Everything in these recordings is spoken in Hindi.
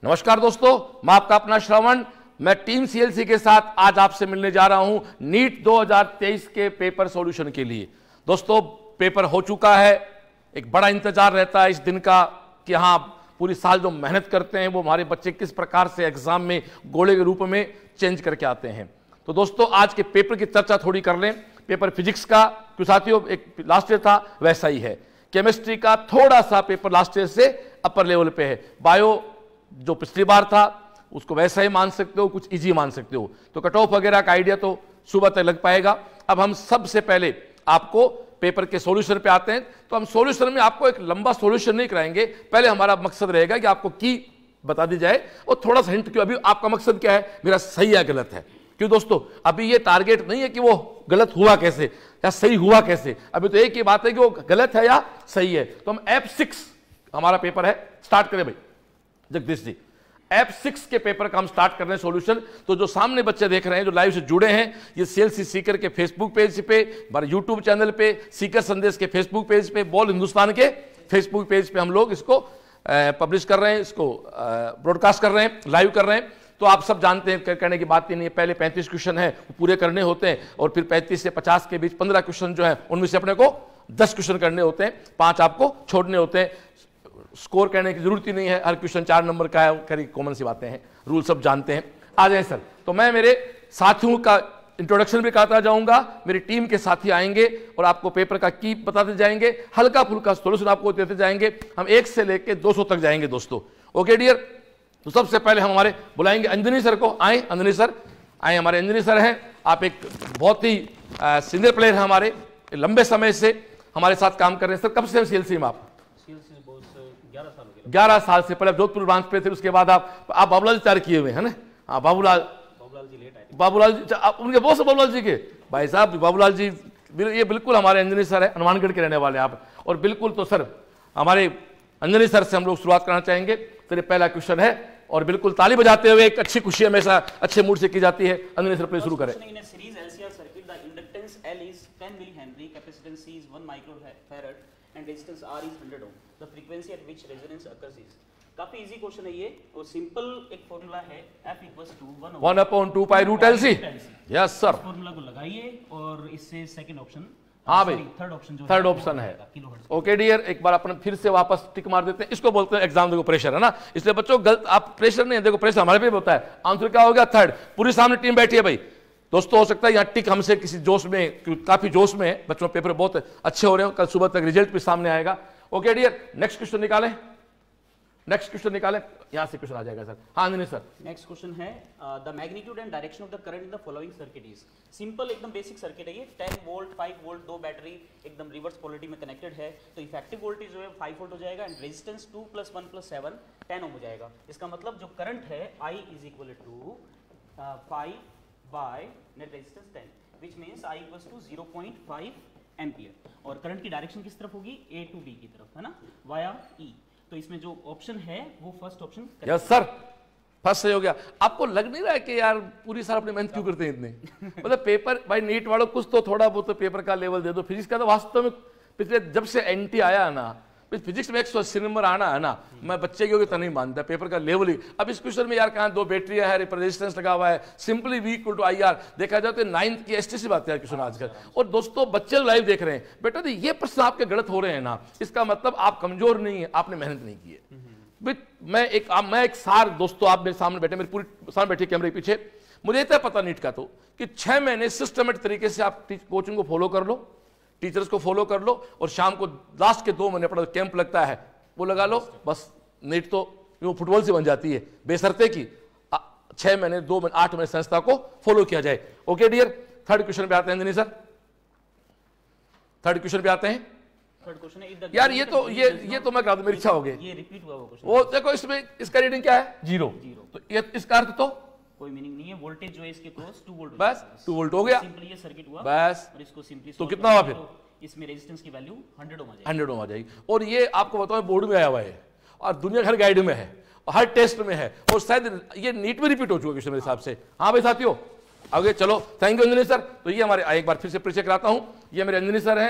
नमस्कार दोस्तों, मैं आपका अपना श्रवण, मैं टीम सीएलसी के साथ आज आपसे मिलने जा रहा हूं नीट 2023 के पेपर सॉल्यूशन के लिए। दोस्तों, पेपर हो चुका है। एक बड़ा इंतजार रहता है इस दिन का कि हाँ, पूरी साल जो मेहनत करते हैं वो हमारे बच्चे किस प्रकार से एग्जाम में गोले के रूप में चेंज करके आते हैं। तो दोस्तों, आज के पेपर की चर्चा थोड़ी कर लें। पेपर फिजिक्स का क्यों साथियों, एक लास्ट ईयर था वैसा ही है। केमिस्ट्री का थोड़ा सा पेपर लास्ट ईयर से अपर लेवल पे है। बायो जो पिछली बार था उसको वैसा ही मान सकते हो, कुछ इजी मान सकते हो। तो कट ऑफ वगैरह का आइडिया तो सुबह तक लग पाएगा। अब हम सबसे पहले आपको पेपर के सॉल्यूशन पे आते हैं। तो हम सॉल्यूशन में आपको एक लंबा सॉल्यूशन नहीं कराएंगे। पहले हमारा मकसद रहेगा कि आपको की बता दी जाए और थोड़ा सा हिंट। क्यों, अभी आपका मकसद क्या है, मेरा सही या गलत है। क्यों दोस्तों, अभी ये टारगेट नहीं है कि वो गलत हुआ कैसे या सही हुआ कैसे। अभी तो एक ही बात है कि वो गलत है या सही है। तो हम F6 हमारा पेपर है, स्टार्ट करें भाई जगदीश जी। F6 के पेपर का हम स्टार्ट कर रहे हैं सॉल्यूशन। तो जो सामने बच्चे देख रहे हैं, जो लाइव से जुड़े हैं, ये सीएलसी सीकर के फेसबुक पेज पे, हमारे यूट्यूब चैनल पे, सीकर संदेश के फेसबुक पेज पे, बॉल हिंदुस्तान के फेसबुक पेज पे हम लोग इसको पब्लिश कर रहे हैं, इसको ब्रॉडकास्ट कर रहे हैं, लाइव कर रहे हैं। तो आप सब जानते हैं, करने की बात ही नहीं है। पहले 35 क्वेश्चन है वो पूरे करने होते हैं और फिर 35 से 50 के बीच 15 क्वेश्चन जो है उनमें से अपने को 10 क्वेश्चन करने होते हैं, 5 आपको छोड़ने होते हैं। स्कोर करने की जरूरत ही नहीं है, हर क्वेश्चन 4 नंबर का है, करी कॉमन सी बातें हैं, रूल सब जानते हैं। आ जाए सर। तो मैं मेरे साथियों का इंट्रोडक्शन भी करता जाऊंगा, मेरी टीम के साथी आएंगे और आपको पेपर का की बताते जाएंगे, हल्का फुल्का सॉल्यूशन आपको देते जाएंगे। हम 1 से लेकर 200 तक जाएंगे दोस्तों। Okay dear. तो सबसे पहले हम हमारे बुलाएंगे अंजनी सर को। आए अंजनी सर, आए। हमारे अंजनी सर हैं, आप एक बहुत ही सीनियर प्लेयर हैं हमारे, लंबे समय से हमारे साथ काम कर रहे हैं। सर कब से सीएलसी में आप? 11 साल से। पहले जोधपुर ब्रांच पे थे, उसके बाद आप बाबूलाल जी तैयार किए हुए हैं ना। हाँ, बाबूलाल जी लेट आए। बाबूलाल जी उनके बहुत से बाबूलाल जी के भाई साहब, बाबूलाल जी ये बिल्कुल हमारे अंजनी सर है, हनुमानगढ़ के रहने वाले आप। और बिल्कुल तो सर हमारे अंजनी सर से हम लोग शुरुआत करना चाहेंगे। तो ये पहला क्वेश्चन है और बिल्कुल ताली बजाते हुए, एक अच्छी खुशी हमेशा अच्छे मूड से की जाती है। अंजनी सर प्लीज शुरू करें। And resistance R is 100 ohm. The frequency at which resonance occurs is. काफी इजी क्वेश्चन है ये और सिंपल एक फॉर्मूला है F equals to 1/2 pi root LC। Yes sir. Formula को लगाइए और इससे सेकंड ऑप्शन, हाँ भाई, थर्ड ऑप्शन है। ओके डियर, एक बार अपन फिर से वापस टिक मार देते हैं। इसको बोलते हैं एग्जाम, देखो प्रेशर है ना, इसलिए बच्चों गलत आप प्रेशर नहीं है, देखो प्रेशर हमारे पे भी होता है। आंसर क्या हो गया? थर्ड। पूरी सामने टीम बैठी है भाई। दोस्तों हो सकता है यहाँ टिक हमसे किसी जोश में, काफी जोश में है, बच्चों पेपर बहुत अच्छे हो रहे हो, कल सुबह तक रिजल्ट भी सामने आएगा। ओके डियर, नेक्स्ट क्वेश्चन निकालें। नेक्स्ट क्वेश्चन निकालें, यहाँ से क्वेश्चन आ जाएगा सर। हाँ अंजनी सर। नेक्स्ट क्वेश्चन है the magnitude and direction of the current in the following circuit is. Simple एकदम बेसिक सर्किट है ये। 10 वोल्ट 5 वोल्ट, 2 बैटरी एकदम रिवर्स पोलरिटी में कनेक्टेड है। तो इफेक्टिव वोल्टेज जो है 5 वोल्ट हो जाएगा एंड रेजिस्टेंस 2 + 1 + 7 10 ओम हो जाएगा। इसका मतलब जो करंट है I is equal to 5 by net resistance 10, which means I equals to 0.5 ampere. और करंट की डायरेक्शन किस तरफ होगी? A to B की तरफ, है ना, वाया E। तो इसमें जो ऑप्शन है वो first option. Yes sir, first सही हो गया। आपको लग नहीं रहा है कि यार पूरी साल अपनी मेहनत क्यों करते हैं इतने? मतलब पेपर भाई नीट वालों कुछ तो थोड़ा बहुत तो पेपर का लेवल दे दो। फिजिक्स का तो वास्तव में पिछले जब से एनटी आया ना, फिजिक्स में 180 नंबर आना है ना, मैं बच्चे की तो नहीं मानता, पेपर का लेवल ही। अब इस क्वेश्चन में यार कहाँ 2 बैटरियां है, रेजिस्टेंस लगा हुआ है, simply V equal to IR। देखा जाए तो 9th की एसटीसी बात है क्वेश्चन आजकल। और दोस्तों बच्चे लाइव देख रहे हैं, बेटा तो ये प्रश्न आपके गलत हो रहे हैं ना, इसका मतलब आप कमजोर नहीं है, आपने मेहनत नहीं की है। मैं एक सार दोस्तों, आप मेरे सामने बैठे, मेरे पूरी सामने बैठे कैमरे के पीछे, मुझे इतना पता नीट का तो कि 6 महीने सिस्टमेटिक तरीके से आप कोचिंग को फॉलो कर लो, टीचर्स को फॉलो कर लो और शाम को लास्ट के 2 महीने अपना कैंप लगता है वो लगा लो, बस नीट तो वो फुटबॉल से बन जाती है, बेशर्ते कि 6 महीने 2 महीने 8 महीने संस्था को फॉलो किया जाए। ओके डियर, थर्ड क्वेश्चन पे आते हैं अंजनी सर। थर्ड क्वेश्चन पे आते हैं। थर्ड क्वेश्चन है यार ये तो मैं कहा, मेरी इच्छा हो गई। ये रिपीट हुआ वो क्वेश्चन। वो देखो इसमें इसका रीडिंग क्या है? 0। तो ये इसका अर्थ तो कोई मीनिंग नहीं है। वोल्टेज जो है इसके क्रॉस 2 वोल्ट, बस 2 वोल्ट हो गया। सिंपली ये सर्किट हुआ बस। और इसको सिंपली तो कितना हुआ फिर? इसमें रेजिस्टेंस की वैल्यू 100 ओम आ जाएगी। 100 ओम आ जाएगी। और ये आपको बताओ बोर्ड में आया हुआ है और दुनिया हर गाइड में है, हर टेस्ट में है और शायद ये नीट में रिपीट हो चुका क्वेश्चन मेरे हिसाब से। हाँ भाई साथियों, आगे चलो। Thank you Anjani sir. तो ये हमारे एक बार फिर से परिचय कराता हूं, ये मेरे अंजनी सर हैं,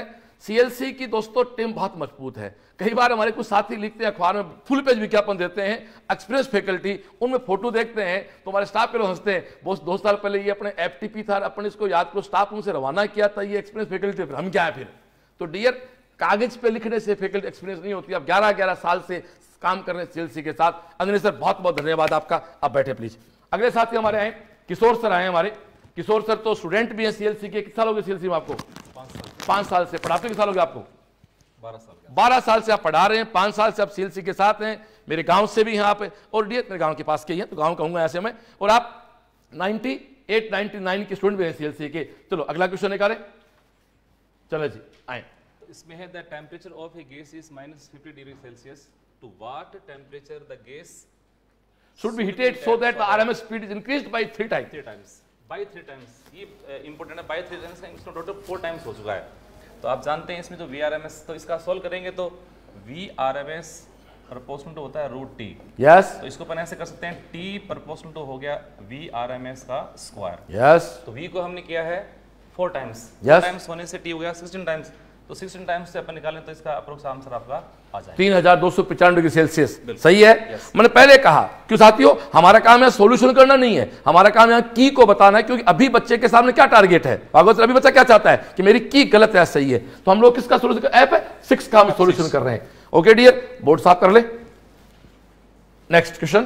सीएलसी की दोस्तों टीम बहुत मजबूत है। कई बार हमारे कुछ साथी लिखते हैं अखबार में, फुल पेज विज्ञापन देते हैं, एक्सपीरियंस फैकल्टी, उनमें फोटो देखते हैं तो हमारे स्टाफ के लोग हंसते हैं, वो 2 साल पहले ये अपने एफटीपी था, अपन इसको याद करो, स्टाफ उनसे रवाना किया था, ये एक्सपीरियंस फैकल्टी, फिर हम क्या है फिर। तो डियर, कागज पे लिखने से फैकल्टी एक्सपीरियंस नहीं होती। अब 11 साल से काम कर रहे हैं सीएलसी के साथ। अंजनी सर बहुत बहुत धन्यवाद आपका, आप बैठे प्लीज। अगले साथी हमारे आए किशोर सर आए हमारे। किशोर सर तो स्टूडेंट भी हैं सीएलसी के। कितने साल हो गए सीएलसी में आपको? 5 साल से। पढ़ाते कितने साल हो गए आपको? 12 साल से आप पढ़ा रहे हैं, 5 साल से आप सीएलसी के साथ हैं। मेरे गांव से भी हैं आप, और डियर मेरे गांव के पास के ही हैं तो गांव कहूंगा ऐसे में। और आप 98-99 के स्टूडेंट भी हैं सीएलसी के। चलो अगला क्वेश्चन निकालें, चलो जी आए। इसमें है the temperature of a gas is -50 degree Celsius, to what temperature the gas should be heated so that the RMS speed is increased by 3 times. 3 times, by 3 times। ये इंपॉर्टेंट है, by 3 times का इसका टोटल 4 टाइम्स हो चुका है। तो आप जानते हैं इसमें जो VRMS, तो इसका सॉल्व करेंगे तो VRMS प्रोपोर्शनल टू होता है √T। Yes. तो इसको अपन ऐसे कर सकते हैं, T प्रोपोर्शनल टू हो गया VRMS का स्क्वायर। Yes. तो V को हमने किया है 4 टाइम्स। Yes. 4 टाइम्स होने से T हो गया 16 टाइम्स। तो 16 टाइम्स से अपन निकालें तो इसका अप्रोक्स आंसर आपका आ जाएगा 3295 डिग्री सेल्सियस। सही है। मैंने पहले कहा क्यों साथियों, हमारा काम यहाँ सॉल्यूशन करना नहीं है, हमारा काम यहाँ की को बताना है। क्योंकि अभी बच्चे के सामने क्या टारगेट है, भागवत अभी बच्चा क्या चाहता है कि मेरी की गलत है सही है। तो हम लोग किसका सॉल्यूशन, ऐप है 6 का हम सॉल्यूशन कर रहे हैं। ओके डियर, बोर्ड साफ कर ले। नेक्स्ट क्वेश्चन,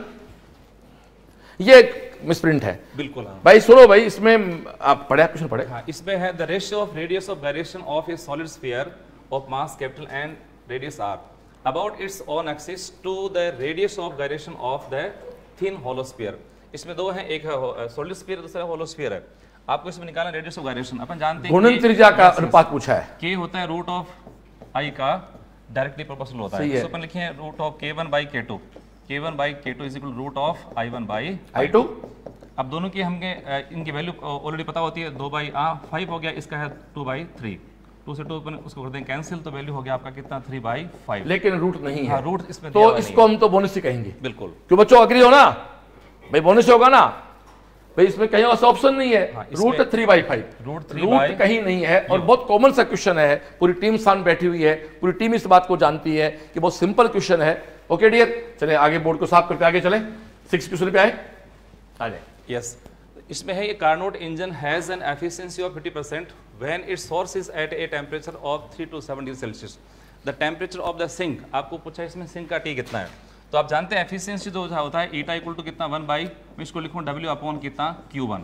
ये मिसप्रिंट है बिल्कुल। हाँ। भाई सुनो भाई, इसमें आप पढ़े, क्वेश्चन पढ़े। हाँ, इसमें है the ratio of radius of gyration of a solid sphere of mass capital and radius r about its on axis to the radius of gyration of the thin hollow sphere. इसमें 2 हैं, एक है सॉलिड स्फीयर, दूसरा होलो स्फीयर है। आपको इसमें निकालना रेडियस ऑफ गायरेशन। अपन जानते हैं घूर्णन त्रिज्या का अनुपात पूछा है। k होता है √i का डायरेक्टली प्रोपोर्शनल होता है। तो अपन लिखे हैं √k1/k2, k1/k2 is equal √i1/i2। अब दोनों की हमने इनकी वैल्यू ऑलरेडी पता होती है, 2/5 हो गया, इसका है 2/3। 2 से 2 उसको कर देंगे कैंसिल, तो वैल्यू हो गया आपका कितना 3/5। लेकिन रूट नहीं है। हाँ, रूट इसमें तो इसको हम तो बोनस ही कहेंगे। बिल्कुल। क्यों बच्चों, अग्री हो ना भाई, बोनस होगा ना भाई, इसमें कहीं ऐसा ऑप्शन नहीं है। हाँ, रूट 3/5 रूट कहीं नहीं है। और बहुत कॉमन सा क्वेश्चन है, पूरी टीम सामने बैठी हुई है, पूरी टीम इस बात को जानती है कि बहुत सिंपल क्वेश्चन है। ओके डियर, चले आगे बोर्ड को साफ करके आगे चले। 6 क्वेश्चन पे आए, आ जाए। यस, इसमें है ये Carnot engine has an efficiency of 50% when its source is at a temperature of 3 to 7 degree Celsius. The temperature of the sink, आपको पूछा है इसमें सिंक का टी कितना है। तो आप जानते हैं एफिशिएंसी जो होता है ईटा इक्वल टू कितना 1 बाई, मैं इसको लिखूँ W अपॉन कितना Q1।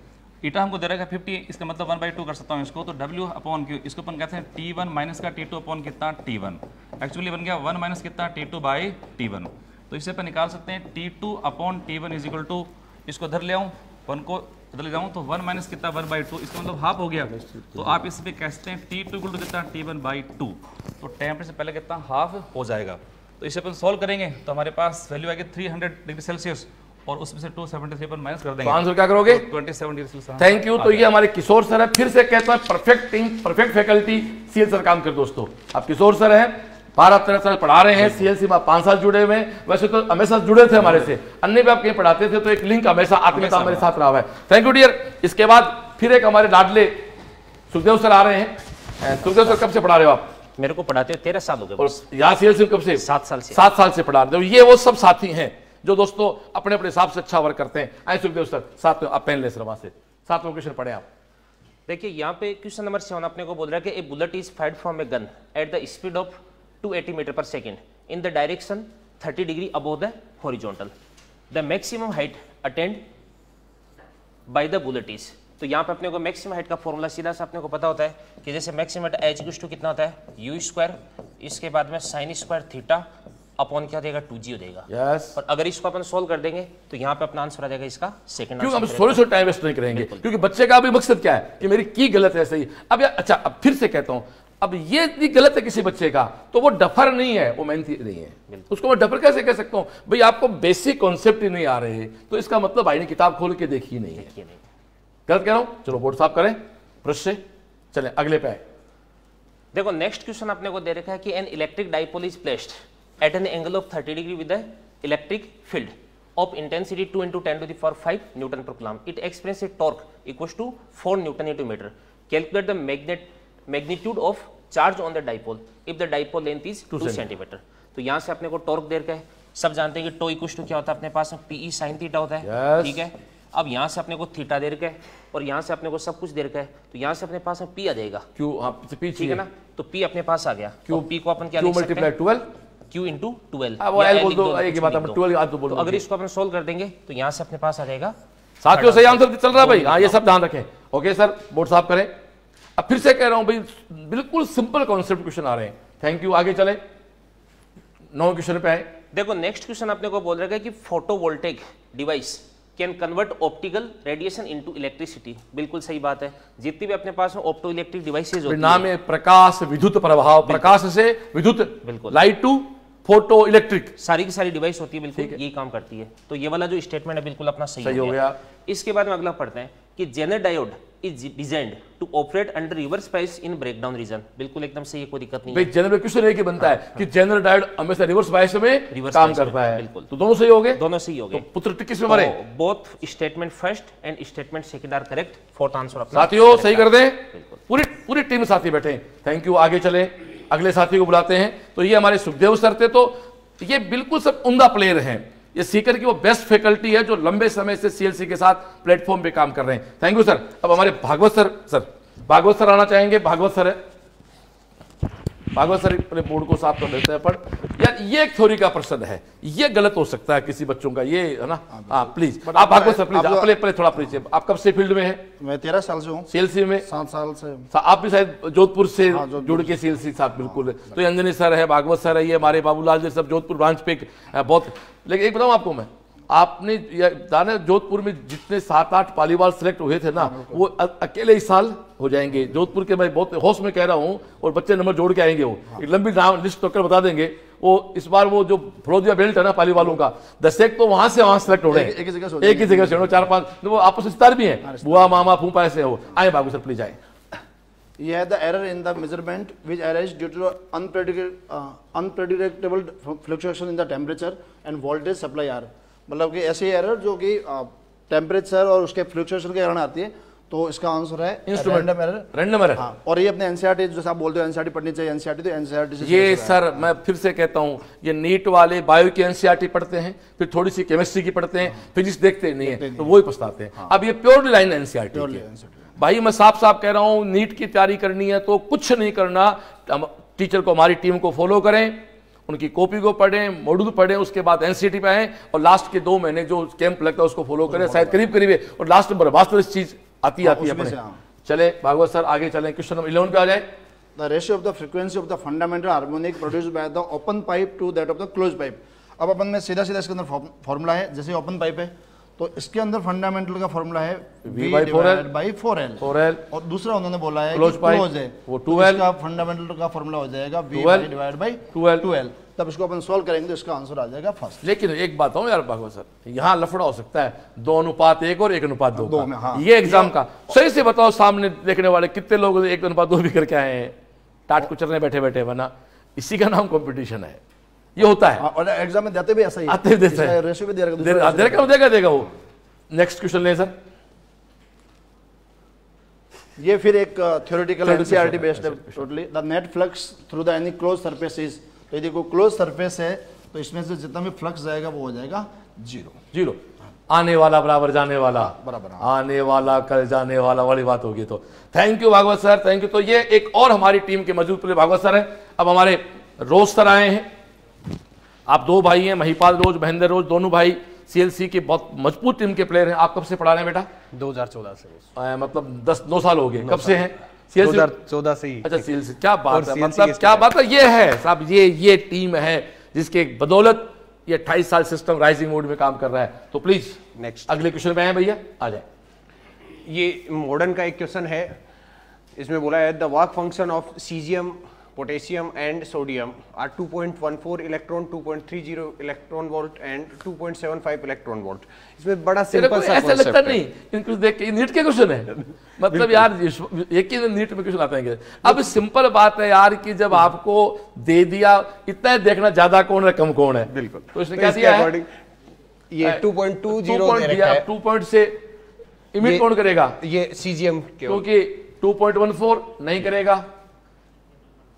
ईटा हमको दे रहा है 50, इसका मतलब 1/2 कर सकता हूँ इसको, तो W अपॉन Q, इसको अपन कहते हैं T1 माइनस का T2 अपॉन कितना T1। एक्चुअली बन गया 1 माइनस कितना T2/T1। तो इससे अपन निकाल सकते हैं T2 upon T1 is equal to, इसको इधर ले आऊँ, 1 को इधर ले जाऊँ तो 1 माइनस कितना 1/2, इसका मतलब हाफ हो गया। तो आप इस पे कहते हैं T2 इक्वल टू कितना T1/2, तो टेम्परेचर पहले कितना हाफ हो जाएगा। तो इसे अपन सॉल्व करेंगे तो हमारे पास वैल्यू आएगी 300 डिग्री सेल्सियस, और उसमें से 273 पर माइनस कर देंगे। आंसर क्या करोगे? 27 डिग्री सेल्सियस। Thank you. तो ये हमारे किशोर सर है। फिर से कहता है perfect team, perfect faculty, C L काम कर। दोस्तों आप किशोर सर हैं, 12-13 साल पढ़ा रहे हैं सीएलसी में, 5 साल जुड़े हुए हैं। वैसे तो हमेशा जुड़े थे हमारे से, अन्य भी आप कहीं पढ़ाते थे, तो एक लिंक हमेशा आत्मीयता हमारे साथ रहा है। Thank you dear. इसके बाद फिर एक हमारे लाडले सुखदेव सर आ रहे हैं। सुखदेव सर कब से पढ़ा रहे हो आप? मेरे को पढ़ाते हुए 13 साल हो गए। और यहाँ सीएलसी कब से? 7 साल से। 7 साल से पढ़ा रहे हो। ये वो सब साथी हैं जो दोस्तों अपने अपने हिसाब से अच्छा वर्क करते हैं। आए सुखदेव सर, साथ में आप पेन ले सर वहां से, 7वां क्वेश्चन पढ़े आप। देखिए यहाँ पे क्वेश्चन नंबर 7 अपने को बोल रहा है कि a bullet is fired from a gun at the speed of 280 metre पर second in the direction 30 degree above the horizontal. The maximum height attend by the bullet is. तो यहाँ पे अपने को मैक्सिमम हाइट का फॉर्मूला सीधा सा अपने को पता होता है कि जैसे maximum height h equals to कितना होता है u², इसके बाद में sin² थीटा अपॉन क्या देगा 2g हो जाएगा। यस। और अगर इसको अपन सोल्व कर देंगे तो यहाँ पे अपना आंसर आ जाएगा इसका सेकंड क्यों हम थोड़े टाइम वेस्ट नहीं करेंगे, क्योंकि बच्चे का भी मकसद क्या है कि मेरी की गलत है सही। अब यार अच्छा, अब फिर से कहता हूं, अब ये यदि गलत है किसी बच्चे का तो वो डफर नहीं है, वो मेहनती नहीं है। उसको मैं डफर कैसे कह सकता हूं? भाई आपको बेसिक कॉन्सेप्ट ही नहीं आ रहे तो इसका मतलब भाई ने किताब खोल के देखी नहीं है। गलत कह रहा हूं? चलो बोर्ड साफ करें पृष्ठ से, चले अगले पे आए। देखो नेक्स्ट क्वेश्चन अपने को दे रखा है कि an electric dipole is placed at an angle of 30 degree with the electric field of intensity 2 × 10⁵ Newton per coulomb. It experiences a torque equals to 4 Newton into meter. Calculate the magnitude of charge on the dipole if the dipole length is 2 centimetre. तो यहाँ से अपने को टॉर्क देर का है, सब जानते हैं कि टो इक्वल टू क्या होता है अपने पास में पीई साइन थीटा होता है, ठीक है। अब यहाँ से अपने को थीटा देर का है और यहाँ से अपने को सब कुछ देर का है, तो यहाँ से अपने पास में पी आ जाएगा, क्यू, हाँ पी, ठीक है ना। तो पी अपने पास आ गया, क्यू पी को अपन क्या लिख सकते हैं, 12 Q इंटू 12। वो एल बोल दो, एक ही बात है 12 आज तो बोल तो दो। अगर इसको अपन सोल्व कर देंगे तो यहाँ से अपने पास आ जाएगा, साथियों सही आंसर चल रहा है भाई, हाँ ये सब ध्यान रखें। ओके सर, बोर्ड साफ करें। अब फिर से कह रहा हूं भाई, बिल्कुल सिंपल कॉन्सेप्ट क्वेश्चन आ रहे हैं। थैंक यू, आगे चले 9 क्वेश्चन पे आए। देखो नेक्स्ट क्वेश्चन अपने को बोल रहा है कि photovoltaic device can convert optical radiation into electricity. बिल्कुल सही बात है, जितनी भी अपने पास में ऑप्टो इलेक्ट्रिक डिवाइसेज होती नाम है प्रकाश विद्युत प्रभाव, प्रकाश से विद्युत, बिल्कुल लाइट टू फोटो इलेक्ट्रिक, सारी की सारी डिवाइस होती है, बिल्कुल यही काम करती है। तो ये वाला जो स्टेटमेंट है बिल्कुल अपना सही हो गया। इसके बाद में अगला पढ़ते हैं कि zener diode is designed to operate under reverse bias in breakdown region. बिल्कुल एकदम सही है, कोई दिक्कत नहीं है। जनरल क्वेश्चन एक ही बनता है कि जनरल डायोड हमेशा रिवर्स बायस में काम करता है। बिल्कुल, तो दोनों सही हो गए, दोनों सही हो गए। तो पुत्र किस में मरे? Both statement first and statement second are correct. Fourth answer अपना साथियों सही कर दें, पूरी पूरी टीम साथी बैठे। थैंक यू, आगे चले, अगले साथी को बुलाते हैं। तो ये हमारे सुखदेव सर थे, तो ये बिल्कुल सब उम्दा प्लेयर हैं। ये सीकर की वो बेस्ट फैकल्टी है जो लंबे समय से सीएलसी के साथ प्लेटफॉर्म पे काम कर रहे हैं। Thank you sir. अब हमारे भागवत सर आना चाहेंगे। भागवत सर अपने बोर्ड को साफ कर देते हैं। पर यार ये एक थ्योरी का प्रश्न है, ये गलत हो सकता है किसी बच्चों का, ये है ना। हाँ प्लीज आप भागवत सर प्लीज अपने थोड़ा प्लीज। आप कब से फील्ड में है? मैं 13 साल से हूँ सीएलसी में। 7 साल से। आप भी शायद जोधपुर से जुड़ के सीएलसी साथ, बिल्कुल। तो अंजनी सर है, भागवत सर है, ये हमारे बाबूलाल जी सब जोधपुर ब्रांच पे बहुत। लेकिन एक बताऊं आपको मैं, आपने जाने जोधपुर में जितने 7-8 पालीवाल सिलेक्ट हुए थे ना, वो अकेले इस साल हो जाएंगे जोधपुर के। मैं बहुत होश में कह रहा हूँ, और बच्चे नंबर जोड़ के आएंगे। वो एक लंबी नाम लिस्ट तोड़ बता देंगे। वो इस बार वो जो फिरोजिया बेल्ट है ना पालीवालों का, 10 तो वहां से वहां सिलेक्ट हो रहे हैं, एक ही जगह से 4-5। वो आपस में सितार भी है, बुआ मामा फूफा ऐसे हो। आए बाबू सर प्लीज आए। You have the error in the measurement which arises due to unpredictable fluctuation in the temperature and voltage supply R। मतलब कि ऐसी एरर जो कि टेम्परेचर और उसके फ्लक्चुएशन के कारण आती है। तो इसका आंसर है इंस्ट्रूमेंट एरर, रैंडम एरर। हाँ, और ये अपने एनसीईआरटी जैसे आप बोलते हो एनसीईआरटी पढ़नी चाहिए, एनसीईआरटी तो एनसीईआरटी से ये सर मैं फिर से कहता हूँ, ये नीट वाले बायो की एनसीईआरटी पढ़ते हैं, फिर थोड़ी सी केमिस्ट्री की पढ़ते हैं, फिजिक्स देखते नहीं है, तो वही पछताते हैं। अब ये प्योरली लाइन एनसीईआरटी भाई, मैं साफ साफ कह रहा हूँ, नीट की तैयारी करनी है तो कुछ नहीं करना, टीचर को, हमारी टीम को फॉलो करें, उनकी कॉपी को पढ़ें, मॉड्यूल पढ़ें, उसके बाद एनसीईआरटी पे आए, और लास्ट के 2 महीने जो कैंप लगता है उसको फॉलो करें, शायद करीब है, और लास्ट नंबर वास्तव इस चीज आती है। चले भागवत सर आगे चलें, क्वेश्चन नंबर 11 पे आ जाए। The ratio of the frequency of the fundamental harmonic produced by the open pipe to that of the close pipe. अब अपन में सीधा इसके अंदर फॉर्मूला है, जैसे ओपन पाइप है तो इसके अंदर फंडामेंटल का फॉर्मूला है V/4L, और दूसरा उन्होंने बोला है क्लोज है वो 2L का फंडामेंटल का फॉर्मूला हो जाएगा V/2L। तब इसको अपन सॉल्व करेंगे तो इसका आंसर आ जाएगा फर्स्ट। लेकिन एक बात हो यार भागवत सर, यहाँ लफड़ा हो सकता है 2:1 और 1:2 में। हाँ। ये एग्जाम का सही से बताओ, सामने देखने वाले कितने लोग 1:2 भी करके आए हैं, टाट कुचरने बैठे बैठे, बना इसी का नाम कॉम्पिटिशन है, ये होता है। और एग्जाम में देते भी ऐसा ही आते देते हैं, रेशियो भी देगा वो। नेक्स्ट क्वेश्चन ले सर। ये फिर एक थ्योरेटिकल एनसीईआरटी बेस्ड है totally. The net flux through the any close surface is, तो ये देखो क्लोज सरफेस है तो इसमें से जितना भी फ्लक्स जाएगा वो हो जाएगा 0। आने वाला बराबर जाने वाला, बराबर आने वाला कल जाने वाला वाली बात होगी। तो thank you Bhagwat sir, thank you. तो ये एक और हमारी टीम के मौजूद प्लेयर भागवत सर है। अब हमारे रोज सर आए हैं। आप 2 भाई हैं, महिपाल रोज, महेंद्र रोज, दोनों भाई सीएलसी की बहुत मजबूत टीम के प्लेयर हैं। आप कब से पढ़ा रहे हैं बेटा? 2014 से। मतलब 10-9 साल हो गए। कब से हैं? 2014 से ही। अच्छा सीएलसी, क्या बात है, मतलब क्या बात है। ये है साहब, ये टीम है जिसके बदौलत ये 28 साल सिस्टम राइजिंग मोड में काम कर रहा है। तो प्लीज नेक्स्ट अगले क्वेश्चन पे आए भैया, आ जाए। ये मॉडर्न का एक क्वेश्चन है, इसमें बोला है the work function of caesium, potassium and sodium are 2.14 electron, 2.30 electron volt and 2.75 electron volt. इसमें बड़ा सिंपल सा ऐसा लगता नहीं, इनको देख के नीट के क्वेश्चन है, मतलब यार एक ही नीट में क्वेश्चन आते हैं। अब सिंपल बात है यार कि जब आपको दे दिया, इतना देखना ज्यादा कौन है कम कौन है। बिल्कुल, तो इसने क्या दिया है? ये 2.20 दिया, 2 पॉइंट से इमिट कौन करेगा? ये सीजियम, क्योंकि 2.14 नहीं करेगा,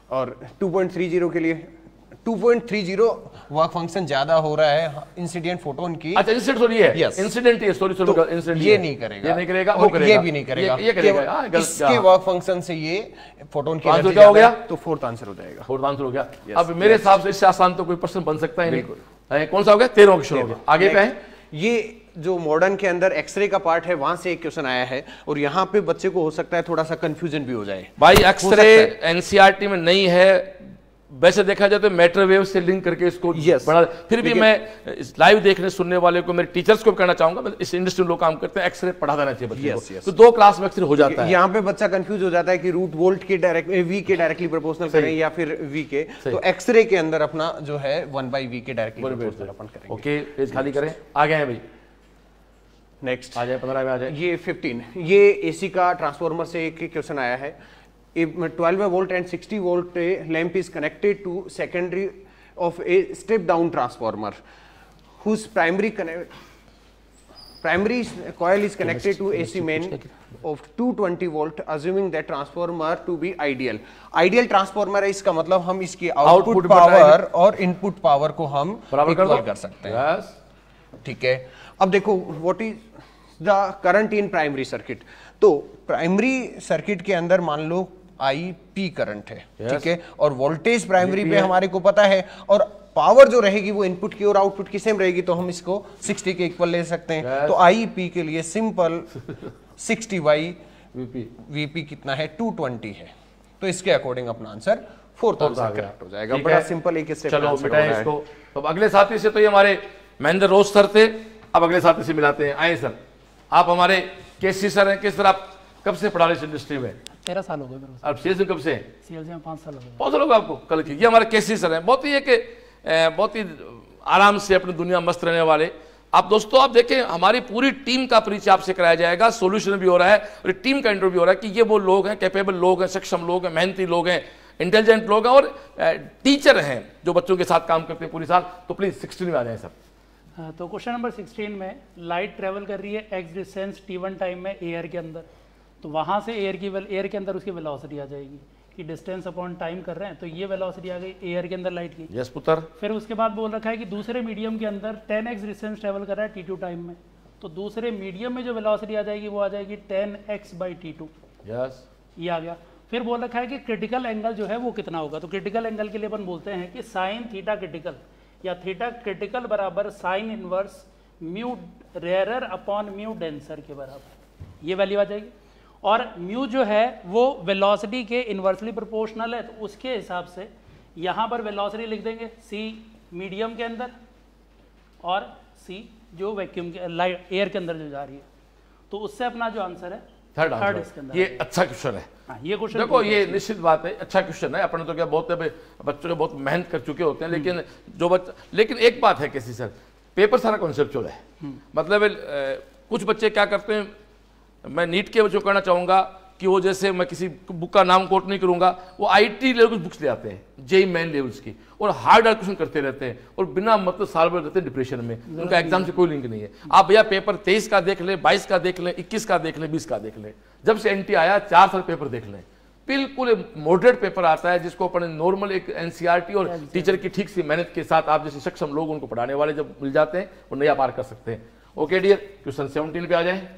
और 2.30 के लिए 2.30 वर्क फंक्शन ज्यादा हो रहा है इंसिडेंट फोटोन की। अच्छा इंसिडेंट सॉरी है, Yes. इंसिडेंट है, सॉरी तो इंसिडेंट ये नहीं करेगा, ये नहीं करेगा, और वो करेगा, ये भी नहीं करेगा, ये करेगा। केवल इसके वर्क फंक्शन से ये फोटोन की आंसर एनर्जी क्या हो ज्यादा गया? है, तो फोर्थ आंसर हो जाएगा। फोर्थ आंसर हो गया। अब मेरे हिसाब से इससे आसान तो कोई प्रश्न बन सकता ही नहीं। कौन सा हो गया? 13वां क्वेश्चन हो गया। आगे पे है ये जो मॉडर्न के अंदर एक्सरे का पार्ट है वहां से एक क्वेश्चन आया है, और यहाँ पे बच्चे को हो सकता है थोड़ा सा कंफ्यूजन भी हो जाए। भाई एक्सरे एनसीईआरटी में नहीं है, वैसे देखा जाए तो मैटर वेव से लिंक करके इसको बड़ा, फिर भी मैं लाइव देखने सुनने वाले को, मेरे टीचर्स को भी कहना चाहूंगा, मैं इस इंडस्ट्री में लोग काम करते हैं, एक्सरे पढ़ा देना चाहिए बच्चे को। तो 2 क्लास में एक्सरे हो जाता है। यहाँ पे बच्चा कंफ्यूज हो जाता है कि रूट वोल्ट के डायरेक्ट वी के डायरेक्टली प्रोपोर्शनल करें या फिर वी के, तो एक्सरे के अंदर अपना जो है 1/v के डायरेक्टली प्रोपोर्शनल अपन करेंगे। ओके, पेज खाली करें, आ गए हैं भाई, नेक्स्ट आ जाए 15 में आ जाए। ये 15 ये एसी का ट्रांसफार्मर से एक क्वेश्चन आया है। 12 volt and 60 volt lamp is connected to secondary of a step down transformer whose primary coil is connected to AC main of 220 volt, assuming that transformer to be ideal. Ideal transformer है, इसका मतलब हम इसकी आउटपुट पावर और इनपुट पावर को हम इक्वल कर सकते हैं। ठीक है, अब देखो what is the current in primary circuit. तो प्राइमरी सर्किट के अंदर मान लो IP करंट है, ठीक है, और वोल्टेज प्राइमरी पे हमारे को पता है, और पावर जो रहेगी वो इनपुट की और आउटपुट की सेम रहेगी, तो हम इसको 60 के इक्वल ले सकते हैं। तो IP के लिए सिंपल 60 बाई VP कितना है? 220 है। तो इसके अकॉर्डिंग अपना आंसर फोर्थ आंसर करेक्ट हो जाएगा। बड़ा सिंपल एक स्टेप। चलो मिटाएं इसको। तो अगले साथी से तो ये हमारे महेंद्र रोज सर थे, अब अगले साथी से मिलाते हैं। आए सर, आप हमारे केसी सर हैं। किस सर आप कब से पढ़ा रहे इस इंडस्ट्री में? 13 साल हो गए मेरे को। अब सीएलसी कब से? सीएलसी में 5 साल हो गए। 5 साल हो गए आपको कल की। ये हमारे केसी सर हैं, बहुत ही आराम से अपनी दुनिया मस्त रहने वाले। आप दोस्तों आप देखें, हमारी पूरी टीम का परिचय आपसे कराया जाएगा, सॉल्यूशन भी हो रहा है और टीम का इंटरव्यू हो रहा है कि ये वो लोग हैं, कैपेबल लोग हैं, सक्षम लोग हैं, मेहनती लोग हैं, इंटेलिजेंट लोग हैं और टीचर हैं जो बच्चों के साथ काम करते हैं पूरी साल। तो प्लीज 16 में आ जाए सर। तो क्वेश्चन नंबर 16 में लाइट ट्रेवल कर रही है एक्स डिस्टेंस t1 टाइम में एयर के अंदर, तो वहाँ से एयर के अंदर उसकी वेलोसिटी आ जाएगी कि डिस्टेंस अपॉन टाइम कर रहे हैं, तो ये वेलोसिटी आ गई एयर के अंदर लाइट की। यस पुत्र। फिर उसके बाद बोल रखा है कि दूसरे मीडियम के अंदर 10x डिस्टेंस ट्रेवल कर रहा है t2 टाइम में, तो दूसरे मीडियम में जो वेलोसिटी आ जाएगी वो आ जाएगी 10x/t2। यस, ये आ गया। फिर बोल रखा है कि क्रिटिकल एंगल जो है वो कितना होगा, तो क्रिटिकल एंगल के लिए अपन बोलते हैं कि साइन थीटा क्रिटिकल या थीटा क्रिटिकल बराबर sine inverse mu rarer upon mu denser के बराबर, ये वैल्यू आ जाएगी। और म्यू जो है वो वेलोसिटी के इन्वर्सली प्रोपोर्शनल है, तो उसके हिसाब से यहाँ पर वेलोसिटी लिख देंगे c मीडियम के अंदर और c जो वैक्यूम के लाइट एयर के अंदर जो जा रही है, तो उससे अपना जो आंसर है थर्ड इसके अंदर। ये अच्छा क्वेश्चन है। ये क्वेश्चन देखो ये निश्चित बात है, अच्छा क्वेश्चन है। अपने तो क्या बहुत बच्चों के बहुत मेहनत कर चुके होते हैं, लेकिन जो बच्चा, लेकिन एक बात है कैसी सर, पेपर सारा कॉन्सेप्चुअल है। मतलब कुछ बच्चे क्या करते हैं, मैं नीट के बच्चों को कहना चाहूंगा कि वो जैसे, मैं किसी बुक का नाम कोट नहीं करूंगा, वो आईटी लेवल की बुक्स ले आते हैं, जेई मेन लेवल्स की, और हार्ड क्वेश्चन करते रहते हैं और बिना मतलब साल भर रहते हैं डिप्रेशन में, उनका एग्जाम से कोई लिंक नहीं है। आप भैया पेपर 23 का देख लें, 22 का देख लें, 21 का देख लें, 20 का देख लें, जब से एनटी आया 4 साल पेपर देख लें, बिल्कुल मॉडरेट पेपर आता है जिसको अपन नॉर्मल एक एनसीईआरटी और टीचर की ठीक सी मेहनत के साथ आप जैसे सक्षम लोग उनको पढ़ाने वाले जब मिल जाते हैं वो नया पार कर सकते हैं। ओके डियर, क्वेश्चन 17 पे आ जाए।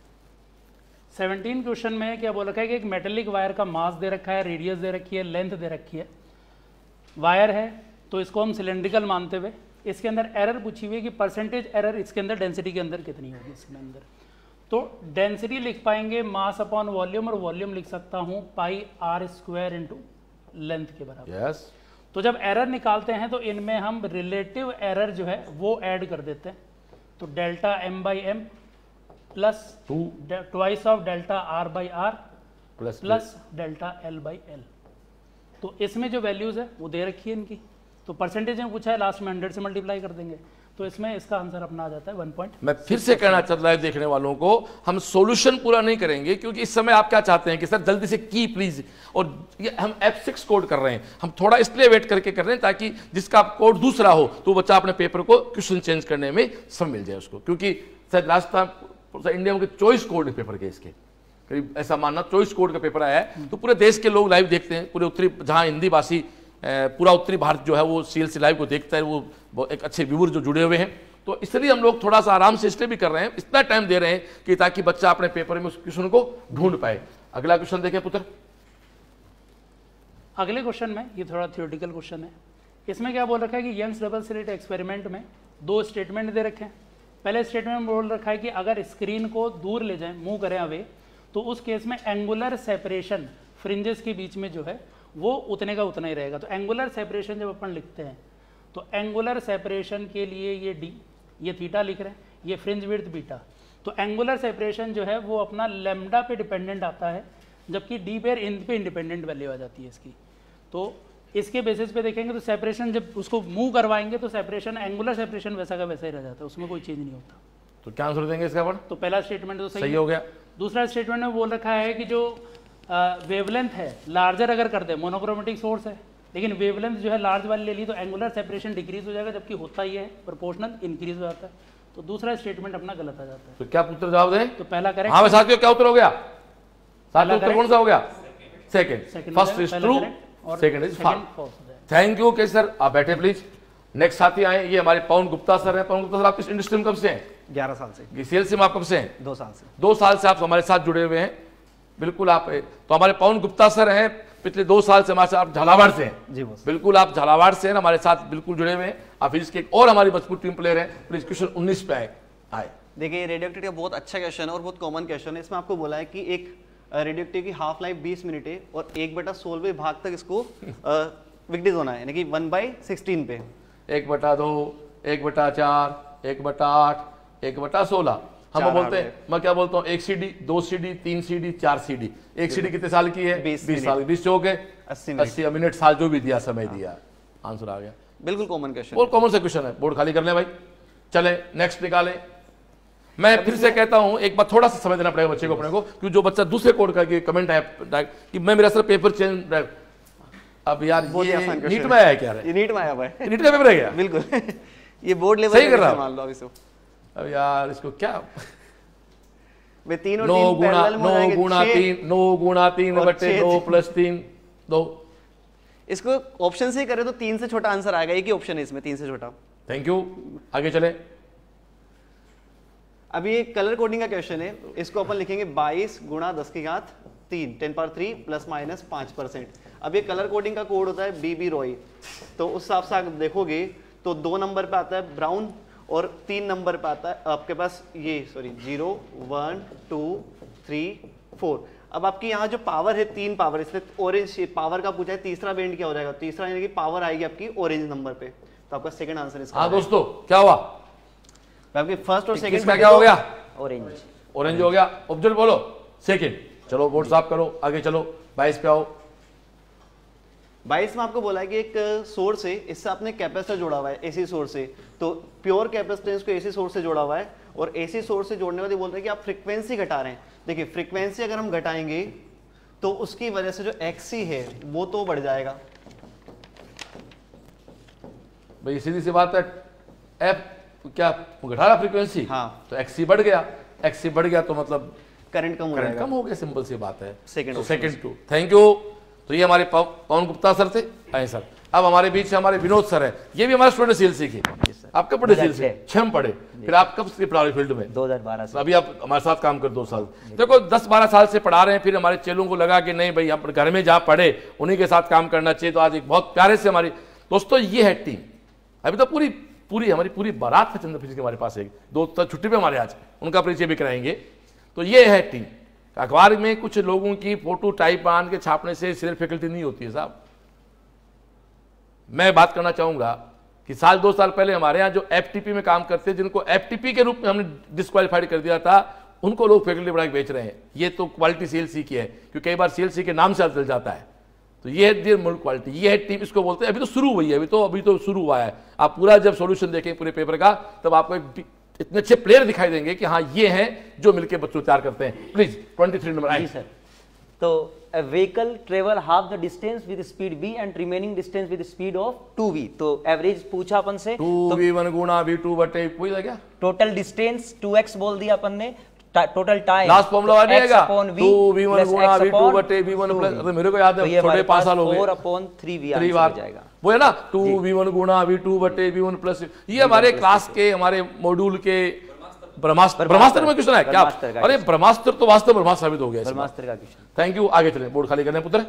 17 क्वेश्चन में क्या बोल रखा है कि एक मेटेलिक वायर का मास दे रखा है, रेडियस दे रखी है, लेंथ दे रखी है, वायर है, तो इसको हम सिलेंड्रिकल मानते हुए इसके अंदर एरर पूछी हुई है कि परसेंटेज एरर इसके अंदर डेंसिटी के अंदर कितनी होगी इसके अंदर। तो डेंसिटी लिख पाएंगे मास अपॉन वॉल्यूम, और वॉल्यूम लिख सकता हूं πr² इंटू लेंथ के बराबर। यस। तो जब एरर निकालते हैं तो इनमें हम रिलेटिव एरर जो है वो ऐड कर देते हैं, तो delta m/m plus twice of delta r/r plus delta l/l। तो इसमें जो वैल्यूज है वो दे रखी है इनकी, तो परसेंटेज में पूछा है, लास्ट में 100 से मल्टीप्लाई कर देंगे, तो इसमें इसका आंसर अपना आ जाता है 1 पॉइंट। मैं फिर से कहना चाहता है देखने वालों को, हम सॉल्यूशन पूरा नहीं करेंगे क्योंकि इस समय आप क्या चाहते हैं कि सर जल्दी से की प्लीज, और ये हम F6 कोड कर रहे हैं, हम थोड़ा इसलिए वेट करके कर रहे हैं ताकि जिसका कोड दूसरा हो तो बच्चा अपने पेपर को क्वेश्चन चेंज करने में समय मिल जाए उसको, क्योंकि सर लास्ट टाइम इंडिया के चॉइस कोड है पेपर के इसके, करीब ऐसा मानना 24 करोड़ का पेपर आया है। तो पूरे देश के लोग लाइव देखते हैं, पूरे उत्तरी, जहाँ हिंदी भाषी पूरा उत्तरी भारत जो है वो CLC लाइव को देखता है, वो एक अच्छे व्यूअर जो जुड़े हुए हैं। तो इसलिए हम लोग थोड़ा सा आराम से इसलिए भी कर रहे हैं, इतना टाइम दे रहे हैं कि ताकि बच्चा अपने पेपर में उस क्वेश्चन को ढूंढ पाए। अगला क्वेश्चन देखें पुत्र। अगले क्वेश्चन में ये थोड़ा थियोरेटिकल क्वेश्चन है। इसमें क्या बोल रखा है कि यंग्स डबल स्लिट एक्सपेरिमेंट में 2 स्टेटमेंट दे रखे हैं। पहले स्टेटमेंट में बोल रखा है कि अगर स्क्रीन को दूर ले जाएं, मूव करें अवे, तो उस केस में एंगुलर सेपरेशन फ्रिंजेस के बीच में जो है वो उतने का उतना ही रहेगा। तो एंगुलर सेपरेशन जब अपन लिखते हैं तो एंगुलर सेपरेशन के लिए ये d, ये थीटा लिख रहे हैं, ये फ्रिंज विड्थ बीटा। तो एंगुलर सेपरेशन जो है वो अपना लैम्डा पे डिपेंडेंट आता है, जबकि डी पे इंडिपेंडेंट वैल्यू आ जाती है इसकी। तो इसके बेसिस पे देखेंगे तो सेपरेशन जब उसको मूव करवाएंगे तो सेपरेशन, एंगुलर सेपरेशन वैसा का वैसा ही रह जाता है, उसमें कोई चेंज नहीं होता। तो क्या आंसर देंगे इसका पर? तो पहला स्टेटमेंट तो सही हो गया। दूसरा स्टेटमेंट में बोल रखा है कि जो वेवलेंथ है लार्जर अगर कर दे, मोनोक्रोमेटिक सोर्स है लेकिन वेवलेंथ जो है लार्ज वाली ले ली तो एंगुलर सेपरेशन डिक्रीज हो जाएगा, जबकि होता ही है प्रोपोर्शनल इंक्रीज हो जाता है। तो दूसरा स्टेटमेंट अपना गलत आ जाता है। तो क्या पुत्र जवाब दें? तो पहला करेक्ट। हाँ साथियों, क्या उत्तर हो गया? साथियों उत्तर कौन सा हो गया? Second. First is true, second is false. Thank you Kesar, आप बैठे प्लीज। नेक्स्ट साथी आए, ये हमारे पवन गुप्ता सर हैं। पवन गुप्ता सर, आप इस इंडस्ट्री में कब से हैं? 11 साल से। CLC में आप कब से हैं? 2 साल से। 2 साल से आप हमारे साथ जुड़े हुए हैं। बिल्कुल आप, तो हमारे पवन गुप्ता सर हैं, पिछले 2 साल से हमारे साथ, आप झालावाड़ से हैं। जी बॉस। बिल्कुल आप झालावाड़ से हैं, हमारे साथ बिल्कुल जुड़े हुए हैं। आप फिजिक्स के और हमारी मजबूत टीम प्लेयर हैं। प्लीज क्वेश्चन 19 पे आए। देखिए रेडियोएक्टिविटी का बहुत अच्छा क्वेश्चन है और बहुत कॉमन क्वेश्चन है। इसमें आपको बोला है कि एक रेडियोएक्टिव की हाफ लाइफ 20 मिनट है और 1/16 भाग तक इसको विघटित होना है, यानी कि 1/16 पे 1/2, 1/4, 1/8, 1/16। हम बोलते हैं, मैं क्या बोलता हूँ, 1 CD, 2 CD, 3 CD, 4 CD। 1 CD कितने साल की है? 20 साल। 20 हो गए 80 मिनट, साल जो भी दिया, समय दिया, आंसर आ गया। बिल्कुल कॉमन क्वेश्चन, बहुत कॉमन सा क्वेश्चन है। बोर्ड खाली कर ले भाई, चले नेक्स्ट निकाले। मैं फिर से कहता हूं, एक बार थोड़ा सा समय देना पड़ेगा बच्चे को अपने को, क्योंकि जो बच्चा दूसरे कोड का कमेंट आया कि मैं मेरा सर पेपर चेंज, अब यार ये नीट में आया है क्या? ये नीट में आया भाई, नीट का पेपर है क्या? बिल्कुल ये बोर्ड लेवल सही कर रहा मान लो इसको। अब यार इसको क्या, वे 3 और 9 3 पैरेलल में हो जाएंगे, 9 गुणा 3 बटे 2 प्लस 3 2। इसको ऑप्शन से करें तो 3 से छोटा आंसर आएगा, एक ही ऑप्शन है इसमें 3 से छोटा। थैंक यू, आगे चले। अभी एक कलर कोडिंग का क्वेश्चन है, इसको अपन लिखेंगे 22 गुणा 10 की घात 3 10³ प्लस माइनस 5%। अब ये कलर कोडिंग का कोड होता है BB रॉय, तो उस हिसाब से आप देखोगे तो 2 नंबर पे आता है ब्राउन और 3 नंबर पे आता है आपके पास ये 0 1 2 3 4। अब आपकी यहाँ जो पावर है 3 पावर, इसमें ऑरेंज पावर का पूछा है, तीसरा बैंड क्या हो जाएगा? तीसरा यानी कि पावर आएगी आपकी ऑरेंज नंबर पे, तो आपका सेकंड आंसर इसका। हाँ दोस्तों क्या हुआ? आपके फर्स्ट और सेकंड का क्या हो गया? ऑरेंज। ऑरेंज हो गया। ऑब्जेक्ट बोलो सेकंड। चलो बोर्ड साफ करो, आगे चलो 22 पे आओ। 22 में आपको बोला है कि एक सोर्स है, इससे आपने कैपेसिटर जोड़ा हुआ है एसी सोर्स से, तो प्योर कैपेसिटेंस को एसी सोर्स से जोड़ा हुआ है और एसी सोर्स से जोड़ने वाले बोल रहे हैं कि आप फ्रीक्वेंसी घटा रहे हैं। देखिए फ्रीक्वेंसी अगर हम घटाएंगे तो उसकी वजह से जो एक्सी है वो तो बढ़ जाएगा। भाई सीधी सी बात है, एफ क्या घटा रहा फ्रीक्वेंसी, हाँ, तो एक्सी बढ़ गया, एक्सी बढ़ गया तो मतलब करंट कम हो करंट जाएगा। कम हो गया, सिंपल सी बात है। Second two. Thank you. तो ये हमारे पवन गुप्ता सर थे। आए सर, अब हमारे बीच से हमारे विनोद सर है, ये भी हमारे स्टूडेंट CLC के। आप कब पढ़े CLC? 6 पढ़े। फिर आप कब से पढ़ा फील्ड में? 2012 से। अभी आप हमारे साथ काम कर 2 साल। देखो 10-12 साल से पढ़ा रहे हैं, फिर हमारे चेलों को लगा कि नहीं भाई हम घर में जहाँ पढ़े उन्हीं के साथ काम करना चाहिए। तो आज एक बहुत प्यारे से हमारी दोस्तों ये है टीम। अभी तो पूरी हमारी पूरी बारात है चंद्र फिजिक्स के हमारे पास, एक 2 छुट्टी पे हमारे आज, उनका परिचय भी कराएंगे। तो ये है टीम। अखबार में कुछ लोगों की फोटो टाइप बांध के छापने से सिर्फ फैकल्टी नहीं होती है साहब। मैं बात करना चाहूंगा कि 2 साल पहले हमारे यहाँ जो FTP में काम करते हैं, जिनको FTP के रूप में हमने डिस्क्वालीफाइड कर दिया था, उनको लोग फैकल्टी बढ़ा के बेच रहे हैं। ये तो क्वालिटी CLC की है, क्योंकि कई बार CLC के नाम से चल जाता है। तो ये है डियर मोल्ड क्वालिटी, ये है टीम, इसको बोलते हैं। अभी तो शुरू हुई है, अभी तो शुरू हुआ है। आप पूरा जब सॉल्यूशन देखें पूरे पेपर का, तब आपको एक इतने अच्छे प्लेयर दिखाई देंगे कि हाँ ये हैं जो मिलकर बच्चों तैयार करते हैं। प्लीज 23 नंबर आइए सर। तो a vehicle travel half the distance with speed v and remaining distance with speed of 2v। तो एवरेज पूछा अपन से, 2v1 गुणा v2 बटे कोई लगा, टोटल डिस्टेंस 2x बोल दिया अपन ने, टोटल टाइम लास्ट फॉर्मूला आ जाएगा 2v1 गुणा v2 बटे v1 प्लस, अरे मेरे को याद है थोड़े 5 साल हो गए, 4/3v आ जाएगा वो है ना 2v1 गुणा v2 बटे v1 प्लस। ये हमारे क्लास के हमारे मॉड्यूल के ब्रह्मास्त्र में क्वेश्चन है क्या? अरे ब्रह्मास्त्र तो वास्तव ब्रह्मास्त्र साबित हो गया, ब्रह्मास्त्र का क्वेश्चन। थैंक यू, आगे चलें, बोर्ड खाली करने पुत्र।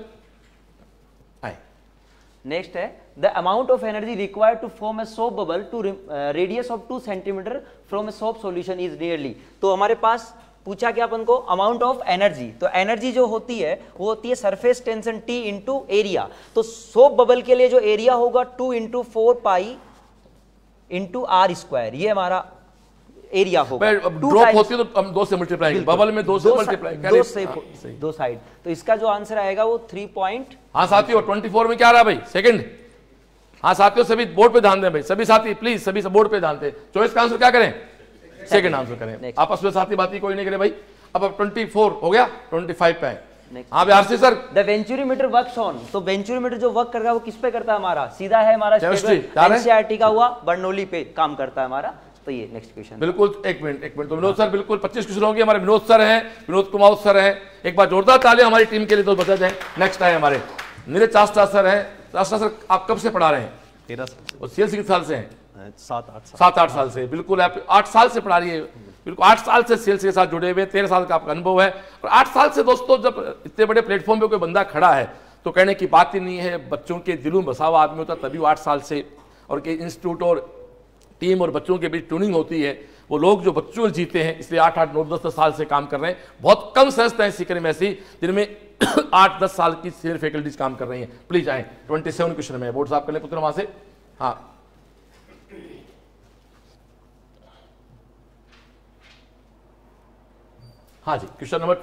नेक्स्ट है the amount of energy required to form a soap bubble to radius of 2 centimetre from a soap solution is nearly. तो हमारे पास पूछा क्या अपन को अमाउंट ऑफ एनर्जी, तो एनर्जी जो होती है वो होती है surface tension T into area. तो सोप बबल के लिए जो एरिया होगा 2 इंटू 4 पाई इंटू r², ये हमारा एरिया होगा। ड्रॉप होती है तो हम 2 से मल्टीप्लाई, बबल में 2 से मल्टीप्लाई करें, 2 साइड, तो इसका जो आंसर आएगा वो 3 पॉइंट। हाँ साथियों 24 में क्या रहा भाई? सेकंड। हाँ साथियों सभी बोर्ड पे ध्यान दें भाई, सभी साथी प्लीज सभी बोर्ड पे ध्यान दें। चॉइस का आंसर क्या करें? सेकंड आंसर करें। आपस में साथी बाती कोई नहीं करे भाई। अब 24 हो गया, 25 पे है। हाँ RC sir, the venturimeter works on, तो वेंचुरीमीटर जो वर्क करता है वो किस पे करता है हमारा? सीधा है हमारा एनसीईआरटी का हुआ बर्नौली पे काम करता है हमारा। तो ये नेक्स्ट क्वेश्चन बिल्कुल, एक मिनट तो विनोद सर बिल्कुल 25 क्वेश्चन होंगे। हमारे विनोद सर हैं, विनोद कुमार सर हैं, एक बार जोरदार तालियां हमारी टीम के लिए तो बता जाए। नेक्स्ट आए हमारे नीरज चास्टा सर हैं। चास्टा सर आप कब से पढ़ा रहे हैं? 13 साल और सीएलसी कितने साल से हैं? 7-8 साल से। बिल्कुल आप 8 साल से पढ़ा रही है, बिल्कुल 8 साल से सीएलसी के साथ जुड़े हुए, 13 साल का आपका अनुभव है। और 8 साल से दोस्तों जब इतने बड़े प्लेटफॉर्म पे कोई बंदा खड़ा है तो कहने की बात ही नहीं है। बच्चों के दिलों में बसा हुआ आदमी होता तभी वो 8 साल से, और कि इंस्टीट्यूट और टीम और बच्चों के बीच ट्यूनिंग होती है, वो लोग जो बच्चों जीते हैं, इसलिए 8-8, 9-10 साल से काम कर रहे हैं। बहुत कम संस्थाएं सीखने में ऐसी जिनमें 8-10 साल की सीनियर फैकल्टीज काम कर रही हैं। प्लीज आए, 27 क्वेश्चन में बोर्ड साफ कर ले पुत्र वहां से। हाँ हाँ जी, क्वेश्चन नंबर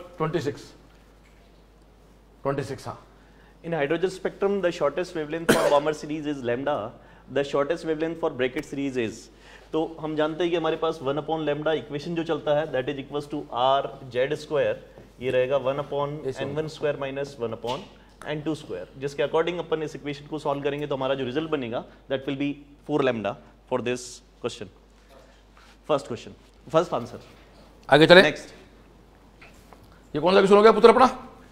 26। हाँ, In hydrogen spectrum, the shortest wavelength for Balmer series is lambda. The shortest wavelength for bracket series is. तो हम जानते हैं कि हमारे पास 1 lambda इक्वेशन जो चलता है that is equals to r z square, ये रहेगा 1/n1² minus 1/n2², जिसके अकॉर्डिंग अपन इस इक्वेशन को सॉल्व करेंगे तो हमारा जो रिजल्ट बनेगा that will be 4 lambda for this question. First answer. आगे चले। नेक्स्ट, ये कौन सा क्वेश्चन हो गया पुत्र अपना?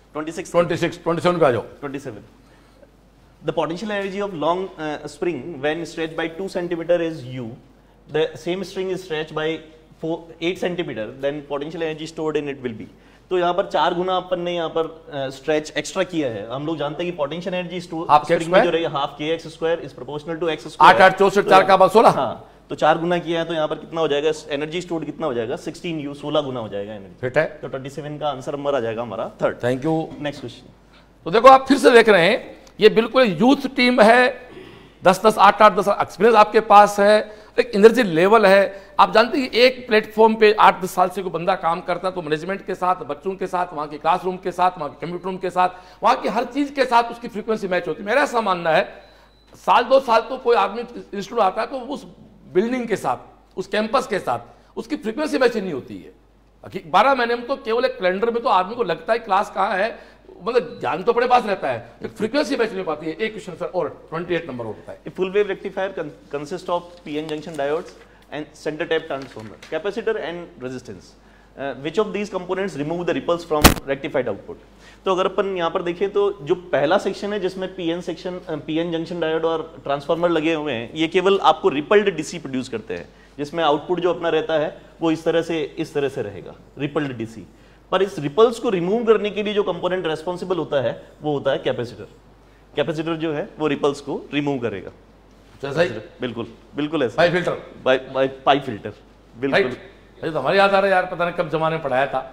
27 पे आ जाओ। 27. The potential energy of long spring when stretched by 2 centimeter is U. The same string is stretched by 8 centimeter. Then potential energy stored in it will be. तो यहाँ पर 4 गुना अपन ने यहाँ पर स्ट्रेच एक्स्ट्रा किया है। हम लोग जानते हैं कि पोटेंशियल एनर्जी स्प्रिंग में जो रहेगा half kx² is proportional to x²। 8 8 64 4 का 16। हाँ, तो 4 गुना किया है तो यहाँ पर कितना हो जाएगा? एनर्जी स्टोर्ड कितना हो जाएगा? 16U, 16 गुना हो जाएगा एनर्जी। फिट है, तो 27 का आंसर नंबर आ जाएगा हमारा 3rd। Thank you. Next question. तो देखो आप फिर से देख रहे हैं, ये बिल्कुल यूथ टीम है, 10-10 8-8 10 एक्सपीरियंस आपके पास है, एक एनर्जी लेवल है। आप जानते हैं एक प्लेटफॉर्म पे 8-10 साल से कोई बंदा काम करता है तो मैनेजमेंट के साथ, बच्चों के साथ, वहाँ के क्लासरूम के साथ, वहाँ के कंप्यूटर रूम के साथ, वहाँ की हर चीज़ के साथ उसकी फ्रीक्वेंसी मैच होती है। मेरा ऐसा मानना है, साल 2 साल तो कोई आदमी इंस्टीट्यूट आता है तो उस बिल्डिंग के साथ, उस कैंपस के साथ उसकी फ्रीक्वेंसी मैच नहीं होती है। 12 महीने में तो केवल एक कैलेंडर में तो आदमी को लगता है क्लास कहाँ है, मतलब ज्ञान तो अपने पास रहता है, एक फ्रीक्वेंसी मैच नहीं पाती है। एक क्वेश्चन सर और 28 नंबर होता है। Full wave rectifier consist of PN junction diodes and centre tap transformer, capacitor and resistance. Which of these components remove the ripples from rectified output. तो अगर अपन यहाँ पर देखें तो जो पहला सेक्शन है जिसमें पीएन जंक्शन डायोड और ट्रांसफार्मर लगे हुए हैं, ये केवल आपको रिपल्ड डीसी प्रोड्यूस करते हैं, जिसमें आउटपुट जो अपना रहता है वो इस तरह से रहेगा, रिपल्ड डीसी। पर इस रिपल्स को रिमूव करने के लिए जो कंपोनेंट रेस्पॉन्सिबल होता है वो होता है कैपेसिटर। कैपेसिटर जो है वो रिपल्स को रिमूव करेगा। बिल्कुल ऐसा। पाइप फिल्टर, पाइप फिल्टर, बिल्कुल। तो हमारे याद आ रहा है यार, पता नहीं कब जमाने में पढ़ाया था।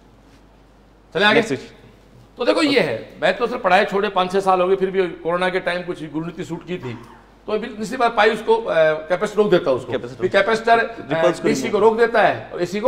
चले आगे। तो देखो ये है, मैं तो सिर्फ पढ़ाई छोड़े 5-6 साल हो गए, फिर भी कोरोना के टाइम कुछ गुरुनीति शूट की थी तो निश्चित बात पाई उसको कैपेसिटर रोक देता है, उसको कैपेसिटर डीसी को रोक देता है और एसी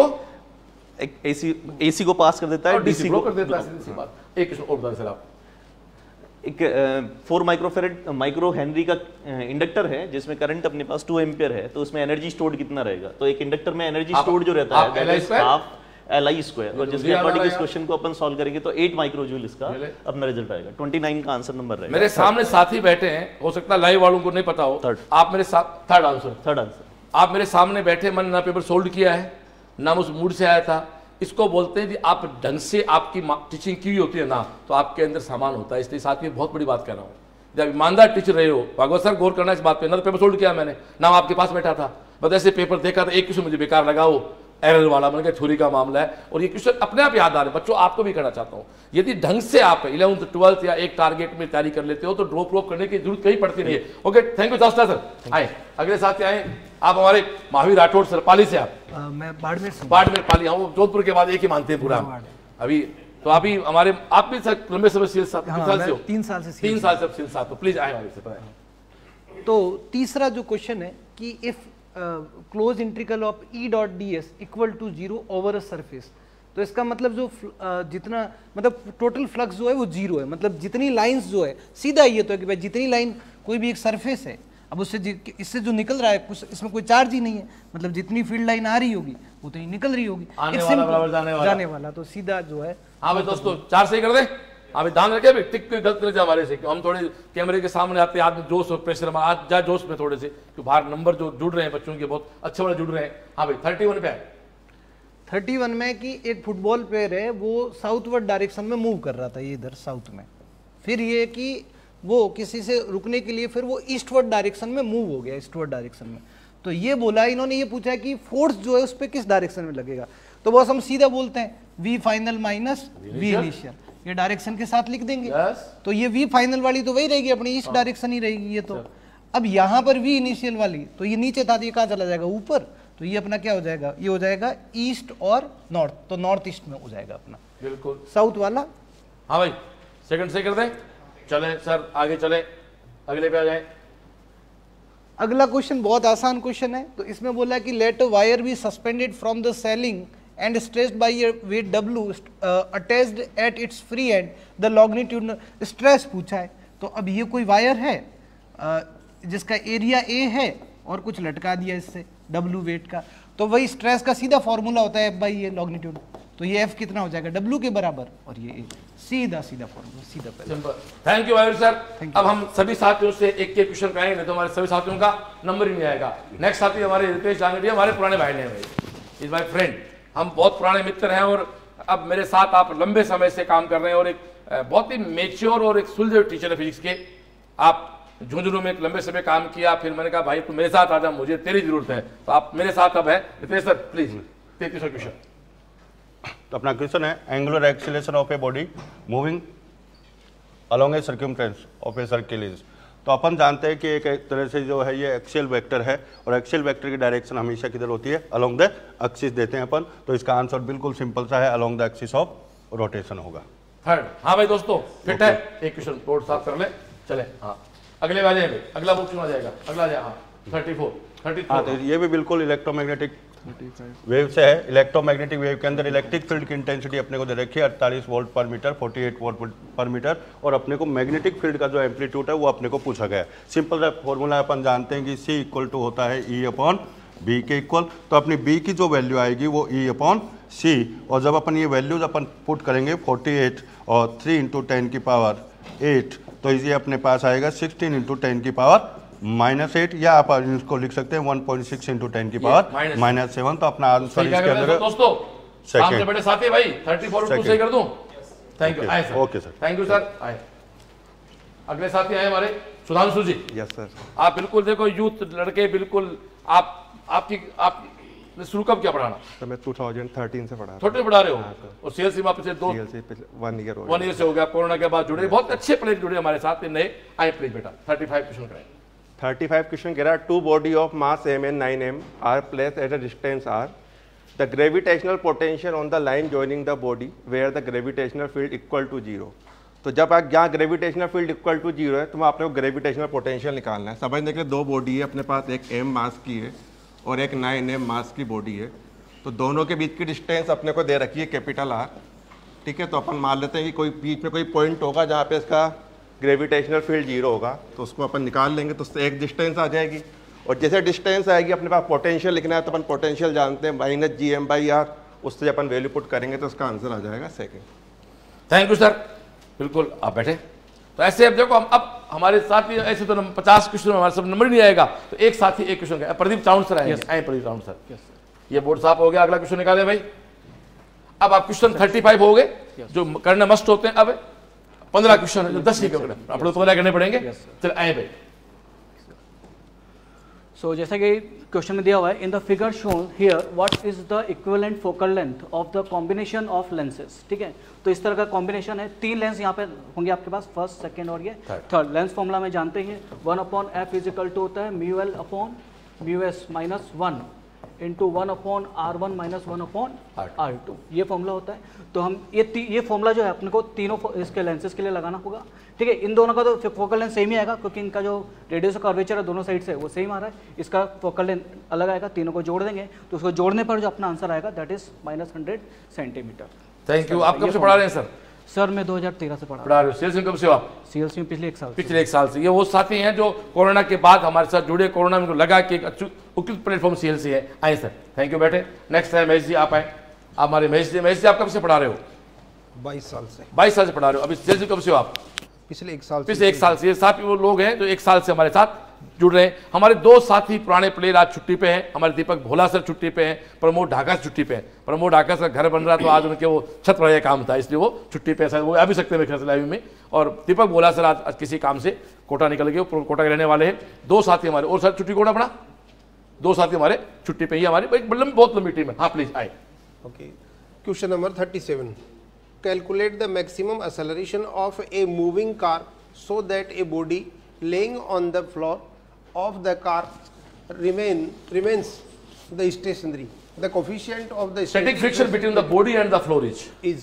को पास कर देता है, डीसी को कर देता है। सीधी सी बात। एक क्वेश्चन और बता सर आप। एक 4 माइक्रोफेरेड माइक्रो हेनरी का इंडक्टर है जिसमें करंट अपने पास 2 एम्पियर है, तो उसमें एनर्जी स्टोर्ड कितना रहेगा? तो एक इंडक्टर में एनर्जी स्टोर्ड जो रहता है हाफ Li², और जिसके अकॉर्डिंग इस क्वेश्चन को अपन सॉल्व करेंगे तो 8 माइक्रोजूल इसका अपना रिजल्ट आएगा। 29 का आंसर नंबर रहेगा। मेरे सामने साथी बैठे हैं, हो सकता है लाइव वालों को नहीं पता हो। आप मेरे साथ थर्ड आंसर आप मेरे सामने बैठे, मैंने ना पेपर सोल्व किया है ना उस मूड से आया था, इसको बोलते हैं कि आप ढंग से आपकी टीचिंग की हुई होती है ना, तो आपके अंदर सामान होता है। इसलिए साथ में बहुत बड़ी बात कर रहा हूँ, जब ईमानदार टीचर रहे हो, भागवत सर गौर करना इस बात पे, ना तो पेपर सोल्व किया मैंने, ना आपके पास बैठा था, बस ऐसे पेपर देखा था, एक क्वेश्चन मुझे बेकार लगा, वो एरर वाला, मैंने कहा थ्योरी का मामला है, और ये क्वेश्चन अपने आप याद आ रहे हैं बच्चों, आपको भी करना चाहता हूँ। यदि ढंग से आप 11th 12th या एक टारगेट में तैयारी कर लेते हो तो ड्रॉप करने की जरूरत कहीं पड़ती नहीं है। Okay, thank you Chasta sir. आए अगले साथी आए, आप हमारे महावीर राठौड़ सर, पाली से आप। मैं बाड़मेर पाली, हम जोधपुर के बाद एक ही मानते हैं पूरा अभी, तो अभी हमारे आप भी सर लंबे समय से 3 साल से 3 साल से साथ, तो प्लीज आए हमारे से। तो तीसरा जो क्वेश्चन है कि if close integral of E dot D S equal to 0 over a surface, तो इसका मतलब जो जितना मतलब टोटल फ्लक्स जो है वो 0 है, मतलब जितनी लाइंस जो है, सीधा ये तो है कि भाई जितनी लाइन कोई भी एक सरफेस है, अब उससे इससे जो निकल रहा है कुछ इसमें कोई चार्ज ही नहीं है, मतलब जितनी फील्ड लाइन आ रही होगी उतनी निकल रही होगी, जाने वाला तो सीधा जो है। हाँ भाई दोस्तों 4 सही कर दे, हाँ भाई ध्यान रखे भाई, टिक कोई गलत नहीं हमारे से, हम थोड़े कैमरे के सामने आते हैं, आदमी जोश और प्रेशर हमारा आज जाए जोश में थोड़े से, क्योंकि बाहर नंबर जो जुड़ रहे हैं बच्चों के बहुत अच्छे वाले जुड़ रहे हैं। हाँ भाई 31 पे 31 में कि एक फुटबॉल प्लेयर है वो साउथवर्ड डायरेक्शन में मूव कर रहा था, ये इधर साउथ में, फिर ये कि वो किसी से रुकने के लिए फिर वो ईस्टवर्ड डायरेक्शन में मूव हो गया, ईस्टवर्ड डायरेक्शन में। तो ये बोला, इन्होंने ये पूछा कि फोर्स जो है उस पर किस डायरेक्शन में लगेगा, तो बस हम सीधा बोलते हैं V final minus V initial, ये डायरेक्शन के साथ लिख देंगे। तो ये वी फाइनल वाली तो वही रहेगी, अपनी ईस्ट डायरेक्शन ही रहेगी ये तो। अब यहाँ पर वी इनिशियल वाली, तो ये नीचे था, तो ये कहाँ चला जाएगा ऊपर, तो ये अपना क्या हो जाएगा, ये हो जाएगा ईस्ट और नॉर्थ, तो नॉर्थ ईस्ट में हो जाएगा अपना, बिल्कुल साउथ वाला। हाँ भाई सेकंड से कर दे, चले सर आगे चले, अगले पे आ जाए। अगला क्वेश्चन बहुत आसान क्वेश्चन है, तो इसमें बोला है कि let a wire be suspended from the ceiling and stressed by a weight W attached at its free end, the longitudinal stress पूछा है। तो अब ये कोई वायर है जिसका एरिया A है और कुछ लटका दिया इससे W वेट का, तो वही स्ट्रेस का सीधा फॉर्मूला होता है F बाई ये लॉन्गिट्यूड, तो ये F कितना हो जाएगा W के बराबर, और ये A, सीधा फॉर्मूला, सीधा पहले। Thank you Mahavir sir. अब हम सभी साथियों से एक एक क्वेश्चन कराएंगे, नहीं तो हमारे सभी साथियों का नंबर ही नहीं आएगा। नेक्स्ट साथी हमारे रितेश जांगड़ी, हमारे पुराने भाई ने, इज माय फ्रेंड, हम बहुत पुराने मित्र हैं और अब मेरे साथ आप लंबे समय से काम कर रहे हैं और एक बहुत ही मेच्योर और एक सुलझे टीचर है फिजिक्स के। आप झुंझुनू में एक लंबे समय काम किया, फिर मैंने कहा भाई तू मेरे साथ आ जा, मुझे तेरी जरूरत है, तो आप मेरे साथ अब है। रितेश सर प्लीज 33वां क्वेश्चन। तो अपना क्वेश्चन है angular acceleration of a body moving along a circumference of a circle is. तो अपन जानते हैं कि एक तरह से जो है ये एक्सियल वेक्टर है, और एक्सियल वेक्टर की डायरेक्शन हमेशा किधर होती है, अलोंग द एक्सिस देते हैं अपन, तो इसका आंसर बिल्कुल सिंपल सा है, along the axis of rotation होगा। थर्ड। हाँ भाई दोस्तों फिट है, एक क्वेश्चन बोर्ड साफ कर ले, चले हाँ अगले वाले में, अगला बुक चुना जाएगा, अगला जाए हाँ 34। हाँ तो ये भी बिल्कुल इलेक्ट्रोमैग्नेटिक वेव से है। इलेक्ट्रोमैग्नेटिक वेव के अंदर इलेक्ट्रिक फील्ड की इंटेंसिटी अपने को दे रखी है 48 वोल्ट पर मीटर, 48 वोल्ट पर मीटर, और अपने को मैग्नेटिक फील्ड का जो एम्पलीट्यूड है वो अपने को पूछा गया है। सिंपल फॉर्मूला अपन जानते हैं कि C इक्वल टू होता है E अपॉन B के इक्वल, तो अपनी B की जो वैल्यू आएगी वो E अपॉन C, और जब अपन ये वैल्यूज अपन पुट करेंगे 48 और 3 इंटू 10 की पावर 8, तो ये अपने पास आएगा 16 इंटू 10 की पावर -8, या आप इसको लिख सकते हैं 1.6 इंटू 10 की पावर -7। तो अपना आंसर इसके अंदर दोस्तों सामने बड़े साथी भाई 34 को सही कर दूं। Thank you. आए sir. Okay sir, thank you sir. आए अगले साथी आए हमारे सुधांशु जी। Yes sir. आप बिल्कुल देखो यूथ लड़के, बिल्कुल आप शुरू कब क्या पढ़ाना? तो मैं 2013 से पढ़ा, छोटे पढ़ा रहे हो, और सीएलसी में पिछले 1 ईयर से हो गया, कोरोना के बाद जुड़े, बहुत अच्छे प्लेयर जुड़े हमारे साथ नए। आए प्लीज बेटा 35 क्वेश्चन कराएं। 35 क्वेश्चन कह रहा है, 2 body of mass m and 9m are placed at a distance r. The gravitational potential on the line joining the body where the gravitational field equal to 0. तो जब आप यहाँ ग्रेविटेशनल फील्ड इक्वल टू 0 है तो आपने को ग्रेविटेशनल पोटेंशियल निकालना है। समझने के लिए 2 बॉडी है अपने पास, एक m मास की है और एक 9m मास की बॉडी है, तो दोनों के बीच की डिस्टेंस अपने को दे रखी है कैपिटल R, ठीक है। तो अपन मान लेते हैं कि कोई बीच में कोई पॉइंट होगा जहाँ पे इसका ग्रेविटेशनल फील्ड 0 होगा, तो उसको अपन निकाल लेंगे, तो उससे एक डिस्टेंस आ जाएगी, और जैसे डिस्टेंस आएगी अपने पास पोटेंशियल लिखना है, तो अपन पोटेंशियल जानते हैं -gm/r, उससे अपन वैल्यू पुट करेंगे तो उसका आंसर आ जाएगा सेकंड। Thank you sir. बिल्कुल आप बैठे। तो ऐसे अब देखो, हम अब हमारे साथी ऐसे तो 50 क्वेश्चन हमारे सब नंबर नहीं आएगा, तो एक साथी एक क्वेश्चन का। प्रदीप चाउंड सर आए। प्रदीप चाउंड सर, ये बोर्ड साफ हो गया, अगला क्वेश्चन निकाले भाई। अब आप क्वेश्चन 35 हो गए जो करना मस्ट होते हैं। अब 15 क्वेश्चन है जो 10 ही अपने 15 करने पड़ेंगे। चल आए भाई। सो जैसा कि क्वेश्चन में दिया हुआ है, in the figure shown here what is the equivalent focal length of the combination of lenses. ठीक है, तो इस तरह का कॉम्बिनेशन है, 3 लेंस यहाँ पे होंगे आपके पास, फर्स्ट, सेकंड और ये थर्ड। लेंस फॉर्मूला में जानते हैं 1/f इज इक्वल टू होता है μl/μs minus 1 into 1/r1 minus 1/r2, ये फॉर्मूला होता है। तो हम ये फॉर्मूला जो है अपने को तीनों इसके लेंसेज के लिए लगाना होगा। ठीक है, इन दोनों का तो फोकल लेंथ सेम ही आएगा क्योंकि इनका जो रेडियस कर्वेचर है दोनों साइड से वो सेम आ रहा है। इसका फोकल लेंथ अलग आएगा, तीनों को जोड़ देंगे तो उसको जोड़ने पर जो अपना आंसर आएगा that is -100 centimetre. Thank you. आप कब से पढ़ा रहे हैं सर? सर मैं 2013 से पढ़ा रहे हो। सीएलसी में कब से हो आप? सीएलसी में पिछले 1 साल। पिछले 1 साल से। ये वो साथी हैं जो कोरोना के बाद हमारे साथ जुड़े, कोरोना में लगा कि एक उपयुक्त प्लेटफॉर्म सीएलसी है। आए सर। थैंक यू बैठे। नेक्स्ट है महेश जी, आप आए। आप हमारे महेश जी आप कब से पढ़ा रहे हो? 22 साल से। 22 साल से पढ़ा रहे हो। अभी सीएलसी कब से हो आप? पिछले 1 साल। पिछले 1 साल से। ये साथी वो लोग हैं जो 1 साल से हमारे साथ जुड़ रहे हैं। हमारे 2 साथी पुराने प्लेयर आज छुट्टी पे हैं। हमारे दीपक भोला सर छुट्टी पे हैं, प्रमोद ढाका छुट्टी पे हैं। प्रमोद ढाका सर घर बन रहा तो आज उनके वो छत बढ़ाया काम था इसलिए वो छुट्टी पे, वो आ भी सकते हैं मेरे लाइव में। और दीपक भोला सर आज किसी काम से कोटा निकल गए, कोटा के रहने वाले हैं। 2 साथी हमारे और सर छुट्टी कोटा पड़ा, 2 साथी हमारे छुट्टी पे ही हमारी बहुत लंबी टीम है। हाँ प्लीज आए। Okay, question number 37, calculate the maximum acceleration of a moving car so that a body laying on the floor of the car remains the stationary. The coefficient of the static friction between the body and the floor is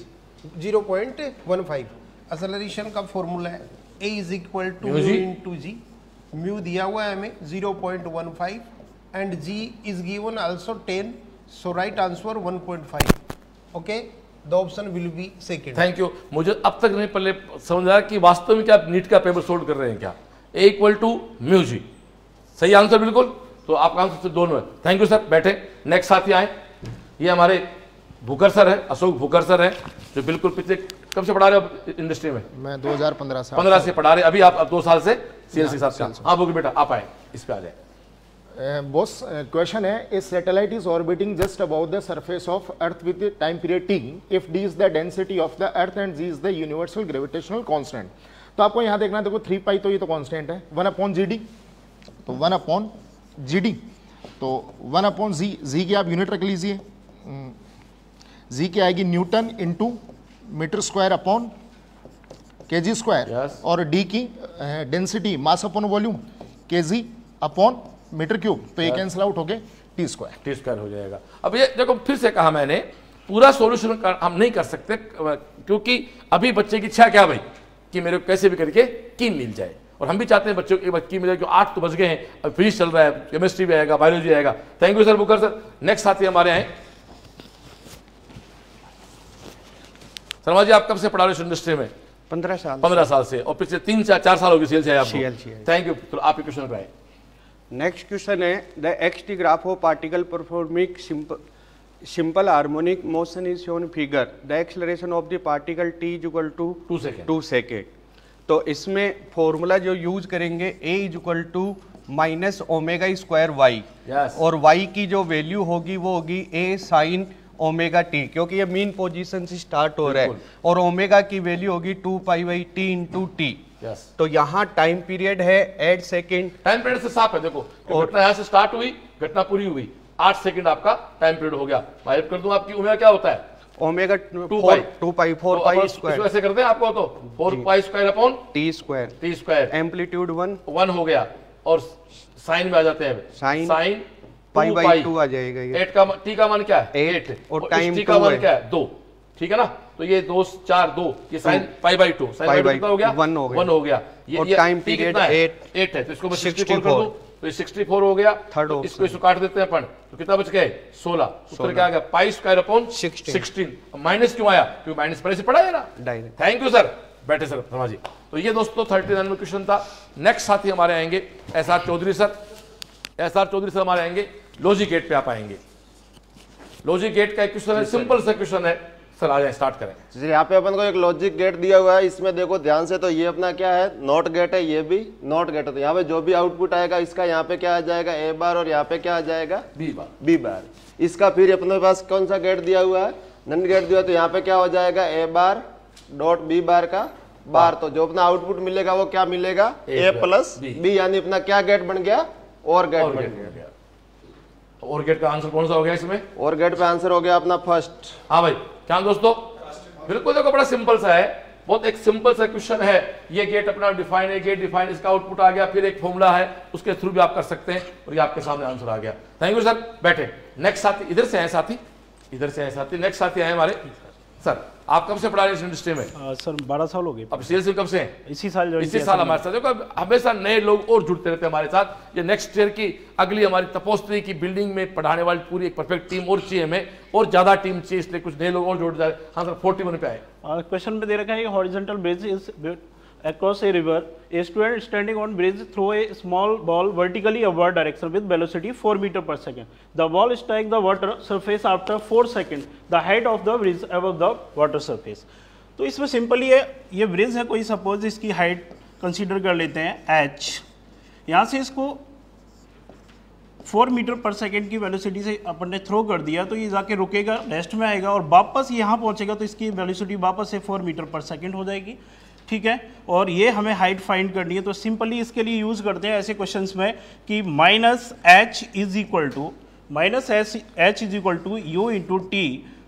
0.15. acceleration का फॉर्मूला है a is equal to mu into g. mu दिया हुआ है हमें 0.15 and g is given also 10, so right answer 1.5. okay, the option will be second. Thank you. मुझे अब तक नहीं पहले समझ आया कि वास्तव में क्या आप नीट का पेपर सोल्व कर रहे हैं क्या? A equal to mu g, सही आंसर बिल्कुल। तो आपका आंसर दोनों है। Thank you sir. बैठे। नेक्स्ट साथी आए। ये हमारे भूकर सर है, अशोक भूकर सर है जो बिल्कुल पिछले कब से पढ़ा रहे हो इंडस्ट्री में? मैं 2015 से 15 से पढ़ा रहे। अभी आप 2 साल से सीएलसी के साथ। हाँ भूकर बेटा आप आए, इस पे आ जाए। बॉस क्वेश्चन है, a satellite is orbiting just about the surface of earth with time period t if d is the density of the earth and g is the universal gravitational constant. तो आपको यहां देखना, देखो 3 पाई तो ये तो कांस्टेंट है, 1/gd, तो 1/gd, तो 1/g की आप यूनिट रख लीजिए। g की आएगी newton into metre square upon kg square, और d की density mass upon volume kg upon metre cube, तो ये कैंसिल आउट हो गए टी स्क्वायर हो जाएगा। अब ये देखो फिर से कहा मैंने, पूरा सॉल्यूशन हम नहीं कर सकते क्योंकि अभी बच्चे की इच्छा क्या भाई कि मेरे को कैसे भी करके की मिल जाए, और हम भी चाहते हैं बच्चों को एक बार की मिल जाए। जो 8 तो बज गए हैं, अब फिजिक्स चल रहा है, केमिस्ट्री भी आएगा, बायोलॉजी आएगा। Thank you sir Bhukar sir. Next साथी हमारे आए शर्मा जी, आप कब से पढ़ा रहे हो इंडस्ट्री में? 15 साल से, और पिछले 3-4 साल हो गए सीएलसी आपको। Thank you. तो आपके क्वेश्चन पर आए। नेक्स्ट क्वेश्चन है, the xt graph of particle performing simple harmonic motion is shown figure. The acceleration of the particle t is equal to 2 second. तो इसमें फॉर्मूला जो यूज करेंगे a is equal to minus omega square y, और y की जो वैल्यू होगी वो होगी a sin ओमेगा टी, क्योंकि ये मीन पोजीशन से स्टार्ट हो रहा है, और ओमेगा की वैल्यू होगी 2π/t इंटू टी। तो यहाँ टाइम पीरियड है 8 सेकेंड। टाइम पीरियड से साफ है, देखो घटना यहाँ से स्टार्ट हुई, घटना पूरी हुई, 8 सेकंड आपका टाइम पीरियड हो गया। हेल्प कर दूं आपकी, ओमेगा क्या होता है? Omega 4π square. ऐसे करते हैं आपको, तो 4π square upon t square. Amplitude 1 हो गया, और साइन में आ जाते हैं, साइन π/2 आ जाएगा। ये 8 का t का मान क्या है? 8, और टाइम t का मान क्या है? 2। ठीक है ना, तो ये 2 4 2, ये साइन π/2, साइन कितना हो गया? 1 हो गया। ये टाइम पीरियड 8 है, तो इसको मैं 64 कर दूं तो ये 64 हो गया। तो इसको काट देते हैं अपन, तो कितना बच गए? 16। उत्तर क्या आ गया? Pi square upon 16। माइनस क्यों आया? क्योंकि माइनस पहले से पढ़ा है ना। Thank you sir. बैठे सर शर्मा जी। तो ये दोस्तों 39 में क्वेश्चन था। नेक्स्ट साथी हमारे आएंगे SR Chaudhary sir. SR Chaudhary sir हमारे आएंगे, लॉजिक गेट पे आप आएंगे। लॉजिक गेट का एक क्वेश्चन है, सिंपल सा क्वेश्चन है सर, आ जाए स्टार्ट करें। यहाँ पे अपन को एक लॉजिक गेट दिया हुआ है, इसमें देखो ध्यान से, तो ये अपना क्या है? नॉट गेट है, ये भी नॉट गेट है। तो यहाँ पे जो भी आउटपुट आएगा इसका यहाँ पे क्या आ जाएगा? ए बार, और यहाँ पे क्या आ जाएगा? B bar. इसका फिर अपने पास कौन सा गेट दिया हुआ है? नन गेट दिया तो यहाँ पे क्या हो जाएगा ए बार डॉट बी बार का बार, तो जो अपना आउटपुट मिलेगा वो क्या मिलेगा ए प्लस बी, यानी अपना क्या गेट बन गया और गेट बन गया। और गेट का आंसर कौन सा हो गया इसमें? और गेट पे आंसर हो गया अपना फर्स्ट। हाँ भाई क्या दोस्तों, बिल्कुल देखो बड़ा सिंपल सा है, बहुत एक सिंपल सा क्वेश्चन है। ये गेट अपना डिफाइन है, गेट डिफाइन, इसका आउटपुट आ गया, फिर एक फॉर्मूला है उसके थ्रू भी आप कर सकते हैं और ये आपके सामने आंसर आ गया। Thank you sir. बैठे। नेक्स्ट साथी इधर से है, साथी इधर से है, साथी नेक्स्ट साथी आए हमारे। सर आप कब से पढ़ा रहे हैं इस इंडस्ट्री में? सर 12 साल हो गए। अब सेल्स कब से हैं? इसी साल इसी साल हमारे साथ। देखो हमेशा नए लोग और जुड़ते रहते हैं हमारे साथ। ये नेक्स्ट ईयर की अगली हमारी तपोस्त्री की बिल्डिंग में पढ़ाने वाली पूरी एक परफेक्ट टीम और चाहिए हमें, और ज्यादा टीम चाहिए, इसलिए कुछ नए लोग और जुड़ जाए। हाँ सर 41 पे आए। क्वेश्चन में दे रखा है horizontal bridge is across a river. A student standing on bridge throw a small ball vertically upward direction with velocity 4 meter per second. The ball strike the water surface after 4 seconds. The height of the bridge above the water surface. तो इसमें सिंपली ये ब्रिज है कोई, सपोज इसकी हाइट कंसीडर कर लेते हैं h। यहाँ से इसको 4 मीटर पर सेकेंड की वेलोसिटी से अपन ने थ्रो कर दिया, तो ये जाके रुकेगा, रेस्ट में आएगा और वापस यहाँ पहुँचेगा, तो इसकी वेलोसिटी वापस से 4 मीटर पर सेकेंड हो जाएगी। ठीक है, और ये हमें हाइट फाइंड करनी है, तो सिंपली इसके लिए यूज़ करते हैं ऐसे क्वेश्चंस में कि minus h is equal to u into t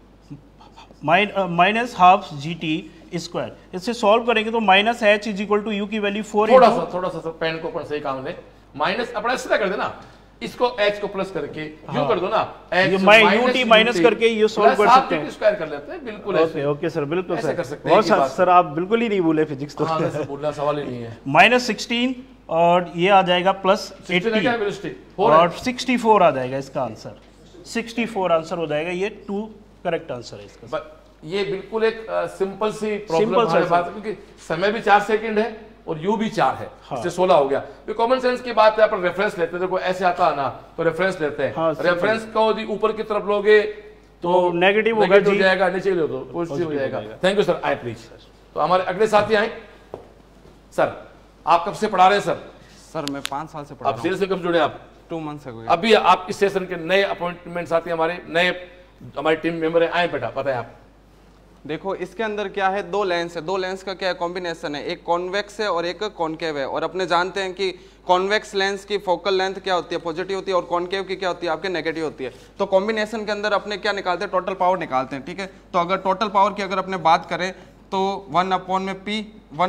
minus half g t square. इससे सॉल्व करेंगे तो minus h is equal to u की वैल्यू 4। थोड़ा सा पेन को अपन सही काम ले, माइनस अपना सीधा कर देना, इसको h को प्लस करके u कर दो ना, यू टी माइनस करके ये सॉल्व कर सकते हैं, स्क्वायर कर लेते हैं। बिल्कुल ओके ओके सर, बिल्कुल ऐसे सर कर सकते हैं। सर आप बिल्कुल ही नहीं बोले फिजिक्स तो। हाँ सर बोलना सवाल ही नहीं है। माइनस 16 और ये आ जाएगा प्लस 80 और 64 आ जाएगा इसका आंसर। 64 आंसर हो जाएगा, ये 2 करेक्ट आंसर है इसका। ये बिल्कुल एक सिंपल सी प्रॉब्लम हमारे पास, क्योंकि समय भी 4 सेकंड है और u भी 4 है, इससे 16 हो गया। तो कॉमन सेंस की बात है, अपन रेफरेंस लेते हैं, देखो ऐसे आता है ना तो रेफरेंस लेते हैं। रेफरेंस को यदि ऊपर की तरफ लोगे तो नेगेटिव हो जाएगा, नीचे ले तो पॉजिटिव हो जाएगा। Thank you sir. आए प्लीज। तो हमारे अगले साथी आए। सर आप कब से पढ़ा रहे हैं? सर मैं 5 साल से पढ़ा रहा हूं। अब सेल्स से कब जुड़े आप? 2 मंथ्स हो गए। अभी आप इस सेशन के नए अपॉइंटमेंट साथी हमारे नए हमारी टीम मेंबर आए बेटा, बताएं आप। देखो इसके अंदर क्या है, 2 लेंस है, 2 लेंस का क्या है कॉम्बिनेशन है, एक कॉन्वेक्स है और एक कॉनकेव है। और अपने जानते हैं कि कॉन्वेक्स लेंस की फोकल लेंथ क्या होती है, पॉजिटिव होती है, और कॉनकेव की क्या होती है, आपके नेगेटिव होती है। तो कॉम्बिनेशन के अंदर अपने क्या निकालते हैं, टोटल पावर निकालते हैं। ठीक है, तो अगर टोटल पावर की अगर अपने बात करें तो 1/p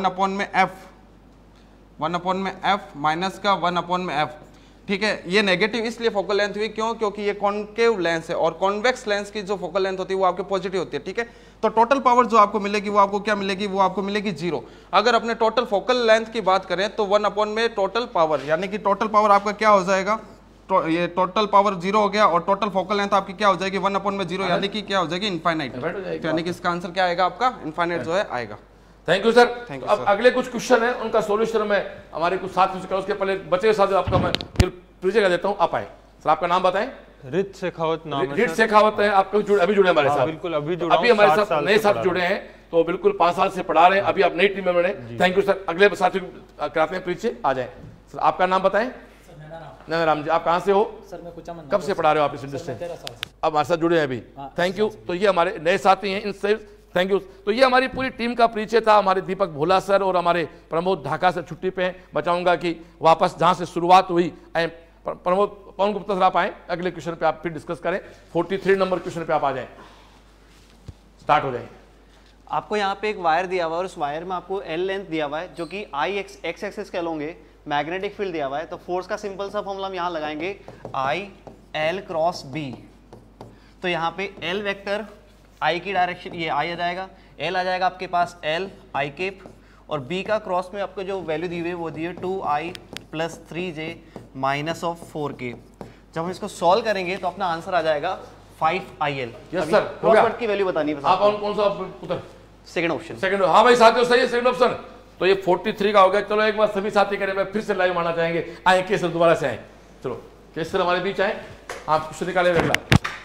1/f माइनस का 1/f। ठीक है, ये नेगेटिव इसलिए फोकल लेंथ हुई, क्यों? क्योंकि ये कॉनकेव लेंस है और कॉन्वेक्स लेंस की जो फोकल लेंथ होती है वो आपके पॉजिटिव होती है। ठीक है, तो टोटल पावर जो आपको मिलेगी वो आपको क्या मिलेगी, वो आपको मिलेगी 0। अगर अपने टोटल फोकल लेंथ की बात करें तो 1/में में टोटल पावर, यानी कि टोटल पावर आपका क्या हो जाएगा, ये टोटल पावर 0 हो गया और टोटल फोकल लेंथ आपकी क्या हो जाएगी 1/में में 0, यानी कि क्या हो जाएगी इनफाइनाइट। तो यानी कि इसका आंसर क्या आएगा आपका, इनफाइनाइट जो है आएगा। Thank you sir. अब अगले कुछ क्वेश्चन है, उनका सोल्यूशन में हमारे कुछ साथी से, उसके पहले बचे हुए साथी आपका मैं परिचय कर देता हूं। आप आए सर, आपका नाम बताएं। रित शेखावत नाम है। रित शेखावत है, आपको अभी जुड़े हमारे साथ? बिल्कुल अभी जुड़ा, अभी हमारे साथ नए साथ जुड़े हैं, तो बिल्कुल 5 साल से पढ़ा रहे हैं, अभी आप नई टीम मेंबर हैं। Thank you sir. अगले साथी कराते हैं परिचय, आ जाए सर। आपका नाम बताएं। नैनाराम जी, आप कहाँ से हो? सर मैं कुछ कब से पढ़ा रहे हो आप इस इंडस्ट्री? 13 साल से। अब हमारे साथ जुड़े हैं अभी। Thank you. तो ये हमारे नए साथी हैं, इनसे थैंक यू। तो ये हमारी पूरी टीम का परिचय था। हमारे दीपक भोला सर और हमारे प्रमोद ढाका से छुट्टी पे हैं, बचाऊंगा कि वापस जहाँ से शुरुआत हुई। प्रमोद पवन गुप्ता सर आप आए, अगले क्वेश्चन पे आप फिर डिस्कस करें। 43 नंबर क्वेश्चन पे आप आ जाएं, स्टार्ट हो जाए। आपको यहाँ पे एक वायर दिया हुआ है और उस वायर में आपको एल लेंथ दिया हुआ है, जो कि आई एक्स एक्सिस के अलोंगे मैग्नेटिक फील्ड दिया हुआ है। तो फोर्स का सिंपल सा फॉर्मूला हम यहाँ लगाएंगे, आई एल क्रॉस बी। तो यहाँ पे एल वेक्टर आई की डायरेक्शन, ये आई आ जाएगा, एल आ जाएगा आपके पास एल आई केप, और बी का क्रॉस में आपको जो वैल्यू दी हुई है वो दी है 2i + 3j - 4k। जब हम इसको सॉल्व करेंगे तो अपना आंसर आ जाएगा 5il। Yes sir, cross product की वैल्यू बतानी है। आप कौन सा उत्तर? Second option. सेकंड, हाँ भाई साथियों सही है, सेकंड ऑप्शन। तो ये 43 का हो गया। चलो एक बार सभी साथी करें, मैं फिर से लाइव आना चाहेंगे। आए केसर, दोबारा से आए। चलो केसर हमारे बीच आए, आप कुछ निकाले अगला।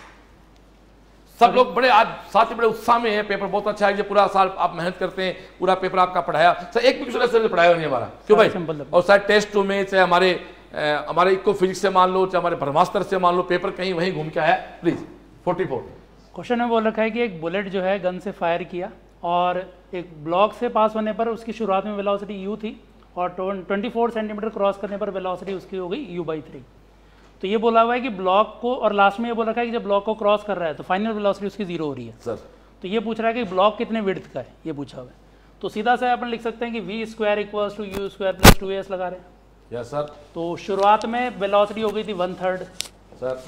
सब लोग बड़े आज साथी बड़े उत्साह में हैं। पेपर बहुत अच्छा है, ये पूरा साल आप मेहनत करते हैं, पूरा पेपर आपका पढ़ाया सर, एक भी क्वेश्चन ऐसे पढ़ाया नहीं हमारा, क्यों भाई? और शायद टेस्ट 2 में चाहे हमारे इको फिजिक्स से मान लो, चाहे हमारे ब्रह्मास्त्र से मान लो, पेपर कहीं वहीं घूम के आया। प्लीज 44 क्वेश्चन में बोल रखा है कि एक बुलेट जो है गन से फायर किया और एक ब्लॉक से पास होने पर उसकी शुरुआत में वेलोसिटी u थी और 24 सेंटीमीटर क्रॉस करने पर वेलोसिटी उसकी हो गई u/3। तो ये बोला हुआ है कि ब्लॉक को, और लास्ट में ये बोल रखा है कि जब ब्लॉक को क्रॉस कर रहा है तो फाइनल वेलोसिटी उसकी 0 हो रही है सर। तो ये पूछ रहा है कि ब्लॉक कितने विड्थ का है, ये पूछा हुआ है। तो सीधा से अपन लिख सकते हैं कि v² = u² + 2as लगा रहे हैं। Yes sir. तो शुरुआत में वेलोसिटी हो गई थी 1/3 सर,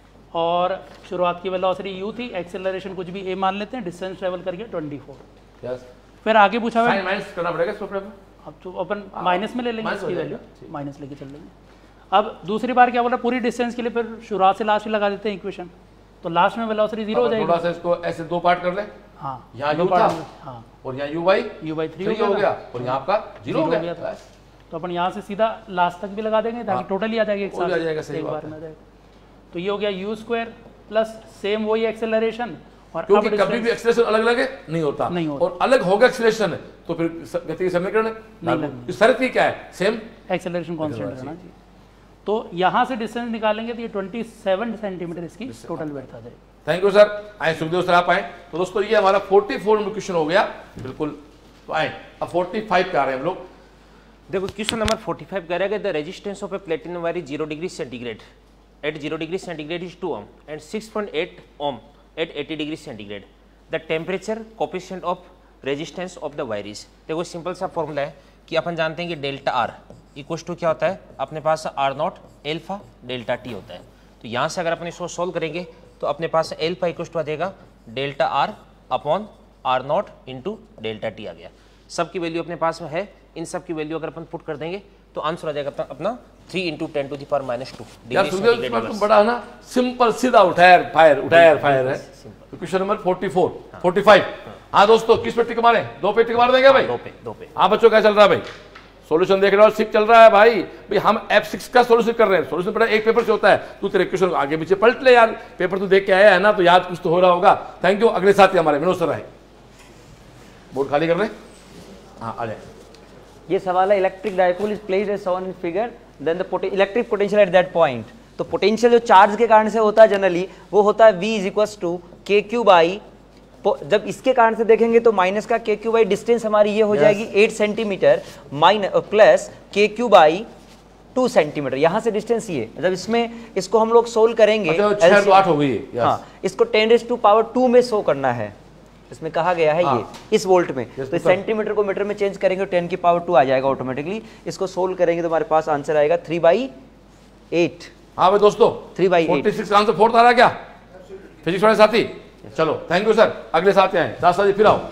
और शुरुआत की वेलोसिटी u थी, एक्सेलरेशन कुछ भी a मान लेते हैं, डिस्टेंस ट्रेवल करके 24। यस। फिर आगे पूछा हुआ साइन माइनस करना पड़ेगा इसको, अब तो अपन माइनस में ले लेंगे इसकी वैल्यू, माइनस लेके चल लेंगे। अब दूसरी बार क्या बोला, पूरी डिस्टेंस के लिए फिर शुरुआत से लास्ट में लगा देते हैं इक्वेशन, तो लास्ट में वेलोसिटी 0 हो जाएगी। थोड़ा सा इसको ऐसे दो पार्ट कर ले। हाँ, यहाँ u था, हाँ, और यहाँ u/3 हो गया और यहाँ आपका 0 हो गया था। तो अपन यहाँ से सीधा लास्ट तक भी लगा देंगे ताकि टोटली आ जाएगा एक साथ, एक बार में आ जाएगा। तो ये हो गया u² प्लस सेम वही एक्सेलरेशन, और क्योंकि कभी भी एक्सेलरेशन अलग अलग नहीं होता, और अलग होगा एक्सेलरेशन तो फिर गति के समीकरण नहीं, शर्त ही क्या है, सेम एक्सेलरेशन कांस्टेंट रहना चाहिए। तो यहाँ से डिस्टेंस निकालेंगे तो ये 27 सेंटीमीटर इसकी टोटल विड्थ आ जाएगी। Thank you sir. आए सुखदेव सर, आप आए। तो दोस्तों ये हमारा 44 नंबर क्वेश्चन हो गया, बिल्कुल। तो आए अब 45 पे आ रहे हैं हम लोग। देखो क्वेश्चन नंबर 45 कह रहा है कि the resistance of a platinum wire is 0 degree centigrade at 0 degree centigrade is 2 ohm and 6.8 ohm at 80 degree centigrade. The temperature coefficient of resistance of the wire is. देखो सिंपल सा फॉर्मूला है कि अपन जानते हैं कि डेल्टा आर इक्वल टू क्या होता है, अपने पास R0 अल्फा डेल्टा टी होता है। तो यहाँ से अगर अपन इसको सॉल्व करेंगे तो अपने पास अल्फा इक्वल टू आ जाएगा delta R upon R0 into delta t आ गया। सब की वैल्यू अपने पास में है, इन सब की वैल्यू अगर अपन पुट कर देंगे तो आंसर आ जाएगा अपना 3 × 10⁻²। यार तुम बड़ा है ना, सिंपल सीधा उठाया फायर है। तो क्वेश्चन नंबर 45। हाँ दोस्तों, किस पे टिक मारे, 2 पे टिक मार देंगे भाई, 2 पे। हाँ बच्चों क्या चल रहा है भाई, सॉल्यूशन देख रहे हो, 6 चल रहा है भाई हम F6 का सॉल्यूशन कर रहे हैं। सॉल्यूशन पता एक पेपर से होता है, तू तेरे क्वेश्चन आगे पीछे पलट ले यार, पेपर तू देख के आया है ना, तो याद कुछ तो हो रहा होगा। Thank you. अगले साथी हमारे विनोद सर आए, बोर्ड खाली कर रहे हैं। हाँ आ जाए। ये सवाल है, electric dipole is placed as shown in figure, then the electric potential at that point. तो पोटेंशियल जो चार्ज के कारण से होता है जनरली वो होता है V = KQ/, जब इसके कारण से देखेंगे तो माइनस का KQ/, डिस्टेंस हमारी ये हो जाएगी 8 सेंटीमीटर प्लस KQ/2 सेंटीमीटर। यहाँ से डिस्टेंस ये, जब इसमें इसको हम लोग सोल्व करेंगे, 8 हो गई। हाँ, इसको 10⁻² में शो करना है, इसमें कहा गया है ये इस वोल्ट में। तो सेंटीमीटर को मीटर में चेंज करेंगे 10⁻² आ जाएगा ऑटोमेटिकली। इसको सोल्व करेंगे तो हमारे पास आंसर आएगा 3/8। हाँ भाई दोस्तों, 3/8। 46 का आंसर 4 आ रहा क्या फिजिक्स वाले साथी? चलो थैंक यू सर। अगले साथी आए, दास जी फिर आओ।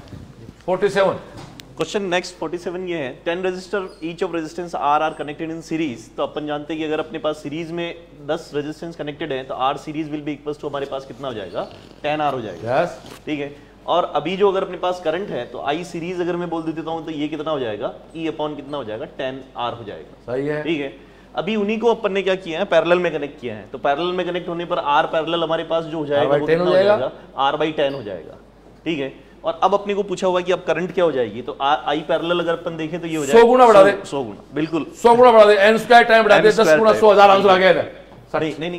47 क्वेश्चन नेक्स्ट 47 ये है, 10 resistor each of resistance R connected in series. तो अपन जानते हैं कि अगर अपने पास सीरीज में 10 रेजिस्टेंस कनेक्टेड है तो R series will be equals to हमारे पास कितना हो जाएगा, 10R हो जाएगा। ठीक है। और अभी जो अगर अपने पास करंट है तो आई सीरीज अगर मैं बोल देता हूँ तो ये कितना हो जाएगा, E अपॉन कितना हो जाएगा, 10R हो जाएगा। सही है। ठीक है। अभी उन्हीं को अपन ने क्या किया है, पैरेलल में कनेक्ट किया है। तो पैरेलल में कनेक्ट होने पर आर पैरेलल हमारे पास जो हो जाएगा वो कितना हो जाएगा, R/10 हो जाएगा। ठीक है। और अब अपने को पूछा हुआ कि अब करंट क्या हो जाएगी, तो आई पैरेलल अगर अपन देखें तो ये हो जाएगा 100 गुना बढ़ा दे, 100 गुना, बिल्कुल 100 गुना बढ़ा दे, n² टाइम बढ़ा दे, 10 गुना 100,000 आंसर आ गया इधर। नहीं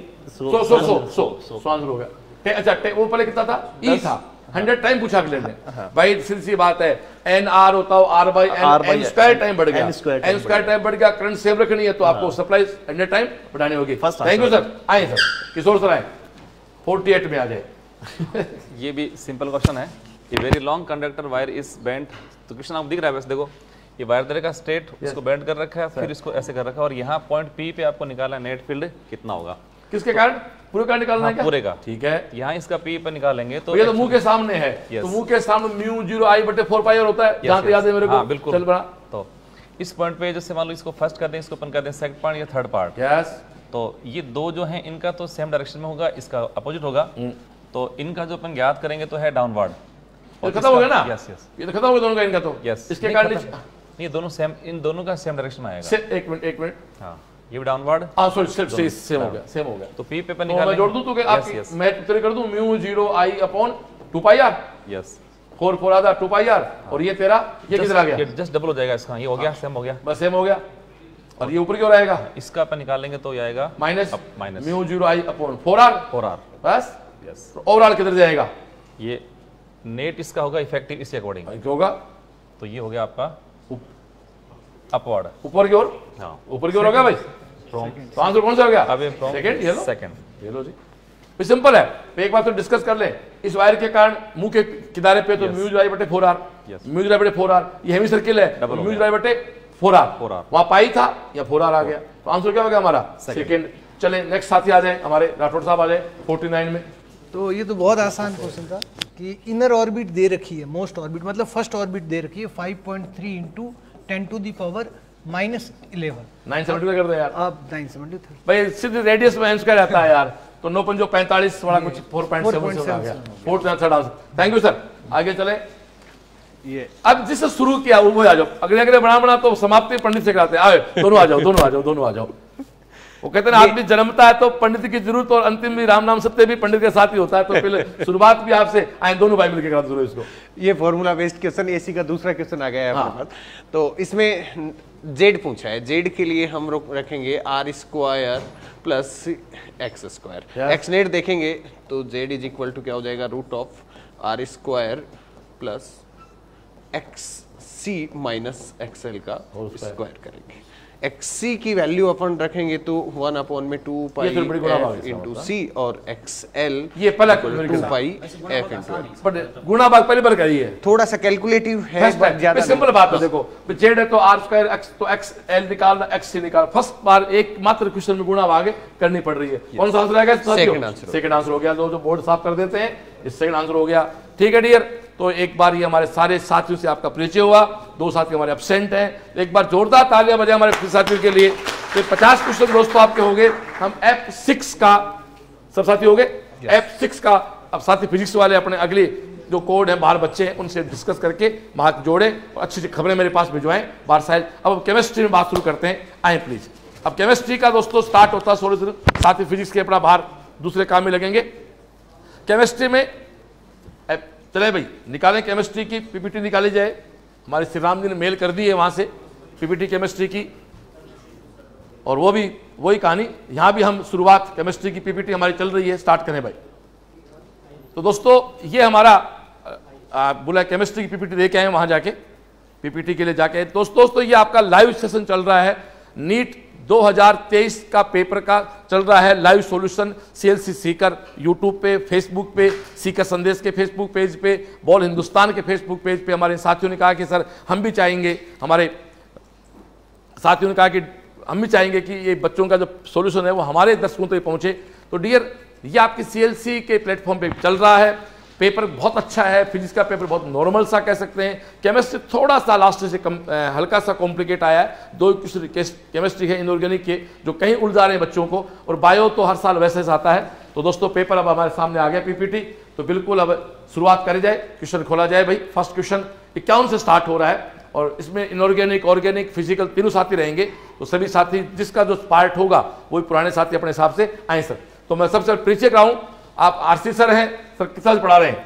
100 आंसर हो गया। अच्छा वो पहले कितना था, E था, 100 टाइम पूछा के लेने भाई, सीधी बात है, NR होता हो R/n, n² टाइम बढ़ गया, n² टाइम बढ़ गया, करंट सेम रखनी है तो आपको सप्लाई 100 टाइम बढ़ानी होगी। Thank you sir. आए सर, किशोर सर आए, 48 में आ जाए। ये भी सिंपल क्वेश्चन है। ये very long conductor wire is bent. तो क्वेश्चन आपको दिख रहा है, बस देखो ये वायर दरे का स्टेट, इसको बेंड कर रखा है, फिर इसको ऐसे कर रखा है, और यहाँ पॉइंट P पे आपको निकाला है नेट फील्ड कितना होगा, किसके कारण, पूरे का निकालना है क्या? पूरे का। ठीक है। यहाँ इसका P पे निकालेंगे तो ये तो मुंह के सामने है, तो मुंह के सामने μ0I/4πr होता है, जहां तक याद है मेरे को। बिल्कुल। चल बड़ा। तो इस पॉइंट पे जैसे मान लो इसको फर्स्ट कर दें, इसको अपन कर दें सेकंड पार्ट या थर्ड पार्ट। यस। तो ये दो जो हैं इनका तो सेम डायरेक्शन में होगा, इसका अपोजिट होगा। तो इनका जो अपन ज्ञात करेंगे तो है डाउनवर्ड। खत्म हो गया ना? यस यस, ये तो खत्म हो गया दोनों का, इनका तो। यस। इसके कारण ये दोनों सेम, इन दोनों का सेम डायरेक्शन में आएगा। एक मिनट। हाँ, ये भी डाउनवर्ड। हाँ सॉरी, सेम हो गया। तो P पे अपन निकालेंगे। मैं जोड़ दूं तो आप मैं तेरे कर दूं μ0I/2πr। यस। 4 आधा 2πr, और ये तेरा ये किधर आ गया, जस्ट डबल हो जाएगा इसका, ये हो गया, सेम हो गया, बस सेम हो गया। और ये ऊपर क्यों रहेगा, इसका अपन निकालेंगे तो ये आएगा माइनस माइनस μ0I/4r। बस यस। ओवरऑल किधर जाएगा? ये नेट इसका होगा इफेक्टिव इसके अकॉर्डिंग होगा, तो ये हो गया आपका अपवर्ड, ऊपर की ओर। हाँ, ऊपर की ओर हो गया भाई। तो आंसर कौन सा हो गया? अबे फ्रॉम सेकंड। ये लो सेकंड, ये लो जी, ये सिंपल है। तो एक बात तो डिस्कस कर ले, इस वायर के कारण मुंह के किनारे पे तो म्यू डिवाइड बटे 4r, म्यू डिवाइड बटे 4r, ये हेमी सर्किल है, म्यू डिवाइड बटे 4r, वहां पाई था या 4r आ गया, तो आंसर क्या हो गया हमारा? सेकंड। चले नेक्स्ट साथी आ जाए हमारे, राठौड़ साहब आ जाए 49 में। तो ये तो बहुत आसान क्वेश्चन था कि इनर ऑर्बिट दे रखी है, मोस्ट ऑर्बिट मतलब फर्स्ट ऑर्बिट दे रखी है 5.3 इंटू 10 टू द पावर -11। 970 कर दे यार अब 970 भाई, सीधे रेडियस में आंसर रहता है यार, तो 9 पंजो 45 वाला कुछ 4.7 से आ गया। 4.3 थैंक यू सर। आगे चले, ये अब जिससे शुरू किया वो आ जाओ, अगले अगले बना तो समाप्ति पंडित से कराते हैं। दोनों आ जाओ, दोनों आ जाओ, दोनों आ जाओ। वो कहते हैं आदमी जन्मता है तो पंडित की जरूरत, और अंतिम भी राम नाम सत्य भी पंडित के साथ ही होता है, तो पहले शुरुआत भी आपसे आए, दोनों भाई मिलकर करा दो इसको। ये फॉर्मूला बेस्ड क्वेश्चन, एसी का दूसरा क्वेश्चन आ गया है अपने पास। तो इसमें जेड पूछा है, जेड के लिए हम रखेंगे r² plus x²। X net देखेंगे तो जेड इज इक्वल टू क्या हो जाएगा? √r² plus XC minus XL का स्क्वायर करेंगे। XC की वैल्यू अपन रखेंगे तो 1/2 पाई f इंटू सी, और XL ये पहला 2 पाई f इंटू। गुणा भाग पहली बार करिए, थोड़ा सा कैलकुलेटिव है, ज्यादा सिंपल बात है। देखो जेड है तो r² x तो XL निकालना, XC निकालना, फर्स्ट बार एक मात्र क्वेश्चन में गुणा भाग करनी पड़ रही है। कौन सा आंसर आएगा? सेकंड आंसर हो गया। जो बोर्ड साफ कर देते हैं, इस सेकंड आंसर हो गया। ठीक है डियर, तो एक बार ये हमारे सारे साथियों से आपका परिचय हुआ। 2 साथी हमारे एब्सेंट हैं, एक बार जोरदार तालियां बजाएं हमारे साथियों के लिए। तो 50 क्वेश्चन दोस्तों आपके हो गए। हम F6 का, सब साथी हो गए F6 का। अब साथी फिजिक्स वाले अपने अगले जो कोड हैं, बाहर बच्चे हैं, उनसे डिस्कस करके वहां जोड़े और अच्छी अच्छी खबरें मेरे पास भिजवाएं बाहर साइड। अब केमिस्ट्री में बात शुरू करते हैं, आए प्लीज। अब केमिस्ट्री का दोस्तों स्टार्ट होता है सोलह, साथी फिजिक्स के अपना बाहर दूसरे काम में लगेंगे। केमिस्ट्री में चले भाई, निकालें केमिस्ट्री की पीपीटी निकाली जाए। हमारे श्री राम जी ने मेल कर दी है वहां से पीपीटी केमिस्ट्री की, और वो भी वही कहानी, यहां भी हम शुरुआत केमिस्ट्री की पीपीटी हमारी चल रही है, स्टार्ट करें भाई। तो दोस्तों ये हमारा बोला केमिस्ट्री की पीपीटी लेके आए वहां जाके, पीपीटी के लिए जाके। दोस्तों ये आपका लाइव सेशन चल रहा है, नीट 2023 का पेपर का चल रहा है live solution. CLC Sikar YouTube पे, फेसबुक पे, सीकर संदेश के फेसबुक पेज पे, बॉल हिंदुस्तान के फेसबुक पेज पे हमारे साथियों ने कहा कि सर हम भी चाहेंगे, हमारे साथियों ने कहा कि हम भी चाहेंगे कि ये बच्चों का जो सॉल्यूशन है वो हमारे दर्शकों तक पहुंचे। तो डियर, ये आपकी CLC के प्लेटफॉर्म पे चल रहा है। पेपर बहुत अच्छा है, फिजिक्स का पेपर बहुत नॉर्मल सा कह सकते हैं। केमिस्ट्री थोड़ा सा लास्ट से हल्का सा कॉम्प्लिकेट आया है। 2 केमिस्ट्री है इनऑर्गेनिक के, जो कहीं उलझा रहे हैं बच्चों को, और बायो तो हर साल वैसे से आता है। तो दोस्तों पेपर अब हमारे सामने आ गया पीपीटी, तो बिल्कुल अब शुरुआत करी जाए, क्वेश्चन खोला जाए भाई। फर्स्ट क्वेश्चन 51 से स्टार्ट हो रहा है, और इसमें इनऑर्गेनिक, ऑर्गेनिक, फिजिकल तीनों साथी रहेंगे। तो सभी साथी जिसका जो पार्ट होगा वही पुराने साथी अपने हिसाब से आए सर। तो मैं सबसे परिचय कराऊं, आप आरसी सर हैं सर, किस साल पढ़ा रहे हैं?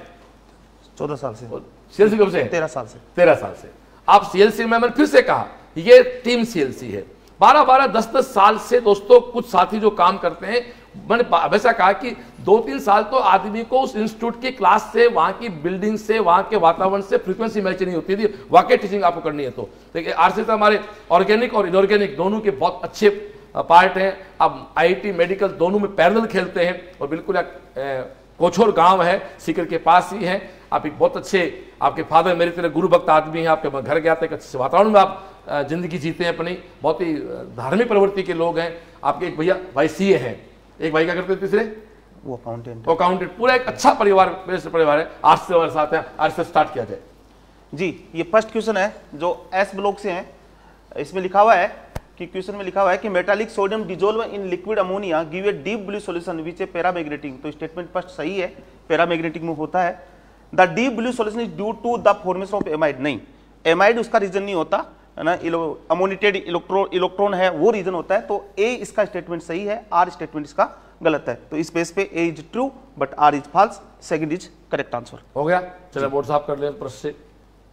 14 साल से। CLC कब से? 13 साल से। 13 साल से आप CLC में, मैंने फिर से कहा ये टीम CLC है। 12-12, 10-10 साल से दोस्तों कुछ साथी जो काम करते हैं, मैंने हमेशा कहा कि 2-3 साल तो आदमी को उस इंस्टीट्यूट की क्लास से, वहां की बिल्डिंग से, वहां के वातावरण से फ्रीक्वेंसी मैच नहीं होती थी। वाकई टीचिंग आपको करनी है। तो देखिए आरसी तो हमारे ऑर्गेनिक और इनऑर्गेनिक दोनों के बहुत अच्छे पार्ट हैं। अब IIT मेडिकल दोनों में पैरेलल खेलते हैं, और बिल्कुल कोछोर गांव है, सीकर के पास ही है। आप एक बहुत अच्छे, आपके फादर मेरी तरह गुरु भक्त आदमी हैं, आपके घर गया था, एक अच्छे वातावरण में आप जिंदगी जीते हैं अपनी, बहुत ही धार्मिक प्रवृत्ति के लोग हैं। आपके एक भैया भाई CA हैं, एक भाई क्या करते हैं तीसरे, वो अकाउंटेंट। पूरा एक अच्छा परिवार है। आज से हमारे साथ है, आज से स्टार्ट किया जाए जी। ये फर्स्ट क्वेश्चन है जो S ब्लॉक से है। इसमें लिखा हुआ है कि क्वेश्चन में लिखा हुआ है कि metallic sodium dissolve in liquid ammonia give a deep blue solution which a paramagnetic. तो स्टेटमेंट फर्स्ट सही है, पैरामैग्नेटिक में होता है। The deep blue solution is due to the formation of amide. नहीं, एमाइड उसका रीजन नहीं होता है ना, अमोनिटेड इलेक्ट्रॉन है वो रीजन होता है। तो ए इसका स्टेटमेंट सही है, आर स्टेटमेंट इसका गलत है। तो इस बेस पे A is true but R is false, second is correct answer. हो गया। चलो बोर्ड साफ कर ले प्रश्न से,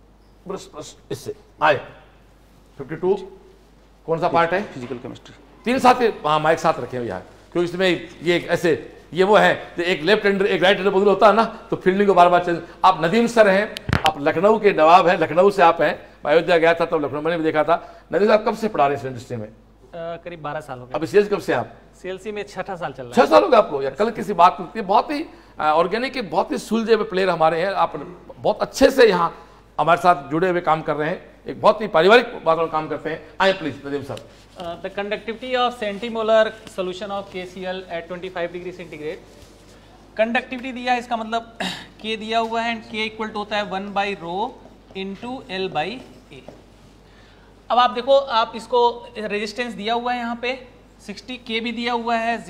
इससे आए 52 कौन सा पार्ट है? Physical chemistry. 3 साथ, हाँ माइक साथ रखे यहाँ, क्योंकि इसमें ये ऐसे ये वो है तो एक लेफ्ट हैंडर एक राइट हैंडर बॉलर होता है ना, तो फील्डिंग को बार बार चेंज। आप नदीम सर हैं, आप लखनऊ के नवाब हैं, लखनऊ से आप हैं, अयोध्या गया था तो लखनऊ मैंने भी देखा था। नदीम साहब कब से पढ़ा रहे हैं इस इंडस्ट्री में? करीब 12 साल हो गए। अब सेल्स कब से आप? सीएलसी में 6 साल चल रहा है। 6 साल हो गए आपको? या कल किसी बात करती है, बहुत ही ऑर्गेनिक के बहुत ही सुलझे हुए प्लेयर हमारे हैं, आप बहुत अच्छे से यहाँ हमारे साथ जुड़े हुए काम कर रहे हैं, एक बहुत ही पारिवारिक वातावरण काम करते हैं। आए प्लीज नदीम साहब। The conductivity of centimolar solution of KCl at 25 degree centigrade, conductivity दिया है, इसका मतलब K दिया हुआ है एंड K इक्वल टू होता है 1/ρ इंटू L/A। अब आप देखो, आप इसको रेजिस्टेंस दिया हुआ है यहाँ पे 60, K भी दिया हुआ है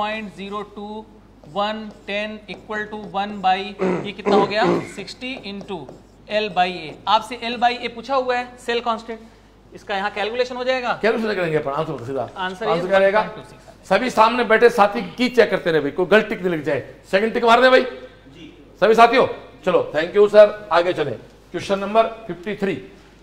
0.02110 इक्वल टू 1/, ये कितना हो गया 60 इंटू L/A। आपसे L/A पूछा हुआ है, सेल कांस्टेंट, इसका यहाँ कैलकुलेशन हो जाएगा। कैलकुलेशन करेंगे अपन, आंसर सीधा आंसर क्या रहेगा? सभी सामने बैठे साथी की चेक करते रहे भाई, कोई गलत टिक नहीं लग जाए। सेकंड टिक मार दे भाई सभी साथियों। चलो थैंक यू सर, आगे चले। क्वेश्चन नंबर 53,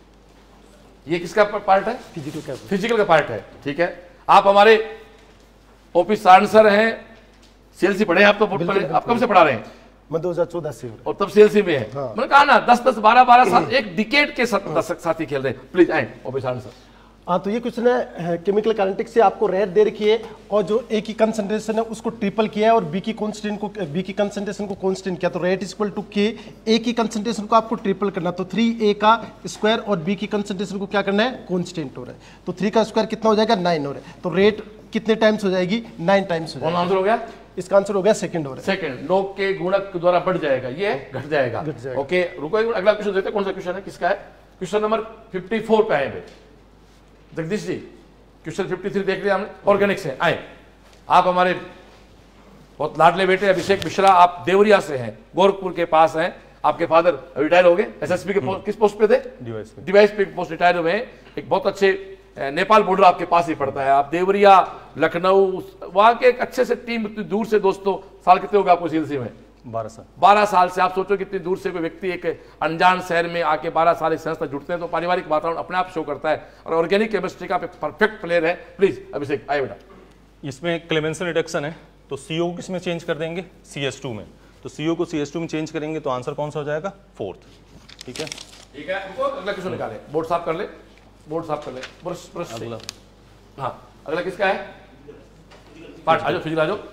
ये किसका पार्ट है? फिजिकल का पार्ट है, ठीक है। आप हमारे ओपी आंसर हैं, सीएलसी पढ़े आप तो, आप कब से पढ़ा रहे हैं? मैं 2014 से हूं और तब सीएलसी में है। हाँ। मैंने कहा ना 10-10 12-12 साल एक डिकेड के साथी खेल रहे हैं। प्लीज आए ओपी आंसर। हाँ, तो ये क्वेश्चन है केमिकल काइनेटिक्स से, आपको रेट दे रखी है और जो ए की कंसंट्रेशन है उसको ट्रिपल किया है और बी की कंसंट्रेशन को कांस्टेंट किया, तो रेट इक्वल टू के। ए की कंसंट्रेशन को आपको ट्रिपल करना, तो 3a का स्क्वायर और बी की कंसंट्रेशन को क्या करना है, कांस्टेंट हो रहा है, तो 3 का स्क्वायर कितना हो जाएगा 9 हो रहा है, तो रेट कितने टाइम्स हो जाएगी 9 टाइम्स हो जाएगा। आंसर हो गया, इसका आंसर हो गया सेकंड हो रहा है। सेकंड लोग के गुणक के द्वारा बढ़ जाएगा, ये घट जाएगा। ओके रुको, अगला क्वेश्चन देखते हैं कौन सा क्वेश्चन है, किसका है? क्वेश्चन नंबर 54 पे आए जगदीश जी। क्वेश्चन 53 देख लिया हमने, ऑर्गेनिक से। आए आप हमारे बहुत लाडले बेटे अभिषेक मिश्रा, आप देवरिया से हैं, गोरखपुर के पास हैं। आपके फादर रिटायर हो गए, एसएसपी के किस पोस्ट पे थे? डीवाईएसपी पोस्ट रिटायर हुए हैं। एक बहुत अच्छे नेपाल बॉर्डर आपके पास ही पड़ता है। आप देवरिया लखनऊ वहां के एक अच्छे से टीम, इतनी दूर से दोस्तों, साल कितने होगा आपको सीएलसी में? 12 साल से। आप सोचो कितनी दूर से कोई व्यक्ति एक अनजान शहर में आके 12 साल एक संस्था जुड़ते हैं, तो पारिवारिक वातावरण अपने आप शो करता है। और ऑर्गेनिक केमिस्ट्री का परफेक्ट प्लेयर है। प्लीज अभिषेक आए बेटा। इसमें क्लेमेंसन रिडक्शन है, तो CO को किसमें चेंज कर देंगे? CS2 में। तो CO को CS2 में चेंज करेंगे तो आंसर कौन सा हो जाएगा? 4th। ठीक है, ठीक है। रुको, अगला क्वेश्चन निकाले, बोर्ड साफ कर ले, बोर्ड साफ कर ले, ब्रश। अगला, हाँ अगला किसका है? पार्ट आ जाओ, फिजिकल आ जाओ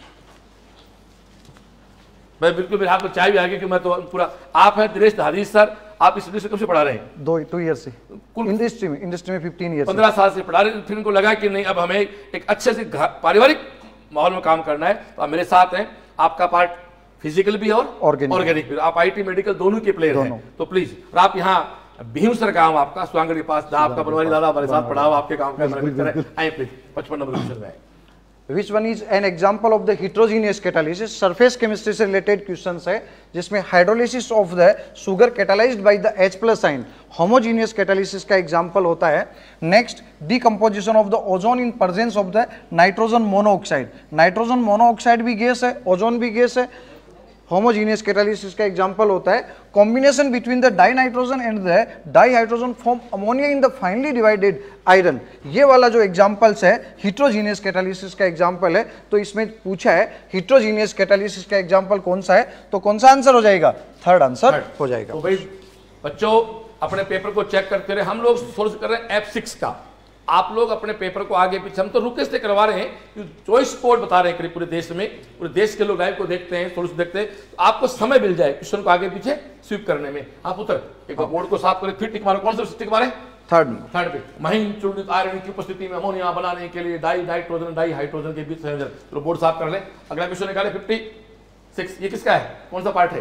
भाई। बिल्कुल मेरे हाथ में चाय भी आ गई कि मैं तो पूरा। आप हैं दिनेश धारीश सर, आप इस इंडस्ट्री कब से पढ़ा रहे हैं? 2 ईयर से इंडस्ट्री में 15 ईयर 15 साल से पढ़ा रहे हैं। फिर इनको लगा कि नहीं अब हमें एक अच्छे से पारिवारिक माहौल में काम करना है, तो आप मेरे साथ हैं। आपका पार्ट फिजिकल भी और ऑर्गेनिक भी, आप IT मेडिकल दोनों के प्लेयर हैं। तो प्लीज, और आप यहाँ भीम सर गाँव आपका सुहागढ़ के पास, आपका बनवारी दादा हमारे साथ पढ़ा हुआ, आपके गाँव का। आइए प्लीज 55 नंबर क्वेश्चन में। Which one is an example of the heterogeneous catalysis? Surface chemistry से रिलेटेड क्वेश्चंस है, जिसमें hydrolysis of the sugar catalysed by the H+ ion, homogeneous catalysis का एग्जांपल होता है। Next, decomposition of the ozone in presence of the nitrogen monoxide. Nitrogen monoxide भी गैस है, ओजोन भी गैस है। होमोजीनियस कैटालिसिस का एग्जांपल होता है combination between the dinitrogen and the dihydrogen form ammonia in the finely divided iron. ये वाला जो एग्जांपल्स है हेट्रोजीनियस कैटालिसिस का एग्जांपल है। तो इसमें पूछा है हेट्रोजीनियस कैटालिसिस का एग्जांपल कौन सा है, तो कौन सा आंसर हो जाएगा? थर्ड आंसर हो जाएगा। तो भाई बच्चों अपने पेपर को चेक करते रहे, हम लोग सोल्व कर रहे हैं F6 का। आप लोग अपने पेपर को आगे पीछे, हम तो रुके से करवा रहे हैं, चॉइस कोड बता रहे हैं पूरे देश में, पूरे देश के लोग लाइव को देखते हैं, सोल्यूशन देखते हैं, तो आपको समय मिल जाए क्वेश्चन को आगे पीछे स्वीप करने में। आप उतर एक बार बोर्ड को साफ करें, फिर टिक मारो। कौन सा टिक मारे? थर्ड पे। महीन चूर्णित आयरन की उपस्थिति में अमोनिया बनाने के लिए डाई हाइड्रोजन के बीच संयोजन। तो बोर्ड साफ कर ले। अगला क्वेश्चन निकाले 56। ये किसका है, कौन सा पार्ट है?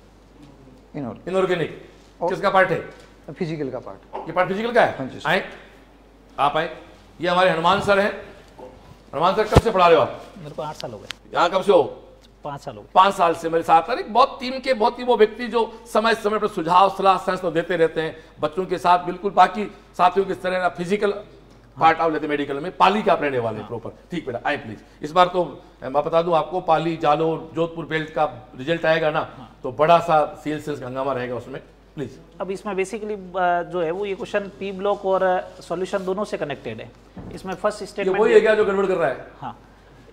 इनऑर्गेनिक। किसका पार्ट है? फिजिकल का पार्ट। ये पार्ट फिजिकल का है। आए आप आए, ये हमारे हनुमान सर हैं। हनुमान सर कब से पढ़ा रहे हो आप? मेरे को 8 साल हो गए। यहाँ कब से हो? 5 साल हो गए। 5 साल से मेरे साथ है। बहुत टीम के बहुत ही वो व्यक्ति जो समय समय पर सुझाव सलाह सेंस तो देते रहते हैं बच्चों के साथ, बिल्कुल बाकी साथियों की तरह फिजिकल पार्ट आउट लेते मेडिकल में। पाली का आप रहने वाले प्रॉपर, ठीक बेटा आए प्लीज। इस बार तो मैं बता दूं आपको, पाली जालोर जोधपुर बेल्ट का रिजल्ट आएगा ना, तो बड़ा सा सेल्स हंगामा रहेगा उसमें। प्लीज अब इसमें बेसिकली जो है वो ये क्वेश्चन पी ब्लॉक और सॉल्यूशन दोनों से कनेक्टेड है। इसमें फर्स्ट स्टेटमेंट वही है क्या जो गड़बड़ कर रहा है? हाँ,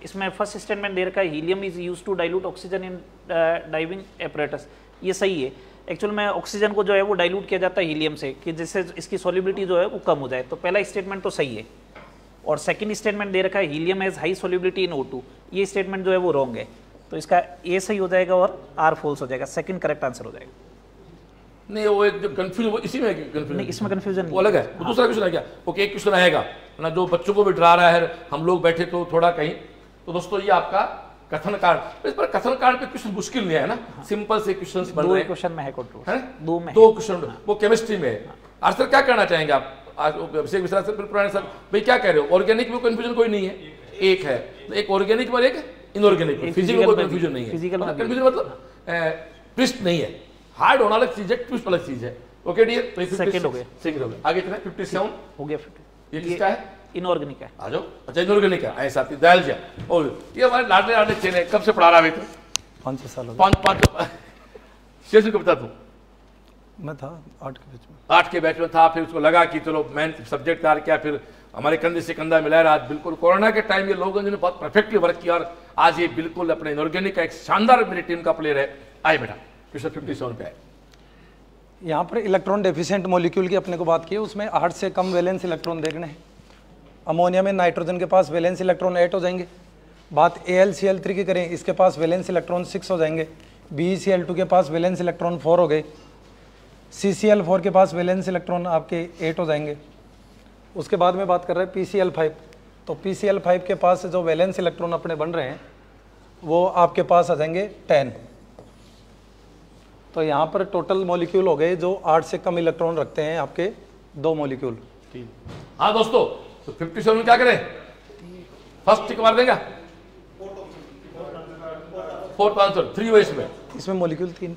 इसमें फर्स्ट स्टेटमेंट दे रखा है helium is use to dilute oxygen in diving apparatus, ये सही है। एक्चुअल में ऑक्सीजन को जो है वो डाइल्यूट किया जाता है हीलियम से कि जिससे इसकी सॉल्युबिलिटी जो है वो कम हो जाए, तो पहला स्टेटमेंट तो सही है। और सेकंड स्टेटमेंट दे रखा है हीलियम हैज हाई सॉल्युबिलिटी इन O2, ये स्टेटमेंट जो है वो रॉन्ग है, तो इसका ए सही हो जाएगा और आर फॉल्स हो जाएगा, सेकंड करेक्ट आंसर हो जाएगा। नहीं वो एक जो कंफ्यूजन वो इसी में कंफ्यूजन नहीं, इसमें कंफ्यूजन वो अलग है, वो दूसरा क्वेश्चन है क्या? ओके, एक क्वेश्चन आएगा ना जो बच्चों को भी डरा रहा है, हम लोग बैठे तो थोड़ा कहीं, तो दोस्तों ये आपका कथन कार्ड, इस पर कथन कार्ड पे क्वेश्चन मुश्किल नहीं है ना, सिंपल से क्वेश्चंस बन रहे हैं। क्वेश्चन में है कंट्रोल है, दो में, दो क्वेश्चन वो केमिस्ट्री में है। आज सर क्या कहना चाहेंगे आप? अभिषेक मिश्रा सर, पुराने सर भाई क्या कह रहे हो? ऑर्गेनिक में कंफ्यूजन कोई नहीं है, एक है तो एक ऑर्गेनिक और एक इनऑर्गेनिक, फिजिकल में कोई कंफ्यूजन नहीं है। कंफ्यूजन मतलब ट्विस्ट नहीं है, हार्ड होना अलग चीज है, ट्विस्ट अलग चीज है। ओके डियर, तो सेकंड हो गया, सेकंड हो गया। आगे कितना? 57 हो गया। ये किसका है? इनऑर्गेनिक है। आ जाओ। अच्छा इनऑर्गेनिक है, ऐसा साथी दयाल जी। और ये हमारे लाडले लाडले चेले कब से पढ़ा रहा है? 5-6 साल हो गए। 5 शेष को बता दूं, मैं था 8 के बैच में, 8 के बैच में था, फिर उसको लगा कि चलो मैं सब्जेक्ट तैयार किया, फिर हमारे कंधे से कंधा मिलाया रहा। बिल्कुल कोरोना के टाइम ये लोगों ने बहुत परफेक्टली वर्क किया और आज ये बिल्कुल अपने इनऑर्गेनिक का एक शानदार मेरी टीम का प्लेयर है। आए बेटा क्वेश्चन 57 पे आए। यहाँ पर इलेक्ट्रॉन डेफिशिएंट मॉलिक्यूल की अपने को बात की है, उसमें 8 से कम वैलेंस इलेक्ट्रॉन देखने हैं। अमोनिया में नाइट्रोजन के पास वैलेंस इलेक्ट्रॉन 8 हो जाएंगे। बात AlCl3 की करें, इसके पास वैलेंस इलेक्ट्रॉन 6 हो जाएंगे। BeCl2 के पास वैलेंस इलेक्ट्रॉन 4 हो गए। CCl4 के पास वैलेंस इलेक्ट्रॉन आपके 8 हो जाएंगे। उसके बाद में बात कर रहे हैं PCl5, तो PCl5 के पास जो वैलेंस इलेक्ट्रॉन अपने बन रहे हैं वो आपके पास आ जाएंगे 10। तो यहाँ पर टोटल मॉलिक्यूल हो गए जो 8 से कम इलेक्ट्रॉन रखते हैं आपके 2 मॉलिक्यूल। हाँ दोस्तों, तो 57 में क्या करें? फर्स्ट टिक मार देगा, फोर्थ आंसर 3 हो इसमें मॉलिक्यूल 3,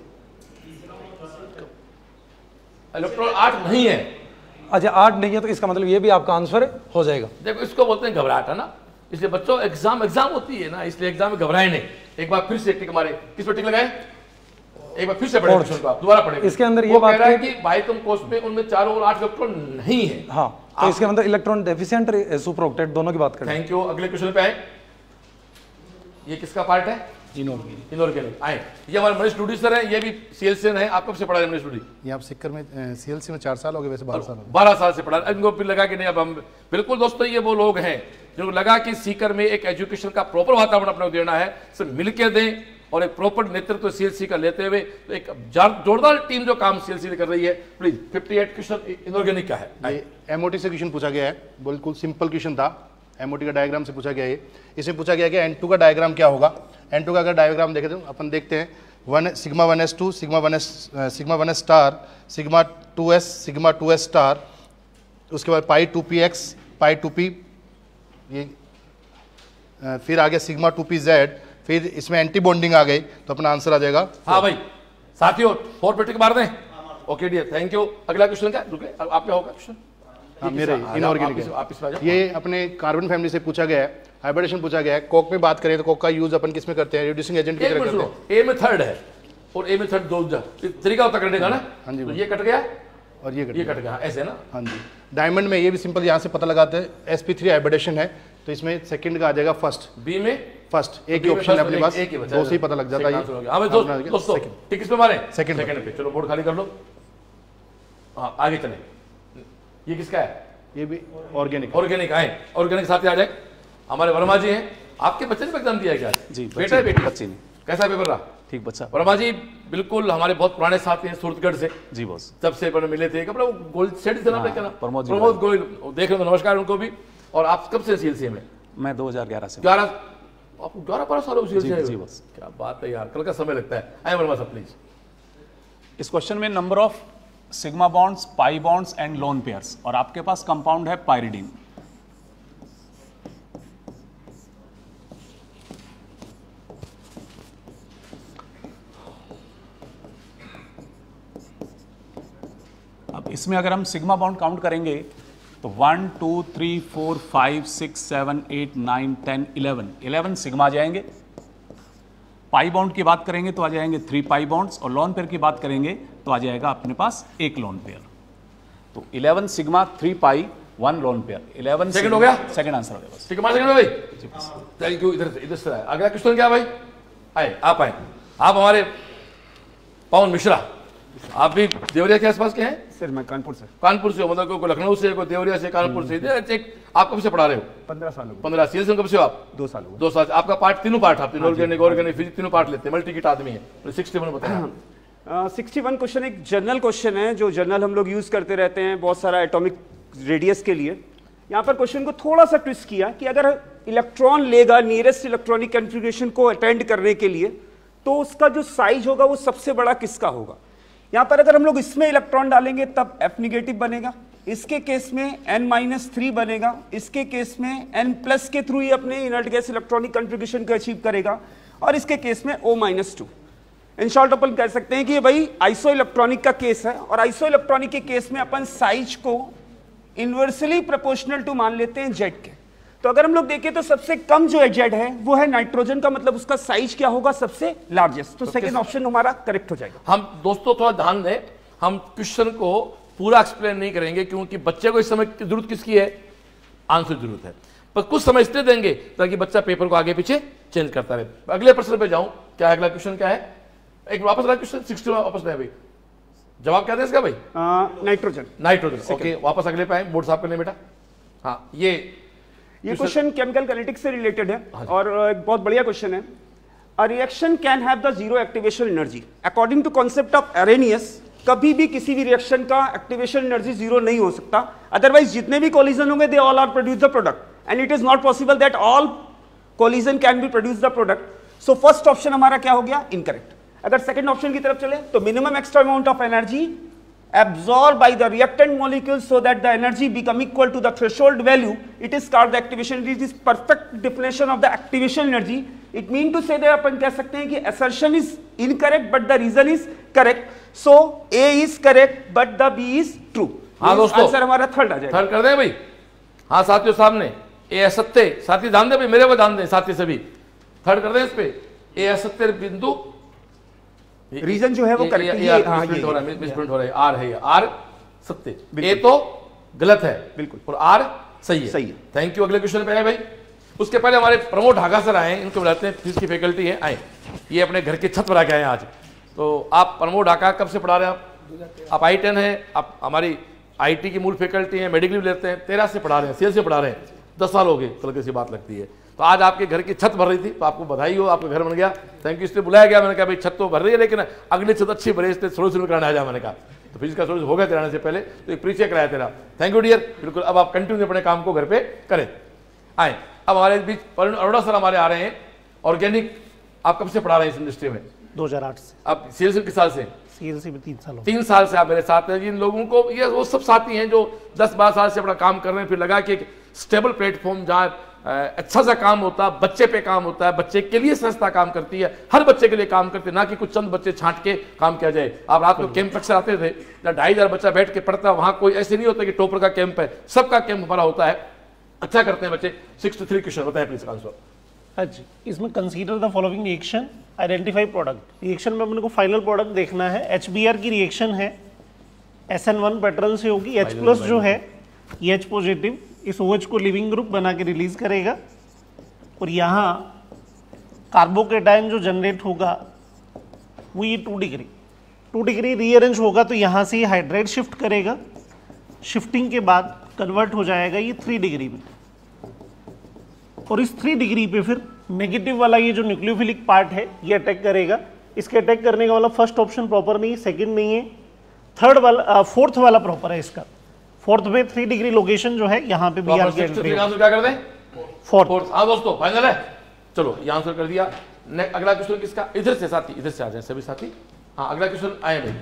इलेक्ट्रॉन 8 नहीं है। अच्छा 8 नहीं है, तो इसका मतलब ये भी आपका आंसर हो जाएगा। देखो इसको बोलते हैं घबराहट, है ना, इसलिए बच्चों एग्जाम होती है ना, इसलिए एग्जाम में घबराए नहीं। एक बार फिर से टिक मारे, किस पर टिक लगाए? एक बार फिर से पढ़े क्वेश्चन को, आप दोबारा पढ़े। इसके अंदर ये बात है कि बाइकम कोर्स में उनमें 4 और 8 इलेक्ट्रॉन नहीं है। हाँ, तो इसके अंदर इलेक्ट्रॉन डेफिशिएंट सुपरऑक्टेट दोनों की बात करें। Thank you. अगले क्वेश्चन पे आए, ये किसका पार्ट है? इनऑर्गेनिक। आए, ये हमारे मनीष डूडी सर हैं, ये भी CLC है। आप कब से पढ़ा रहे मनीष डूडी? ये आप सिक्कर में CLC में 4 साल हो गए, वैसे 12 साल। 12 साल से पढ़ा। इनको फिर लगा कि नहीं अब हम बिल्कुल दोस्तों ये वो लोग हैं जिनको लगा कि सीकर में एक एजुकेशन का प्रॉपर वातावरण अपने को देना है, सिर्फ मिलकर दें और एक प्रॉपर नेतृत्व CLC का लेते हुए, तो एक जोरदार टीम जो काम CLC कर रही है। प्लीज 58 क्वेश्चन इनऑर्गेनिक का है। ये MOT से क्वेश्चन पूछा गया है, बिल्कुल सिंपल क्वेश्चन था, MOT का डायग्राम से पूछा गया है। इसमें पूछा गया कि N2 का डायग्राम क्या होगा। N2 का अगर डायग्राम देखें तो अपन देखते हैं sigma 1s2 sigma 1s star, sigma 2s star, उसके बाद पाई 2px पाई 2p, ये फिर आगे सिग्मा 2pz, फिर इसमें एंटी बॉन्डिंग आ गई, तो अपना आंसर आ जाएगा। हाँ भाई साथियों, 4 पे टिक मार दें। Okay dear, thank you. अगला क्वेश्चन क्या रुके, आप क्या होगा क्वेश्चन? हाँ, मेरा इनऑर्गेनिक है। ये अपने कार्बन फैमिली से पूछा गया है, हाइब्रिडेशन पूछा गया है। कोक में बात करें तो कोक का यूज अपन किस में करते हैं? रिड्यूसिंग एजेंट की तरह करते हैं। ए में 3rd है और ए में 3rd 2 तरीका होता करने का ना। हाँ जी, तो ये कट गया और ये कट गया, ऐसे ना। हाँ जी। डायमंड में ये भी सिंपल यहाँ से पता लगाते हैं, sp3 हाइब्रिडेशन है, तो इसमें सेकंड का आ जाएगा फर्स्ट। बी में फर्स्ट, एक ही ऑप्शन है अपने पास, दो से ही पता लग जाता है। दोस्तों टिक किस पे मारे? सेकंड पे। चलो बोर्ड खाली कर लो। हाँ आगे चले। ये किसका है? ये भी ऑर्गेनिक। ऑर्गेनिक आए, ऑर्गेनिक साथ आ जाए। हमारे वर्मा जी हैं, आपके बच्चे ने एग्जाम दिया क्या? जी, बेटा है बेटी? बच्चे ने। कैसा पेपर रहा? ठीक बच्चा। वर्मा जी बिल्कुल हमारे बहुत पुराने साथी हैं सूरतगढ़ से। जी बॉस। तब से मिले थे, गोल्ड सेट से नाम क्या? प्रमोद गोयल, देख रहे हो, नमस्कार उनको भी। और आप कब से CLC में? मैं 2011 से। 11 आपको 12 साल हो CLC? जी बॉस। क्या बात है यार, कल का समय लगता है। आए वर्मा साहब प्लीज। इस क्वेश्चन में number of sigma bonds, pi bonds and lone pairs, और आपके पास कंपाउंड है पाइरिडीन। अब इसमें अगर हम सिग्मा बॉन्ड काउंट करेंगे तो 1 2 3 4 5 6 7 8 9 10 11 सिग्मा आ जाएंगे। पाई बॉन्ड की बात करेंगे तो आ जाएंगे 3 पाई बॉन्ड्स, और लोन पेयर की बात करेंगे तो आ जाएगा अपने पास एक लोन पेयर। तो 11 sigma 3 pi 1 lone pair 11 second हो गया, सेकंड आंसर हो गया बस। ठीक है, सेकंड में भाई, थैंक यू। इधर से आए। अगला क्वेश्चन क्या भाई? आए, आप आए, आप हमारे पवन मिश्रा, आप भी देवरिया के आसपास के हैं? सर मैं कानपुर से। कानपुर से हो, मतलब कोई लखनऊ से, कोई देवरिया से, कानपुर से। आप कब से पढ़ा रहे हो? 15 साल हो गए। 15 सीएल से कब से हो आप? 2 साल हो गए। 2 साल। आपका पार्ट तीनों पार्ट, आप तीनों ऑर्गेनिक ऑर्गेनिक फिजिक्स तीनों पार्ट लेते हैं, मल्टी किट आदमी है। 61 बताया। 61 क्वेश्चन एक जर्नल क्वेश्चन है, जो जर्नल हम लोग यूज करते रहते हैं बहुत सारा एटॉमिक रेडियस के लिए। यहाँ पर क्वेश्चन को थोड़ा सा ट्विस्ट किया कि अगर इलेक्ट्रॉन लेगा नियरेस्ट इलेक्ट्रॉनिक कन्फिग्रेशन को अटेंड करने के लिए, तो उसका जो साइज होगा वो सबसे बड़ा किसका होगा। यहाँ पर अगर हम लोग इसमें इलेक्ट्रॉन डालेंगे तब F नेगेटिव बनेगा, इसके केस में N-3 बनेगा, इसके केस में N+ के थ्रू ही अपने इनर्ट गैस इलेक्ट्रॉनिक कन्फिग्रेशन को अचीव करेगा, और इसके केस में O-2। इन शॉर्ट अपन कह सकते हैं कि ये भाई आइसो इलेक्ट्रॉनिक का केस है, और आइसो इलेक्ट्रॉनिक के केस में अपन साइज को इनवर्सली प्रोपोर्शनल टू मान लेते हैं जेड के। तो अगर हम लोग देखें तो सबसे कम जो जेड है वो है नाइट्रोजन का, मतलब उसका साइज क्या होगा? सबसे लार्जेस्ट। तो सेकंड ऑप्शन हमारा करेक्ट हो जाएगा। हम दोस्तों थोड़ा ध्यान दें, हम क्वेश्चन को पूरा एक्सप्लेन नहीं करेंगे, क्योंकि बच्चे को इस समय की जरूरत किसकी है? आंसर की जरूरत है, पर कुछ समय इसलिए देंगे ताकि बच्चा पेपर को आगे पीछे चेंज करता रहे। अगले प्रश्न पे जाऊं, क्या अगला क्वेश्चन क्या है? एक वापस अगला क्वेश्चन 60 वापस नहीं भाई, जवाब क्या था इसका भाई? नाइट्रोजन। नाइट्रोजन, ओके, वापस अगले पे आए, बोर्ड साफ करने बेटा। हाँ, ये क्वेश्चन केमिकल काइनेटिक्स से रिलेटेड है, और एक बहुत बढ़िया क्वेश्चन है। A reaction can have the zero activation energy according to concept of Arrhenius. कभी भी किसी भी रिएक्शन का एक्टिवेशन एनर्जी जीरो नहीं हो सकता, अदरवाइज जितने भी कोलिजन होंगे they all are produce the product, and it is not possible that all collision can be produce the product. So first option हमारा क्या हो गया? इनकरेक्ट। अगर सेकंड ऑप्शन की तरफ चले तो minimum extra amount of energy absorbed by the reactant molecules so that the energy become equal to the threshold value, it is called the activation. It is perfect definition of the activation energy. It mean to say that अपन कह सकते हैं कि assertion is incorrect but the reason is correct. So A is correct but the B is true. हाँ दोस्तों, आंसर हमारा थर्ड आ जाएगा। थर्ड कर दें भाई। हाँ साथियों, सामने ए असत्य, साथी ध्यान दें भाई, मेरे को ध्यान दें साथी सभी, थर्ड कर दें इस पे। ए असत्य बिंदु, रीजन जो है वो करेक्ट है, मिसप्रिंट हो रहा है, आर है, ये आर सत्य, ए तो गलत है बिल्कुल, और आर सही है। सही है। Thank you. अगले क्वेश्चन पे आए भाई। उसके पहले हमारे प्रमोद ढाका सर आए, इनको बुलाते हैं, फिजिक्स की फैकल्टी है, आए, ये अपने घर की छत पर आके आए आज। तो आप प्रमोद ढाका कब से पढ़ा रहे हैं आप I10 हैं, आप हमारी IT की मूल फैकल्टी है, मेडिकल भी लेते हैं, 13 से पढ़ा रहे हैं, CL से पढ़ा रहे हैं, 10 साल हो गए, तरीके से बात लगती है। तो आज आपके घर की छत भर रही थी, तो आपको बधाई हो, आपका घर बन गया, थैंक यू। इसलिए बुलाया गया, मैंने कहा भाई छत तो भर रही है लेकिन अगली छत अच्छी भरे, इसलिए सोल्यूशन कराने आ जाए। मैंने कहा तो फिजिक्स का सोल्यूशन हो गया तेरे आने से पहले, तो एक परिचय कराया तेरा, थैंक यू डियर। बिल्कुल, अब आप कंटिन्यू अपने काम को घर पे करें। आए, अब हमारे बीच अरोड़ा सर हमारे आ रहे हैं। ऑर्गेनिक आप कब से पढ़ा रहे हैं इस इंडस्ट्री में? 2008 से। आप CLC किस साल से? CLC में 3 साल। 3 साल से आप मेरे साथ हैं। जिन लोगों को, ये वो सब साथी हैं जो 10-12 साल से अपना काम कर रहे हैं, फिर लगा कि एक स्टेबल प्लेटफॉर्म जहाँ अच्छा सा काम होता है, बच्चे पे काम होता है, बच्चे के लिए संस्था काम करती है, हर बच्चे के लिए काम करती है, ना कि कुछ चंद बच्चे छांट के काम किया जाए। आप रात को कैंप अक्सर आते थे, 2500 बच्चा बैठ के पढ़ता, वहां कोई ऐसे नहीं होता कि टॉपर का कैंप है, सबका कैंप हमारा होता है, अच्छा करते हैं बच्चे। 63 क्वेश्चन बताएं प्लीज आंसर। हाँ जी, इसमें consider the following reaction, identify product. Reaction में अपने को फाइनल प्रोडक्ट देखना है। HBr की रिएक्शन है, SN1 पैटर्न से होगी। H+ जो है ये H पॉजिटिव इस OH को लिविंग ग्रुप बना के रिलीज करेगा, और यहाँ कार्बोकेटाइन जो जनरेट होगा वो ये 2 डिग्री रीअरेंज होगा, तो यहाँ से ये हाइड्रेट शिफ्ट करेगा, शिफ्टिंग के बाद कन्वर्ट हो जाएगा ये 3 डिग्री में, और इस 3 डिग्री पे फिर नेगेटिव वाला ये जो न्यूक्लियोफिलिक पार्ट है ये अटैक करेगा। इसके अटैक करने का वाला फर्स्ट ऑप्शन प्रॉपर नहीं है, सेकंड नहीं है, थर्ड वाला फोर्थ वाला प्रॉपर है इसका। फोर्थ पे 3 डिग्री लोकेशन जो है यहाँ पे भी आंसर क्या कर दें? फोर्थ। हाँ दोस्तों फाइनल है, चलो ये आंसर कर दिया। अगला क्वेश्चन किसका? इधर से साथी, इधर से आ जाए सभी साथी। हाँ अगला क्वेश्चन आए भाई।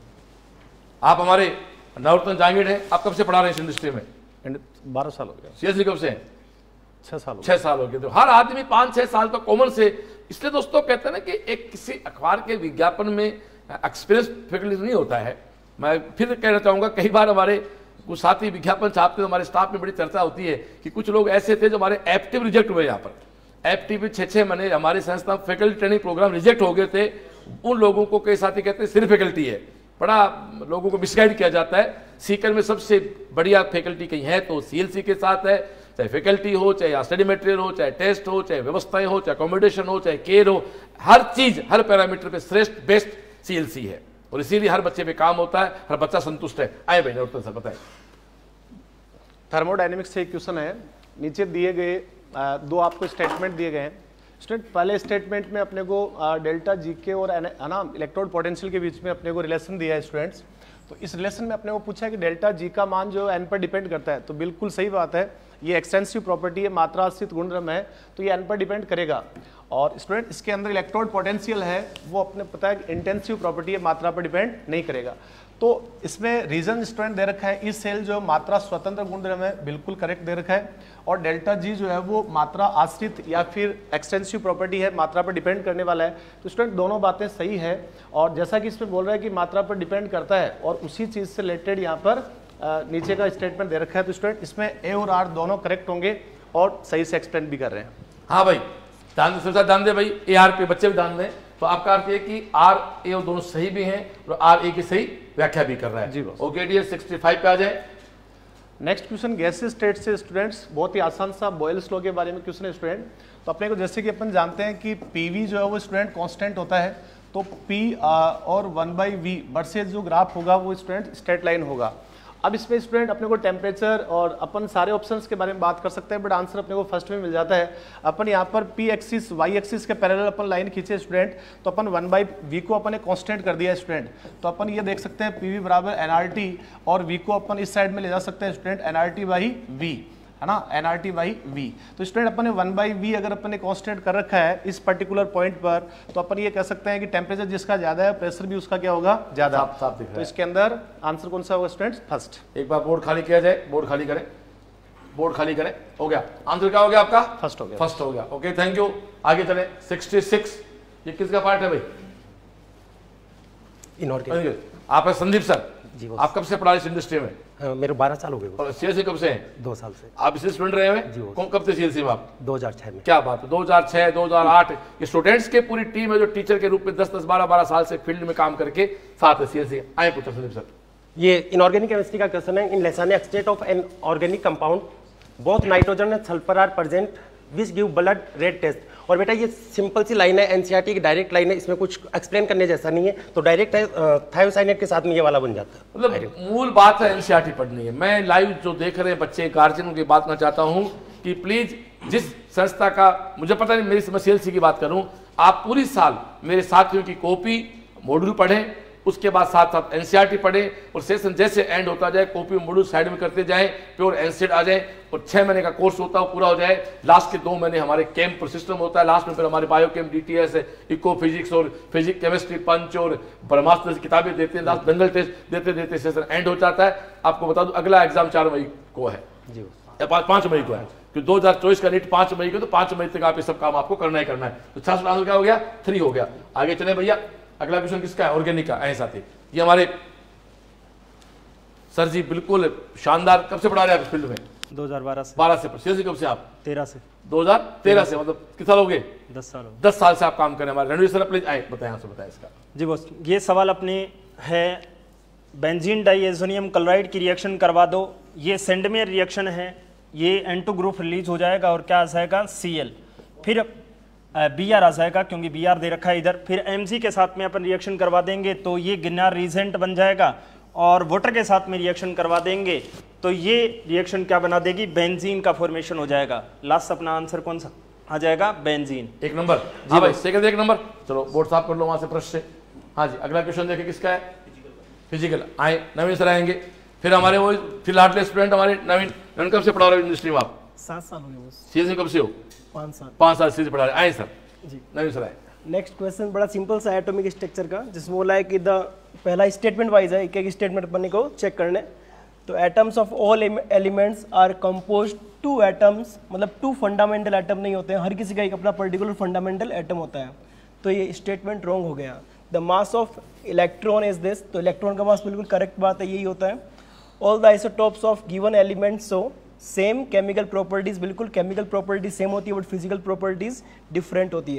आप हमारे नवरत्न जहांगीर हैं, आप कब से पढ़ा रहे हैं इस इंडस्ट्री में? 12 साल हो गया। सीरियसली कब से? 6 साल। 6 साल हो गए। तो हर आदमी 5-6 साल तो कॉमन से, इसलिए दोस्तों कहते हैं ना कि एक किसी अखबार के विज्ञापन में एक्सपीरियंस फैकल्टी नहीं होता है। मैं फिर कहना चाहूंगा, कई बार हमारे कुछ साथी विज्ञापन छापते, तो हमारे स्टाफ में बड़ी चर्चा होती है कि कुछ लोग ऐसे थे जो हमारे एप्टिव रिजेक्ट हुए। यहाँ पर एप्टिव 6 महीने हमारे संस्था फैकल्टी ट्रेनिंग प्रोग्राम रिजेक्ट हो गए थे। उन लोगों को कई साथी कहते हैं सिर्फ फैकल्टी है, बड़ा लोगों को मिसगाइड किया जाता है। सीकर में सबसे बढ़िया फैकल्टी कहीं है तो सीएलसी के साथ है, चाहे फैकल्टी हो, चाहे स्टडी मटेरियल हो, चाहे टेस्ट हो, चाहे व्यवस्थाएं हो, चाहे अकोमोडेशन हो, चाहे केयर हो, हर चीज हर पैरामीटर पे श्रेष्ठ बेस्ट सीएलसी है और इसीलिए हर बच्चे पे काम होता है, हर बच्चा संतुष्ट है। आए भाई डॉक्टर सर बताएं। थर्मोडायनेमिक्स से एक क्वेश्चन है, नीचे दिए गए दो आपको स्टेटमेंट दिए गए हैं। स्टूडेंट पहले स्टेटमेंट में अपने को डेल्टा जी के और है ना इलेक्ट्रोड पोटेंशियल के बीच में अपने को रिलेशन दिया है स्टूडेंट्स। तो इस रिलेशन में अपने को पूछा है कि डेल्टा जी का मान जो एन पर डिपेंड करता है, तो बिल्कुल सही बात है, ये एक्सटेंसिव प्रॉपर्टी है, मात्रा आश्रित गुणधर्म है, तो ये एन पर डिपेंड करेगा। और स्टूडेंट इसके अंदर इलेक्ट्रोड पोटेंशियल है, वो अपने पता है इंटेंसिव प्रॉपर्टी है, मात्रा पर डिपेंड नहीं करेगा। तो इसमें रीजन स्टूडेंट दे रखा है, इस सेल जो मात्रा स्वतंत्र गुणधर्म है, बिल्कुल करेक्ट दे रखा है। और डेल्टा जी जो है वो मात्रा आश्रित या फिर एक्सटेंसिव प्रॉपर्टी है, मात्रा पर डिपेंड करने वाला है। तो स्टूडेंट दोनों बातें सही है। और जैसा कि इसमें बोल रहा है कि मात्रा पर डिपेंड करता है और उसी चीज से रिलेटेड यहाँ पर नीचे का स्टेटमेंट दे रखा है। तो स्टूडेंट इसमें ए और आर दोनों करेक्ट होंगे और सही से एक्सप्लेन भी कर रहे हैं। हाँ भाई ध्यान दे भाई, ए आर पे बच्चे भी ध्यान दें। तो आपका अर्थ है कि आर ए और दोनों सही भी हैं और आर ए की सही व्याख्या भी कर रहा है। जी बस। ओके डियर 65 पे आ जाए। नेक्स्ट क्वेश्चन गैसेस स्टेट से स्टूडेंट्स, बहुत ही आसान सा बॉयल्स लॉ के बारे में क्वेश्चन है स्टूडेंट। तो अपने को जैसे कि अपन जानते हैं कि पीवी जो है वो स्टूडेंट कांस्टेंट होता है, तो पी और 1/v वर्सेज जो ग्राफ होगा वो स्टूडेंट स्ट्रेट लाइन होगा। अब इसमें स्टूडेंट अपने को टेम्परेचर और अपन सारे ऑप्शंस के बारे में बात कर सकते हैं, बट आंसर अपने को फर्स्ट में मिल जाता है। अपन यहाँ पर पी एक्सिस वाई एक्सिस के पैरेलल अपन लाइन खींचे स्टूडेंट, तो अपन 1/v को अपन ने कांस्टेंट कर दिया स्टूडेंट। तो अपन ये देख सकते हैं पीवी बराबर एनआरटी और v को अपन इस साइड में ले जा सकते हैं स्टूडेंट nRT/v, है ना, nRT/v। तो स्टूडेंट अपन ने 1/v अगर अपन ने कांस्टेंट कर रखा है इस पर्टिकुलर पॉइंट पर, तो अपन ये कह सकते हैं कि टेम्परेचर जिसका ज्यादा है प्रेशर भी उसका क्या होगा, ज्यादा। साफ दिख रहा तो है। इसके अंदर आंसर कौन सा होगा स्टूडेंट, फर्स्ट। एक बार बोर्ड खाली किया जाए, बोर्ड खाली करें, बोर्ड खाली करें। हो गया, आंसर क्या हो गया आपका, फर्स्ट हो गया। फर्स्ट हो गया। Okay thank you. आगे चले 66, ये किसका पार्ट है भाई, इनऑर्गेनिक। आप है संदीप सर जी बोस। आप कब से पढ़ा इस इंडस्ट्री में, मेरे 12 साल हो गए। और सीएलसी कब से हैं, 2 साल से। आप इसे स्टूडेंट रहे हुए जी बोस। कौन कब से सीएलसी में आप, 2006 में। क्या बात है, 2006 2008 ये स्टूडेंट्स के पूरी टीम है जो टीचर के रूप में 10-10 12-12 साल से फील्ड में काम करके साथ है सीएलसी। आए पूछो संदीप सर। ये इनऑर्गेनिक केमिस्ट्री का क्वेश्चन है। In lesson state of an organic compound both nitrogen and sulphur are present which give blood red test. और बेटा ये सिंपल सी लाइन है, एनसीईआरटी की डायरेक्ट लाइन है, इसमें कुछ एक्सप्लेन करने जैसा नहीं है, तो डायरेक्ट थायोसाइनेट के साथ में ये वाला बन जाता है। मतलब मूल बात है एनसीईआरटी पढ़नी है। मैं लाइव जो देख रहे हैं बच्चे गार्जियन की बात करना चाहता हूं कि प्लीज जिस संस्था का मुझे पता नहीं, मेरी सीएलसी की बात करूं, आप पूरी साल मेरे साथियों की कॉपी मॉड्यूल पढ़ें, उसके बाद साथ साथ एनसीईआरटी पढ़ें और सेशन जैसे एंड होता जाए कॉपी मॉड्यूल साइड में करते जाएं, प्योर एनसीईआरटी आ जाए और 6 महीने का कोर्स होता है पूरा हो जाए। लास्ट के 2 महीने हमारे कैंप पर सिस्टम होता है, लास्ट में फिर हमारे bio camp DTS eco physics और फिजिक्स केमिस्ट्री पंच और ब्रह्मास्त्र की किताबें देते हैं, लास्ट बेंगल टेस्ट देते देते सेशन एंड हो जाता है। आपको बता दूं अगला एग्जाम 4 मई को है या 5 मई को है, क्योंकि 2024 का नीट 5 मई को, तो 5 मई तक आप ये सब काम आपको करना ही करना है। तो 6 आंसर क्या हो गया, 3 हो गया। आगे चले भैया, अगला क्वेश्चन किसका है, ऑर्गेनिक का। ऐसा साथी ये हमारे सर जी बिल्कुल शानदार, कब से पढ़ा रहे हैं आप फील्ड में, 2012 से। 12 से सीएलसी कब से आप, 13 से। 2013 से, मतलब कितना साल हो गए, 10 साल। 10 साल से आप काम कर रहे हैं हमारे। रणवीर सर प्लीज आए बताएं, आपसे बताएं इसका। जी बॉस, ये सवाल अपने है बेंजीन डाइएजोनियम क्लोराइड की रिएक्शन करवा दो, ये सेंडमेयर रिएक्शन है, ये N2 ग्रुप रिलीज हो जाएगा और क्या आ जाएगा Cl, फिर Br आ जाएगा क्योंकि Br दे रखा है इधर, फिर Mg के साथ में अपन रिएक्शन करवा देंगे तो ये गिनार रीजेंट बन जाएगा, और वाटर के साथ में रिएक्शन करवा देंगे तो ये रिएक्शन क्या बना देगी, बेंजीन का फॉर्मेशन हो जाएगा। लास्ट अपना आंसर कौन सा आ जाएगा, बेंजीन। 1 नंबर। हाँ भाई सेकंड 1 नंबर। चलो बोर्ड साफ कर लो वहां से प्रश्न से। हाँ जी अगला क्वेश्चन देखिए किसका है, फिजिकल। आए नवीन सर आएंगे, फिर हमारे वो फिलहाल स्टूडेंट हमारे नवीन कब से पढ़ा रहे हो इंडस्ट्री में आप, 7 साल हो गए। सीएलसी कब से हो, 5 साल। 5 साल से पढ़ा रहे। आए सर जी नवीन सर आए। नेक्स्ट क्वेश्चन बड़ा सिंपल सा एटॉमिक स्ट्रक्चर का, जिसमें बोला है कि द पहला स्टेटमेंट वाइज है, एक एक स्टेटमेंट अपने को चेक करने। तो atoms of all elements are composed 2 atoms, मतलब 2 फंडामेंटल एटम नहीं होते हैं, हर किसी का एक अपना पर्टिकुलर फंडामेंटल एटम होता है। तो ये स्टेटमेंट रॉन्ग हो गया। The mass of electron is this, तो इलेक्ट्रॉन का मास बिल्कुल करेक्ट बात है, यही होता है। All the isotopes of given elements so same chemical properties, बिल्कुल केमिकल प्रॉपर्टीज सेम होती है बट फिजिकल प्रॉपर्टीज डिफरेंट होती है।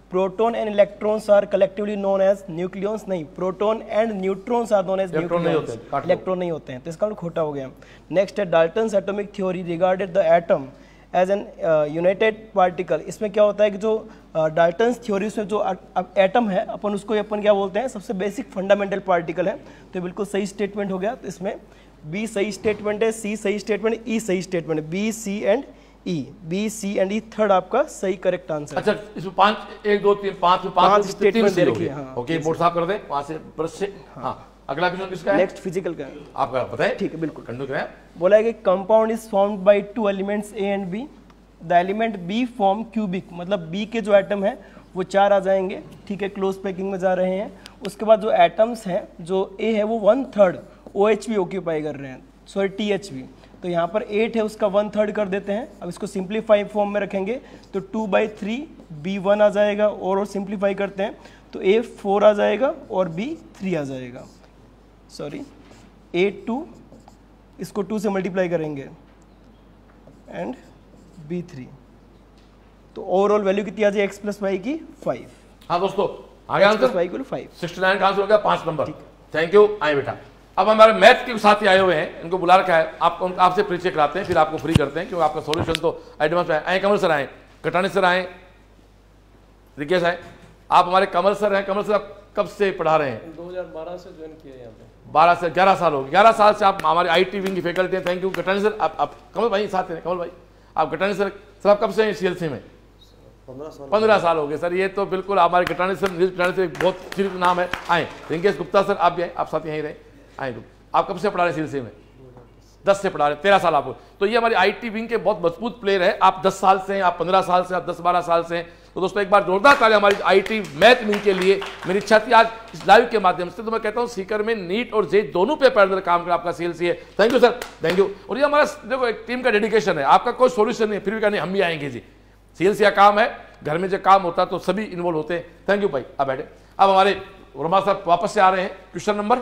Proton and electrons are collectively known as nucleons, नहीं, proton and neutrons are known as nucleons, electron नहीं होते हैं, तो इसका मतलब खोटा हो गया। नेक्स्ट है Dalton's atomic theory regarded the atom as an united particle. इसमें क्या होता है कि जो डाल्टन्स थ्योरी से जो एटम है अपन क्या बोलते हैं, सबसे बेसिक फंडामेंटल पार्टिकल है, तो बिल्कुल सही स्टेटमेंट हो गया। तो इसमें बी सही स्टेटमेंट है, सी सही स्टेटमेंट, ई सही स्टेटमेंट है, B C and E, B C and E third आपका सही करेक्ट आंसर। अच्छा, इसमें 5 1 2 3 5 स्टेटमेंट दे रखी है। हाँ, ओके, बोर्ड साफ कर दे वहां से ब्रश से। हाँ, अगला क्वेश्चन किसका है? नेक्स्ट फिजिकल का है, आपका पता है? ठीक है, बिल्कुल। कंडू क्या है? बोला है कि compound is formed by 2 elements A and B, the element B form cubic, मतलब बी के जो एटम है वो 4 आ जाएंगे, ठीक है, क्लोज पैकिंग में जा रहे हैं। उसके बाद जो एटम्स हैं, जो ए है वो 1/3 OH ऑक्यूपाई कर रहे हैं, सॉरी THB, तो यहाँ पर 8 है, उसका 1/3 कर देते हैं। अब इसको सिंप्लीफाई फॉर्म में रखेंगे तो 2/3 B1 आ जाएगा, और सिंप्लीफाई करते हैं तो A 4 आ जाएगा और B 3 आ जाएगा, सॉरी A 2, इसको 2 से मल्टीप्लाई करेंगे एंड B 3, तो ओवरऑल वैल्यू कितनी आ जाए x + y की 5। हाँ दोस्तों, आगे आंसर 5 69 का आंसर हो गया 5 नंबर। Thank you. आए बेटा, अब हमारे मैथ के साथी आए हुए हैं, इनको बुला रखा है, आपसे परिचय कराते हैं, फिर आपको फ्री करते हैं, क्योंकि आपका सॉल्यूशन तो एडवांस में आए। कमल सर आए, कटानी सर आए, रिकेश आए, आप हमारे कमल सर हैं। कमल सर आप कब से पढ़ा रहे हैं? 2012 से ज्वाइन किया यहाँ पे। 12 से 11 साल हो गए। 11 साल से आप हमारे IT विंग की फैकल्टी हैं। Thank you. कटानी सर, आप कमल भाई साथ हैं, कमल भाई आप कटानी सर आप कब से हैं CLC में? 15 साल हो गए सर। ये तो बिल्कुल हमारे कटानी सर बहुत सीरियस नाम है। आए रिंकेश गुप्ता सर, आप भी आए, आप साथ यहीं रहे। आए, आप कब से पढ़ा रहे हैं CLC में? 10 से पढ़ा रहे, 13 साल आपको। तो ये हमारी IT विंग के बहुत मजबूत प्लेयर है। आप 10 साल से हैं, आप 15 साल से, आप 10-12 साल से हैं। तो दोस्तों एक बार जोरदार तालियां हमारी IT मैथ विंग के लिए। मेरी इच्छा थी आज इस लाइव के माध्यम से, तो मैं कहता हूं सीकर में नीट और जे दोनों पे पैरेलल काम कर आपका CLC है। Thank you sir, thank you. और ये हमारा देखो एक टीम का डेडिकेशन है, आपका कोई सोल्यूशन नहीं, फिर भी कहने हम भी आएंगे जी। CLC का काम है, घर में जो काम होता है तो सभी इन्वॉल्व होते हैं। थैंक यू भाई, आप बैठे। अब हमारे वर्मा साहब वापस से आ रहे हैं, क्वेश्चन नंबर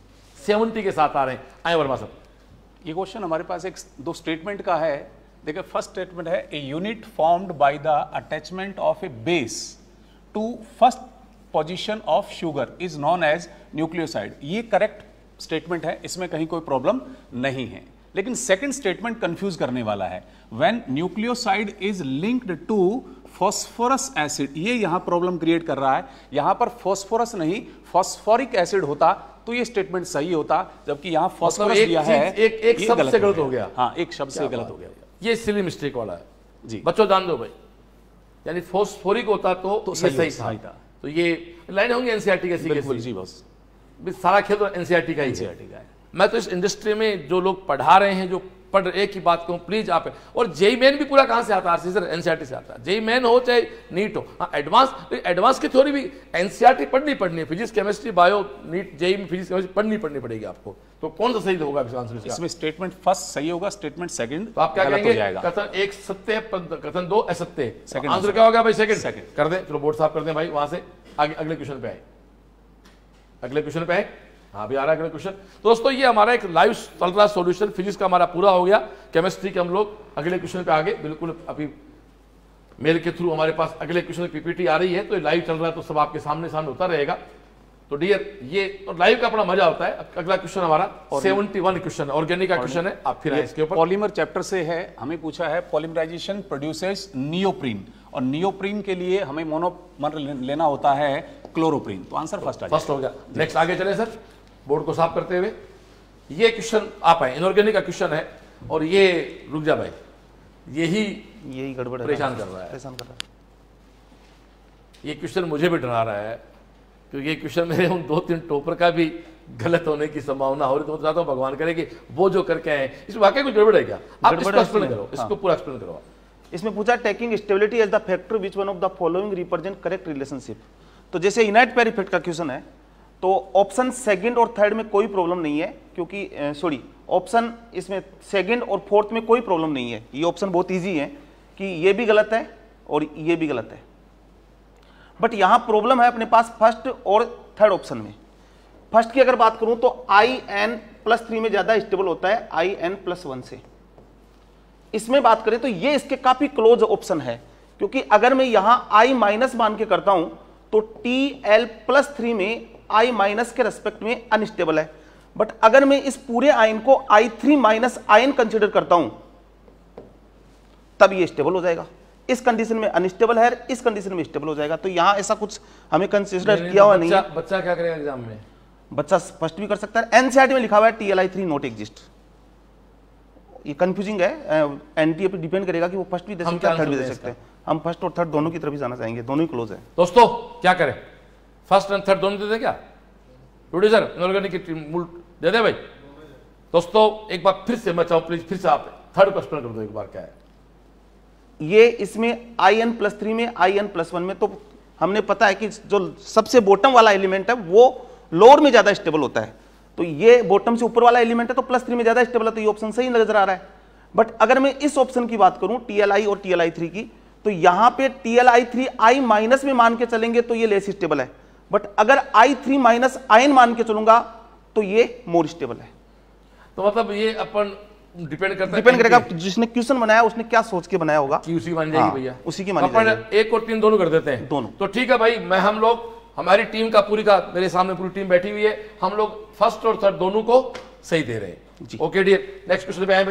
70 के साथ आ रहे हैं। आए वर्मा साहब। ये क्वेश्चन हमारे पास 2 स्टेटमेंट का है। देखिए, फर्स्ट स्टेटमेंट है a unit formed by the attachment of a base to first position of sugar is known as nucleoside. ये करेक्ट स्टेटमेंट है, इसमें कहीं कोई प्रॉब्लम नहीं है। लेकिन सेकंड स्टेटमेंट कंफ्यूज करने वाला है। When nucleoside is linked to phosphorus acid, ये यहां प्रॉब्लम क्रिएट कर रहा है। यहां पर फॉस्फोरस नहीं फॉस्फोरिक एसिड होता तो ये स्टेटमेंट सही होता, जबकि यहां फॉस्फोरस दिया है। एक शब्द से गलत हो गया। हाँ, एक शब्द से गलत हो गया। ये सिली मिस्टेक वाला है जी, बच्चों जान दो भाई। यानी फॉस्फोरिक होता तो सही था। तो ये लाइन होंगी NCERT के बिल्कुल जी बॉस। सारा खेल तो NCERT का ही है। मैं तो इस इंडस्ट्री में जो लोग पढ़ा रहे हैं, जो पढ़ रहे, एक ही बात कहूं प्लीज आप। और जेई मेन भी पूरा कहां से आता है? सर NCERT से आता है। जेई मेन हो चाहे नीट हो। हाँ, एडवांस की थ्योरी भी NCERT पढ़नी है। Physics chemistry bio NEET JEE में फिजिक्स केमिस्ट्री पढ़नी पड़ेगी आपको। तो कौन सा सही होगा आंसर इसका? इसमें स्टेटमेंट फर्स्ट सही होगा, स्टेटमेंट सेकंड तो आप क्या कहेंगे? कथन 1 सत्य है, कथन 2 असत्य है। आंसर क्या होगा भाई? सेकंड कर दें। चलो बोर्ड साफ कर दें भाई। वहां से आगे अगले क्वेश्चन पे आए, अगले क्वेश्चन पे आए। हाँ, अभी आ रहा है अगला क्वेश्चन। दोस्तों ये हमारा एक लाइव चल रहा सॉल्यूशन फिजिक्स का हमारा पूरा हो गया। केमिस्ट्री के हम लोग अगले क्वेश्चन पे आगे बिल्कुल अभी मेल के थ्रू हमारे पास अगले क्वेश्चन की PPT आ रही है, तो लाइव चल रहा है तो सब आपके सामने होता रहेगा। तो डियर ये तो लाइव का अपना मजा होता है। अगला क्वेश्चन हमारा 71 क्वेश्चन ऑर्गेनिक का क्वेश्चन है। आप फिर आए इसके ऊपर। पॉलीमर चैप्टर से है। हमें पूछा है पॉलीमराइजेशन प्रोड्यूसेस नियोप्रीन, और नियोप्रीन के लिए हमें मोनोमर लेना होता है क्लोरोप्रीन। तो आंसर फर्स्ट हो गया। नेक्स्ट आगे चले सर, बोर्ड को साफ करते हुए। ये क्वेश्चन आप आए, इनऑर्गेनिक का क्वेश्चन है। और ये रुक जा भाई, यही गड़बड़ परेशान कर रहा है। ये क्वेश्चन मुझे भी डरा रहा है, क्योंकि ये क्वेश्चन मेरे उन 2-3 टॉपर का भी गलत होने की संभावना हो रही। तो मैं चाहता हूँ भगवान करे कि वो जो करके आए इसमें वाकई कुछ गड़बड़ है क्या? आप इसको एक्सप्लेन करो, इसको पूरा एक्सप्लेन करो। इसमें पूछा taking stability as the factor which one of the following represent correct relationship. तो जैसे इनर्ट पेयर इफेक्ट का क्वेश्चन है, तो ऑप्शन सेकंड और थर्ड में कोई प्रॉब्लम नहीं है, क्योंकि सॉरी ऑप्शन इसमें सेकंड और फोर्थ में कोई प्रॉब्लम नहीं है। ये ऑप्शन बहुत इजी है कि ये भी गलत है और ये भी गलत है। बट यहां प्रॉब्लम है अपने पास फर्स्ट और थर्ड ऑप्शन में। फर्स्ट की अगर बात करूं तो IN+3 में ज्यादा स्टेबल होता है IN+1 से। इसमें बात करें तो ये इसके काफी क्लोज ऑप्शन है, क्योंकि अगर मैं यहां I माइनस मान के करता हूं तो TL+3 में I माइनस के रेस्पेक्ट में अनस्टेबल है, बट अगर मैं इस पूरे आयन को I3 माइनस आयन कंसिडर करता हूं तब ये स्टेबल हो जाएगा। इस कंडीशन में अनस्टेबल है, इस कंडीशन में स्टेबल हो जाएगा। तो यहां ऐसा कुछ हमें कंसिडर किया हुआ नहीं है। बच्चा क्या करेगा एग्जाम में? बच्चा स्पष्ट भी कर सकता है। एनसीईआरटी में लिखा हुआ है TLI3 नॉट एग्जिस्ट। ये कंफ्यूजिंग है, एनटीए पे डिपेंड करेगा कि वो फर्स्ट भी दे सकते हैं, थर्ड भी दे सकते हैं। हम फर्स्ट और थर्ड दोनों की तरफ ही जाना चाहेंगे, दोनों ही क्लोज है। दोस्तों क्या करें, फर्स्ट एंड थर्ड दोनों दे दे क्या? प्रोड्यूसर इनऑर्गेनिक की मूल दे दे भाई। दोस्तों एक बार फिर से मैं चाहूं प्लीज, फिर से आप थर्ड क्वेश्चन कर दो एक बार, क्या है ये? इसमें IN+3 में IN+1 में तो हमने पता है कि जो सबसे बॉटम वाला एलिमेंट है वो लोअर में ज्यादा स्टेबल होता है, तो ये बॉटम से ऊपर वाला एलिमेंट है तो +3 में ज्यादा स्टेबल है, तो ये ऑप्शन सही नजर आ रहा है। बट अगर मैं इस ऑप्शन की बात करूं TLI और TLI3 की, तो यहां पे TLI3 I माइनस में मान के चलेंगे तो ये लेस स्टेबल है, बट अगर I3 माइनस आयन मान के चलूंगा तो ये मोर स्टेबल है। तो मतलब ये अपन डिपेंड करेगा जिसने क्वेश्चन बनाया उसने क्या सोच के बनाया होगा, उसी मान जाएगी भैया, उसी की मानी जाएगी। अपन 1 और 3 दोनों कर देते हैं दोनों। तो ठीक है भाई, मैं हम लोग हमारी टीम का पूरी का मेरे सामने पूरी टीम बैठी हुई है, हम लोग फर्स्ट और थर्ड दोनों को सही दे रहे हैं। ओके डियर, नेक्स्ट क्वेश्चन पे आए भाई।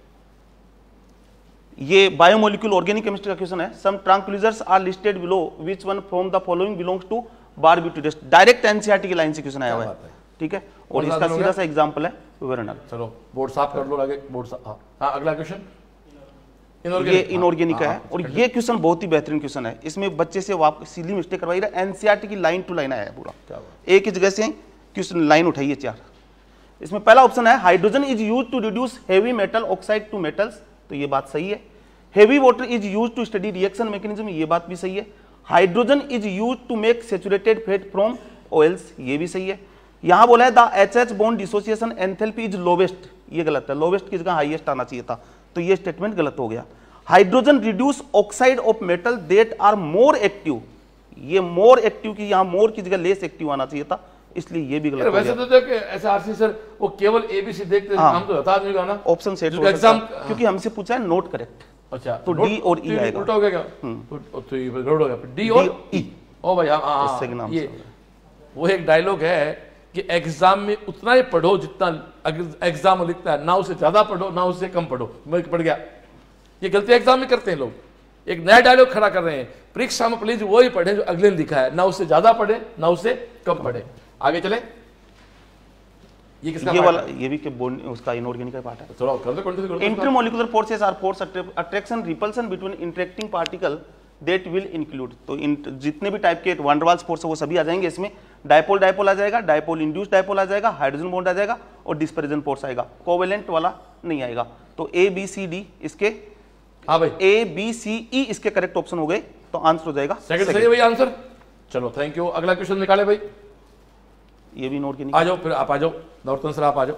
ये बायोमोलिक्यूल ऑर्गेनिक केमिस्ट्री का क्वेश्चन है। Some tranquilizers are listed below, which one from the following belongs to barbiturate. Direct NCERT की लाइन से क्वेश्चन आया हुआ है, ठीक है, और इसका सीधा सा एग्जांपल है विवरणल। चलो बोर्ड साफ कर लो, आगे बोर्ड साफ। हाँ अगला क्वेश्चन ये इनऑर्गेनिक का है, और ये क्वेश्चन बहुत ही बेहतरीन क्वेश्चन है। इसमें बच्चे से वापस सीधी मिस्टेक करवाई रहा है, एनसीईआरटी की लाइन टू लाइन आया है पूरा, एक ही जगह से क्वेश्चन लाइन उठाई है 4। इसमें पहला ऑप्शन है hydrogen is used to reduce heavy metal oxide to metals, तो ये बात सही है। Heavy water is used to study reaction mechanism, ये बात भी सही है। Hydrogen is used to make saturated fat from oils, ये भी सही है। यहां बोला है the HH bond dissociation enthalpy is lowest, ये गलत है, लोवेस्ट की जगह हाईएस्ट आना चाहिए था, तो ये स्टेटमेंट गलत हो गया। Hydrogen reduce oxide of metal that are more active, ये मोर एक्टिव की यहां मोर की जगह लेस एक्टिव आना चाहिए था, इसलिए ये भी गलत हो वैसे गया। तो ऐसे आरसी सर वो केवल ABC देखते हैं, हम तो बता देगा ना ऑप्शन सेट हो एग्जाम, क्योंकि हमसे पूछा है नोट करेक्ट। अच्छा तो D और E आएगा। उल्टा हो गया क्या? तो ये रोड हो गया, D और E। ओ भाई हाँ, ये वो एक डायलॉग है कि एग्जाम में उतना ही पढ़ो जितना एग्जाम में लिखता है, ना उसे ज्यादा पढ़ो ना उससे कम पढ़ो। मैं पढ़ गया, ये गलती एग्जाम में करते हैं लोग, एक नया डायलॉग खड़ा कर रहे हैं। परीक्षा में प्लीज वो ही पढ़े जो अगले ने लिखा है, ना उससे ज्यादा पढ़े ना उससे कम पढ़े। आगे चले, ये किसका ये वाला, ये भी के बॉन्ड उसका इनऑर्गेनिक का पार्ट है। थोड़ा कर दो, कंटिन्यू करो। Intermolecular forces are force attraction repulsion between interacting particle that will include, तो जितने भी टाइप के वैन डर वाल्स फोर्स है वो सभी आ जाएंगे इसमें। डायपोल डायपोल आ जाएगा, डायपोल इंड्यूस्ड डायपोल आ जाएगा, हाइड्रोजन बॉन्ड आ जाएगा और डिस्परजन फोर्स आएगा, कोवेलेंट वाला नहीं आएगा। तो ABCD इसके, हाँ भाई ABCE इसके करेक्ट ऑप्शन हो गए, तो आंसर हो जाएगा सेकंड सही है भाई आंसर। चलो थैंक यू, अगला क्वेश्चन निकाले भाई। ये भी नोट के आ जाओ, फिर आप आ जाओ, नौरतन सर आप आ जाओ,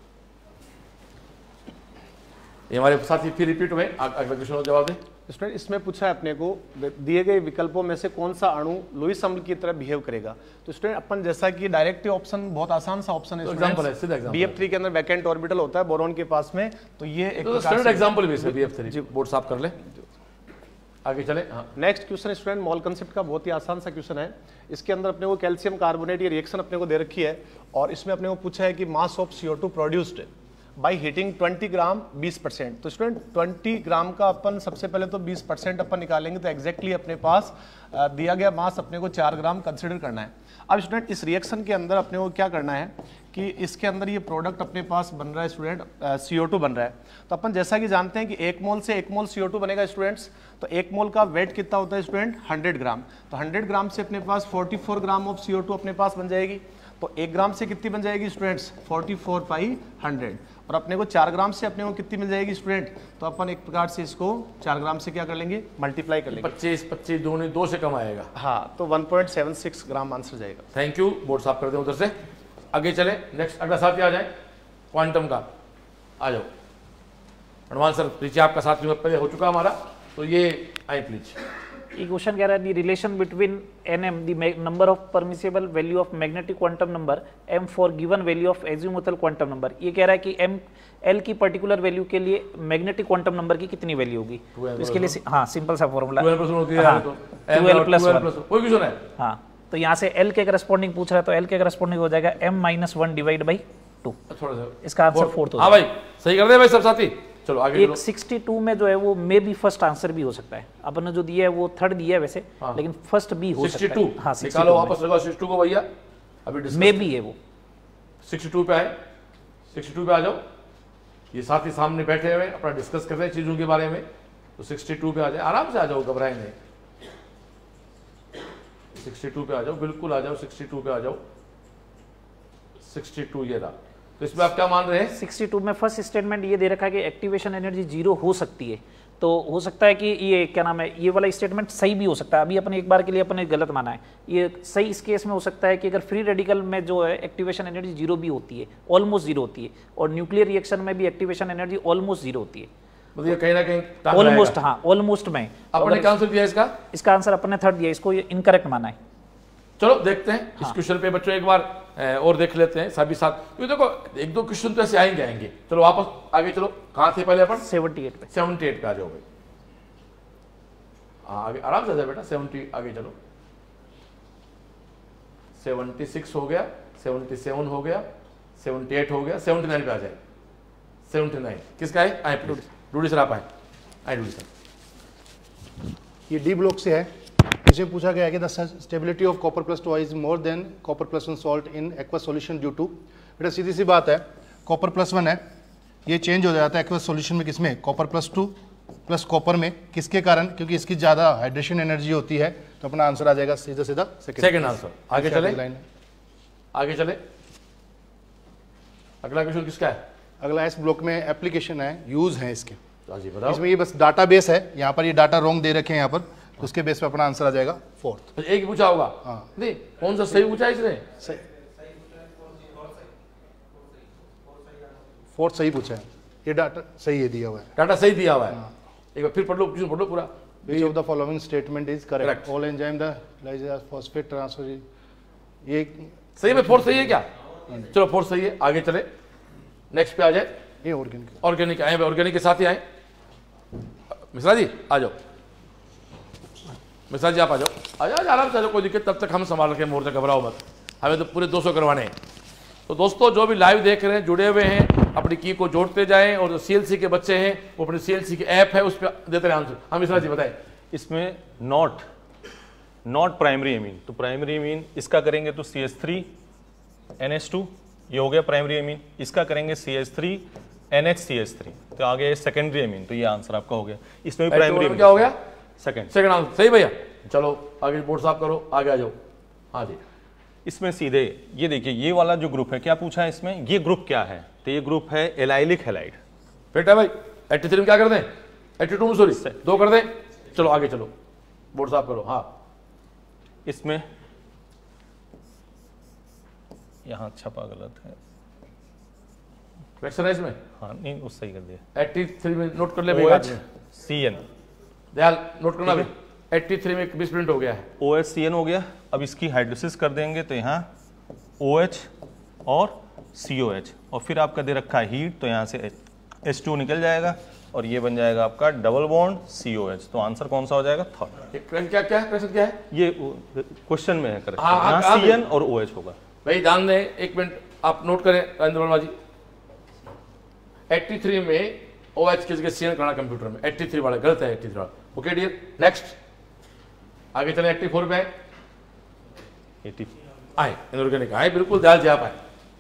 ये हमारे साथ फिर रिपीट हुए। अगला क्वेश्चन जवाब दें। स्टूडेंट इसमें पूछा है अपने को दिए गए विकल्पों में से कौन सा अणु लुईस अम्ल की तरह बिहेव करेगा। तो स्टूडेंट अपन जैसा कि डायरेक्ट ऑप्शन बहुत आसान सा ऑप्शन है, एग्जांपल है, सीधा एग्जांपल। BF3 के अंदर वैकेंट ऑर्बिटल होता है बोरॉन के पास में, तो ये एक स्टैंडर्ड एग्जांपल भी है BF3। बोर्ड साफ कर ले, आगे चले। Next question student mole concept का बहुत ही आसान सा क्वेश्चन है। इसके अंदर अपने को कैल्शियम कार्बोनेट ये रिएक्शन अपने को दे रखी है, और इसमें अपने को पूछा है कि mass of CO2 produced by heating 20 gram 20%। तो स्टूडेंट 20 ग्राम का अपन सबसे पहले तो 20% अपन निकालेंगे, तो एग्जैक्टली अपने पास दिया गया मास अपने को 4 ग्राम कंसिडर करना है। अब स्टूडेंट इस रिएक्शन के अंदर अपने को क्या करना है कि इसके अंदर ये प्रोडक्ट अपने पास बन रहा है स्टूडेंट, CO2 बन रहा है। तो अपन जैसा कि जानते हैं कि 1 मोल से 1 मोल CO2 बनेगा स्टूडेंट्स, तो 1 मोल का वेट कितना होता है स्टूडेंट 100 ग्राम। तो 100 ग्राम से अपने पास 44 ग्राम ऑफ CO2 अपने पास बन जाएगी। तो 1 ग्राम से कितनी बन जाएगी स्टूडेंट्स 44/100, और अपने को 4 ग्राम से अपने को कितनी मिल जाएगी स्टूडेंट, तो अपन एक प्रकार से इसको 4 ग्राम से क्या कर लेंगे मल्टीप्लाई कर लेंगे। 25 2 से कम आएगा, हाँ, तो 1.76 ग्राम आंसर जाएगा। थैंक यू, बोर्ड साफ कर दें उधर से। आगे चले, नेक्स्ट अगला साथी आ जाए क्वांटम का, आ जाओ हनुमान सर। पीछे आपका साथी में पहले हो चुका हमारा, तो ये आए प्लीज। ये क्वेश्चन कह रहा है the relation between NM the number of permissible value of magnetic quantum number M for given value of azimuthal quantum number. ये कह रहा है कि L की पर्टिकुलर वैल्यू के लिए मैग्नेटिक क्वांटम नंबर की कितनी वैल्यू होगी। तो इसके लिए हाँ सिंपल सा फॉर्मूला 12 है। हाँ तो यहाँ से L के करस्पॉन्डिंग पूछ रहा है तो L के करस्पॉन्डिंग हो जाएगा M-1 डिवाइड बाई 2। इसका आंसर 4 हो। हाँ भाई सही कर दे भाई सब साथी। चलो आगे एक 62 में जो है वो मे भी फर्स्ट आंसर भी हो सकता है। अपन ने जो दिया है वो थर्ड दिया है वैसे, लेकिन फर्स्ट भी हो सकता है। 62 हाँ निकालो वापस लगाओ 62 को भैया। अभी मे भी है वो 62 पे आए, 62 पे आ जाओ। ये साथी सामने बैठे हुए अपना डिस्कस कर रहे हैं चीजों के बारे में, तो 62 पे आ जाए, आराम से आ जाओ, घबराए नहीं। 62 पे आ जाओ, बिल्कुल आ जाओ, 62 पे आ जाओ। 62 ये रहा। तो इसमें आप क्या मान रहे हैं? 62 में फर्स्ट स्टेटमेंट ये दे रखा है कि एक्टिवेशन एनर्जी 0 हो सकती है। तो हो सकता है कि ये क्या नाम है, ये वाला स्टेटमेंट सही भी हो सकता है। अभी अपने एक बार के लिए अपने गलत माना है, ये सही इस केस में हो सकता है कि अगर फ्री रेडिकल में जो है एक्टिवेशन एनर्जी 0 भी होती है, ऑलमोस्ट 0 होती है, और न्यूक्लियर रिएक्शन में भी एक्टिवेशन एनर्जी ऑलमोस्ट 0 होती है। मतलब कहीं ना कहीं ऑलमोस्ट, हाँ ऑलमोस्ट में। आपने क्या आंसर दिया इसका? इसका आंसर अपने थर्ड दिया, इसको इनकरेक्ट माना है। चलो देखते हैं इस क्वेश्चन पे बच्चों एक बार और देख लेते हैं सभी साथ, क्योंकि देखो एक दो क्वेश्चन तो ऐसे आएंगे। चलो वापस आगे चलो, कहां थे पहले अपन? 78 पे। 78 पे आ जाओ भाई। आगे आराम से आ जाए बेटा, 70 आगे चलो। 76 हो गया, 77 हो गया, 78 हो गया, 79 पे आ जाए। 79 किसका है? आए डूडी सर, आप आए डूडी सर। ये डी ब्लॉक से है। इसमें पूछा गया है कि the stability of copper plus 2 is more than copper plus 1 salt in aqua solution due to. बेटा सीधी सी बात है, कॉपर प्लस 1 है, ये चेंज हो जाता है एक्वा सॉल्यूशन में। किसमें? कॉपर प्लस 2 प्लस कॉपर में। किसके कारण? क्योंकि इसकी ज़्यादा हाइड्रेशन एनर्जी होती है। तो अपना आंसर आ जाएगा सीधा सीधा सेकंड आंसर। आगे चले, आगे चले। अगला क्वेश्चन किसका है? अगला इस ब्लॉक में एप्लीकेशन है, यूज है इसके। जी बताओ। इसमें ये बस डाटा बेस है, यहाँ पर ये डाटा रॉन्ग दे रखे हैं यहाँ पर, तो उसके बेस पे अपना आंसर आ जाएगा 4th। एक ही पूछा होगा? हाँ। नहीं कौन सा सही पूछा इसने? 4th सही पूछा है, ये डाटा सही है दिया हुआ है। डाटा सही दिया हुआ है। एक बार फिर पढ़ लो, पढ़ लो पूरा। Which of the following statement is correct? All enzyme the lysis phosphate transfer। ये सही में 4th सही है क्या? चलो 4th सही है, आगे चले। नेक्स्ट पे आ जाए। ये ऑर्गेनिक, ऑर्गेनिक आए, ऑर्गेनिक के साथ ही आए। मिश्रा जी आ जाओ, मिश्रा जी आप आ जाओ, आ जाओ आराम से आ जाओ, कोई दिक्कत, तब तक हम संभाल के मोर्चा, घबराओ मत, हमें तो पूरे 200 करवाने हैं। तो दोस्तों जो भी लाइव देख रहे हैं, जुड़े हुए हैं, अपनी की को जोड़ते जाएं, और जो CLC के बच्चे हैं वो अपनी CLC की ऐप है उस पर देते रहे आंसर। हम मिश्रा जी बताएं। इसमें नॉट प्राइमरी एमीन, तो प्राइमरी एमीन इसका करेंगे तो CH3 NH2, ये हो गया प्राइमरी एमीन। इसका करेंगे CH3 NHCH3, तो आगे सेकेंडरी एमीन, तो ये आंसर आपका हो गया। इसमें भी प्राइमरी क्या हो गया? सेकंड आंसर सही भैया। चलो आगे बोर्ड साफ करो, आगे आ जाओ। हाँ जी, इसमें सीधे ये देखिए, ये वाला जो ग्रुप है, क्या पूछा है इसमें, ये ग्रुप क्या है? तो ये ग्रुप है एलाइलिक हैलाइड। बेटा भाई 83 में क्या कर दें? 82 में सॉरी 2 कर दें। चलो आगे चलो, बोर्ड साफ करो। हाँ इसमें यहाँ छपा गलत है, करेक्शन है इसमें। हाँ नहीं वो सही कर दिया। 83 में नोट कर ले भैया। CN दयाल नोट करना भी, 83 में 20 मिनट हो गया है। OHCN हो गया। अब इसकी हाइड्रोसिस कर देंगे तो यहाँ OH और COH, और फिर आपका दे रखा है हीट, तो यहाँ से H2 निकल जाएगा और ये बन जाएगा आपका डबल बॉन्ड COH। तो आंसर कौन सा हो जाएगा? थर्ड। क्या क्या क्वेश्चन क्या है? ये क्वेश्चन में है करेक्ट। यहाँ CN और OH होगा। भाई ध्यान दें, एक मिनट आप नोट करें राजेंद्र वर्मा जी। 83 में OH की जगह CN करना कंप्यूटर में, 83 वाला गलत है, 83 वाला। ओके डियर, नेक्स्ट आगे चले। 84 पे आए, इनऑर्गेनिक आए, बिल्कुल ध्यान से आप आए।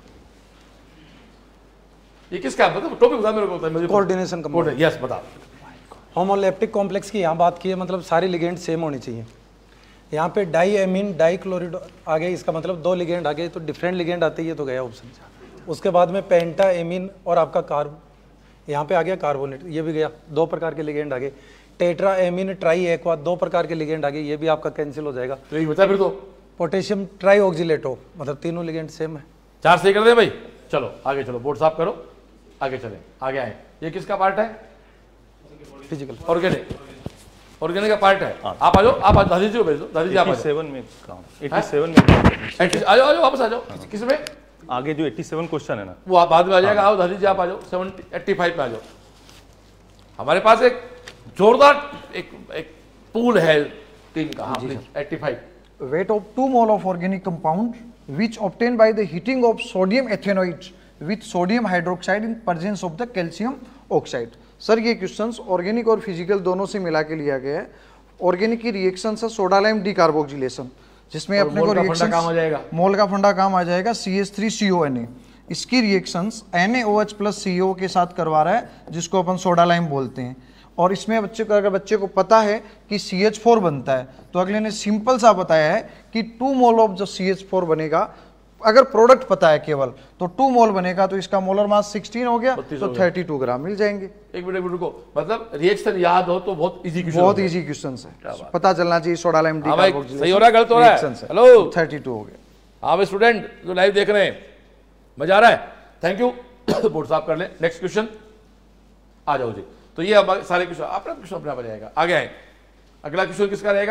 ये किसका मतलब टॉपिक बता मेरे को? कोऑर्डिनेशन का। यस बता। होमोलेप्टिक कॉम्प्लेक्स की यहाँ बात की है, मतलब सारी लिगेंड सेम होनी चाहिए। यहाँ पे डाई एमीन डाई क्लोरिड आ गए, इसका मतलब 2 लिगेंड आ गए, तो डिफरेंट लिगेंड आते ही, ये तो गया ऑप्शन। उसके बाद में पेंटा एमीन और आपका कार्ब, यहाँ पे आ गया कार्बोनेट, ये भी गया, 2 प्रकार के लिगेंड आ गए। टेट्रा एमीन ट्राई एक्वा, 2 प्रकार के लिगेंड आ गए, ये भी आपका कैंसिल हो जाएगा। तो ये बता फिर तो। पोटेशियम ट्राई ऑक्जिलेटो, मतलब तीनों लिगेंड सेम है। 4 सही कर दे भाई। चलो आगे चलो, बोर्ड साफ करो, आगे चले, आगे आए। ये किसका पार्ट है? Physical organic. ऑर्गेनिक का पार्ट है। आप आ जाओ, आप दादी जी को भेज दो, दादी जी आप आ जाओ। 87 में काम, 87 में आ जाओ, वापस आ जाओ। किसमें आगे जो 87 क्वेश्चन है ना, वो आप बाद में आ जाएगा। आओ दादी जी आप आ जाओ, 85 में आ जाओ। हमारे पास एक जोरदार एक पूल है टीम का। हाँ, 85। Weight of 2 mole of organic compound which obtained by the heating of sodium ethanoids with sodium hydroxide in presence of the calcium oxide। Sir ये क्वेश्चंस ऑर्गेनिक और फिजिकल दोनों से मिला के लिया गया है। ऑर्गेनिक की रिएक्शन है सोडा लाइम डिकार्बोक्सिलेशन, जिसमें अपने को रिएक्शन काम आ जाएगा, मोल का फंडा काम आ जाएगा CH3CONA। इसकी रिएक्शंस NaOH प्लस CO के साथ करवा रहा है, जिसको अपन सोडा लाइम बोलते हैं। और इसमें अगर बच्चे को पता है कि CH4 बनता है, तो अगले ने सिंपल सा बताया है कि 2 मोल ऑफ जो CH4 बनेगा, अगर प्रोडक्ट पता है केवल तो 2 मोल बनेगा, तो इसका मोलर मास 16 हो गया, तो 32 ग्राम मिल जाएंगे। एक मिनट रुको, मतलब रिएक्शन याद हो तो बहुत इजी क्वेश्चन, बहुत इजी क्वेश्चन है, पता चलना चाहिए सोडा लाइम डिकार्बोक्सिलेशन। सही हो रहा है गलत हो रहा है? हेलो 32 हो गया। हाँ भाई स्टूडेंट जो लाइव देख रहे हैं, मजा आ रहा है? Thank you. बोर्ड साफ कर ले। नेक्स्ट क्वेश्चन आ जाओ जी। तो ये अब सारे क्वेश्चन अपना क्वेश्चन अपना बनेगा। आगे आए, अगला क्वेश्चन किसका रहेगा?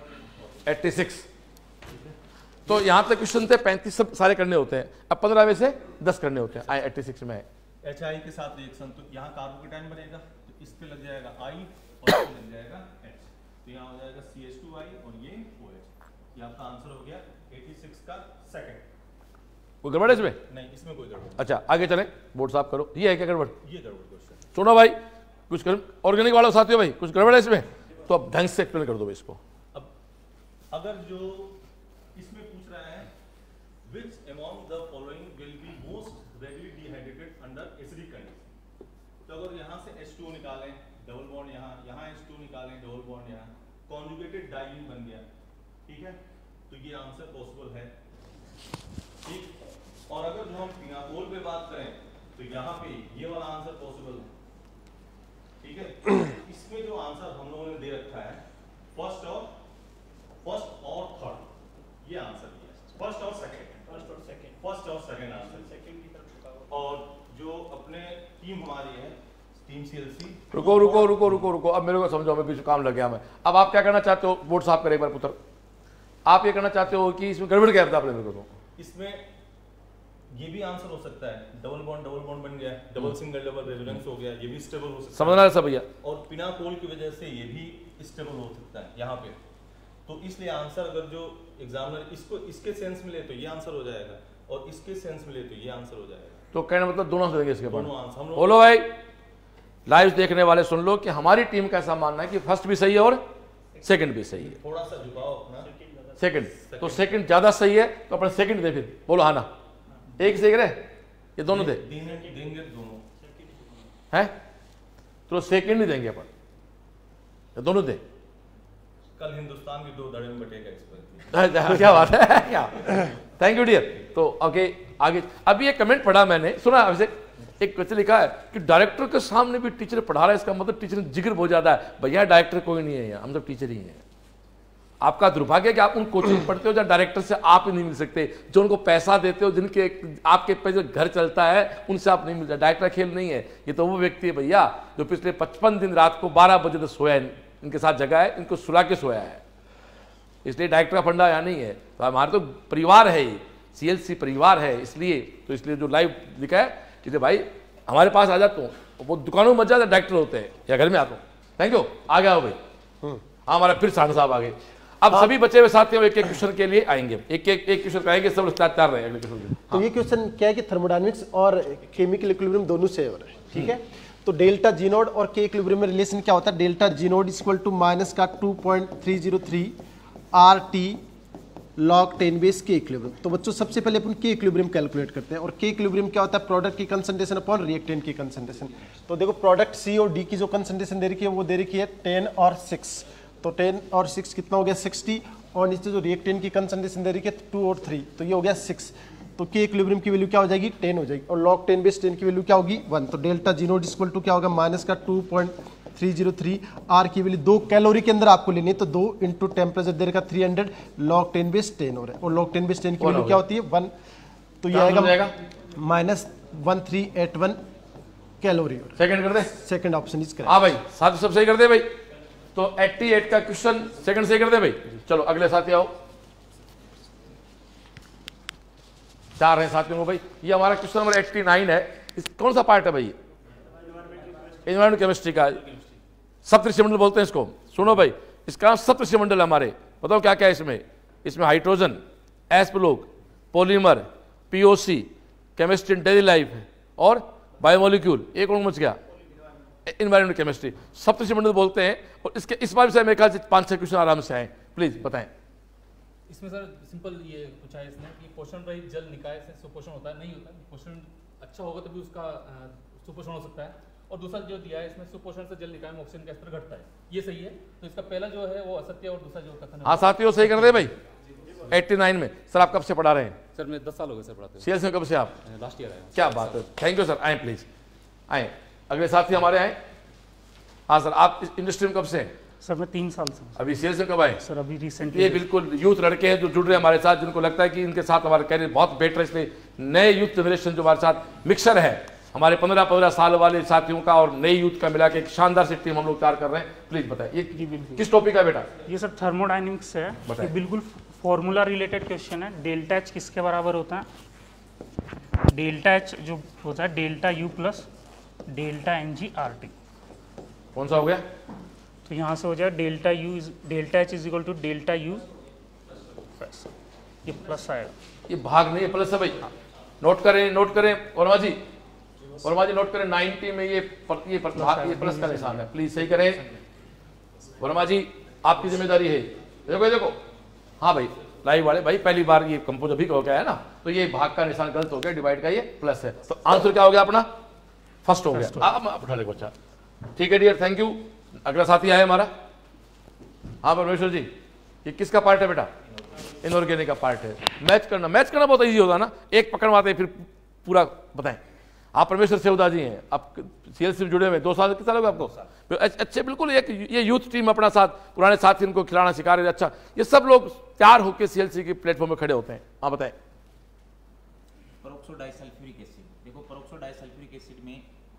86। तो यहां तक क्वेश्चन थे 35, सब सारे करने होते हैं। अब 15 में से 10 करने होते हैं। 86 में HI के साथ रिएक्शन, तो यहाँ कार्बोकेटाइन बनेगा, तो इस पे लग जाएगा I और इस पे लग जाएगा H, तो यहाँ हो जाएगा CH2I और ये OH। ये आपका आंसर हो गया 86 का सेकंड। कोई गड़बड़ है इसमें? नहीं, इसमें कोई गड़बड़। अच्छा आगे चलें, बोर्ड साफ करो। ये है क्या गड़बड़? ये गड़बड़ क्वेश्चन। सुनो भाई, कुछ कर ऑर्गेनिक वालों साथियों भाई, कुछ गड़बड़ है इसमें तो अब ढंग से एक्सप्लेन कर दो इसको। अब अगर जो इसमें पूछ रहा है which among the following will be most readily dehydrated under acidic condition, तो अगर यहाँ से H2O निकालें, डबल बॉन्ड यहाँ H2O निकालें, डबल बॉन्ड यहाँ, कॉन्जुगेटेड डाइईन बन गया, ठीक है, तो ये आंसर पॉसिबल है, ठीक। और अगर जो हम फिनाकोल पे बात करें तो यहाँ पे ये वाला आंसर पॉसिबल है, ठीक है। इसमें जो आंसर हम लोगों ने दे रखा है फर्स्ट और थर्ड, ये आंसर दिया है, फर्स्ट और सेकंड आंसर सेकंड की तरफ। और जो अपने टीम हमारी है टीम CLC, रुको अब मेरे को समझो, मैं बीच काम लग गया मैं। अब आप क्या करना चाहते हो? बोर्ड साफ करें एक बार पुत्र। आप ये करना चाहते हो कि इसमें गड़बड़ क्या आपने मेरे को? इसमें ये भी आंसर हो सकता है, डबल बॉन्ड बन गया, डबल सिंगल डबल रेजोनेंस हो गया, ये भी स्टेबल हो सकता है, समझना है सब भैया। और पिनाकोल की वजह से ये भी स्टेबल हो सकता है यहाँ पे। तो इसलिए आंसर अगर जो एग्जामिनर इसको इसके सेंस मिले तो ये आंसर हो जाएगा, और इसके सेंस मिले तो ये आंसर हो जाएगा। तो कहना मतलब दोनों से देंगे इसके बाद। दोनों आंसर बोलो भाई, लाइव देखने वाले सुन लो कि हमारी टीम का ऐसा मानना है कि फर्स्ट भी सही है और सेकंड भी सही है। थोड़ा सा झुकाओ अपना सेकंड, तो सेकंड ज्यादा सही है तो अपने सेकंड दे। फिर बोलो हाँ ना, एक सही करे, ये दोनों दे देंगे दोनों है, तो सेकंड नहीं देंगे अपन, ये दोनों दे। कल हिंदुस्तान की 2 धड़े में बटेगा इस पर। क्या बात है, क्या थैंक यू डियर। तो आगे अभी ये कमेंट पढ़ा मैंने, सुना अभिषेक, एक क्वेश्चन लिखा है कि डायरेक्टर के सामने भी टीचर पढ़ा रहा है, इसका मतलब टीचर जिक्र बहुत ज्यादा है। भैया डायरेक्टर कोई नहीं है यहाँ, हम सब टीचर ही हैं। आपका दुर्भाग्य है कि आप उन कोचिंग पढ़ते हो जहाँ डायरेक्टर से आप ही नहीं मिल सकते, जो उनको पैसा देते हो, जिनके आपके पैसे घर चलता है, उनसे आप नहीं मिलते। डायरेक्टर खेल नहीं है, ये तो वो व्यक्ति है भैया जो पिछले 55 दिन रात को 12 बजे तक सोया है, इनके साथ जगह है, इनको सुला के सोया है। इसलिए डायरेक्टर का फंडा यहाँ नहीं है। तो हमारे तो परिवार है, ये CLC परिवार है, इसलिए जो लाइव लिखा है कि भाई हमारे पास आ जाते हो, वो दुकानों में मत जाते डायरेक्टर होते हैं, या घर में आता हूँ। थैंक यू, आ गया हो भाई। हाँ हमारा फिर साहब साहब आ गए। अब सभी बचे हुए साथियों एक एक क्वेश्चन के लिए आएंगे, एक क्वेश्चन कराएंगे, सब तैयार रहे अगले क्वेश्चन। तो ये क्वेश्चन क्या है कि थर्मोडायनेमिक्स और केमिकल इक्विलिब्रियम दोनों से हो रहा है, ठीक है। तो डेल्टा जी नोड और के इक्विलिब्रियम में रिलेशन क्या होता है? Delta G naught equal to minus का 2.303 RT log 10 बेस के इक्विलिब्रियम। तो बच्चों सबसे पहले अपन के इक्विलिब्रियम कैलकुलेट करते हैं, और के इक्विलिब्रियम क्या होता है? प्रोडक्ट की कंसंट्रेशन अपॉन रिएक्टेंट की कंसंट्रेशन। तो देखो प्रोडक्ट C और D की जो कंसंट्रेशन दे रखी है वो दे रखी है 10 और 6, तो 10 और 6 कितना हो गया 60, और नीचे जो रिएक्टेंट की कंसंट्रेशन दे रखी है 2 और 3, तो ये हो गया 6। तो के इक्विलिब्रियम की वैल्यू क्या हो जाएगी? 10 हो जाएगी, और log 10 बेस 10 की वैल्यू क्या होगी? 1। तो delta G naught equal to क्या होगा? माइनस का 2.303 R की वैल्यू 2 कैलोरी के अंदर आपको लेनी है, तो 2 इंटू टेम्परेचर दे रखा 300 log 10 बेस 10 हो रहा है, और log 10 बेस 10 की वैल्यू क्या होती है? 1। तो ये आएगा माइनस 1381 कैलोरी। सेकंड कर दे, सेकंड ऑप्शन इज करेक्ट। हाँ भाई साथ सब सही कर दे भाई, तो 88 का क्वेश्चन सेकंड से कर दे भाई। चलो अगले साथी आओ, 4 हैं साथियों को भाई। ये हमारा क्वेश्चन नंबर 89 है। इस कौन सा पार्ट है भाई? एनवायरमेंट केमिस्ट्री का, सप्तऋषि मंडल बोलते हैं इसको। सुनो भाई, इसका सप्तऋषि मंडल हमारे, बताओ क्या क्या है इसमें? इसमें hydrogen, S block, polymer, POC, chemistry in daily life और बायोमोलिक्यूल। एक और बच गया, एनवायरमेंट केमिस्ट्री। सप्तऋषि मंडल बोलते हैं। और इसके इस बार से मेरे ख्याल से 5-6 क्वेश्चन आराम से आए। प्लीज बताएं। इसमें सर सिंपल ये पूछा है इसने कि पोषण रहित जल निकाय से सुपोषण होता है, नहीं होता। पोषण अच्छा होगा तभी उसका सुपोषण हो सकता है। और दूसरा जो दिया है इसमें, सुपोषण से जल निकाय में ऑक्सीजन का स्तर घटता है, ये सही है। तो इसका पहला जो है वो असत्य और दूसरा जो कथन है। हाँ साथियों सही कर दे भाई। 89 में सर आप कब से पढ़ा रहे हैं? सर मैं 10 साल हो गए सर पढ़ाते। सीएस में कब से आप? लास्ट ईयर आए। क्या बात है, थैंक यू सर। आए प्लीज, आए अगले साथी हमारे आए। हाँ सर, आप इस इंडस्ट्री में कब से हैं? सर मैं 3 साल से। अभी सीएस में कब आए? सर अभी रिसेंटली। ये बिल्कुल यूथ लड़के हैं जो जुड़ रहे हैं हमारे साथ, जिनको लगता है कि इनके साथ हमारा कैरियर बहुत बेटर है। इसलिए नए यूथ जनरेशन जो हमारे साथ मिक्सर है, हमारे 15 साल वाले साथियों का और नई यूथ का मिला के एक शानदार सी टीम हम लोग तैयार कर रहे हैं। प्लीज बताएं ये किस टॉपिक है बेटा? ये सर थर्मोडाइनमिक्स है। ये बिल्कुल फॉर्मूला रिलेटेड क्वेश्चन है। डेल्टा एच किसके बराबर होता है? डेल्टा एच जो होता है delta U plus delta N G R T. कौन सा हो गया? तो यहाँ से हो जाए delta U delta H is equal to delta U, ये प्लस आएगा। ये भाग नहीं है, प्लस है भाई। नोट करें, नोट करें वर्मा जी, वर्मा जी नोट करें। 90 में ये प्लस का निशान है, प्लीज सही करें। वर्मा जी आपकी जिम्मेदारी है। देखो देखो, हाँ भाई लाइव वाले भाई, पहली बार ये कंपोज अभी हो गया है ना, तो ये भाग का निशान गलत हो गया, डिवाइड का ये प्लस है। तो आंसर क्या हो गया अपना? फर्स्ट हो गया। आप उठा ले बच्चा, ठीक है डियर, थैंक यू। अगला साथी आया हमारा। हाँ परमेश्वर जी, ये किसका पार्ट है बेटा? इनऑर्गेनिक का पार्ट है। मैच करना बहुत इजी होता है ना, एक पकड़वाते फिर पूरा बताएं। आप परमेश्वर सेवदा जी हैं, आप सीएलसी से जुड़े हुए 2 साल, कितना लोग आपको? अच्छे, बिल्कुल एक ये यूथ टीम अपना साथ, पुराने साथी इनको खिलाना सिखा रहे। अच्छा, ये सब लोग तैयार होकर सीएलसी के प्लेटफॉर्म में खड़े होते हैं। हाँ बताएं। पेरोक्सो डाइसल्फ्यूरिक एसिड, देखो पेरोक्सो डाइसल्फ्यूरिक एसिड में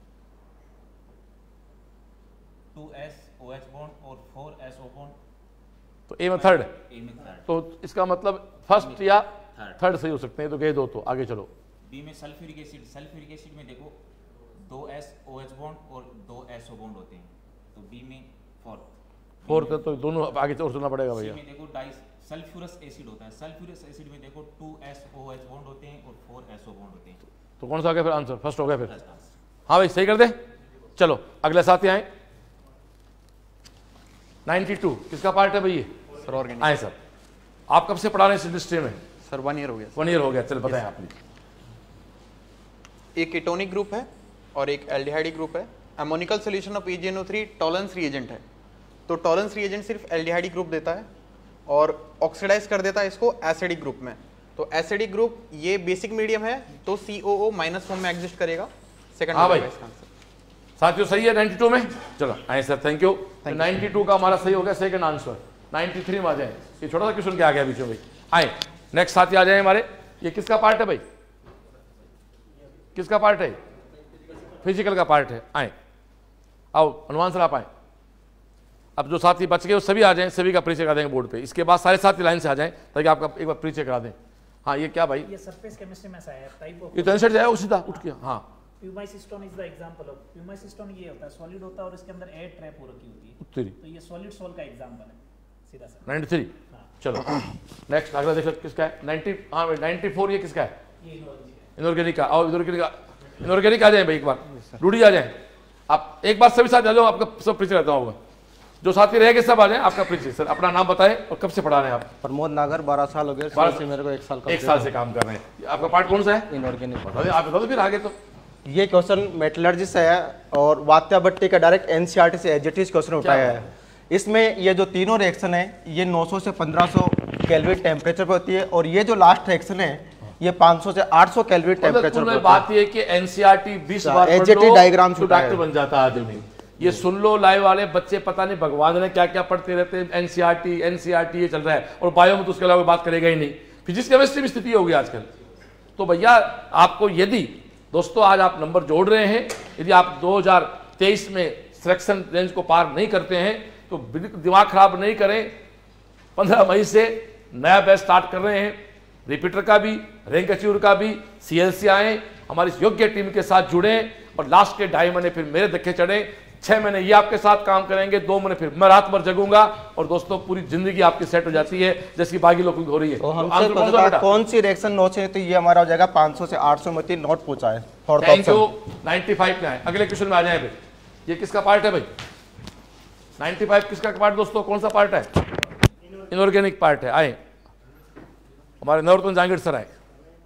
2S OH बॉन्ड और 4S O बॉन्ड, तो ए में थर्ड, तो इसका मतलब फर्स्ट या थर्ड सही हो सकते हैं। तो गए 2, तो आगे चलो। बी में सल्फ्यूरिक एसिड में देखो 2S OH बॉन्ड और 2S O बॉन्ड होते हैं, तो बी में फोर्थ है, तो दोनों आगे और सुनना पड़ेगा भैया। में देखो सल्फ्यूरस एसिड होता है, सल्फ्यूरस एसिड में देखो 2S OH बॉन्ड होते हैं और 4S O बॉन्ड होते हैं। तो कौन सा हो गया फिर आंसर? फर्स्ट हो गया फिर। हाँ भाई सही कर दे। चलो अगले साथी आए। 92 किसका पार्ट है भाई? Sir organic. आए सर, आप कब से पढ़ा रहे हैं इस इंडस्ट्री में? सर 1 ईयर हो गया। 1 ईयर हो गया। चल बताएं आप। एक कीटोनिक ग्रुप है और एक एल्डिहाइड ग्रुप है। Ammoniacal solution of AgNO3 Tollens reagent है। तो टॉलरेंस रिएजेंट सिर्फ एल्डिहाइड ग्रुप देता है और ऑक्सीडाइज कर देता है इसको एसिडिक ग्रुप में। तो एसिडिक ग्रुप ये बेसिक मीडियम है, तो COO माइनस फॉर्म में एग्जिस्ट करेगा। सेकंड हाँ भाई साथियों सही है 92 में। चलो आए सर, थैंक यू। 92 का हमारा सही हो गया सेकंड आंसर। 93 में आ जाए, ये छोटा सा क्वेश्चन क्या आ गया बीच में भाई। आए नेक्स्ट साथी आ जाए हमारे। ये किसका पार्ट है भाई? किसका पार्ट है? फिजिकल का पार्ट है। आए आओ हनुमान सर आप आए। अब जो साथी बच गए वो सभी आ जाएं, सभी का परिचय करा देंगे बोर्ड पे। इसके बाद सारे साथी लाइन से आ जाएं ताकि आपका एक बार परिचय करा दें। हाँ ये क्या भाई? ये सरफेस केमिस्ट्री में है टाइप ऑफ। ये तो आंसर जाएगा सीधा उठ के। हाँ pumice stone is the example of. Pumice stone ये होता है सॉलिड होता है और इसके अंदर एयर ट्रैप हो रखी होती है, तो ये सॉलिड सोल का एग्जांपल है सीधा सा। 93 चलो नेक्स्ट अगला देखो किसका है? 90 हाँ 94 ये किसका है? इनऑर्गेनिक का। और इनऑर्गेनिक आ जाए भाई एक बार, रूडी आ जाए आप एक बार, सभी साथ आ जाओ, आपका सब परिचय रहता होगा। जो साथी रह गए सब आ जाए, आपका परिचय। सर अपना नाम बताएं और कब से पढ़ा रहे हैं आप? प्रमोद नागर, 12 साल हो गए। 12 से मेरे को 1 साल का 1 साल से काम कर रहे हैं। आपका पार्ट कौन सा है? इनऑर्गेनिक। आप बता दो फिर आगे। तो ये क्वेश्चन मेटलर्जी से है और वात्या भट्टी का डायरेक्ट NCERT से एजेटिव क्वेश्चन उठाया है। इसमें ये जो तीनों रिएक्शन है ये 900 से 1500 केल्विन टेम्परेचर पे होती है और ये जो लास्ट रिएक्शन है ये 500 से 800 केल्विन टेम्परेचर पे। बात ये कि NCERT 20 बार एजेटिव डायग्राम तो डॉक्टर बन जाता है आदमी। ये सुन लो लाइव वाले बच्चे, पता नहीं भगवान ने क्या क्या पढ़ते रहते हैं। NCERT ये चल रहा है और बायो में तो उसके अलावा बात करेगा ही नहीं। फिजिक्स केमिस्ट्री में स्थिति होगी आजकल। तो भैया आपको यदि दोस्तों आज आप नंबर जोड़ रहे हैं, यदि आप 2023 में सिलेक्शन रेंज को पार नहीं करते हैं तो बिल्कुल दिमाग खराब नहीं करें। 15 मई से नया बैच स्टार्ट कर रहे हैं, रिपीटर का भी, रैंक अचीवर का भी। CLC आए, हमारी इस योग्य टीम के साथ जुड़े और लास्ट के 2.5 महीने फिर मेरे धक्के चढ़े। 6 महीने ये आपके साथ काम करेंगे, 2 महीने फिर मैं रात भर जगूंगा और दोस्तों पूरी जिंदगी आपकी सेट हो जाती है जैसी बाकी लोगों की हो रही है। तो हमसे कौन सी रिएक्शन नो चाहिए, तो ये हमारा हो जाएगा 500 से 800 में 3 नोट पूछा है। Thank you. 95 में आए, अगले क्वेश्चन में आ जाए भाई। ये किसका पार्ट है भाई? 95 किसका पार्ट दोस्तों, कौन सा पार्ट है? इनऑर्गेनिक पार्ट है। आए हमारे नवरत्न जहांगीर सर आए।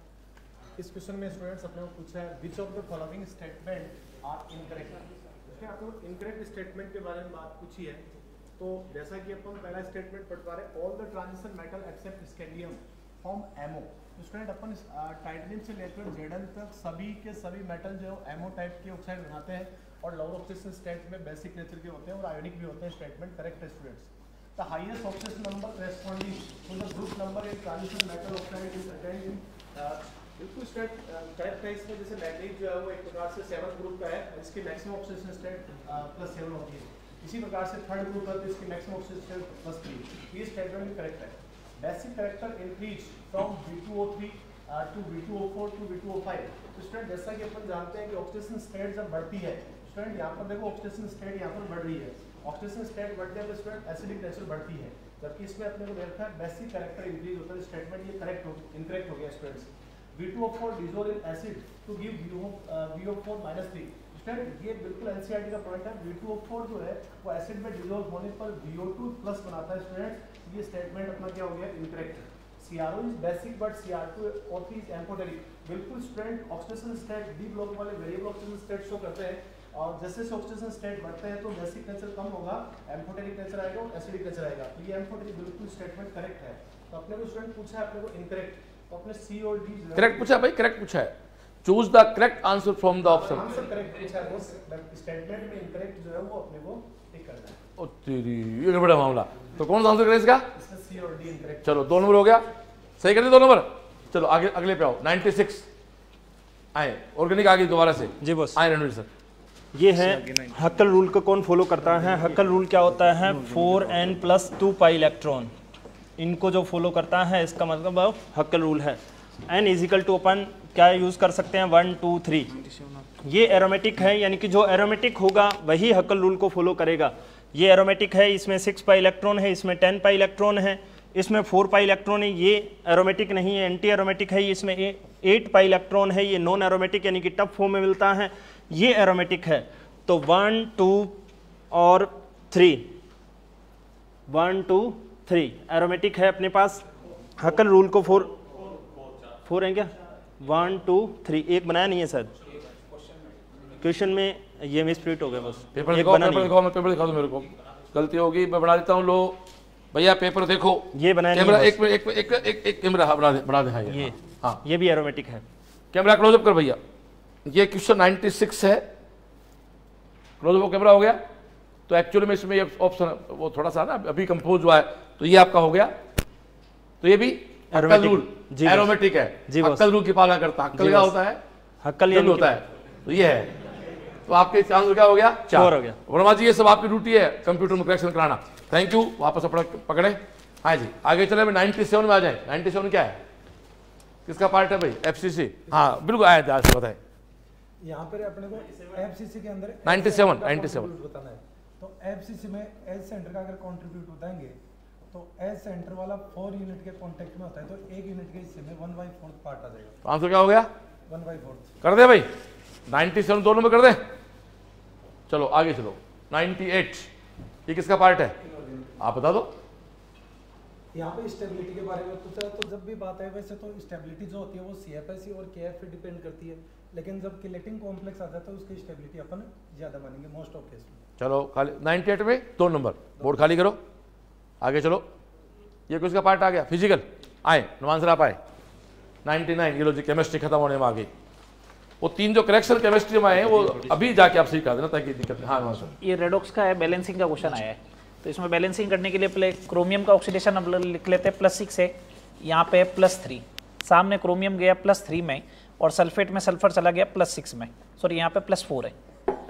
इस क्वेश्चन में स्टूडेंट्स अपने को पूछा है which of the following statement are incorrect. उसमें आपको इनकरेक्ट स्टेटमेंट के बारे में बात पूछी है। तो जैसा कि अपन पहला स्टेटमेंट पढ़ पा रहे, all the transition metal except scandium form MO. तो स्टूडेंट अपन टाइटेनियम से लेकर जेडन तक सभी के सभी मेटल जो एमओ टाइप के ऑक्साइड बनाते हैं और लोअर ऑक्सीडेशन स्टेट में बेसिक नेचर के होते हैं और आयोनिक भी होते हैं। स्टेटमेंट करेक्ट है students. The highest oxidation number corresponding to the group number in transition metal oxide is attained in बिल्कुल स्टेट करेक्ट है। इसमें जैसे मैग्नीज जो है वो एक प्रकार से 7th ग्रुप का है, इसकी मैक्सिमम ऑक्सीडेशन स्टेट +7 होती है। इसी प्रकार से 3rd ग्रुप है तो इसकी मैक्सिमम ऑक्सीडेशन स्टेट +3। ये स्टेटमेंट भी करेक्ट है। Basic character increase from V2O3 to V2O4 to V2O5। तो स्टूडेंट जैसा कि अपन जानते हैं कि ऑक्सीडेशन स्टेट जब बढ़ती है, स्टूडेंट यहाँ पर देखो ऑक्सीडेशन स्टेट यहाँ पर बढ़ रही है। ऑक्सीडेशन स्टेट बढ़ने पर स्टूडेंट एसिडिक नेचर बढ़ती है, जबकि इसमें अपने को देखा है बेसिक कैरेक्टर इंक्रीज होता है। स्टेटमेंट ये करेक्ट हो इनकरेक्ट हो गया students. V2O4 dissolve in acid to give VO4 -3। Student ये बिल्कुल एनसीईआरटी का पॉइंट है। V2O4 जो है वो एसिड में डिसॉल्व होने पर VO2+ बनाता है स्टूडेंट। ये स्टेटमेंट अपना क्या हो गया incorrect. CRO is basic but CR2O3 is amphoteric. बिल्कुल student oxidation state D block वाले वेरिएबल ऑक्सीडेशन स्टेट शो करते हैं और जैसे से ऑक्सीडेशन स्टेट बढ़ते हैं तो बेसिक नेचर कम होगा, एम्फोटेरिक नेचर आएगा और एसिडिक नेचर आएगा। तो ये एम्फोटेरिक बिल्कुल स्टेटमेंट करेक्ट है। तो अपने को स्टूडेंट पूछा है अपने को इनकरेक्ट, तो अपने C और D करेक्ट पूछा भाई, करेक्ट पूछा है। Choose the correct answer from the option. Answer correct पूछा है, वो स्टेटमेंट में इनकरेक्ट जो है वो अपने को टिक करना है। ओ तेरी ये बड़ा मामला। तो कौन सा आंसर करें इसका? इसमें C और D इनकरेक्ट। चलो 2 नंबर हो गया, सही कर दिए 2 नंबर। चलो आगे अगले पे आओ। 96 आए, ऑर्गेनिक आगे दोबारा से जी बॉस। आए रणवीर सर। ये है हक्कल रूल को कौन फॉलो करता है? हक्कल रूल क्या होता है? 4n+2 पाई इलेक्ट्रॉन, इनको जो फॉलो करता है इसका मतलब हक्कल रूल है। n इजिकल टू अपन क्या यूज कर सकते हैं 1 2 3। ये एरोमेटिक है, यानी कि जो एरोमेटिक होगा वही हक्कल रूल को फॉलो करेगा। ये एरोमेटिक है, इसमें 6 पाई इलेक्ट्रॉन है, इसमें 10 पाई इलेक्ट्रॉन है, इसमें 4 पाई इलेक्ट्रॉन है। ये एरोमेटिक नहीं है, एंटी एरोमेटिक है। इसमें 8 पाई इलेक्ट्रॉन है, ये नॉन एरोमेटिक यानी कि टफ फॉर्म में मिलता है। ये एरोमेटिक है। तो 1 2 और 3, 1 2 3 एरोमेटिक है अपने पास। हक्कल रूल को 4 है क्या? 1 2 3 एक बनाया नहीं है सर क्वेश्चन में, ये मिसप्रिंट हो गया बस। पेपर दिखाओ, पेपर दिखाओ, मैं पेपर दिखा दो, मेरे को गलती होगी मैं बना देता हूँ। लो भैया पेपर देखो, ये बनाया कैमरा नहीं है एक कैमरा बना दे। ये हाँ ये भी एरोमेटिक है। कैमरा क्लोजअप कर भैया। ये क्वेश्चन 96 है, क्लोजअप कैमरा हो गया। तो एक्चुअली में इसमें ये ऑप्शन वो थोड़ा सा ना अभी कंपोज हुआ है, तो ये आपका हो गया। तो ये भी हक्कल रूल एरोमेटिक है। हक्कल रूल की पालना करता है। हक्कल क्या होता है? हक्कल होता है। तो ये है, तो आपके आंसर क्या हो गया? 4 हो गया। वर्मा जी ये सब आपकी ड्यूटी है कंप्यूटर में करेक्शन कराना। थैंक यू, वापस अपना पकड़े। हाँ जी आगे चले, 97 में आ जाए। 97 क्या है, किसका पार्ट है भाई? FCC। हाँ बिल्कुल आया था, बताए। यहाँ पर अपने को FCC के अंदर 97 बताना है। तो FCC में एज सेंटर का अगर कॉन्ट्रीब्यूट बताएंगे तो एज सेंटर वाला 4 यूनिट के कॉन्टेक्ट में होता है, तो 1 यूनिट के हिस्से में 1/4 पार्ट आ जाएगा। आंसर क्या हो गया? 1/4 कर दे भाई। 97 2 नंबर कर दे। चलो आगे चलो। 98 ये किसका पार्ट है, आप बता दो। यहाँ पे स्टेबिलिटी के बारे में पूछा, तो जब भी बात है वैसे तो स्टेबिलिटी जो होती है वो CFSE और KF पे डिपेंड करती है, लेकिन जब किलेटिंग कॉम्प्लेक्स आ जाता है उसकी स्टेबिलिटी अपन ज्यादा मानेंगे मोस्ट ऑफ केस में। चलो खाली 98 में 2 नंबर बोर्ड खाली करो, आगे चलो। ये किसका पार्ट आ गया? फिजिकल। आए आंसर आप आए। 99 ये लो जी, केमिस्ट्री खत्म होने में आ गई। वो 3 जो करेक्शन केमिस्ट्री में आए वो अभी जाके आप सीखा देना ताकि दिक्कत नहीं। हाँ सर, ये रेडॉक्स का है, बैलेंसिंग का क्वेश्चन आया है। तो इसमें बैलेंसिंग करने के लिए पहले क्रोमियम का ऑक्सीडेशन अब लिख लेते हैं +6 है, यहाँ पे +3, सामने क्रोमियम गया +3 में और सल्फेट में सल्फर चला गया +6 में, सॉरी यहाँ पे +4 है।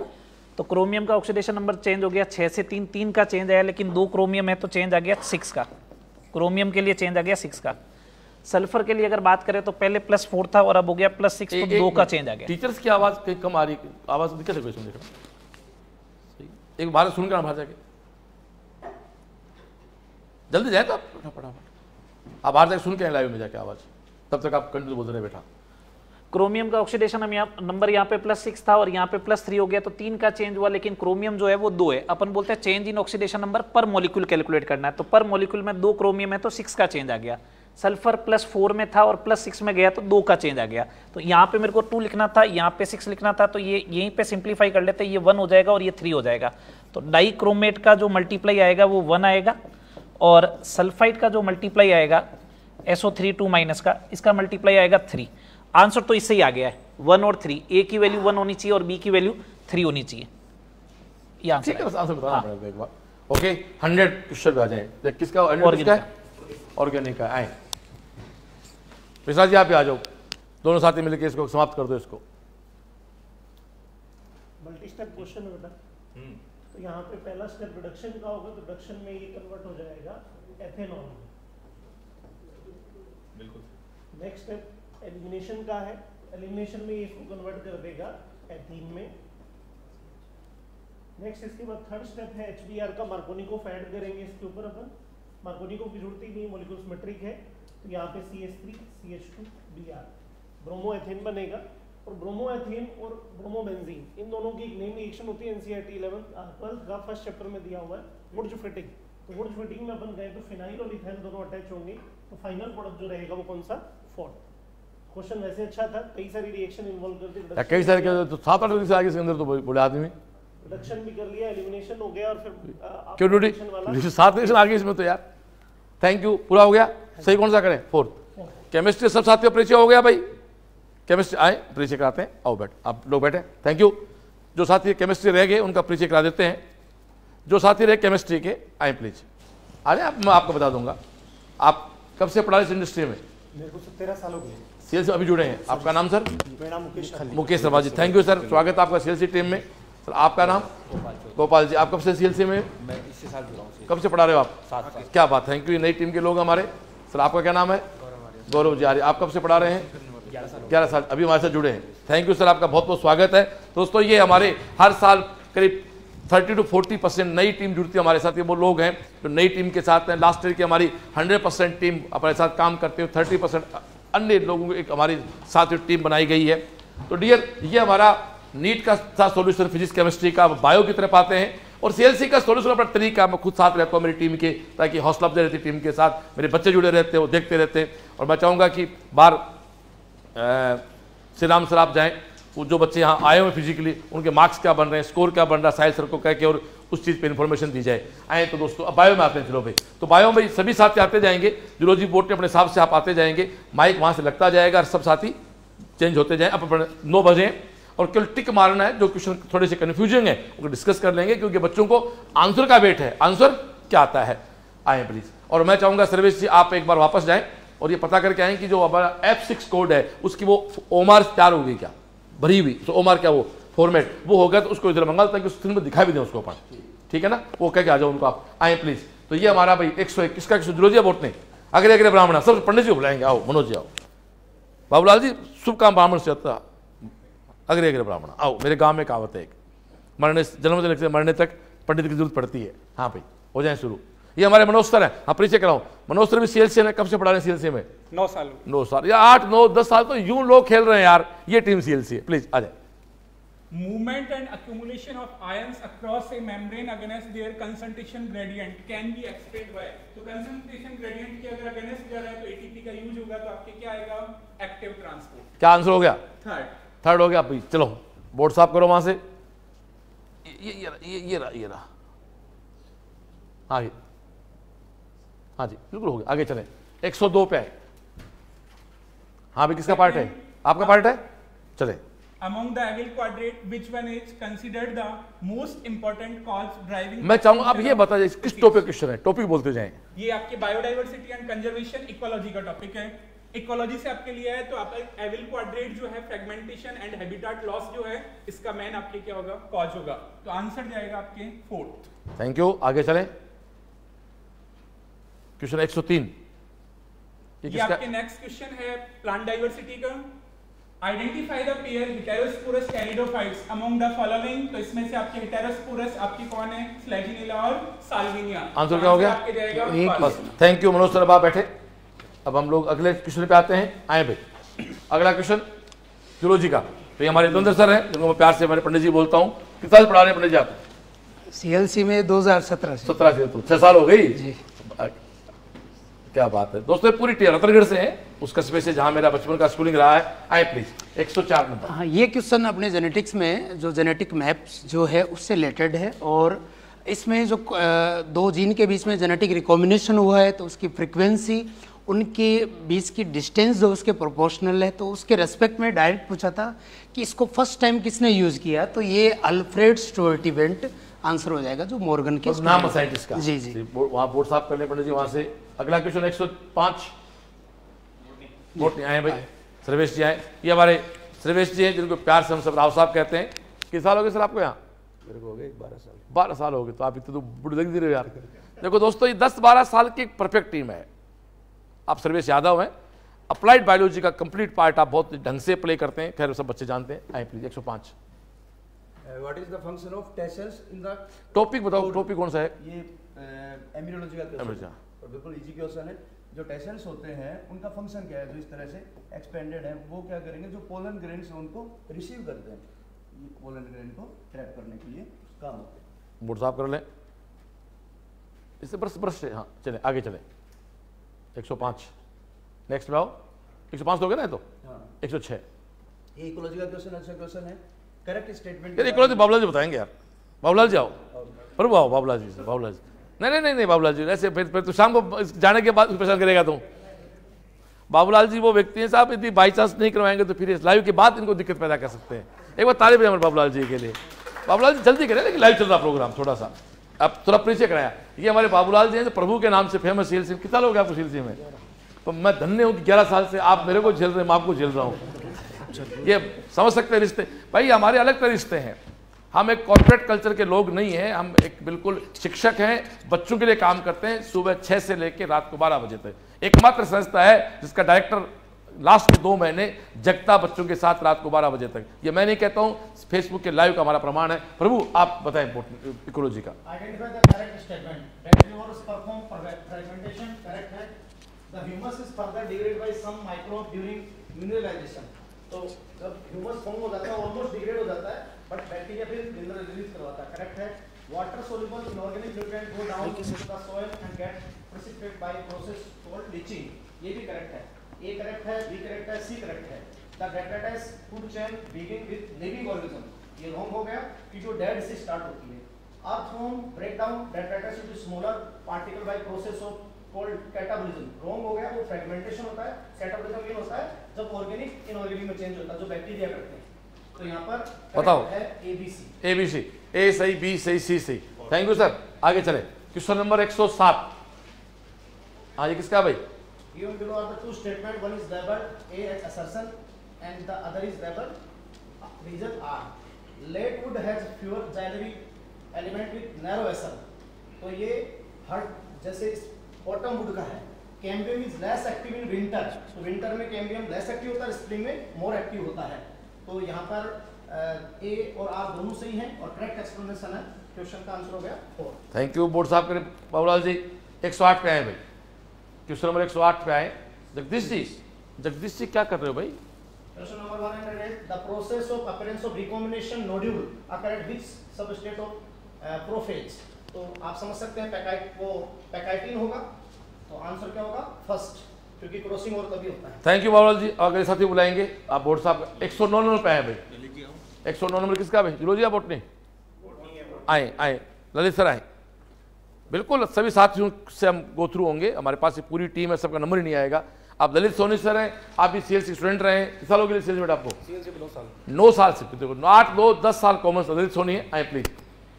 तो क्रोमियम का ऑक्सीडेशन नंबर चेंज हो गया 6 से 3, 3 का चेंज आया, लेकिन 2 क्रोमियम है तो चेंज आ गया 6 का। क्रोमियम के लिए चेंज आ गया 6 का। सल्फर के लिए अगर बात करें तो पहले +4 था और अब हो गया +6, तो 2 का चेंज आ गया। टीचर्स की आवाज कहीं कम आ रही, आवाज दिक्कत है कोई सुन एक बार सुनकर बाहर जाके जल्दी जाए तो फटाफट आप बाहर जाके सुन के लाइव में जाके आवाज, तब तक आप कंटिन्यू बोलते रहे बेटा। क्रोमियम का ऑक्सीडेशन हम नंबर यहाँ पे +6 था और यहाँ पे +3 हो गया, तो 3 का चेंज हुआ, लेकिन क्रोमियम जो है वो 2 है। अपन बोलते हैं चेंज इन ऑक्सीडेशन नंबर पर मॉलिक्यूल कैलकुलेट करना है, तो पर मॉलिक्यूल में 2 क्रोमियम है तो 6 का चेंज आ गया। सल्फर +4 में था और +6 में गया तो 2 का चेंज आ गया। तो यहाँ पे मेरे को 2 लिखना था, यहाँ पे 6 लिखना था, तो ये यहीं पे सिंप्लीफाई कर लेते हैं, ये 1 हो जाएगा और ये 3 हो जाएगा। तो डाई क्रोमेट का जो मल्टीप्लाई आएगा वो 1 आएगा और सल्फाइड का जो मल्टीप्लाई आएगा SO3 2- का, इसका मल्टीप्लाई आएगा 3। आंसर तो इससे ही आ गया है 1 और 3, ए की वैल्यू 1 होनी चाहिए और बी की वैल्यू 3 होनी चाहिए। ये आंसर है। आंसर बताना पड़ेगा एक बार। ओके 100 क्वेश्चन आ जाए, किसका ऑर्गेनिक का आए। विशाल जी आप भी आ जाओ, दोनों साथी मिलकर इसको समाप्त कर दो इसको। मल्टी स्टेप क्वेश्चन है बेटा। तो यहाँ पे पहला स्टेप रिडक्शन का होगा, तो रिडक्शन में ये कन्वर्ट हो जाएगा एथेनॉल में। बिल्कुल। नेक्स्ट स्टेप एलिमिनेशन का है, एलिमिनेशन में इसको कन्वर्ट कर देगा एथीन में। नेक्स्ट इसके बाद थर्ड स्टेप है HBr का, मार्कोनिकोव ऐड करेंगे इसके ऊपर अपन। मार्कोनिकोव की जरूरत ही नहीं, मॉलिक्यूल सिमेट्रिक है, तो यहाँ पे CH3 CH2 Br bromo ethane बनेगा। और ब्रोमो एथेन और ब्रोमोबेंजीन इन दोनों की एक नेम रिएक्शन होती है NCERT 12th का फर्स्ट चैप्टर में दिया हुआ है, वुड्स फिटिंग। तो वुड्स फिटिंग में अपन गए तो फिनाइल और इथेन दोनों अटैच होंगे, तो फाइनल प्रोडक्ट जो रहेगा वो कौन सा? 4। क्वेश्चन वैसे अच्छा था, कई सारी रिएक्शन इन्वॉल्व करते, कई सारे तो 7-8 दिन से आगे इसके अंदर तो बोले आदमी रिडक्शन भी कर लिया, एलिमिनेशन हो गया और फिर क्यों ड्यूटी 7 रिएक्शन आ गई इसमें तो यार। थैंक यू, पूरा हो गया। सही कौन सा करें? 4th। केमिस्ट्री सब साथियों परिचय हो गया भाई, केमिस्ट्री आए परिचय कराते हैं। आओ बैठ, आप लोग बैठे। Thank you. जो साथी केमिस्ट्री रह गए उनका परिचय करा देते हैं। जो साथी रहे केमिस्ट्री के आए प्लीज आ जाए। मैं आपको बता दूंगा, आप कब से पढ़ा इस इंडस्ट्री में? मेरे को 17 साल हो गए। सीएलसी अभी जुड़े हैं। आपका नाम सर? मेरा नाम Mukesh Sharma ji. Thank you sir, स्वागत है आपका सीएलसी टीम में। सर आपका नाम? गोपाल जी। आप कब से सीएलसी में? मैं इसी साल जुड़ा हूं। कब से पढ़ा रहे हो आप? 7 साल। क्या बात, थैंक यू। नई टीम के लोग हमारे। सर आपका क्या नाम है? गौरव जी। आप कब से पढ़ा रहे हैं? 11 साल। अभी हमारे साथ जुड़े हैं। थैंक यू सर, आपका बहुत बहुत स्वागत है। दोस्तों ये हमारे हर साल करीब 30 to 40% नई टीम जुड़ती है हमारे साथ। ये वो लोग हैं जो नई टीम के साथ हैं। लास्ट ईयर की हमारी 100% टीम हमारे साथ काम करते हुए 30% अन्य लोगों की एक हमारी साथ टीम बनाई गई है। तो डियर, ये हमारा नीट का था सॉल्यूशन फिजिक्स केमिस्ट्री का। बायो की तरफ आते हैं और सीएलसी का सॉल्यूशन अपना तरीका, मैं खुद साथ रहता हूँ मेरी टीम के, ताकि हौसला अफजाई रहती टीम के साथ। मेरे बच्चे जुड़े रहते हैं, वो देखते रहते हैं। और मैं चाहूँगा कि बार श्री राम सर आप जाएँ, वो जो बच्चे यहाँ आए हुए फिजिकली उनके मार्क्स क्या बन रहे हैं, स्कोर क्या बन रहा है, साहिल सर को कह के और उस चीज़ पे इन्फॉर्मेशन दी जाए। आए तो दोस्तों अब बायो में आते हैं। चलो भाई, तो बायो में सभी साथी आते जाएंगे, जूलॉजी बोर्ड के अपने हिसाब से आप आते जाएंगे, माइक वहाँ से लगता जाएगा और सब साथी चेंज होते जाएँ। अब अपने 9 बजे और केवल टिक मारना है। जो क्वेश्चन थोड़े से कन्फ्यूजिंग है उनको डिस्कस कर लेंगे, क्योंकि बच्चों को आंसर का वेट है, आंसर क्या आता है। आए प्लीज। और मैं चाहूँगा सर्वेश जी आप एक बार वापस जाएँ और ये पता करके आएँ कि जो हमारा F6 कोड है उसकी वो ओमार तैयार होगी क्या, भरी हुई। तो ओमार क्या वो फॉर्मेट वो होगा, तो उसको इधर मंगल ताकि उस स्क्रीन में दिखा भी दें उसको अपन, ठीक है ना। वो कह के आ जाओ उनको, आप आए प्लीज। तो ये हमारा भाई 101 किसका जूलॉजी बोर्ड ने अगले अगले ब्राह्मण सब पंडित जी को बुलाएंगे। आओ मनोज जी, आओ बाबूलाल जी, शुभ काम ब्राह्मण से होता। अग्रे अग्रे ब्राह्मण आओ। मेरे गांव में कहावत है एक, मरने जन्म से मरने तक पंडित की जरूरत पड़ती है। हाँ भाई हो जाए शुरू। ये हमारे मनोज सर है, हाँ परिचय कराऊं। मनोज सर भी सीएलसी में कब से पढ़ा रहे हैं? सीएलसी में 9 साल। 9 साल या 8, 9, 10 साल तो यूं लोग खेल रहे हैं यार। ये टीम सीएलसी है, प्लीज आ जाए। Movement and accumulation of ions across a membrane against their concentration gradient can be explained by। तो concentration gradient के अगर against जा रहा है तो ATP का यूज होगा, तो आपके क्या आएगा? Active transport. क्या आंसर हो गया? थर्ड हो गया भाई। चलो बोर्ड साफ करो वहां से। ये रहा। हाँ जी, हाँ जी बिल्कुल हो गया। आगे चले 102 पे आए। हाँ भाई किसका पार्ट है? आपका पार्ट है। चले। Among the Abel quadrate, which one is considered the most important cause driving? मैं चाहूंगा आप ये बता दीजिए किस टॉपिक क्वेश्चन है, टॉपिक बोलते जाएं। ये आपके बायोडाइवर्सिटी एंड कंजर्वेशन इकोलॉजी का टॉपिक है। इकोलॉजी से आपके लिए है, तो आप एविल क्वाड्रेट जो है फ्रेगमेंटेशन एंड हैबिटाट लॉस जो है इसका मेन आपके क्या होगा, कॉज होगा। तो आंसर जाएगा आपके 4th। थैंक यू, आगे चले। क्वेश्चन 103 ये आपके नेक्स्ट क्वेश्चन है प्लांट डाइवर्सिटी का। Identify the pair heterosporous pteridophytes among the following. तो इसमें से आपके हेटेरोस्पोरस आपकी कौन है, फ्लैजिनेला और साल्विनिया। आंसर क्या हो गया, आपके जाएगा बस। थैंक यू मनोज सर, अब आप बैठे। अब हम लोग अगले क्वेश्चन पे आते हैं। आए भाई, अगला क्वेश्चन जूलॉजी का। तो ये हमारे द्वंद्व सर हैं, जिनको मैं प्यार से हमारे पंडित जी बोलता हूँ। किस साल पढ़ा रहे हैं पंडित जी आप? CLC में 2017 से। 17 से, तो 6 साल हो गई जी। क्या बात है दोस्तों, पूरी टीम रतनगढ़ से है, उस कस्बे से जहां मेरा बचपन का स्कूलिंग रहा है। आए प्लीज 104 नंबर। हाँ, ये क्वेश्चन अपने जेनेटिक्स में जो जेनेटिक मैप्स जो है उससे रिलेटेड है, और इसमें जो दो जीन के बीच में जेनेटिक रिकॉम्बिनेशन हुआ है तो उसकी फ्रीक्वेंसी, उनके बीच की डिस्टेंस जो उसके प्रोपोर्शनल है, तो उसके रेस्पेक्ट में डायरेक्ट पूछा था कि इसको फर्स्ट टाइम किसने यूज़ किया। तो ये अल्फ्रेड स्टुअर्ट आंसर हो जाएगा, जो मॉर्गन के तो नाम है साइंटिस्ट का। जी जी, वहाँ बोर्ड साफ करने पंडित जी वहाँ से। अगला क्वेश्चन 105 वोट नहीं आए भाई, सर्वेश जी आए। ये हमारे सर्वेश जी हैं, जिनको प्यार से हम सब राव साहब कहते हैं। किस साल हो गए सर आपको यहाँ? मेरे को हो गए 12 साल। 12 साल हो गए, तो आप इतने तो बुढ़ लग रहे हो यार। देखो दोस्तों, ये 10-12 साल की एक परफेक्ट टीम है। आप सर्वेश यादव हैं, अप्लाइड बायोलॉजी का कंप्लीट पार्ट आप बहुत ढंग से प्ले करते हैं। खैर सब बच्चे जानते हैं। आए please 105। What is the function of tassels in the topic बताओ, टॉपिक कौन सा है? ये एम्ब्रियोलॉजी का क्वेश्चन है, और बिल्कुल इजी क्वेश्चन है। जो टेसल्स होते हैं उनका फंक्शन क्या है, जो इस तरह से एक्सपेंडेड है, वो क्या करेंगे, जो पोलन ग्रेन से उनको रिसीव करते हैं, ये पोलन ग्रेन को ट्रैप करने के लिए काम होते हैं। बोर्ड साफ कर लें, इससे ब्रश से। हाँ चले आगे चले। 105 नेक्स्ट में आओ। 105 दोगे ना, तो 106 ये इकोलॉजी का क्वेश्चन अच्छा क्वेश्चन है। करेक्ट स्टेटमेंट यार इकोलॉजी बाबूलाल जी बताएंगे यार। बाबूलाल जी आओ, प्रभु आओ। बाबूलाल जी से, बाबूलाल जी नहीं बाबूलाल जी ऐसे फिर तो शाम को जाने के बाद परेशान करेगा तुम। बाबूलाल जी वो व्यक्ति हैं साहब, यदि बाई चांस नहीं करवाएंगे तो फिर इस लाइव के बाद इनको दिक्कत पैदा कर सकते हैं। एक बार तारीफ है हमारे बाबूलाल जी के लिए। बाबूलाल जी जल्दी करें, लेकिन लाइव चल रहा प्रोग्राम, थोड़ा सा अब थोड़ा परिचय कराया। ये हमारे बाबूलाल जी हैं, जो प्रभु के नाम से फेमस सीएलसी। कितना लोग आपको सीएलसी में? तो मैं धन्य हूँ कि 11 साल से आप मेरे को झेल रहे हैं, मैं आपको झेल रहा हूँ। ये समझ सकते हैं रिश्ते भाई, हमारे अलग तरह रिश्ते हैं। हम एक कॉर्पोरेट कल्चर के लोग नहीं हैं, हम एक बिल्कुल शिक्षक हैं, बच्चों के लिए काम करते हैं, सुबह 6 से लेकर रात को 12 बजे तक। एकमात्र संस्था है जिसका डायरेक्टर लास्ट के 2 महीने जगता बच्चों के साथ रात को 12 बजे तक। ये मैं नहीं कहता हूँ, फेसबुक के लाइव का हमारा प्रमाण है। प्रभु आप बताएं इकोलॉजी का। Identify the correct statement that rivers perform fragmentation. Correct है। The humus is further degraded by some microbe during mineralization. तो जब ह्यूमस फॉर्म हो जाता है, ऑलमोस्ट डिग्रेड हो जाता है, बट बैक्टीरिया फिर मिनरल रिलीज करवाता है। करेक्ट है। Water soluble inorganic nutrient go down into the soil and get precipitated by process called leaching. ये भी करेक्ट है। ए करेक्ट है, बी करेक्ट है, सी करेक्ट है। The detritus food chain begin with living organism. ये रॉन्ग हो गया कि जो डेड से स्टार्ट होती है। Earthworm break down detritus into smaller particle by process of called catabolism. Wrong हो गया, वो फ्रेगमेंटेशन होता है। कैटाबॉलिज्म ये होता है जब ऑर्गेनिक इनऑर्गेनिक में चेंज होता है, जो बैक्टीरिया करते हैं। तो यहाँ पर बताओ है ABC। ABC, ए सही, बी सही, सी सही। Thank you sir. आगे चले क्वेश्चन नंबर 107। हाँ ये किसका भाई? Given below are the two statement. One is labeled A as assertion and the other is labeled reason R. Late wood has fewer xylem element with narrow SL. तो ये हर जैसे बॉटम वुड का है। Cambium is less active in winter. तो विंटर में कैम्बियम लेस एक्टिव होता है, स्प्रिंग में मोर एक्टिव होता है। तो यहाँ पर ए और आर दोनों सही हैं और करेक्ट एक्सप्लेनेशन है। क्वेश्चन का आंसर हो गया 4। थैंक यू बोर्ड साहब करें। बाबूलाल जी 108 पे आए भाई, क्वेश्चन नंबर 108 पे आए। जगदीश जी क्या कर रहे हो भाई? Question number 108 the process of appearance of recombination nodule occur at which substage of prophase. तो आप समझ सकते हैं पैकाइटिन होगा। तो आंसर क्या होगा? फर्स्ट, क्योंकि क्रॉसिंग और तभी होता है। Thank you Babulal ji. अगले साथी बुलाएंगे आप बोर्ड साहब। 109 नंबर पे आए भाई। 109 नंबर किसका भाई? जूलॉजी आप बोटनी आए ललित सर आए। बिल्कुल सभी साथियों से हम गो थ्रू होंगे, हमारे पास ये पूरी टीम है, सबका नंबर ही नहीं आएगा। आप ललित सोनी सर हैं, आप भी सीएलसी स्टूडेंट रहे हैं। किस सालों के लिए सीएलसी बेटा आपको? 9 साल से। 8, 2, 10 साल कॉमर्स। ललित सोनी है, आए प्लीज।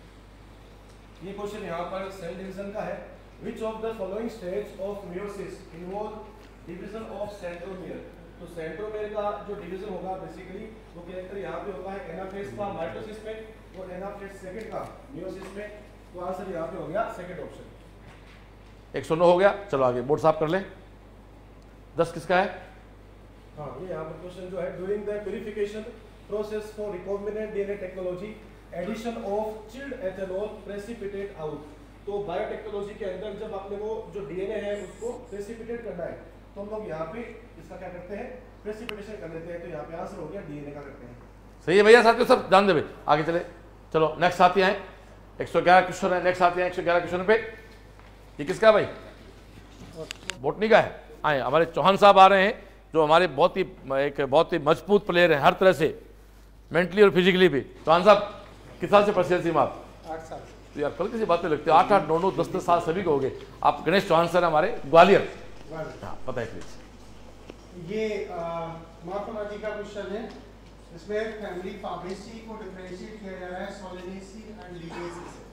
ये क्वेश्चन यहाँ पर सेल डिवीजन का है। Which of the following stages of meiosis involve division of centromere. तो सेंट्रोमियर का जो डिवीजन होगा बेसिकली वो कैरेक्टर यहाँ पे होता है एनाफेज का माइटोसिस में और एनाफेज सेकंड का मियोसिस में। तो आंसर यहाँ पे हो गया सेकंड ऑप्शन। 109 हो गया। चलो आगे बोर्ड साफ कर लें। 10 किसका है? हाँ, ये यहाँ पर क्वेश्चन जो है during the purification process for recombinant DNA technology addition of chilled ethanol precipitate out. तो बायोटेक्नोलॉजी के अंदर जब आपने वो जो डीएनए है उसको प्रेसिपिटेट करना है तो हम लोग यहाँ पे इसका क्या करते हैं, प्रेसिपिटेशन कर लेते हैं। तो यहाँ पे आंसर हो गया डीएनए का करते हैं। सही है भैया, साथियों सब जान दे। आगे चले, चलो नेक्स्ट साथी आए। 111 क्वेश्चन है, नेक्स्ट साथी आए 111 क्वेश्चन पे। ये किसका है भाई? बोटनी का है। आए हमारे चौहान साहब आ रहे हैं जो हमारे बहुत ही मजबूत प्लेयर हैं हर तरह से, मेंटली और फिजिकली भी। चौहान साहब किस साल से परसेल सीम आप? 8 साल। तो यार कल किसी बात पे लगते हो, 8-8, 9-9, 10-10 साल सभी को हो गए। आप गणेश चौहान सर हमारे ग्वालियर। हाँ पता है प्लीज। ये मॉर्फोलॉजी का क्वेश्चन है। इसमें फैमिली फाबेसी को डिफरेंशिएट किया जा रहा है सोलेनेसी एंड लिगेसी से।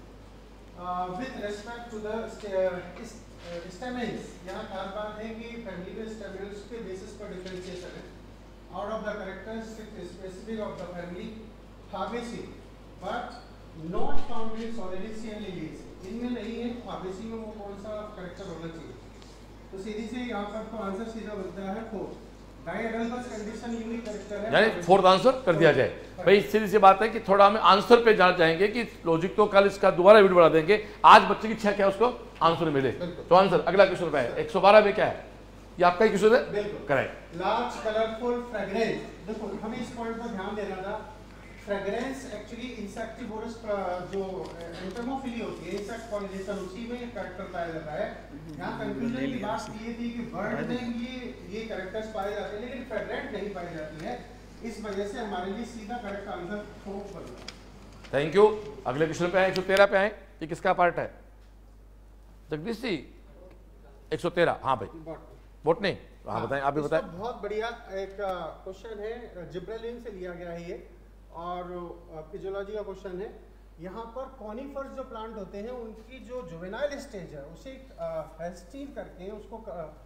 With respect to the stamens, यहाँ हर बात है कि फैमिली के स्टेमेन्स के बेसिस पर डिफरेंशिएशन है। Out of the characteristic specific of the family Fabaceae but not found in Solanaceae and Liliaceae. इनमें नहीं है, फाबेसी में वो कौन सा कैरेक्टर होना चाहिए? तो सीधी से यहाँ पर तो आंसर सीधा बनता है 4। डायएडल्बस कंडीशन यूनिक कैरेक्टर है, यानी 4th आंसर कर दिया जाए। भाई सीधी सी बात है कि थोड़ा हमें आंसर पे जाना चाहेंगे कि लॉजिक तो कल इसका दोबारा वीडियो बढ़ा देंगे। आज बच्चे की इच्छा क्या है उसको आंसर मिले। तो आंसर अगला क्वेश्चन पे है 112 में क्या है? ये आपका ही क्वेश्चन है, करेक्ट। Large colourful fragrance. देखो हमें इस पॉइंट पर ध्यान देना था। फ्रेग्रेंस एक्चुअली इंसेक्टिवोरस जो एंटोमोफिली होती है, इंसेक्ट पॉलिनेशन, उसी में कैरेक्टर पाया जाता है। यहाँ कंक्लूजन की बात ये थी कि बर्ड में ये कैरेक्टर्स पाए जाते हैं लेकिन फ्रेग्रेंट नहीं पाई जाती है। इस वजह से हमारे लिए सीधा करेक्ट आंसर 4 बना। Thank you. अगले क्वेश्चन पे आए 113 पे आए। ये किसका पार्ट है? जगदीश जी 113। हाँ भाई बोटनी। हाँ बताएं, आप भी बताएं। बहुत बढ़िया एक क्वेश्चन है, जिब्रेलिन से लिया गया है ये और फिजियोलॉजी का क्वेश्चन है। यहाँ पर कॉनिफर्स जो प्लांट होते हैं उनकी जो जुवेनाइल स्टेज है उसे हेस्टीन करके उसको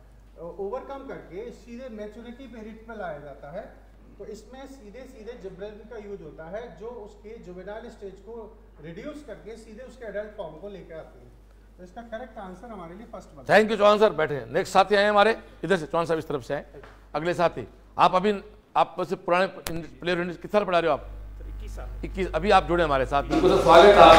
ओवरकम करके सीधे मैच्योरिटी पीरियड पर लाया जाता है। तो इसमें सीधे सीधे जिब्रेलिन का यूज होता है जो उसके जुवेनाइल स्टेज को रिड्यूस करके सीधे उसके एडल्ट फॉर्म को लेकर आती है। तो इसका करेक्ट आंसर हमारे लिए फर्स्ट बना। Thank you Chauhan sir. बैठे। नेक्स्ट साथी आए हमारे इधर से, चौहान साहब इस तरफ से आए। अगले साथी आप अभी आप से पुराने प्लेयर यूनिट किस साल पढ़ा रहे हो आप? 21। अभी आप जुड़े हमारे साथ। स्वागत है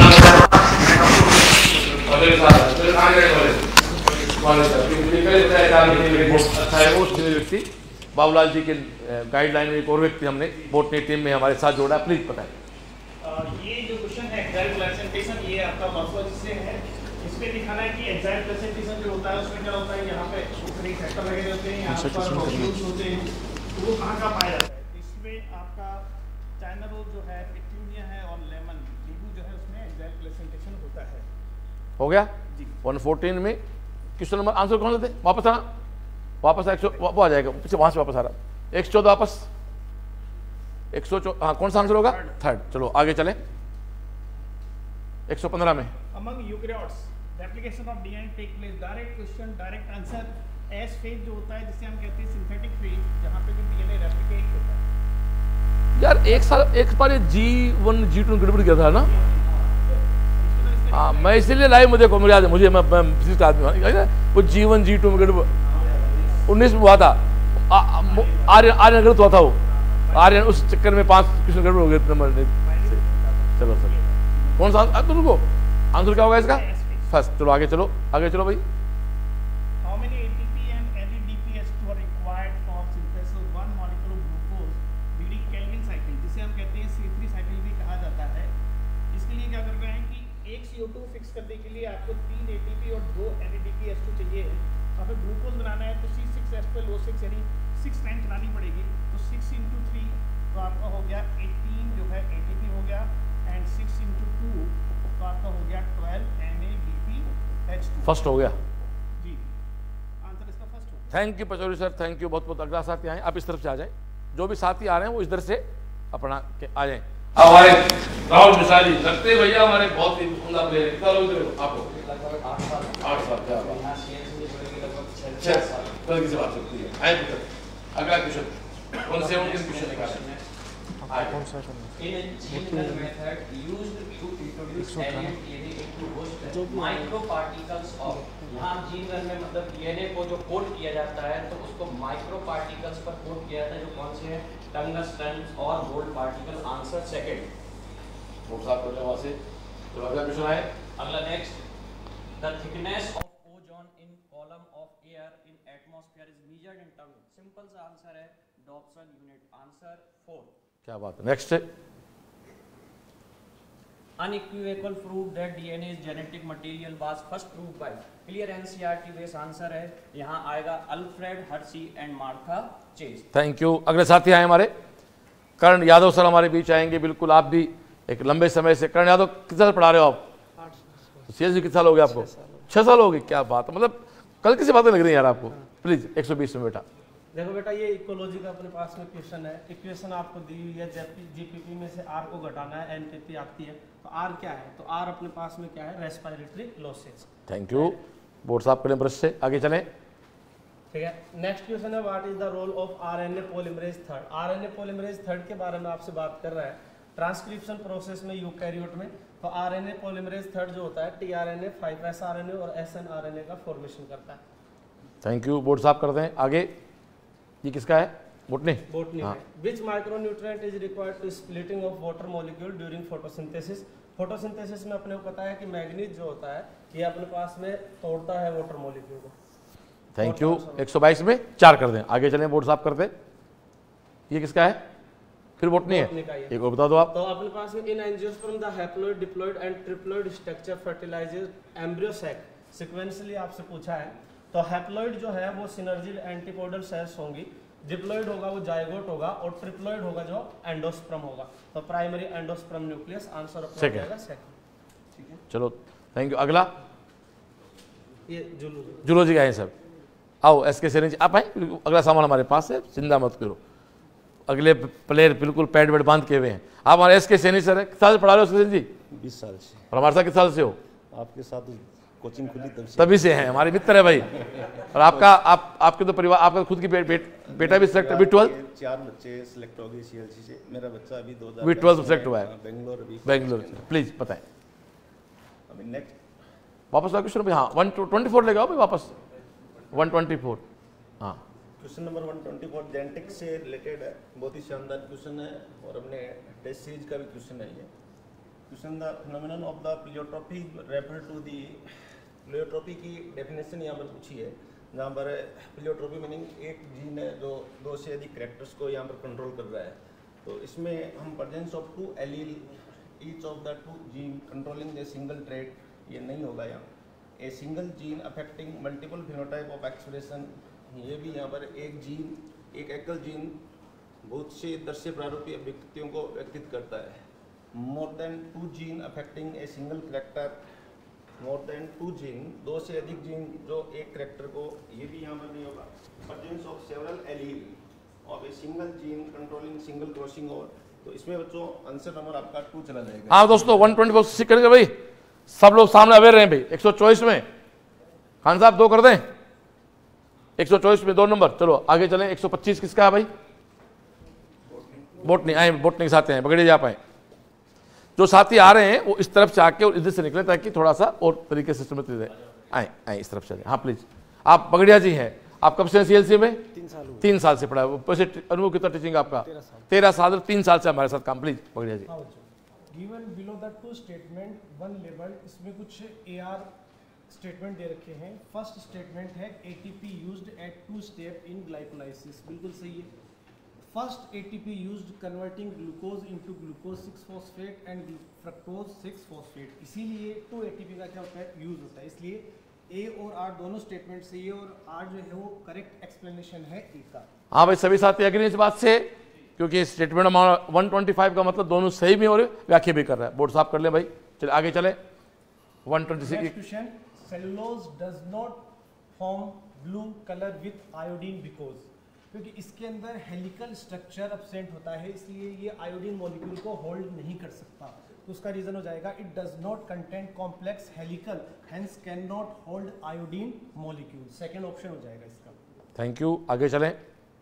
व्यक्ति बाबूलाल जी के गाइडलाइन में एक और व्यक्ति हमने बोटनी टीम में हमारे साथ जोड़ा। प्लीज बताएं। ये जो क्वेश्चन है एक्साइट प्रेजेंटेशन, ये आपका मॉर्फोलॉजी से है। इसमें दिखाना है कि एक्साइट प्रेजेंटेशन जो होता है उसमें क्या होता है, यहाँ पे ऊपरी फैक्टर लगे होते हैं, यहाँ पर मॉलिक्यूल्स होते हैं, तो वो कहाँ का पाया जाता है? इसमें आपका चाइना रोल जो है, पेटूनिया है और लेमन नींबू जो है उसमें एक्साइट प्रेजेंटेशन होता है। हो गया 114 में क्वेश्चन नंबर आंसर कौन से थे? वापस आना, वापस 100 वो आ जाएगा पीछे, वहां से वापस आ रहा 114 वापस 114। हाँ कौन सा आंसर होगा? 3rd। चलो आगे चले 115 में। Among eukaryotes, the application of DNA take place. Direct question, direct answer. S phase जो होता है जिसे हम कहते हैं सिंथेटिक फेज, जहाँ पे DNA रेप्लिकेट होता है। यार एक बार ये G1 G2 गड़बड़ गया था ना। हाँ मैं इसीलिए लाइव मुझे को याद है, मुझे मैं विशिष्ट आदमी वो G1 G2 में गड़बड़ 19 में हुआ था। आर्यन गलत हुआ था वो आर्यन, उस चक्कर में 5 क्वेश्चन गड़बड़ हो गए नंबर। चलो सर कौन सा आंसर? रुको आंसर क्या होगा इसका? फर्स्ट। चलो आगे चलो, आगे चलो भाई। How many ATP and NADPH2 are required for synthesis of one molecule of glucose during Calvin cycle, जिसे हम कहते हैं C3 साइकिल भी कहा जाता है। इसके लिए क्या कर रहे हैं कि एक CO2 फिक्स करने के लिए आपको 3 ATP और 2 NADPH2 चाहिए है। अगर ग्लूकोज बनाना है तो C6H12O6 यानी 6 टाइम चलानी पड़ेगी। तो 6 × 3 तो आपका हो गया 18 जो है ATP हो गया, एंड 6 × 2 तो आपका हो गया 12 NADPH2। फर्स्ट हो गया जी, आंसर इसका फर्स्ट हो। Thank you Pachauri sir, thank you बहुत बहुत। अगला साथी आए, आप इस तरफ से आ जाएं। जो भी साथी आ रहे हैं वो इधर से अपना आ जाएं। हमारे राहुल मिसाली लगते भैया हमारे बहुत ही उमदा प्लेयर। कितना लोग आपको? 8 साल। गलती से बात चलती है। आए पुत्र, अगला क्वेश्चन 117 क्वेश्चन निकालें। कौन सा माइक्रो पार्टिकल्स ऑफ, यहाँ जीन में मतलब डीएनए को जो कोड किया जाता है तो उसको माइक्रो पार्टिकल्स पर कोड किया जाता है, जो कौन से हैं? टंगस्टन और गोल्ड पार्टिकल। Answer second. वो साफ कर ले वहां से। तो अगला क्वेश्चन है, अगला next, the thickness of ozone in column of air in atmosphere is measured in term. Simple सा आंसर है डॉप्सल यूनिट। आंसर 4। क्या बात है। नेक्स्ट है, unequivocal proof that DNA is genetic material was first proved by clear NCERT base. Answer है यहाँ आएगा Alfred Hershey and Martha Chase. Thank you. अगले साथी आए हमारे कर्ण यादव सर हमारे बीच आएंगे। बिल्कुल, आप भी एक लंबे समय से, कर्ण यादव कितने साल पढ़ा रहे हो आप? सीएससी कितने साल हो गए आपको? 6 साल हो गए। क्या बात है, मतलब कल किसी बातें लग रही है यार आपको। प्लीज 120 में बेटा। देखो बेटा, ये इकोलॉजी का अपने पास में क्वेश्चन है। इक्वेशन आपको दी हुई है, जीपीपी में से आर को घटाना है, एनपीपी आती है। तो आर क्या है? तो आर अपने पास में क्या है? Respiratory losses. Thank you. Board साहब करें ब्रश से, आगे चलें। ठीक है, नेक्स्ट क्वेश्चन है, what is the role of RNA polymerase third. RNA polymerase third के बारे में आपसे बात कर रहा है ट्रांसक्रिप्शन प्रोसेस में यूकैरियोट में। तो आरएनए पॉलीमरेज थर्ड जो होता है टीआरएनए, 5s आरएनए और एसएनआरएनए का फॉर्मेशन करता है। Thank you. बोर्ड साहब करते हैं आगे। ये किसका है? बोटनी। बोटनी है। Which micronutrient is required to splitting of water molecule during photosynthesis. Photosynthesis में अपने को पता है कि मैग्नीज जो होता है ये अपने पास में तोड़ता है वाटर मॉलिक्यूल को। Thank you. 122 में 4 कर दें। आगे चलें, बोर्ड साहब करते। ये किसका है? फिर बोटनी है। एक और बता दो आप। तो अपने पास में in angiosperm the haploid, diploid and triploid structure fertilizes embryo sac. Sequentially आपसे पूछा है। तो हैप्लॉइड जो है वो सिनर्जी एंटीपोडल सेल्स होंगी, डिप्लॉइड होगा वो जाइगोट होगा और ट्रिप्लॉइड होगा जो एंडोस्पर्म होगा। तो प्राइमरी एंडोस्पर्म न्यूक्लियस। आंसर अपना हो जाएगा सेकंड। ठीक है, चलो थैंक यू। अगला ये जूलॉजी का है सर। आओ एसके सेनी जी आप आए। अगला सामान हमारे पास है, चिंता मत करो। अगले प्लेयर बिल्कुल पैड वेड बांध के हुए हैं। आप हमारे एसके सेनी सर है। किस साल से पढ़ा रहे हो सेनी जी? 20 साल से। और हमारे साथ किस साल से हो? आपके साथ कोचिंग खुली तभी से हैं, हमारे मित्र है भाई। और आपका आपके तो परिवार, आपका खुद की बेटा भी सिलेक्ट, अभी 12 4 बच्चे सिलेक्ट हो गए सीएलसी से। मेरा बच्चा अभी 2012 सिलेक्ट हुआ है बेंगलोर। प्लीज बताएं। अभी नेक्स्ट वापस आ क्वेश्चन। हाँ 124 ले जाओ भाई वापस। 124। हाँ, क्वेश्चन नंबर 124 जेनेटिक्स से रिलेटेड है। बहुत ही शानदार क्वेश्चन है और अपने टेस्ट सीरीज का भी क्वेश्चन है ये। Question the phenomenon of the pleiotropy refer to the. Pleiotropy की डेफिनेशन यहाँ पर पूछी है, जहाँ पर प्लियोट्रॉपी मीनिंग एक जीन है जो 2 से अधिक कैरेक्टर्स को यहाँ पर कंट्रोल कर रहा है। तो इसमें हम presence of 2 allele each of the 2 gene controlling the single trait, ये नहीं होगा यहाँ। A single gene affecting multiple phenotype of expression, ये भी यहाँ पर एक जीन, एक एकल जीन बहुत से दृश्य प्रारूपीय व्यक्तियों को व्यक्तित करता है। More than 2 gene affecting a single character, more than 2 gene, 2 से अधिक जीन जो एक करेक्टर को, ये भी यहाँ पर नहीं होगा। Presence of several allele of a single gene controlling single crossing over. तो इसमें बच्चों आंसर नंबर आपका 2 चला जाएगा। हाँ दोस्तों 124 सीख करेंगे भाई। सब लोग सामने अवेयर रहे भाई। 124 में खान साहब 2 कर दें। 124 में 2 नंबर। चलो आगे चलें। 125 किसका है भाई? बोटनी। आए बोटनी के साथ हैं, पकड़िए जा पाए। जो साथी आ रहे हैं वो इस तरफ से आके और इधर से निकले ताकि थोड़ा सा और तरीके से समझ आए। आए इस तरफ चले। हाँ प्लीज। आप बगड़िया जी हैं, आप कब से सीएलसी में? 3 साल से पढ़ा है। वैसे अनुभव कितना टीचिंग आपका? 13 साल। 3 साल से हमारे साथ काम। Please Bagaria ji. Given below the 2 statement 1 labelled, इसमें कुछ AR स्टेटमेंट दे रखे हैं। फर्स्ट स्टेटमेंट है ATP used at 2 step in glycolysis. बिल्कुल सही है। First ATP used converting glucose into glucose six phosphate and fructose six phosphate. इसीलिए 2 ATP का क्या होता है? यूज होता है। इसलिए A और R दोनों स्टेटमेंट से ये और R जो है वो करेक्ट एक्सप्लेनेशन है A का। हाँ भाई सभी साथी एग्री इस बात से, क्योंकि स्टेटमेंट 125 का मतलब दोनों सही भी हो रहे, व्याख्या भी कर रहा है। बोर्ड साफ कर ले भाई। चलिए आगे चले। 126 question, cellulose does not form blue colour with iodine because, क्योंकि इसके अंदर हेलिकल स्ट्रक्चर एब्सेंट होता है, इसलिए ये आयोडीन मॉलिक्यूल को होल्ड नहीं कर सकता। तो उसका रीजन हो जाएगा it does not contain complex helical, hence can not hold iodine molecule. Second option हो जाएगा इसका। थैंक यू, आगे चलें।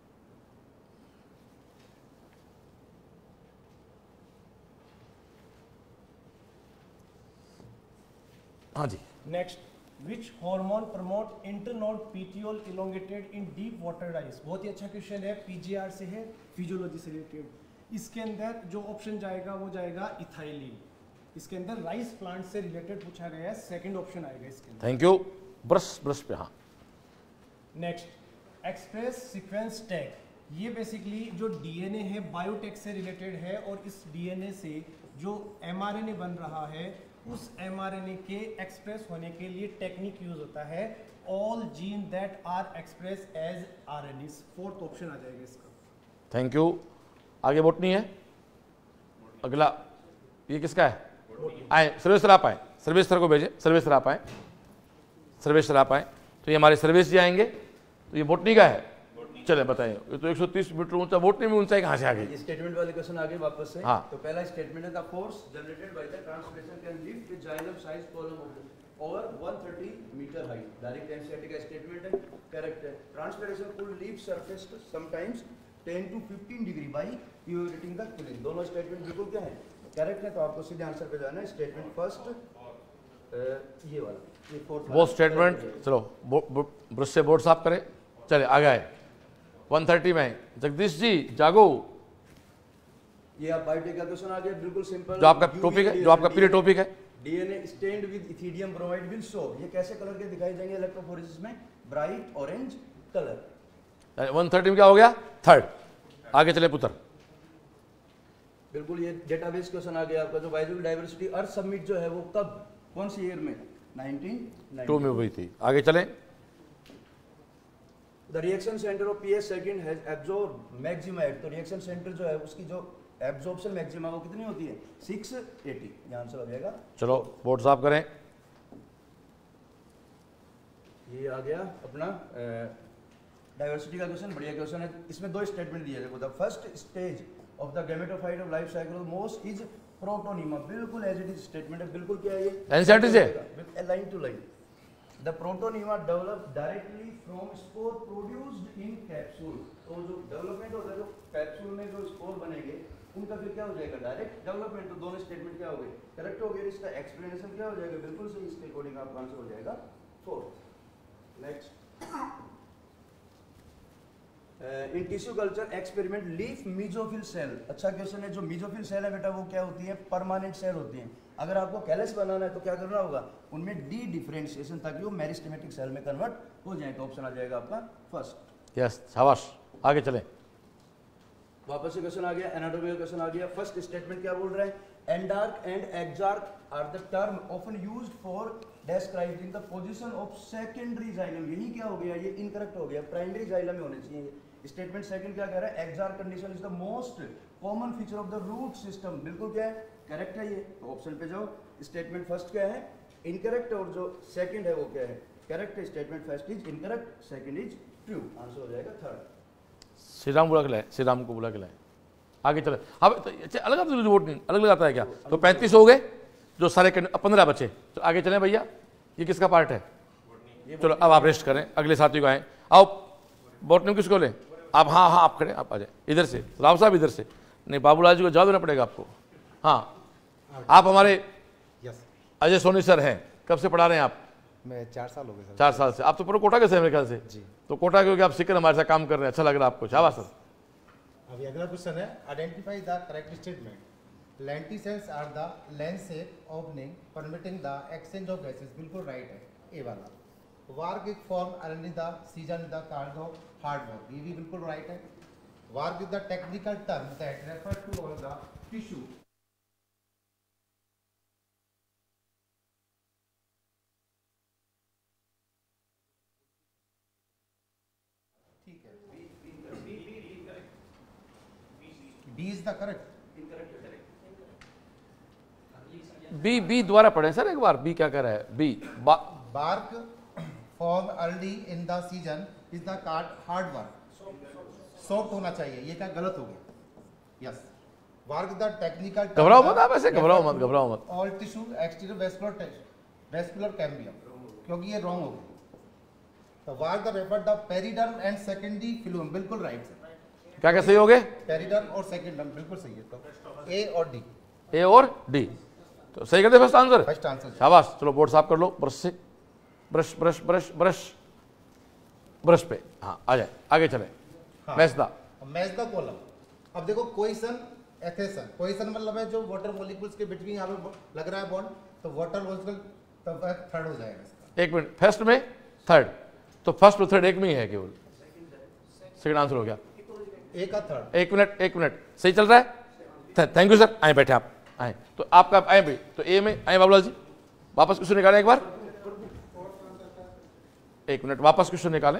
हाँ जी, next, which hormone promote internode petiole elongated in deep water rice. बहुत ही अच्छा क्वेश्चन है, पीजीआर से है, फिजियोलॉजी से रिलेटेड। इसके अंदर जो ऑप्शन जाएगा वो जाएगा इथाइलिन। इसके अंदर राइस प्लांट से रिलेटेड पूछा गया है, सेकंड ऑप्शन आएगा इसके अंदर। Thank you. ब्रश पे, हाँ। Next, express sequence tag. ये बेसिकली जो डीएनए है बायोटेक से रिलेटेड है, और इस डीएनए से जो एमआरएनए बन रहा है उस एमआरएनए के एक्सप्रेस होने के लिए टेक्निक यूज होता है, all gene that are express as RNAs. Fourth option आ जाएगा इसका। Thank you. आगे बोटनी है, अगला ये किसका है? आए सर्वेश्वर, आप आए, सर्वेश्वर को भेजें, सर्वेश्वर आप आए, सर्वेश्वर आप आए। तो ये हमारे सर्वेश जी आएंगे। तो ये बोटनी का है, चले बताइए। ये तो 130 मीटर ऊंचा, बोटनी में ऊंचाई कहाँ से आ गई? स्टेटमेंट वाले क्वेश्चन आगे वापस से। हाँ। तो पहला स्टेटमेंट है, the force generated by the translation can lift with xylem size column over 130 metre height. Direct NCERT का स्टेटमेंट है, करेक्ट है। Translation could leave surface sometimes 10 to 15 degree by evaporating the cooling. दोनों स्टेटमेंट बिल्कुल क्या है, करेक्ट है। तो आपको सीधे आंसर पे जाना है। स्टेटमेंट फर्स्ट ये वाला, ये फोर्थ वो स्टेटमेंट। चलो ब्रश से बोर्ड साफ करें, चले आगे आए। 130 में जगदीश जी जागो। ये आप बायोटेक का क्वेश्चन आ गया, बिल्कुल सिंपल। जो आपका टॉपिक है, जो आपका पीरियड टॉपिक है, DNA stained with ethidium bromide will show. ये कैसे कलर के दिखाई देंगे इलेक्ट्रोफोरेसिस में? Bright orange colour. 130 में क्या हो गया? थर्ड। आगे चले पुत्र। बिल्कुल, ये डेटाबेस क्वेश्चन आ गया आपका। जो बायोलॉजिकल डाइवर्सिटी अर्थ समिट जो है वो कब, कौन सी ईयर में? 1992 में हुई थी। आगे चलें। The reaction centre of PH second has absorb maxima at. तो रिएक्शन सेंटर जो है उसकी जो एब्जॉर्प्शन मैक्सिमा वो कितनी होती है? 680। यहाँ आंसर हो जाएगा। चलो बोर्ड साफ करें। ये आ गया अपना डाइवर्सिटी का क्वेश्चन, बढ़िया क्वेश्चन है। इसमें दो स्टेटमेंट दिए देखो। The first stage of the gametophyte of life cycle most is protonema. बिल्कुल एज इट इज स्टेटमेंट है, बिल्कुल क्या है ये? एनसीईआरटी से line to line. The protonema develop directly from spore produced in capsule। तो जो डेवलपमेंट होता है, जो कैप्सूल में जो स्पोर बनेंगे उनका फिर क्या हो जाएगा? Direct development. तो दोनों स्टेटमेंट क्या हो गए? करेक्ट हो गए। इसका एक्सप्लेनेशन क्या हो जाएगा? बिल्कुल सही। इसके अकॉर्डिंग आपका आंसर हो जाएगा 4। Next, in tissue culture experiment leaf mesophyll cell. अच्छा क्वेश्चन है। जो मीजोफिल सेल है बेटा वो क्या होती है? परमानेंट सेल होती है। अगर आपको कैलस बनाना है तो क्या करना होगा? उनमें डी डिफरेंशिएशन, ताकि वो मेरिस्टेमेटिक सेल में कन्वर्ट हो जाए। तो ऑप्शन आ जाएगा आपका फर्स्ट। यस, शाबाश। आगे चलें। वापस से क्वेश्चन आ गया, एनाटॉमी का क्वेश्चन आ गया। फर्स्ट स्टेटमेंट क्या बोल रहा है? Endarch and exarch are the term often used for describing the position of secondary xylem. यही क्या हो गया? ये इनकरेक्ट हो गया, प्राइमरी जाइलम में होने चाहिए। स्टेटमेंट सेकंड क्या कह रहा है? Exarch condition is the most common feature of the root system. बिल्कुल क्या है? करेक्ट है ये। तो ऑप्शन पे जाओ। स्टेटमेंट फर्स्ट क्या है? इनकरेक्ट, और जो सेकंड है वो क्या है? करेक्ट है। Statement first is incorrect, second is true. Answer हो जाएगा थर्ड। श्री राम बुला के लाए, श्री राम को बुला के लाए। आगे चले। अब तो अलग आता है, वोट नहीं अलग लगाता है क्या? तो 35 हो गए, जो सारे 15 बचे। तो आगे चलें भैया। ये किसका पार्ट है? चलो अब आप रेस्ट करें, अगले साथी को आए। आओ बोटनी किसको लें आप? हाँ हाँ आप खड़े, आप आ जाए इधर से। राव साहब इधर से। नहीं, बाबूलाल जी को जवाब देना पड़ेगा आपको। हाँ, आप हमारे अजय सोनी सर हैं। कब से पढ़ा रहे हैं आप? मैं 4 साल हो गए सर। 4 साल से। आप तो पूरा कोटा के से मेरे ख्याल से जी। तो कोटा क्योंकि आप सीकर हमारे साथ काम कर रहे हैं, अच्छा लग रहा है आपको। शाबाश सर। अभी अगला क्वेश्चन है, identify the correct statement. Lenticels are the lens shape opening permitting the exchange of gases. बिल्कुल राइट है ए वाला। Bark form early the season the called of hard work. ये भी बिल्कुल राइट है। Bark is the technical term that refer to all the tissue. ठीक है, B is the correct. B दोबारा पढ़े सर एक बार। बी क्या कह रहा है? B bark form early in the season is the hard work. Soft होना चाहिए, ये क्या गलत हो गया? यस। Work the technical. घबराओ मत आप, ऐसे घबराओ मत, घबराओ मत। All tissue exterior vascular cambium, क्योंकि ये रॉन्ग हो गया। तो वार the refer the periderm and secondary phloem, बिल्कुल राइट सर। क्या क्या सही हो गए? पेरिडर्म और सेकेंडर्म बिल्कुल सही है। तो ए और डी, ए और डी, तो सही कर दे फर्स्ट आंसर। फर्स्ट आंसर, शाबाश। चलो बोर्ड साफ कर लो ब्रश से, brush brush brush brush brush पे। हाँ आ जाए, आगे चले। Match the column. अब देखो कोहेसन एथेसन, कोहेसन मतलब है जो वाटर मॉलिक्यूल्स के बिटवीन यहाँ पे लग रहा है बॉन्ड, तो वाटर मॉलिक्यूल तब थर्ड हो जाएगा इसका। एक मिनट, फर्स्ट में थर्ड, तो फर्स्ट और थर्ड एक में ही है केवल, सेकंड आंसर हो गया। एक का थर्ड। एक मिनट सही चल रहा है। Thank you sir. आए बैठे आप, आए तो आपका आए भाई, तो ए में आए बाबूलाल जी, वापस क्वेश्चन निकालें एक बार। एक मिनट, वापस क्वेश्चन निकालें।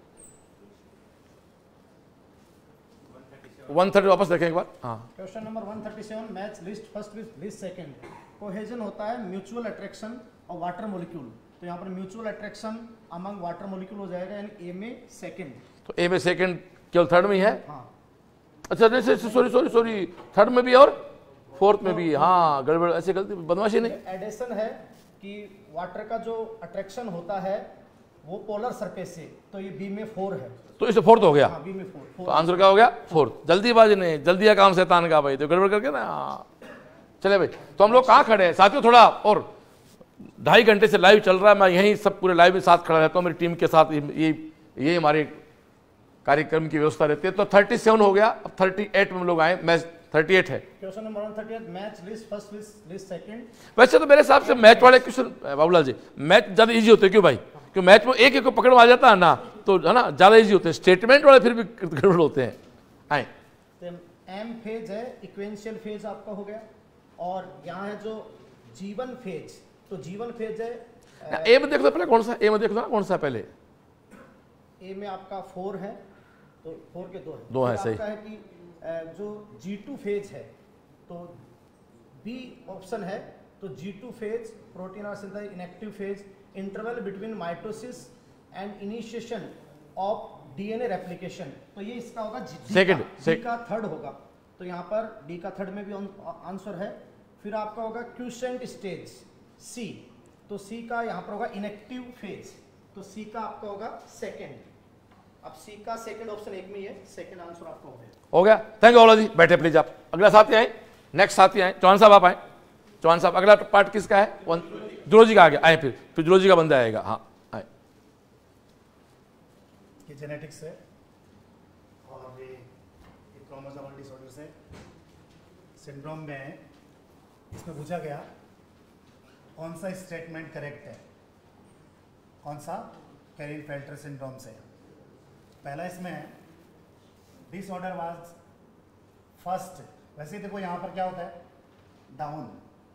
130 वापस देखें एक बार। हाँ, question number 137, match list first with list second. Cohesion होता है mutual attraction of water molecule, तो यहाँ पर mutual attraction among water molecule हो जाएगा, यानी ए में सेकंड। तो ए में सेकंड केवल थर्ड में ही है। हाँ। अच्छा नहीं, सॉरी, थर्ड में भी और फोर्थ में भी। हाँ गड़बड़, ऐसे गलती बदमाशी नहीं। एडिशन है कि वाटर का जो अट्रैक्शन होता है वो पोलर सरफेस से, तो ये बी में 4 है, तो इसे फोर्थ हो गया। हाँ, बी में 4। तो आंसर क्या हो गया? फोर्थ। जल्दीबाजी नहीं, जल्दी काम शैतान का भाई, तो गड़बड़ करके ना। चले भाई, तो हम लोग कहाँ खड़े हैं साथियों? थोड़ा और 2.5 घंटे से लाइव चल रहा है, मैं यहीं सब पूरे लाइव में साथ खड़ा रहता हूँ, मेरी टीम के साथ। ये हमारे कार्यक्रम की व्यवस्था रहती है। तो 37 हो गया, अब 38 में हम लोग आए। मैच 38 है। Question number 138, match list first with list second. वैसे तो मेरे हिसाब से मैच वाले क्वेश्चन बाबूलाल जी मैच ज्यादा इजी होते हैं। क्यों भाई? क्यों मैच में एक को पकड़ में आ जाता है ना, तो है ना, ज्यादा इजी होते हैं। स्टेटमेंट वाले फिर भी गड़बड़ होते हैं। आए, एम फेज है, इक्वेंशियल फेज आपका हो गया, और यहाँ है जो जीवन फेज, तो जीवन फेज है। ए में देखो पहले कौन सा, ए में देखो ना कौन सा पहले। ए में आपका 4 है, तो 4 के 2 है। 2 है, सही है कि जो G2 फेज है, तो बी ऑप्शन है, तो G2 फेज प्रोटीन और synthesis inactive phase, interval between mitosis and initiation of DNA replication, तो ये इसका होगा डी का थर्ड होगा। तो यहाँ पर डी का थर्ड में भी आंसर है। फिर आपका होगा क्यूसेंट स्टेज सी, तो सी का यहाँ पर होगा इनएक्टिव फेज, तो सी का आपका होगा सेकेंड। अब सी का सेकंड ऑप्शन एक में ही है, सेकंड आंसर आपका हो गया। थैंक यू बाबूलाल जी, बैठे प्लीज आप। अगला साथी आए, नेक्स्ट साथी आए, चौहान साहब आप आए। चौहान साहब, अगला पार्ट किसका है? जूलॉजी का आ गया। आए फिर जूलॉजी का बंदा आएगा। हाँ आए। ये जेनेटिक्स है और ये क्रोमोसोमल डिसऑर्डर्स है। सिंड्रोम में इसमें पूछा गया कौन सा स्टेटमेंट करेक्ट है, कौन सा कैरिन-फेल्टर सिंड्रोम से। पहला इसमें डिसऑर्डर वाज फर्स्ट। वैसे देखो यहाँ पर क्या होता है, डाउन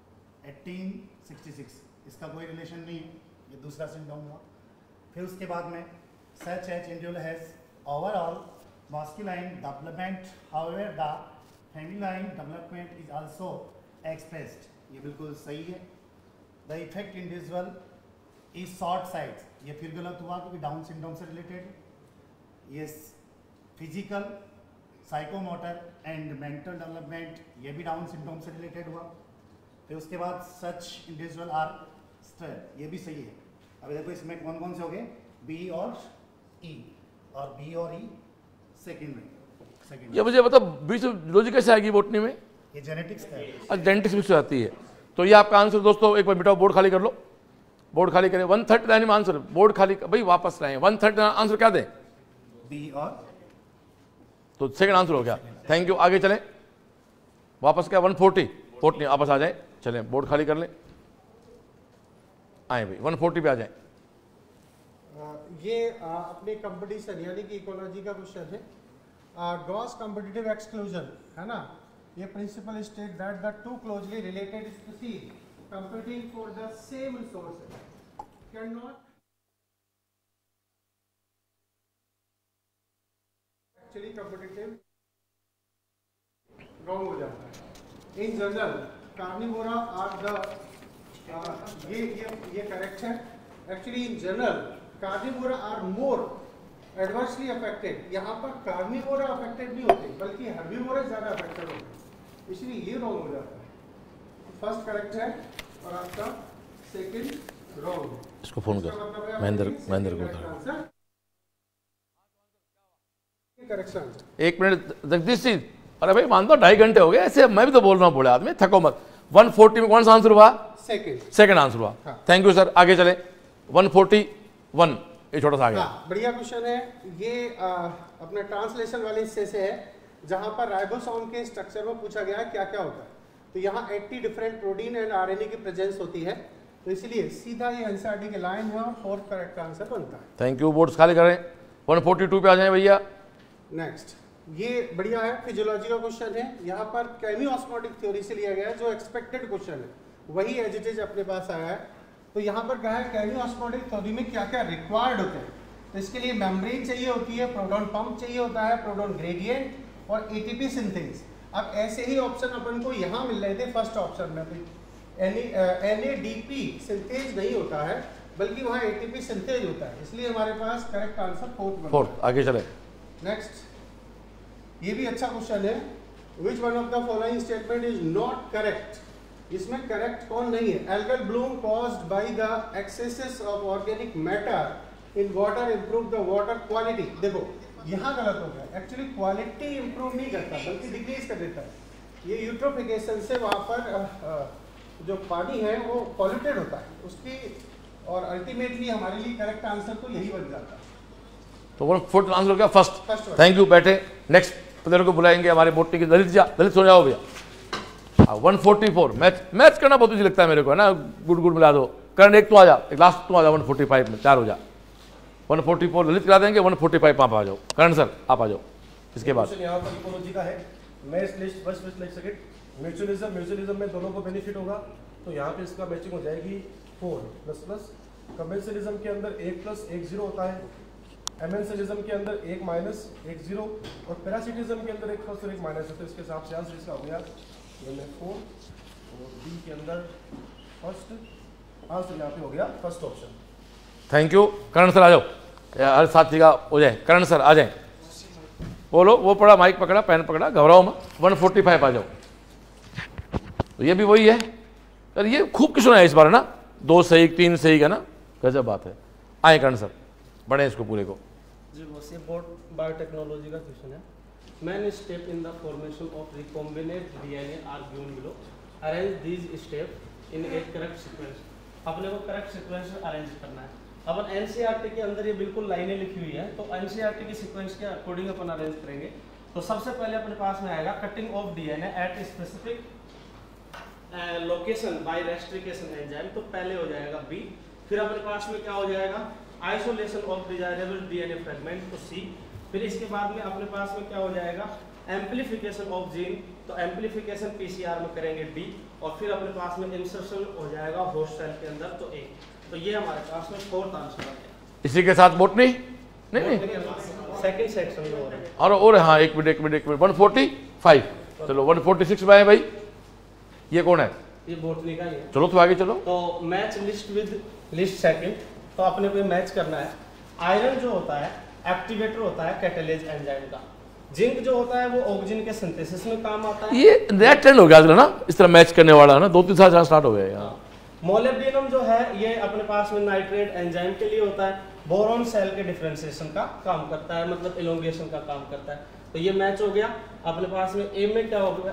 1866, इसका कोई रिलेशन नहीं है, ये दूसरा सिंड्रोम हुआ। फिर उसके बाद में such as individual has overall masculine development, however the feminine development is also expressed, ये बिल्कुल सही है। The effect individual is short sighted, ये फिर गलत हुआ क्योंकि डाउन सिंड्रोम से रिलेटेड है। ये physical, psychomotor and mental development, ये भी डाउन सिंड्रोम से रिलेटेड हुआ। फिर उसके बाद सच इंडिविजुअल आर स्ट्रेट, ये भी सही है। अब देखो इसमें कौन कौन से हो गए, बी और ई, और बी और ई सेकंड में। ये मुझे मतलब बीच लॉजिक कैसे आएगी बोटनी में? ये जेनेटिक्स का है। अच्छा, जेनेटिक्स में से आती है। तो ये आपका आंसर दोस्तों, एक बार बिठाओ, बोर्ड खाली कर लो, बोर्ड खाली करें। 139 में आंसर, बोर्ड खाली भाई वापस लाए। 139 आंसर क्या दें? बी और, तो सेकंड आंसर हो गया। थैंक यू, आगे चलें। वापस क्या 140 वापस आ जाए। चलें बोर्ड खाली कर लें, आए भाई 140 पे आ जाए। ये अपने कंपटीशन यानी कि इकोलॉजी का क्वेश्चन है। ग्रॉस कॉम्पिटिटिव एक्सक्लूजन है ना, ये principle state that the two closely related species competing for the same resources cannot actually competitive, wrong हो जाता है। In general, carnivora are the ये correct है। Actually in general, carnivora are more adversely affected। यहाँ पर carnivora affected नहीं होते बल्कि herbivora ज़्यादा affected होते हैं, इसलिए ये wrong हो जाता है। फर्स्ट करेक्ट है और आपका सेकंड रॉन्ग। इसको फोन कर, महेंद्र को। Correct answer. 1 minute Jagdish ji, अरे भाई मान दो 2.5 घंटे हो गए ऐसे, मैं भी तो बोल रहा हूँ बूढ़े आदमी, थको मत। 140 में कौन सा आंसर हुआ? सेकंड आंसर हुआ। थैंक यू सर, आगे चले। 141 ये छोटा सा आ गया। बढ़िया क्वेश्चन है ये, अपने ट्रांसलेशन वाले हिस्से से है जहां पर राइबोसोम के स्ट्रक्चर में पूछा गया है क्या क्या होता है। तो यहाँ 80 डिफरेंट प्रोटीन एंड आरएनए की प्रेजेंस होती है, तो इसलिए सीधा ये एनसीईआरटी के लाइन है और 4th करेक्ट आंसर बनता है। थैंक यू, बोर्ड्स खाली करें। 142 पे आ जाए भैया। नेक्स्ट, ये बढ़िया है, फिजियोलॉजी का क्वेश्चन है। यहाँ पर केमियोस्मोटिक थ्योरी से लिया गया है, जो एक्सपेक्टेड क्वेश्चन है वही एज इट इज अपने पास आया है। तो यहाँ पर कहा है केमियोस्मोटिक थ्योरी में क्या क्या रिक्वायर्ड होते हैं। तो इसके लिए मेम्ब्रेन चाहिए होती है, प्रोटॉन पंप चाहिए होता है, प्रोटॉन ग्रेडियंट और एटीपी सिंथेज। अब ऐसे ही ऑप्शन अपन को यहाँ मिल रहे थे फर्स्ट ऑप्शन में भी, NADP सिंथेज नहीं होता है बल्कि वहाँ ATP सिंथेज होता है, इसलिए हमारे पास करेक्ट आंसर 4th। आगे चले। नेक्स्ट, ये भी अच्छा क्वेश्चन है। Which one of the following statement is not correct. इसमें करेक्ट कौन नहीं है? Algal bloom caused by the excesses of organic matter in water improve the water quality. देखो यहाँ गलत हो गया, एक्चुअली क्वालिटी इंप्रूव नहीं करता बल्कि डिक्रीज कर देता है। ये यूट्रोफिकेशन से वहाँ पर जो पानी है वो पॉल्यूटेड होता है उसकी, और अल्टीमेटली हमारे लिए करेक्ट आंसर तो यही बन जाता है। तो 1/4 आंसर हो गया फर्स्ट। थैंक यू, बैठे। नेक्स्ट प्लेयर को बुलाएंगे हमारे बोटनी के ललित जी। ललित सो जाओ भैया। 144 मैच करना बहुत ईजी लगता है मेरे को, है ना, गुड मिला दो। करण एक तो आ जा, एक लास्ट तो आ जा 145 में, 4 हो जा। 144 ललित करा देंगे, 145 आप आ जाओ। करण सर आप आ जाओ। इसके बाद यहाँ पर इकोलॉजी का है, match list first like second. Mutualism में दोनों को बेनिफिट होगा, तो यहाँ पे इसका मैचिंग हो जाएगी 4++। कमेंसलिज्म के अंदर 1+1 0 होता है। एमेंसलिज्म के अंदर 1-1 0 और पैरासिटिज्म के अंदर 1+ और 1- है। तो इसके हिसाब से आंसर इसका हो गया 4 और बी के अंदर फर्स्ट आंसर यहाँ पे हो गया first option. Thank you. Karan sir आ जाओ, हर साथी का हो जाए। करण सर आ जाए, बोलो। वो पड़ा, माइक पकड़ा, पेन पकड़ा, घबराओ मत। 145 आ जाओ। तो ये भी वही है यार, ये खूब क्वेश्चन है इस बार, है ना। 2 सही 3 सही का ना, गजब बात है। आए करण सर, बढ़े इसको पूरे को। जी बस ये बायोटेक्नोलॉजी का क्वेश्चन है। Main step in the formation of recombinant DNA are given below. Arrange these step in a correct sequence. अपने को करेक्ट सीक्वेंस में अरेंज करना है। अपन एनसीईआरटी के अंदर ये बिल्कुल लाइनें लिखी हुई है, तो एनसीईआरटी की सीक्वेंस के अकॉर्डिंग अपन अरेंज करेंगे। तो सबसे पहले अपने पास में आएगा cutting of DNA at specific location by restriction enzyme, तो पहले हो जाएगा बी। फिर अपने पास में क्या हो जाएगा? Isolation of desirable DNA fragment, तो सी। फिर इसके बाद में अपने पास में क्या हो जाएगा? एम्पलीफिकेशन ऑफ जीन, तो एम्पलीफिकेशन पीसीआर में करेंगे डी। और फिर अपने पास में इंसर्शन हो जाएगा होस्ट सेल के अंदर, तो ए। तो ये हमारे पास में 4th आंसर है। इसी के साथ बोटनी नहीं सेकंड सेक्शन में हो रहा है। और हाँ, एक मिनट 145। चलो 146 में आए भाई। ये कौन है? ये बोटनी का ही है। चलो तो आगे चलो। तो match list with list second, तो अपने को मैच करना है। आयरन जो होता है एक्टिवेटर होता है कैटालेज एंजाइम का। जिंक जो होता है वो ऑक्सीजन के सिंथेसिस में काम आता है। ये नया ट्रेंड हो गया आजकल ना, इस तरह मैच करने वाला है ना, 2-3 साल स्टार्ट हो गया यहाँ। मोलिब्डेनम जो है ये अपने पास में नाइट्रेट एंजाइम के लिए होता है। बोरॉन सेल के डिफरेंशिएशन का काम करता है, मतलब एलोंगेशन का काम करता है। तो ये मैच हो गया। अपने पास में ए में क्या हो गया?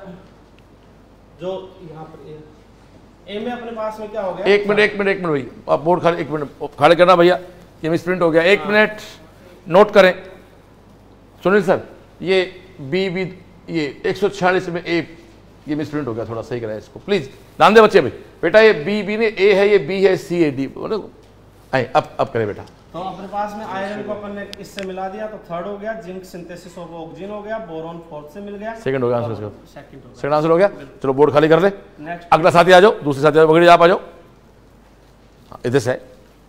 जो यहाँ पर ए में अपने पास में क्या हो गया? एक मिनट भाई, आप बोर्ड खाली 1 मिनट खड़े करना भैया। ये मिसप्रिंट हो गया, 1 मिनट नोट करें। सुनील सर, ये बी ये 146 में ए, ये मिसप्रिंट हो गया, थोड़ा सही कराए इसको प्लीज। ध्यान दे बच्चे भाई। बेटा ये बी ने ए है, ये बी है, सी है, डी। अब करे बेटा। तो अपने पास में आयरन को अपन ने इससे मिला दिया, तो 3rd हो गया। जिंक सिंथेसिस ऑफ ऑक्सीजन हो गया। बोरॉन 4th से मिल गया। 2nd हो गया आंसर इसका। सेकंड आंसर हो गया। चलो बोर्ड खाली कर ले। अगला साथी आ जाओ, दूसरे साथी बगड़ी आप आ जाओ। इधर से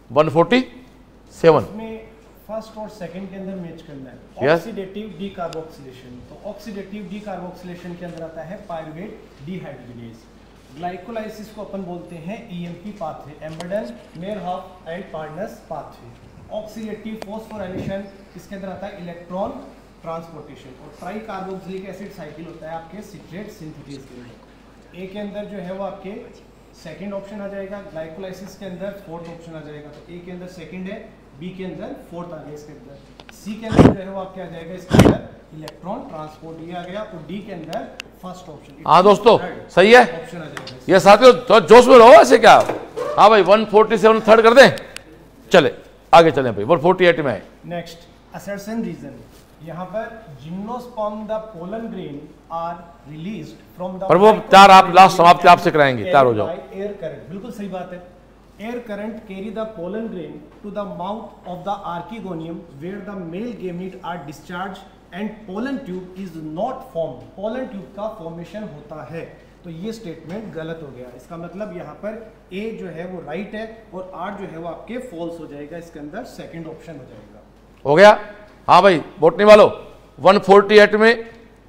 147 में फर्स्ट और सेकंड के अंदर मैच करना है। ऑक्सीडेटिव डीकार्बोक्सिलेशन, तो ऑक्सीडेटिव डीकार्बोक्सिलेशन के अंदर आता है पायरुवेट डिहाइड्रोजिनेज। ग्लाइकोलाइसिस को अपन बोलते हैं EMP pathway, Embden Meyerhof and partners pathway. Oxidative phosphorylation, इसके अंदर आता है इलेक्ट्रॉन ट्रांसपोर्टेशन। और ट्राई कार्बोक्सिलिक एसिड साइकिल होता है आपके सिट्रेट सिंथेसिस के अंदर। ए के अंदर जो है वो आपके सेकंड ऑप्शन आ जाएगा। ग्लाइकोलाइसिस के अंदर 4th ऑप्शन आ जाएगा। तो ए के अंदर सेकंड है, बी के अंदर 4th आ गया इसके अंदर। सी के अंदर जो है वो आपके आ जाएगा इसके अंदर इलेक्ट्रॉन ट्रांसपोर्ट ये आ गया, और डी के अंदर फर्स्ट ऑप्शन। हाँ दोस्तों सही है ऑप्शन आ जाएगा। ये साथियों तो जोश में रहो ऐसे क्या। हाँ भाई 147 थर्ड कर दें, चले आगे चलें भाई 148 में है। नेक्स्ट असर्शन रीजन, यहाँ पर gymnosperm the pollen grain are released from the, पर वो चार आप लास्ट समाप्ति आपसे कराएंगे, तैयार हो जाओ। एयर करंट, बिल्कुल सही बात है। Air current carry the pollen grain to the mouth of the archegonium where the male gamete are discharge and pollen tube is not formed. Pollen tube का फॉर्मेशन होता है, तो ये स्टेटमेंट गलत हो गया। इसका मतलब यहाँ पर ए जो है वो राइट है और आर जो है वो आपके फॉल्स हो जाएगा, इसके अंदर सेकंड ऑप्शन हो जाएगा। हो गया। हाँ भाई बोटनी वालों 148 में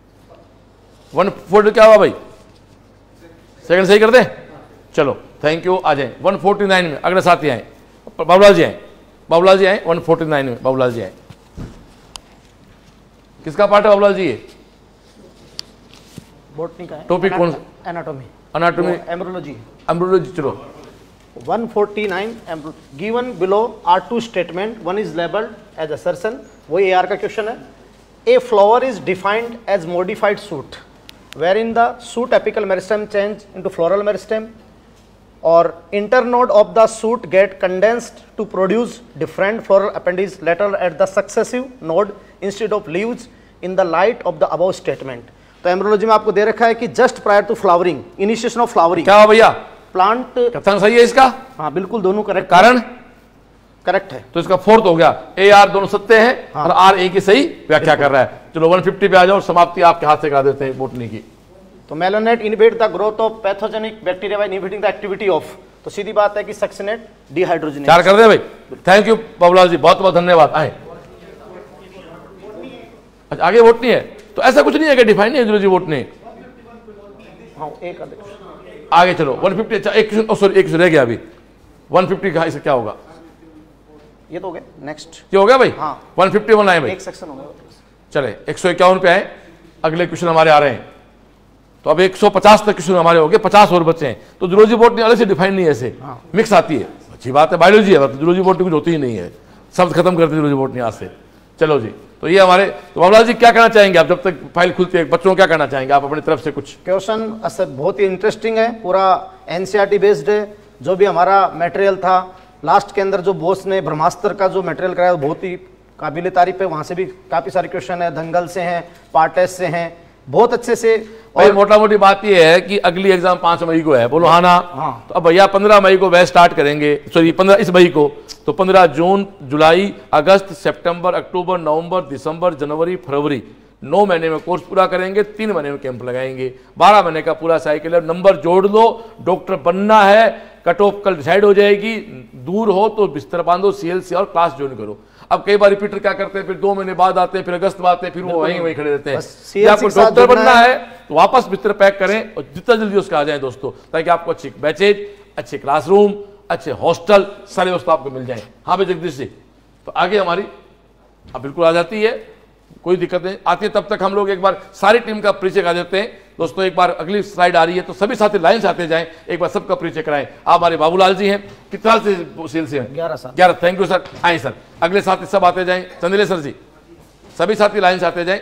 140 क्या हुआ भाई, सेकंड सही कर दें, चलो थैंक यू। आ जाए 149 में, अगले साथी आए, बाबूलाल जी आए, बाबूलाल जी आए 149 में, बाबूलाल जी आए। किसका पार्ट है बाबूलाल जी ये? बोटनी का है। टॉपिक कौन? एनाटॉमी। Anatomy, embryology. एम्ब्रियोलॉजी, चलो 149 given below are two statement, one is labelled as assertion, वही AR का क्वेश्चन है। A flower is defined as modified shoot wherein the shoot apical meristem change into floral meristem और internode of the shoot get condensed to produce different floral appendages lateral at the successive node instead of leaves in the light of the above statement। तो एम्ब्रियोलॉजी में आपको दे रखा है कि just prior to flowering, initiation of flowering. क्या भैया प्लांट कथन सही है इसका? हाँ बिल्कुल, दोनों करेक्ट। कारण करेक्ट है, तो इसका फोर्थ हो गया। AR दोनों सत्य हैं और R A की सही व्याख्या कर रहा है। चलो 150 पे आ जाओ, समाप्ति आपके हाथ से करा देते हैं बोटनी की। तो malonate inhibit the growth of pathogenic bacteria by inhibiting the activity of, तो सीधी बात है कि सक्सिनेट डिहाइड्रोजनेज। चार कर दे भाई, थैंक यू बाबूलाल जी, बहुत बहुत धन्यवाद। आए अच्छा आगे बोटनी है, तो ऐसा कुछ नहीं है कि डिफाइन नहीं है जी बोटनी। हाँ एक आगे चलो 150, अच्छा एक सॉरी एक रह गया अभी 150 का, इसका क्या होगा? ये तो हो गया। नेक्स्ट ये हो गया भाई। हाँ 151 आए भाई, एक सेक्शन हो गया। चले 151 पे आए, अगले क्वेश्चन हमारे आ रहे हैं। तो अब 150 तक क्वेश्चन हमारे हो गए, 50 और बच्चे हैं। तो जूलॉजी बोटनी अलग से डिफाइन नहीं है, ऐसे मिक्स आती है। अच्छी बात है, बायोलॉजी है, जूलॉजी बोटनी कुछ होती ही नहीं है, शब्द खत्म करते जूलॉजी बोटनी आज से। चलो जी, तो ये हमारे, तो बाबूलाल जी क्या कहना चाहेंगे आप जब तक फाइल खुलती है, बच्चों को क्या कहना चाहेंगे आप अपनी तरफ से कुछ? क्वेश्चन बहुत ही इंटरेस्टिंग है, पूरा NCERT बेस्ड है। जो भी हमारा मटेरियल था लास्ट के अंदर, जो बोस ने ब्रह्मास्त्र का जो मटेरियल कराया बहुत ही काबिल तारीफ है। वहाँ से भी काफ़ी सारे क्वेश्चन है, दंगल से हैं, पार्टेस से हैं, बहुत अच्छे से। और मोटा मोटी बात यह है कि अगली एग्जाम 5 मई को है, बोलो हाँ ना? हाँ। तो अब भैया 15 मई को बैच स्टार्ट करेंगे, सॉरी 15 इस मई को, तो 15 जून, जुलाई, अगस्त, सितंबर, अक्टूबर, नवंबर, दिसंबर, जनवरी, फरवरी, 9 महीने में कोर्स पूरा करेंगे, 3 महीने में कैंप लगाएंगे, 12 महीने का पूरा साइकिल है। नंबर जोड़ लो, डॉक्टर बनना है, कट ऑफ कल डिसाइड हो जाएगी, दूर हो तो बिस्तर बांधो, CLC और क्लास ज्वाइन करो। अब कई बार रिपीटर क्या करते हैं, फिर 2 महीने बाद आते हैं, फिर अगस्त में आते हैं, फिर वो वहीं खड़े रहते हैं। आपको डॉक्टर बनना है तो वापस बिस्तर पैक करें और जितना जल्दी उसके आ जाए दोस्तों, ताकि आपको अच्छी बैचेज, अच्छे क्लासरूम, अच्छे हॉस्टल, सारे दोस्तों आपको मिल जाए। हाँ भाई जगदीश जी, तो आगे हमारी अब बिल्कुल आ जाती है, कोई दिक्कत नहीं आती है। तब तक हम लोग एक बार सारी टीम का परिचय करा देते हैं दोस्तों। एक बार अगली स्लाइड आ रही है, तो सभी साथी लाइन से आते जाएं, एक बार सबका परिचय कराएं। आप हमारे बाबूलाल जी हैं, कितने साल से सेल से हैं? 11 साल। 11, थैंक यू सर। आए सर, अगले साथी सब आते जाएं। चंदेलिया सर जी, सभी साथी लाइन से आते जाएं।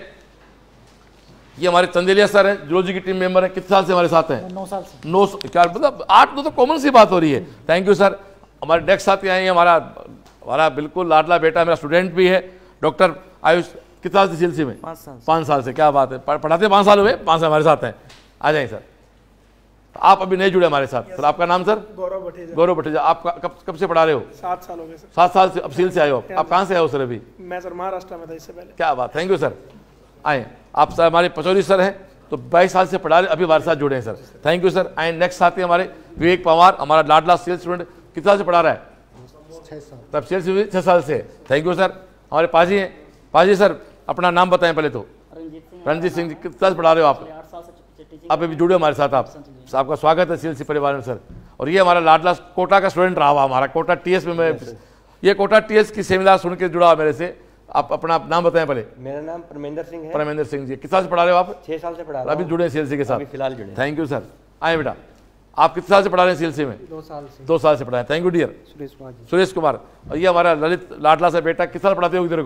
ये हमारे चंदेलिया सर हैं, जूलॉजी की टीम मेंबर हैं, कितने साल से हमारे साथ हैं? 9 साल से। 9 क्या मतलब 8 तो कॉमन सी बात हो रही है। Thank you sir. हमारे नेक्स्ट साथी आए हैं, हमारा बिल्कुल लाडला बेटा, मेरा स्टूडेंट भी है, डॉक्टर आयुष। कितना साल से सिलसिले में? 5 साल से। क्या बात है, पढ़ाते 5 साल हुए, 5 साल हमारे साथ हैं। आ जाए सर। आप अभी नहीं जुड़े हमारे साथ। सर आपका नाम? सर गौरव भटेजा। गौरव भटेजा। आप कब से पढ़ा रहे हो? 7 साल हो गए सर। 7 साल से। अब सील से आए हो आप कहाँ से आए हो सर? अभी मैं सर महाराष्ट्र में था इससे पहले। क्या बात, थैंक यू सर। आए आप सर, हमारे पचौरी सर हैं, तो 22 साल से पढ़ा रहे, अभी हमारे साथ जुड़े हैं सर, थैंक यू सर। आए नेक्स्ट साथी हमारे विवेक पवार, हमारा लाडला सेल्स स्टूडेंट, कितना साल से पढ़ा रहा है? 6 साल। तब सेल्स 6 साल से। Thank you sir. हमारे पाजी हैं, पाजी सर अपना नाम बताएं पहले तो। रणजीत सिंह जी, कितना साल पढ़ा रहे हो आप? आप अभी जुड़े हमारे साथ। आपका स्वागत है CLC परिवार में सर। और ये हमारा लाडला कोटा का स्टूडेंट रहा हुआ, हमारा कोटा TS में। मैं ये कोटा TS की सेमिनार सुन के जुड़ा मेरे से। आप अपना नाम बताएं पहले। मेरा नाम परमेंद्र सिंह है। परमेंद्र सिंह जी, किस साल से पढ़ा रहे हो आप? 6 साल से पढ़ा रहा हूं। अभी जुड़े CLC के साथ? फिलहाल जुड़े। Thank you sir. आए बेटा, आप कितने साल से पढ़ा रहे हैं CLC में? 2 साल से। 2 साल से पढ़ा है, thank you dear. Suresh Kumar ji. Suresh Kumar. और ये हमारा ललित लाडला सा बेटा, किस साल पढ़ाते हो इधर को?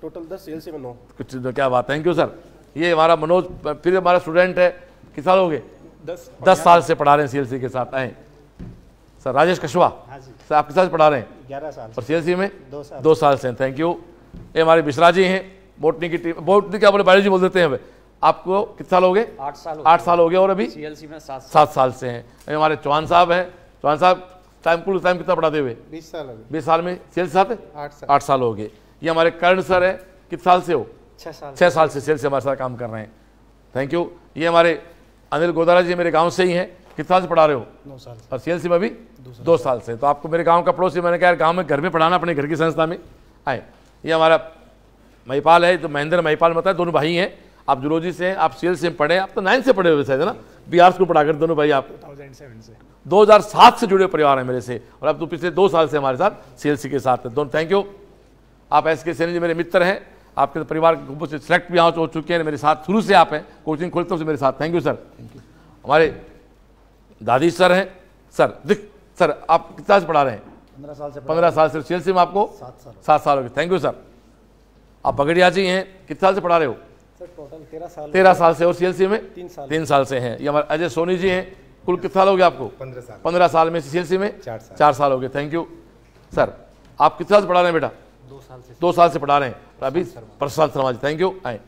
टोटल 10, सीएलसी में 9। कुछ क्या बात, थैंक यू सर। ये हमारा मनोज, फिर हमारा स्टूडेंट है, किस साल हो गए? 10 साल से पढ़ा रहे हैं सीएलसी के साथ। आए सर राजेश कशवा, सर आप किस साल से पढ़ा रहे हैं? 11 साल। और सीएलसी में 2 साल से। Thank you. ये हमारे बिश्रा जी हैं, बोटनी की टीम, बोटनी क्या बोले, बायोलॉजी बोल देते हैं। आपको कितने साल हो गए? 8 साल। 8 साल हो गए। और अभी सीएलसी में 7 साल से हैं। हमारे चौहान साहब हैं। चौहान साहब कुल टाइम कितना पढ़ाते हुए? 20 साल। 20 साल में सीएलसी साथ है? 8 साल हो गए। ये हमारे कर्ण सर है, कितने साल से हो? 6 साल से सीएलसी हमारे साथ काम कर रहे हैं। Thank you. ये हमारे अनिल गोदारा जी मेरे गांव से ही हैं, कितने साल से पढ़ा रहे हो? 9 साल। और सीएलसी में भी 2 साल से। तो आपको मेरे गांव का पड़ोसी, मैंने कहा गांव में घर में पढ़ाना, अपने घर की संस्था में आए। ये हमारा महिपाल है, तो महेंद्र महिपाल मतलब दोनों भाई हैं। आप जूलॉजी से हैं, आप सीएलसी में पढ़े, आप तो 9 से पढ़े हुए शायद है ना, बिहार को पढ़ा कर दोनों भाई। आप 2007 से जुड़े परिवार हैं मेरे से, और अब तो पिछले 2 साल से हमारे साथ सीएलसी के साथ है दोनों। Thank you. आप एस के सैनी जी मेरे मित्र हैं, आपके परिवार के ग्रुप से सिलेक्ट भी यहाँ हो चुके हैं, मेरे साथ शुरू से आप हैं, कोचिंग खोलते से मेरे साथ। Thank you sir. हमारे दादी सर हैं, सर दिख सर आप कितना से पढ़ा रहे हैं? 15 साल से। सीएलसी में आपको 7 साल हो गए। Thank you sir. आप बगड़िया जी हैं, कितने साल से पढ़ा रहे हो? सर टोटल 13 साल से। और सीएलसी में 3 साल से हैं। ये हमारे अजय सोनी जी हैं, कुल कितने साल हो गए आपको? 15 साल में। सीएलसी में 4 साल हो गए। Thank you sir. आप कितने साल से पढ़ा रहे हैं बेटा? 2 साल से पढ़ा रहे हैं। अभी प्रशांत शर्मा जी, थैंक यू। आए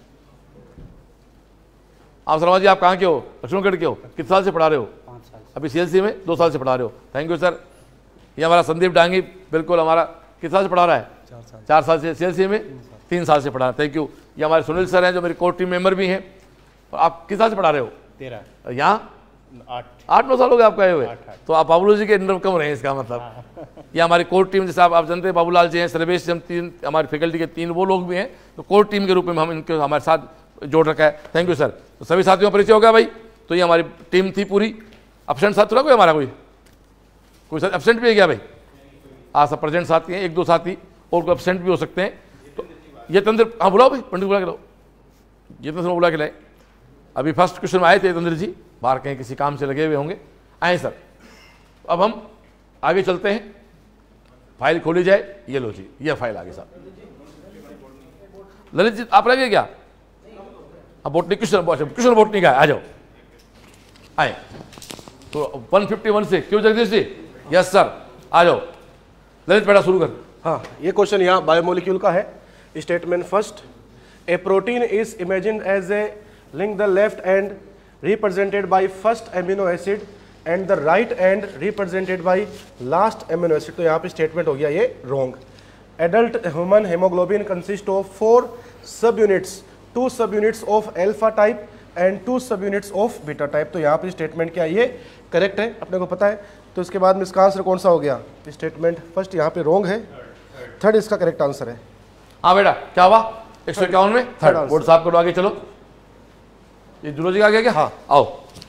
आप शर्मा जी, आप कहाँ के हो? लक्ष्मणगढ़ के हो। कितने साल से पढ़ा रहे हो? 5 साल। अभी सीएलसी में 2 साल से पढ़ा रहे हो। Thank you sir. ये हमारा संदीप डांगी, बिल्कुल हमारा कितने साल से पढ़ा रहा है? 4 साल से। सीएलसी में 3 साल से पढ़ा रहा है। Thank you. ये हमारे सुनील सर हैं, जो मेरे कोर टीम मेंबर भी हैं। और आप किस साल से पढ़ा रहे हो? 13। यहाँ 8-9 साल हो गए आपका आए हुए। तो आप बाबूलाल जी के अंडर कम रहे हैं, इसका मतलब। ये हमारी कोर टीम, जैसे आप जानते हैं बाबूलाल जी हैं, सर्वेश जी, हम 3 हमारी फैकल्टी के 3 वो लोग भी हैं। तो कोर टीम के रूप में हम इनको हमारे साथ जोड़ रखा है। Thank you sir. तो सभी साथियों का परिचय हो गया भाई। तो ये हमारी टीम थी पूरी। एब्सेंट साथ थोड़ा कोई हमारा कोई साथ एब्सेंट भी है क्या भाई? सब प्रेजेंट साथी हैं, 1-2 साथी और कोई एब्सेंट भी हो सकते हैं। तो ये तंत्र, हाँ बुलाओ भाई, पंडित बुला के लो, ये तंत्र बुला के लाए। अभी फर्स्ट क्वेश्चन में आए थे तंत्र जी, बाहर कहीं किसी काम से लगे हुए होंगे, आए सर। अब हम आगे चलते हैं, फाइल खोली जाए। ये लो जी, ये फाइल आगे साहब। ललित जी आप लगे क्या? अब बोटनी क्वेश्चन बोटनी का है, आ जाओ आए। तो 151 से क्यों जगदीश जी? यस सर, आ जाओ। ललित बेटा शुरू कर। हाँ, ये क्वेश्चन यहाँ बायोमोलिक्यूल का है। Statement first, a protein is imagined as a link the left end represented by first amino acid and the right end represented by last amino acid. तो यहाँ पे स्टेटमेंट हो गया ये wrong. Adult human haemoglobin consist of 4 sub units, 2 sub units of alpha type and 2 sub units of beta type. तो यहाँ पे स्टेटमेंट क्या ये करेक्ट है, अपने को पता है। तो इसके बाद में इसका आंसर कौन सा हो गया? स्टेटमेंट फर्स्ट यहाँ पे रॉन्ग है, थर्ड इसका करेक्ट आंसर है। हाँ बेटा क्या हुआ? 151 में थर्ड। बोर्ड साहब करो आगे चलो। ये जूलॉजी आ गया क्या? हाँ आओ।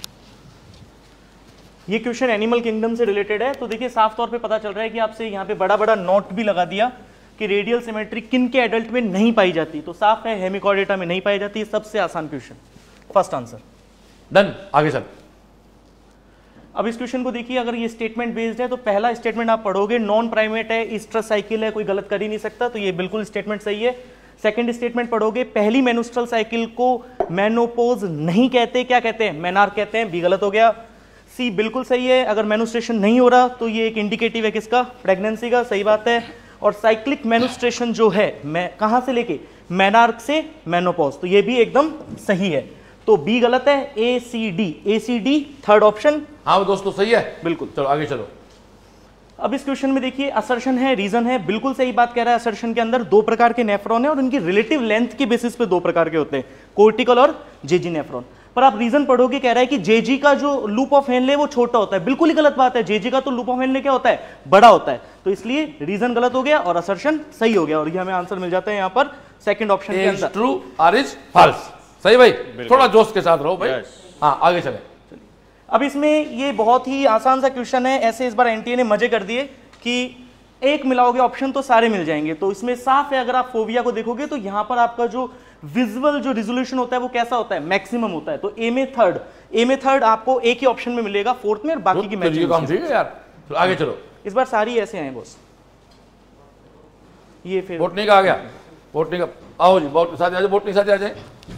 ये क्वेश्चन एनिमल किंगडम से रिलेटेड है। तो देखिए साफ तौर पे पता चल रहा है कि आपसे यहाँ पे बड़ा बड़ा नोट भी लगा दिया कि रेडियल सिमेट्री किन के एडल्ट में नहीं पाई जाती। तो साफ है हेमिकॉर्डेटा में नहीं पाई जाती। सबसे आसान क्वेश्चन, फर्स्ट आंसर डन। आगे चल। अब इस क्वेश्चन को देखिए, अगर ये स्टेटमेंट बेस्ड है तो पहला स्टेटमेंट आप पढ़ोगे नॉन प्राइमेट है, ईस्टर साइकिल है, कोई गलत कर ही नहीं सकता, तो ये बिल्कुल स्टेटमेंट सही है। सेकंड स्टेटमेंट पढ़ोगे, पहली मेनस्ट्रुअल साइकिल को मेनोपोज नहीं कहते, क्या कहते हैं? मेनार्क कहते हैं, भी गलत हो गया। सी बिल्कुल सही है, अगर मेनस्ट्रुएशन नहीं हो रहा तो ये एक इंडिकेटिव है किसका? प्रेगनेंसी का, सही बात है। और साइक्लिक मेनस्ट्रुएशन जो है कहां से लेके? मेनार्क से मेनोपॉज, तो ये भी एकदम सही है। तो बी गलत है, A C D third option. हाँ दोस्तों सही है, बिल्कुल। चलो आगे चलो। अब इस क्वेश्चन में देखिए असर्शन है, रीजन है, बिल्कुल सही बात कह रहा है। असर्शन के अंदर 2 प्रकार के नेफ्रॉन है और उनकी रिलेटिव लेंथ के बेसिस पे 2 प्रकार के होते हैं, कोर्टिकल और जेजी नेफ्रॉन। पर आप रीजन पढ़ोगे, कह रहा है कि जेजी का जो लूप ऑफ हेनले वो छोटा होता है। बिल्कुल ही गलत बात है, जेजी का तो लूप ऑफ हेनले क्या होता है? बड़ा होता है। तो इसलिए रीजन गलत हो गया और असर्शन सही हो गया, और ये हमें आंसर मिल जाता है यहाँ पर सेकंड ऑप्शन के अंदर। True or is false. सही भाई, थोड़ा जोश के साथ रहो भाई। हाँ आगे चले। अब इसमें ये बहुत ही आसान सा क्वेश्चन है, ऐसे इस बार एनटीए ने मजे कर दिए कि एक मिलाओगे ऑप्शन तो सारे मिल जाएंगे। तो इसमें साफ है, अगर आप फोबिया को देखोगे तो यहां पर आपका जो विजुअल जो रिजोल्यूशन होता है वो कैसा होता है? मैक्सिमम होता है। तो ए में थर्ड आपको एक ही ऑप्शन में मिलेगा, फोर्थ में, और बाकी की मैचिंग। ठीक है यार, तो आगे चलो। इस बार सारी ऐसे आए बॉस। ये फिर बोटनी का आ गया। बोटनी का आओ जी, बोटनी साथ आ जाए, बोटनी साथ आ जाए,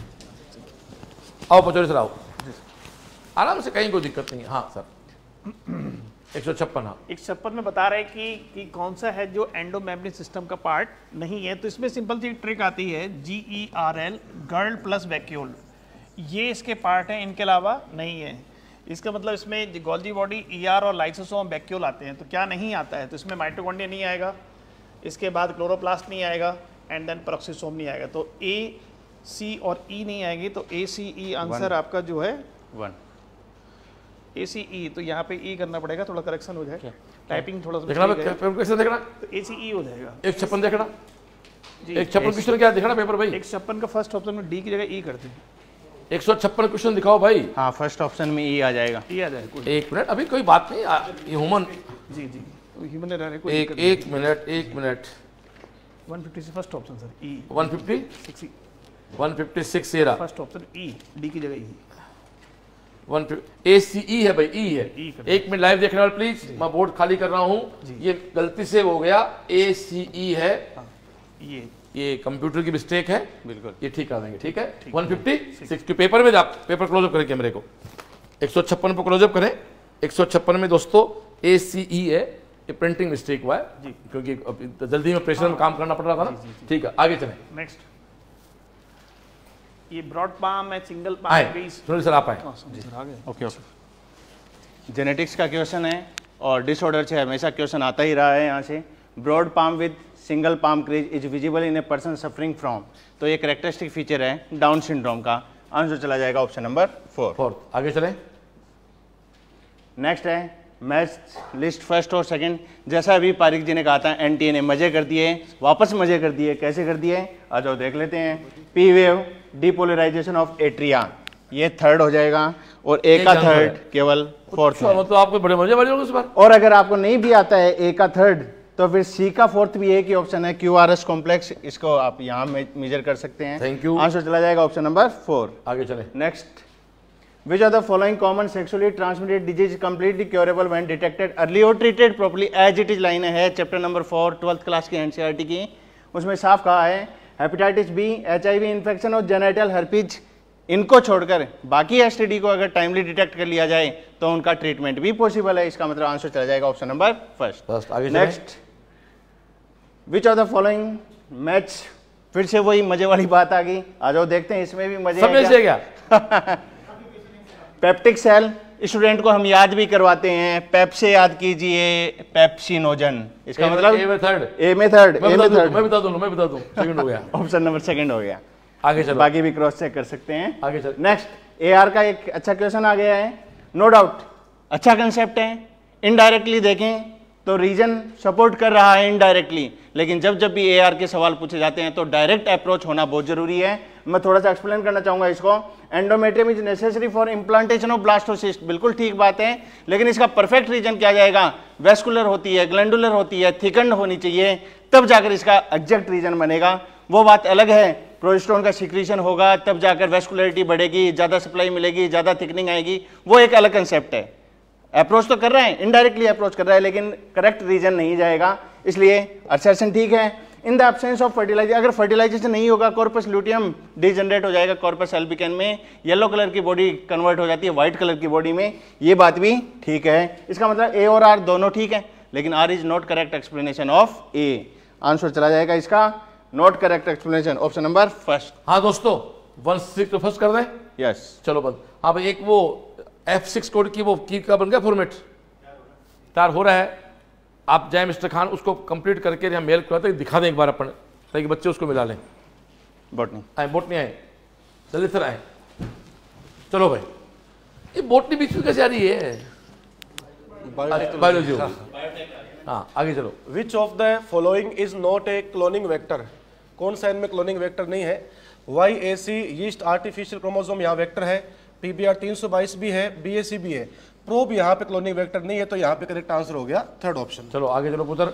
आओ पचौरी सर आओ, आराम से, कहीं कोई दिक्कत नहीं है। हाँ सर 156। हाँ 156 में बता रहे कि कौन सा है जो एंडो मेम्ब्रेन सिस्टम का पार्ट नहीं है, तो इसमें सिंपल सी ट्रिक आती है GERL, गर्ल प्लस वैक्यूल, ये इसके पार्ट हैं, इनके अलावा नहीं है। इसका मतलब इसमें गोल्जी बॉडी, ER और लाइसोसोम वैक्यूल आते हैं, तो क्या नहीं आता है, तो इसमें माइटोकॉन्ड्रिया नहीं आएगा, इसके बाद क्लोरोप्लास्ट नहीं आएगा, एंड देन पेरोक्सिसोम नहीं आएगा, तो A, C और E नहीं आएगी, तो ACE आंसर आपका जो है 1 ACE, तो यहाँ पे E करना पड़ेगा, थोड़ा करेक्शन हो जाएगा, टाइपिंग थोड़ा सा देखना, कैसे देखना, तो ACE हो जाएगा। 156 देखना, 156 क्वेश्चन क्या देखना पेपर भाई, 156 का फर्स्ट ऑप्शन में D की जगह E करते हैं। 156 क्वेश्चन दिखाओ भाई। हाँ फर्स्ट ऑप्शन में E आ जाएगा। E आ जाएगा। एक मिनट, अभी कोई बात नहीं, ह्यूमन, जी जी ह्यूमन ने रहने को एक मिनट 150 से फर्स्ट ऑप्शन सर E 156 ये रहा फर्स्ट ऑप्शन E, D की जगह E, 150 ACE है भाई, E है। एक मिनट लाइव देखने वाले प्लीज, मैं बोर्ड खाली कर रहा हूँ, ये गलती से हो गया, ACE है, ये कंप्यूटर की मिस्टेक है, बिल्कुल ये ठीक कर देंगे, ठीक है। 156 के पेपर में आप पेपर क्लोजअप करें कैमरे को, 156 पर क्लोजअप करें। 156 में दोस्तों ACE है, ये प्रिंटिंग मिस्टेक हुआ है क्योंकि जल्दी में प्रेशर में काम करना पड़ रहा था ना, ठीक है आगे चलें। नेक्स्ट ये ब्रॉड पाम है, सिंगल पाम, थोड़ी सर आप आए। ओके ओके, जेनेटिक्स का क्वेश्चन है और डिसऑर्डर से हमेशा क्वेश्चन आता ही रहा है यहाँ से। Broad palm with single palm crease is visible in a person suffering from, तो ये कैरेक्टरिस्टिक फीचर है डाउन सिंड्रोम का, आंसर चला जाएगा ऑप्शन नंबर 4। आगे चलें। नेक्स्ट है मैच लिस्ट फर्स्ट और सेकंड, जैसा अभी पारिक जी ने कहा था NTA ने मजे कर दिए, वापस मजे कर दिए, कैसे कर दिए आ जाओ देख लेते हैं। P wave depolarization of atria, ये थर्ड हो जाएगा और A का थर्ड केवल फोर्थ है। मतलब आपको बड़े मजे वाले होंगे इस बार। और अगर आपको नहीं भी आता है A का थर्ड, तो फिर C का फोर्थ भी एक ही ऑप्शन है, QRS कॉम्प्लेक्स, इसको आप यहाँ मेजर कर सकते हैं। Thank you. आंसर चला जाएगा ऑप्शन नंबर 4। आगे चले। Next, which are the following common sexually transmitted disease completely curable when detected early और treated properly as it is line है चैप्टर नंबर 4 12th क्लास की NCERT की, उसमें साफ कहा है हेपेटाइटिस B, HIV इन्फेक्शन और जेनिटल हर्पीज, इनको छोड़कर बाकी STD को अगर टाइमली डिटेक्ट कर लिया जाए तो उनका ट्रीटमेंट भी पॉसिबल है। इसका मतलब आंसर चला जाएगा option number first. Next, which are the following match, फिर से वही मजे वाली बात आ गई, आ जाओ देखते हैं इसमें भी मजे है क्या? पेप्टिक सेल, स्टूडेंट को हम याद भी करवाते हैं, पेप से याद कीजिए, पेप्सिनोजन, इसका मतलब A में थर्ड, मैं बता दूं सेकंड हो गया, ऑप्शन नंबर सेकंड हो गया। आगे चलो, बाकी भी क्रॉस चेक कर सकते हैं। आगे चलो। नेक्स्ट, AR का एक अच्छा क्वेश्चन आ गया है, नो डाउट अच्छा कंसेप्ट है, इनडायरेक्टली देखें तो रीजन सपोर्ट कर रहा है इनडायरेक्टली, लेकिन जब जब भी AR के सवाल पूछे जाते हैं तो डायरेक्ट अप्रोच होना बहुत जरूरी है। मैं थोड़ा सा एक्सप्लेन करना चाहूंगा इसको। Endometrium is necessary for implantation of blastocyst, बिल्कुल ठीक बात है, लेकिन इसका परफेक्ट रीजन क्या जाएगा, वेस्कुलर होती है, ग्लैंडुलर होती है, थिकंड होनी चाहिए, तब जाकर इसका एग्जैक्ट रीजन बनेगा। वो बात अलग है, प्रोजेस्टेरोन का सिक्रीशन होगा तब जाकर वेस्कुलरिटी बढ़ेगी, ज्यादा सप्लाई मिलेगी, ज्यादा थिकनिंग आएगी, वो एक अलग कंसेप्ट है। अप्रोच तो कर रहा है, इनडायरेक्टली अप्रोच कर रहा है, लेकिन करेक्ट रीजन नहीं जाएगा, इसलिए असर्शन ठीक है। In the absence of fertilization, अगर फर्टिलाइजेशन नहीं होगा कॉर्पस ल्यूटियम डिजनरेट हो जाएगा, कॉर्पस एल्बिकन में येलो कलर की बॉडी कन्वर्ट हो जाती है व्हाइट कलर की बॉडी में, ये बात भी ठीक है। इसका मतलब A और R दोनों ठीक है, लेकिन R is not correct explanation of A। Answer चला जाएगा इसका not correct explanation option number first. हाँ दोस्तों 1 तो फर्स्ट कर दें। यस चलो बंद। हाँ भाई, एक वो F6 कोड की वो की का बन गया फॉर्मेट, तैयार हो रहा है, आप जाए मिस्टर खान उसको कंप्लीट करके यहाँ मेल करवाते दिखा दें एक बार अपन, ताकि बच्चे उसको मिला लें। बोटनी आए, बोटनी आए, जल्दी सर आए। चलो भाई, ये बोटनी बीच में कैसे आ रही है? बायोलॉजी होगी। हाँ आगे चलो। Which of the following is not a cloning vector, कौन सा इनमें क्लोनिंग वेक्टर नहीं है? YAC यीस्ट आर्टिफिशियल क्रोमोसोम यहाँ वेक्टर है, PBR 322 भी है, BAC भी है, प्रोब यहाँ पे क्लोनिंग वेक्टर नहीं है, तो यहाँ पे करेक्ट आंसर हो गया थर्ड ऑप्शन। चलो आगे चलो पुत्र,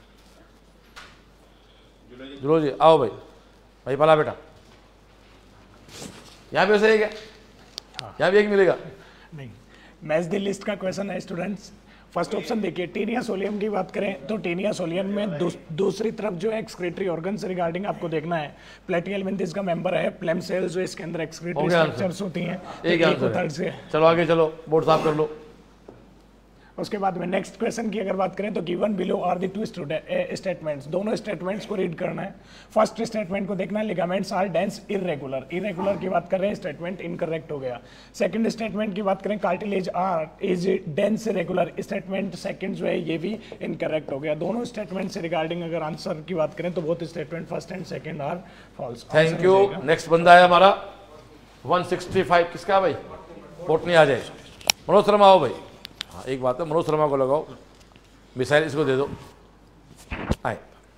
जुलो जी आओ भाई, भाई पाला बेटा, यहाँ पे वैसे है क्या? यहाँ भी एक मिलेगा नहीं, मैच द लिस्ट का क्वेश्चन है स्टूडेंट्स। फर्स्ट ऑप्शन देखिए, टेनिया सोलियम की बात करें तो टेनिया सोलियम में दूसरी तरफ जो है एक्सक्रीटरी ऑर्गन से रिगार्डिंग आपको देखना है। प्लेटियल विंथ इसका मेंबर है, फ्लेम सेल्स जो इसके अंदर एक्सक्रीटरी स्ट्रक्चर्स होती हैं। एक आंसर से चलो आगे चलो, बोर्ड साफ कर लो। उसके बाद में नेक्स्ट क्वेश्चन की अगर बात करें तो given below are the two statements, दोनों स्टेटमेंट्स को रीड करना है। फर्स्ट स्टेटमेंट को देखना है, ligaments are dense irregular, irregular की बात कर रहे हैं, स्टेटमेंट इनकरेक्ट हो गया। सेकंड स्टेटमेंट की बात करें, cartilage are is dense regular, statement second जो है ये भी इनकरेक्ट हो गया। दोनों स्टेटमेंट से रिगार्डिंग अगर आंसर की बात करें तो both statement first and second are false. Thank you. Next बंदा है हमारा 165, किसका भाई? वोट नहीं आ जाए, मनोज शर्मा आओ भाई। हाँ एक बात है, मनोज शर्मा को लगाओ, मिसाइल इसको दे दो। आए।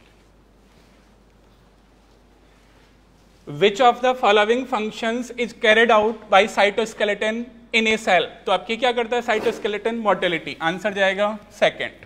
Which of the following functions is carried out by cytoskeleton in a cell? तो आपके क्या करता है साइटोस्केलेटन? मोटिलिटी। आंसर जाएगा सेकंड।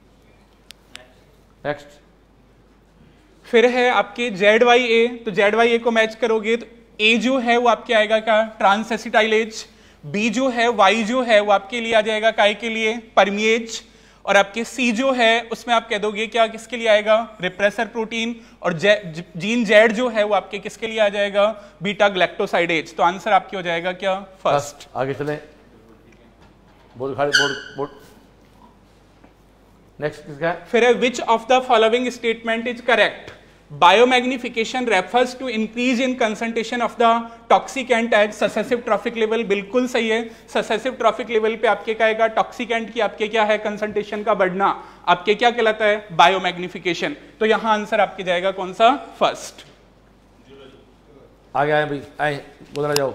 नेक्स्ट फिर है आपके ZYA, तो ZYA को मैच करोगे तो A जो है वो आपके आएगा क्या? ट्रांसएसिटाइलेज। B जो है, Y जो है वो आपके लिए आ जाएगा काय के लिए? परमिएज। और आपके C जो है उसमें आप कह दोगे क्या, किसके लिए आएगा? Repressor protein. और जीन Z जो है वो आपके किसके लिए आ जाएगा? Beta galactosidase. तो आंसर आपके हो जाएगा क्या? फर्स्ट। आगे चलें, बोर्ड खाली, बोर्ड। नेक्स्ट किसका है? फिर है which of the following statement is correct? Biomagnification refers to increase in concentration of the toxicant at successive trophic level. बिल्कुल सही है। सक्सेसिव ट्रॉफिक लेवल पे आपके क्या आएगा? टॉक्सिकेंट की आपके क्या है? कंसंट्रेशन का बढ़ना आपके क्या कहलाता है? बायोमैग्निफिकेशन। तो यहां आंसर आपके जाएगा कौन सा? फर्स्ट। आगे आए भाई, आए बोलना जाओ।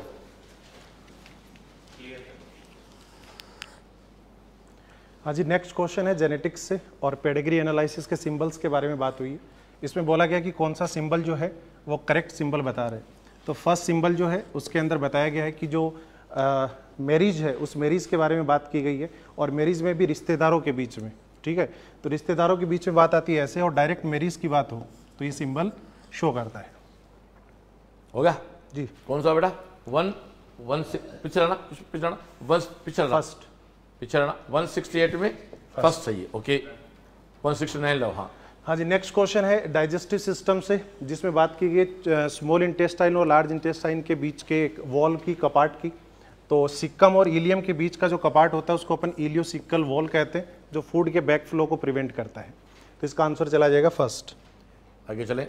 हाँ जी, नेक्स्ट क्वेश्चन है जेनेटिक्स से और पेडिग्री एनालिसिस के सिंबल्स के बारे में बात हुई है। इसमें बोला गया कि कौन सा सिंबल जो है वो करेक्ट सिंबल बता रहे हैं। तो फर्स्ट सिंबल जो है उसके अंदर बताया गया है कि जो मैरिज है उस मैरिज के बारे में बात की गई है, और मैरिज में भी रिश्तेदारों के बीच में, ठीक है। तो रिश्तेदारों के बीच में बात आती है ऐसे, और डायरेक्ट मैरिज की बात हो तो ये सिंबल शो करता है। हो गया जी। कौन सा बेटा? वन पिछड़ा फर्स्ट पिछड़ा 168 में फर्स्ट सही है। ओके 169 लो। हाँ जी, नेक्स्ट क्वेश्चन है डाइजेस्टिव सिस्टम से, जिसमें बात की गई स्मॉल इंटेस्टाइन और लार्ज इंटेस्टाइन के बीच के एक वॉल की, कपाट की। तो सिक्कम और इलियम के बीच का जो कपाट होता है उसको अपन इलियोसिकल वॉल कहते हैं, जो फूड के बैक फ्लो को प्रिवेंट करता है। तो इसका आंसर चला जाएगा फर्स्ट। आगे चलें।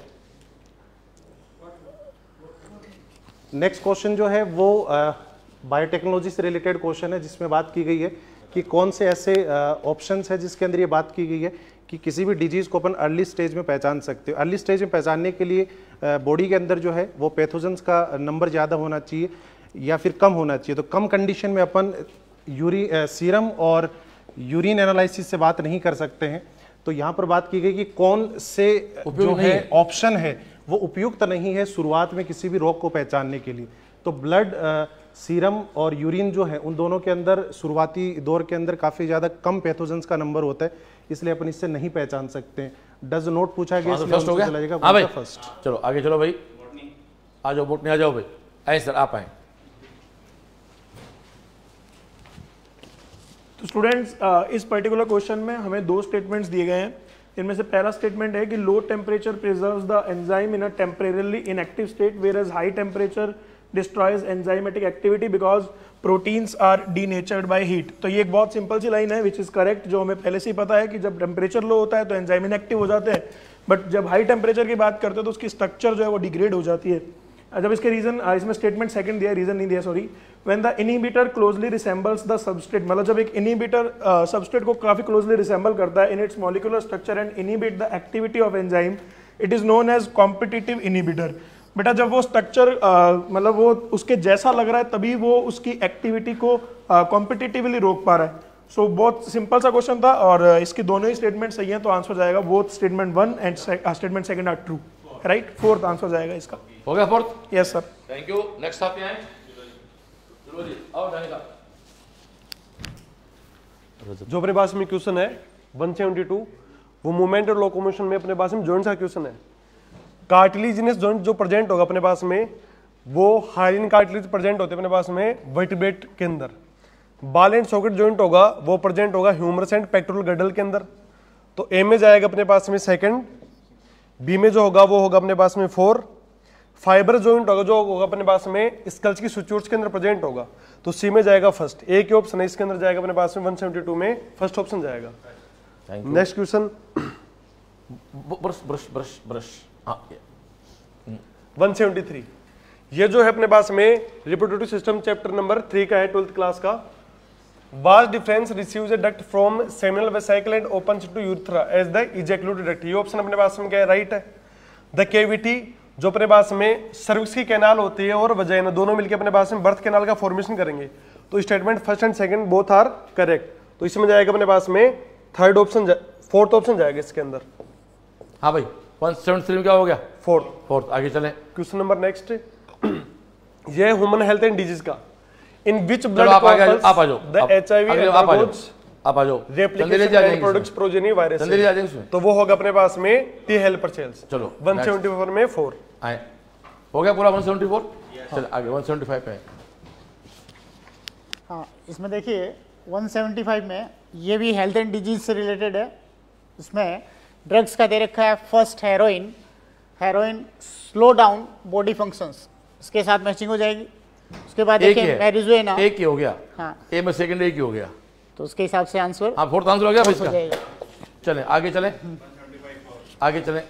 नेक्स्ट क्वेश्चन जो है वो बायोटेक्नोलॉजी से रिलेटेड क्वेश्चन है, जिसमें बात की गई है कि कौन से ऐसे ऑप्शंस है जिसके अंदर ये बात की गई है कि किसी भी डिजीज को अपन अर्ली स्टेज में पहचान सकते हो। अर्ली स्टेज में पहचानने के लिए बॉडी के अंदर जो है वो पैथोजेंस का नंबर ज़्यादा होना चाहिए या फिर कम होना चाहिए। तो कम कंडीशन में अपन सीरम और यूरिन एनालिसिस से बात नहीं कर सकते हैं। तो यहाँ पर बात की गई कि कौन से जो है ऑप्शन है वो उपयुक्त नहीं है शुरुआत में किसी भी रोग को पहचानने के लिए। तो ब्लड, सीरम और यूरिन जो है उन दोनों के अंदर शुरुआती दौर के अंदर काफ़ी ज़्यादा कम पैथोजेंस का नंबर होता है, इसलिए अपन इससे नहीं पहचान सकते हैं। डज नोट पूछा गया, फर्स्ट हो गया। हाँ भाई फर्स्ट। चलो आगे चलो भाई, आ जाओ बोटनी, आ जाओ भाई। आए सर, आप आए। तो स्टूडेंट्स इस पर्टिकुलर क्वेश्चन में हमें दो स्टेटमेंट्स दिए गए हैं। इनमें से पहला स्टेटमेंट है कि low temperature preserves the enzyme in a temporarily inactive state where high temperature destroys enzymatic activity because proteins are denatured by heat। तो ये एक बहुत सिंपल सी लाइन है विच इज करेक्ट, जो हमें पहले से ही पता है कि जब टेम्परेचर लो होता है तो एंजाइम इनएक्टिव हो जाते हैं, बट जब हाई टेम्परेचर की बात करते हैं तो उसकी स्ट्रक्चर जो है वो डिग्रेड हो जाती है। जब इसके रीजन, इसमें स्टेटमेंट सेकंड दिया, रीजन नहीं दिया sorry. When the inhibitor closely resembles the substrate, मतलब जब एक इनहिबिटर सबस्ट्रेट को काफी क्लोजली रिसेंबल करता है in its molecular structure and inhibit the activity of enzyme, it is known as competitive inhibitor. बेटा जब वो स्ट्रक्चर मतलब वो उसके जैसा लग रहा है तभी वो उसकी एक्टिविटी को कॉम्पिटिटिवली रोक पा रहा है। सो बहुत सिंपल सा क्वेश्चन था और इसके दोनों ही स्टेटमेंट सही हैं, तो आंसर जाएगा both statement 1 and statement second are true, right. Fourth answer जाएगा इसका। हो गया fourth? Yes sir. Thank you. Next आप आए, चलो जी आओ जाएगा। जो अपने पास में क्वेश्चन है 172, वो मूवमेंट और लोकोमोशन में अपने पास में जॉइंट का क्वेश्चन है। कार्टिलेजिनस जॉइंट जो प्रेजेंट होगा अपने पास में वो हाइलिन कार्टिलेज प्रेजेंट होते हैं अपने पास में वर्टिब्रेट के अंदर। बॉल एंड सॉकेट जॉइंट होगा वो प्रेजेंट होगा ह्यूमरस एंड पेक्टोरल गडल के अंदर, तो ए में जाएगा अपने पास में सेकंड, बी में जो होगा वो होगा अपने पास में 4, फाइबर जॉइंट होगा जो होगा अपने पास में स्कल्स की सुचूर्स के अंदर प्रेजेंट होगा, तो सी में जाएगा फर्स्ट, ए के ऑप्शन है इसके अंदर जाएगा अपने पास में 172 में फर्स्ट ऑप्शन जाएगा। Next question brush brush brush brush 173, ये जो है अपने पास में रिप्रोडक्टिव सिस्टम चैप्टर नंबर 3 का है 12th क्लास का। Vas deferens receives a duct from seminal vesicle and opens to urethra as the ejaculatory duct, ये ऑप्शन अपने पास में क्या है, राइट है। द कैविटी जो अपने पास में सर्विक्स की कैनाल होती है और वजाइना दोनों मिलकर अपने पास में बर्थ कैनाल का फॉर्मेशन करेंगे, तो statement first and second both are correct, तो इसमें जाएगा अपने पास में थर्ड ऑप्शन, फोर्थ ऑप्शन जाएगा इसके अंदर। हाँ भाई 173 में क्या हो गया, फोर्थ। आगे चले क्वेश्चन नंबर नेक्स्ट, ये ह्यूमन हेल्थ एंड डिजीज का, इन विच ब्लड आप आ जाओ द HIV आप आ जाओ रेप्लिकेशन प्रोडक्ट्स प्रोजेनी वायरस, तो वो होगा अपने पास में टी हेल्पर सेल्स। चलो 174 में 4 आए, हो गया पूरा 174। चल आगे 175 पे। हाँ, इसमें देखिए 175 में ये भी हेल्थ एंड डिजीज से रिलेटेड है। इसमें ड्रग्स का दे रखा है first heroin, heroin slow down body functions, इसके साथ मैचिंग हो जाएगी। उसके बाद देखिए मैरिजुएना, एक ही हो गया। हाँ, ए में सेकंड एक ही हो गया, तो उसके हिसाब से आंसर, हाँ फोर्थ आंसर हो गया इसका। चलें आगे चलें, आगे चलें।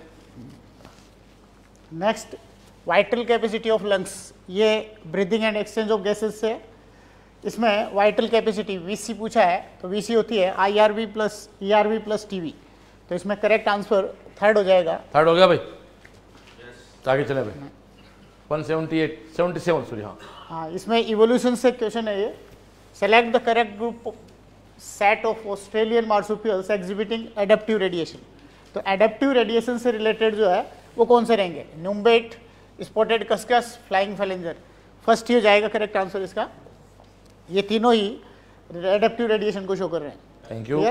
Next vital capacity of lungs, ये breathing and exchange of gases से, इसमें वाइटल कैपेसिटी VC पूछा है, तो VC होती है IRV plus ERV plus TV, तो इसमें करेक्ट आंसर थर्ड हो जाएगा। थर्ड हो गया भाई, आगे चले भाई 177 सॉरी। हाँ, इसमें इवोल्यूशन से क्वेश्चन है ये, select the correct group set of Australian marsupials exhibiting adaptive radiation, तो एडेप्टिव रेडिएशन से रिलेटेड जो है वो कौन से रहेंगे, numbat, spotted cuscus, flying phalanger, first ही हो जाएगा करेक्ट आंसर इसका। ये तीनों ही एडेप्टिव रेडिएशन को शो कर रहे हैं। Thank you.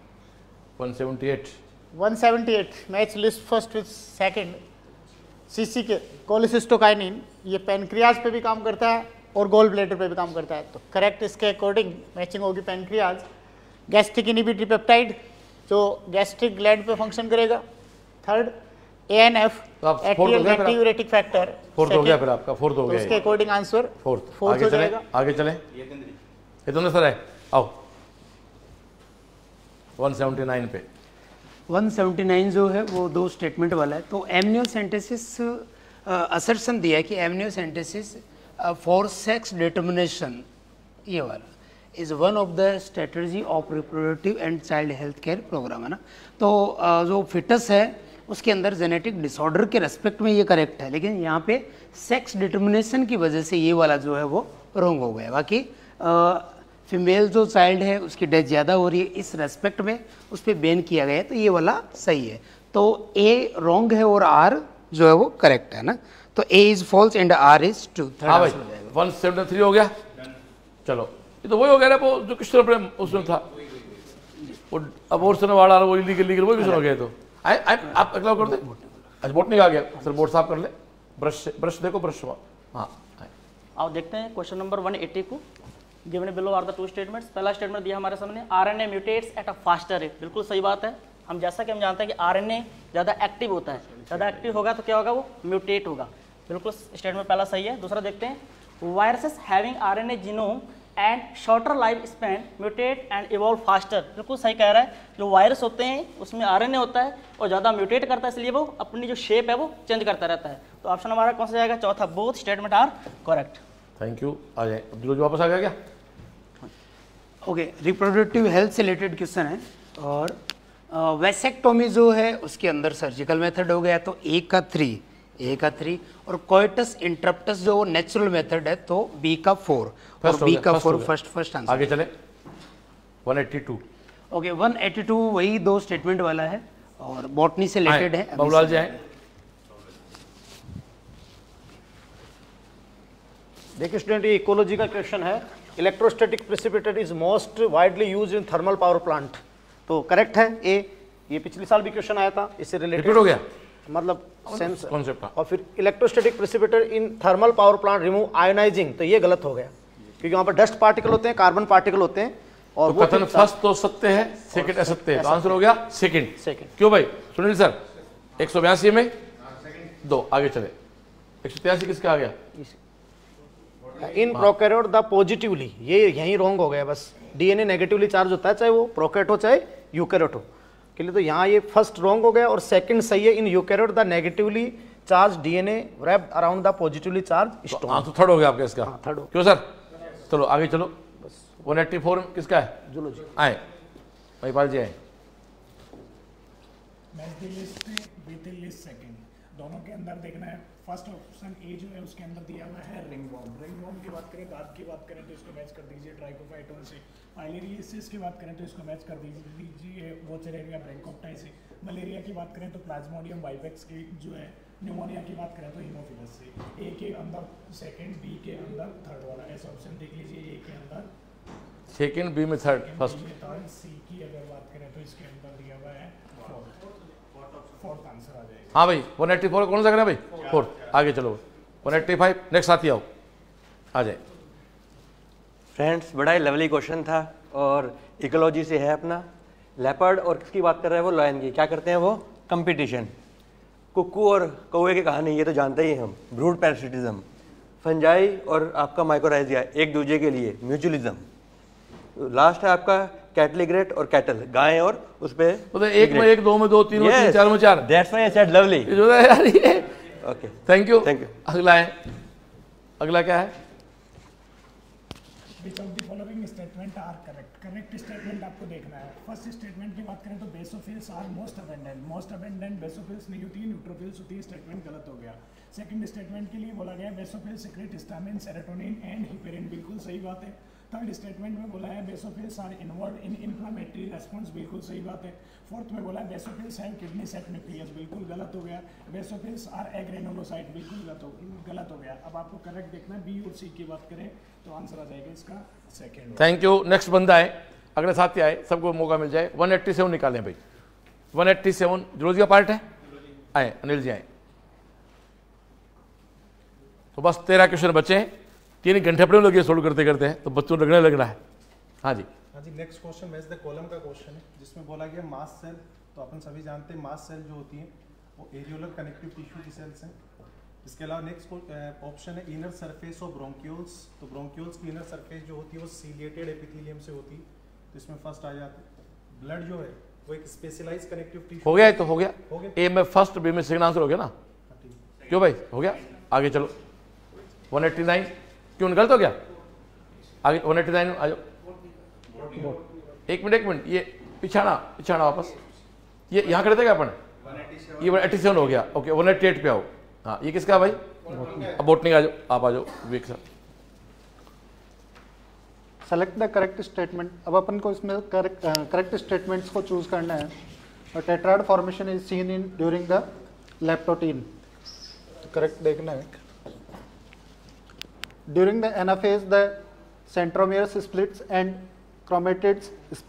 178 match list first with second, CC के कोलिसिस्टोकाइनिन, ये पेनक्रियाज पे भी काम करता है और गोल ब्लैडर पे भी काम करता है, तो करेक्ट इसके अकॉर्डिंग मैचिंग होगी पेनक्रियाज। गैस्ट्रिक इनहिबिटरी पेप्टाइड जो गैस्ट्रिक ग्लैंड पे फंक्शन करेगा। Third ANF atrial antiuretic factor, fourth हो गया फिर आपका, फोर्थ हो गया, उसके अकॉर्डिंग आंसर फोर्थ हो जाएगा। आगे चलें, ये दोनों सर है, आओ 179 पे। 179 जो है वो दो स्टेटमेंट वाला है, तो एमनियोसेंटेसिस असर्शन दिया है कि एमनियोसेंटेसिस फॉर सेक्स डिटर्मिनेशन, ये वाला is one of the strategy of reproductive and child health care programme है ना, तो जो फिटस है उसके अंदर जेनेटिक डिसऑर्डर के रेस्पेक्ट में ये करेक्ट है, लेकिन यहाँ पे सेक्स डिटर्मिनेशन की वजह से ये वाला जो है वो रॉन्ग हो गया। बाकी फीमेल जो चाइल्ड है उसकी डेथ ज़्यादा हो रही है, इस रेस्पेक्ट में उस पर बैन किया गया है, तो ये वाला सही है। तो ए रॉन्ग है और आर जो है वो करेक्ट है ना, तो A is false and R is true. हाँ भाई 173 हो गया। चलो ये तो वही हो गया ना, वो जो क्वेश्चन अपने उसमें था, वो अबॉर्शन वाला वो लीगल वही क्वेश्चन हो गया। तो आप अगला कर दे, अच्छा बोट नहीं आ गया सर, बोर्ड साफ कर ले, ब्रश देखो, ब्रश। हाँ आओ देखते हैं क्वेश्चन नंबर 180 को। Given below are the two statements. पहला स्टेटमेंट दिया हमारे सामने, RNA mutates at a faster rate, बिल्कुल सही बात है। हम जैसा कि हम जानते हैं कि RNA ज़्यादा एक्टिव होता है, ज़्यादा एक्टिव होगा तो क्या होगा, वो म्यूटेट होगा, बिल्कुल स्टेटमेंट पहला सही है। दूसरा देखते हैं, viruses having RNA genome and shorter life span mutate and evolve faster, बिल्कुल सही कह रहा है। जो वायरस होते हैं उसमें RNA होता है और ज़्यादा म्यूटेट करता है, इसलिए वो अपनी जो शेप है वो चेंज करता रहता है। तो ऑप्शन हमारा कौन सा जाएगा, चौथा, both statement are correct. Thank you. आ जाए अब्दुल, वापस आ गया क्या? ओके, रिप्रोडक्टिव हेल्थ से रिलेटेड क्वेश्चन है, और वैसेक्टोमी जो है उसके अंदर सर्जिकल मेथड हो गया, तो ए का 3, और कोइटस इंटरप्टस जो नेचुरल मेथड है तो बी का 4, और बी का 4 फर्स्ट आंसर। आगे चले 182। ओके 182 वही दो स्टेटमेंट वाला है और बॉटनी से रिलेटेड है। बाबूलाल जी आए। देखिए स्टूडेंट, ये इकोलॉजी का क्वेश्चन है। Electrostatic precipitate is most widely used in thermal power plant, तो करेक्ट है ए। ये पिछले साल भी क्वेश्चन आया था, इससे रिलेटेड हो गया, मतलब सेंस कॉन्सेप्ट। और फिर electrostatic precipitate in thermal power plant remove ionizing, तो ये गलत हो गया। क्योंकि वहां पर डस्ट पार्टिकल होते हैं, कार्बन पार्टिकल होते हैं। और तो कथन फर्स्ट तो सत्य है, सेकंड असत्य है, तो आंसर हो गया सेकंड। क्यों भाई सुनील सर? 182 में 2, आगे चले। 183 किसका आ गया? इन प्रोकैरियोट द पॉजिटिवली, ये यही रॉन्ग हो गया बस। डीएनए नेगेटिवली चार्ज होता है, चाहे वो प्रोकैरियोट हो चाहे यूकैरियोट हो के लिए, तो यहाँ ये फर्स्ट रॉन्ग हो गया और सेकंड सही है। In eukaryote the negatively charge DNA wrapped around the positively charge stone. Answer third हो गया आपका इसका। थर्ड। क्यों सर? चलो आगे चलो। 184 किसका है? जूलॉजी। आए महिपाल जी आए। सेकंड दोनों के अंदर देखना है। फर्स्ट ऑप्शन ए जो है उसके अंदर दिया हुआ है रिंग वॉर्म। रिंग वॉर्म की बात करें, दांत की बात करें तो इसको मैच कर दीजिए ट्राइकोफाइटोन से। फाइलेरियसिस की बात करें तो इसको मैच कर दीजिए वोचेरेरिया ब्रैंकोप्टाई से। मलेरिया की बात करें तो प्लाज्मोडियम वाइवेक्स की जो है। न्यूमोनिया की बात करें तो हीमोफिलस से। ए के अंदर सेकंड, बी के अंदर थर्ड वाला ऐसा ऑप्शन देख लीजिए। ए के अंदर सेकंड, बी में थर्ड, फर्स्ट। सी की अगर बात करें तो इसके अंदर दिया हुआ है फोर्थ आंसर आ जाएगा। हाँ भाई 184 कौन सा करें भाई? फोर्थ। आगे चलो 185 नेक्स्ट साथी आओ, आ जाए। फ्रेंड्स बड़ा ही लवली क्वेश्चन था और इकोलॉजी से है अपना। लेपर्ड और किसकी बात कर रहे हैं वो? लायन की। क्या करते हैं वो? कंपटीशन। कुक्कू और कौवे की कहानी ये तो जानते ही हम, ब्रूड पैरासिटिज्म। फंजाई और आपका माइकोराइजिया एक दूसरे के लिए म्यूचुअलिज्म। लास्ट है आपका कैटलिग्रेट और कैटल, गाय और उस पे तो एक में एक, दो में दो, तीन में तीन, चार में चार। That's why I said lovely. जो है यार ये। Okay thank you. Thank you. अगला है, अगला क्या है? Which of the following statement are correct? Correct statement आपको देखना है। फर्स्ट स्टेटमेंट की बात करें तो basophils are most abundant. Most abundant basophils नहीं होती, न्यूट्रोफिल्स होती है। स्टेटमेंट गलत हो गया। सेकंड स्टेटमेंट के लिए बोला गया basophils secrete histamine, serotonin and heparin, बिल्कुल सही बात है। थर्ड स्टेटमेंट में बोला है basophils are involve in inflammatory response, बिल्कुल सही बात है। फोर्थ में बोला है basophils have kidney set nucleus, बिल्कुल गलत हो गया। बेसोफिल्स आर एग्रेनुलोसाइट, बिल्कुल गलत हो गया। अब आपको करेक्ट देखना है। बी और सी की बात करें तो आंसर आ जाएगा इसका सेकंड। Thank you. नेक्स्ट बंदा है, अगले साथी आए, सबको मौका मिल जाए। 187 निकालें भाई। 187 जूलॉजी का पार्ट है। आए अनिल जी आए। तो बस 13 क्वेश्चन बचे हैं। 3 घंटे अपने लोग ये सोल्व करते करते हैं तो बच्चों लगने लग रहा है। हाँ जी। हाँ जी, next question match the column का क्वेश्चन है जिसमें बोला गया मास सेल। तो अपन सभी जानते हैं मास सेल जो होती है वो एरियोलर कनेक्टिव टिश्यू की सेल्स हैं। इसके अलावा नेक्स्ट ऑप्शन है इनर सरफेस ऑफ ब्रोंक्यूल्स। तो ब्रोंक्यूल्स की इनर सरफेस जो होती है वो सीलिएटेड एपिथेलियम से होती है, तो इसमें फर्स्ट आ जाता है। ब्लड जो है वो एक स्पेशलाइज्ड कनेक्टिव टिश्यू। हो गया तो हो गया। ए में फर्स्ट, बी में सेकंड आंसर हो गया ना? क्यों भाई हो गया? आगे चलो। 189 क्यों गलत हो गया? आगे 189 आ जाओ। एक मिनट ये पिछाना वापस। ये यहाँ कर देगा अपन। ये 187 हो गया। ओके 188 पे आओ। हाँ ये किसका भाई? अब बोटनी आ जाओ, आप आ जाओ Vivek sir. Select the correct statement. अब अपन को इसमें करेक्ट स्टेटमेंट्स को चूज करना है। Tetrad formation is seen in during the leptotene. Correct देखना है। During the anaphase, the centromeres splits and chromatids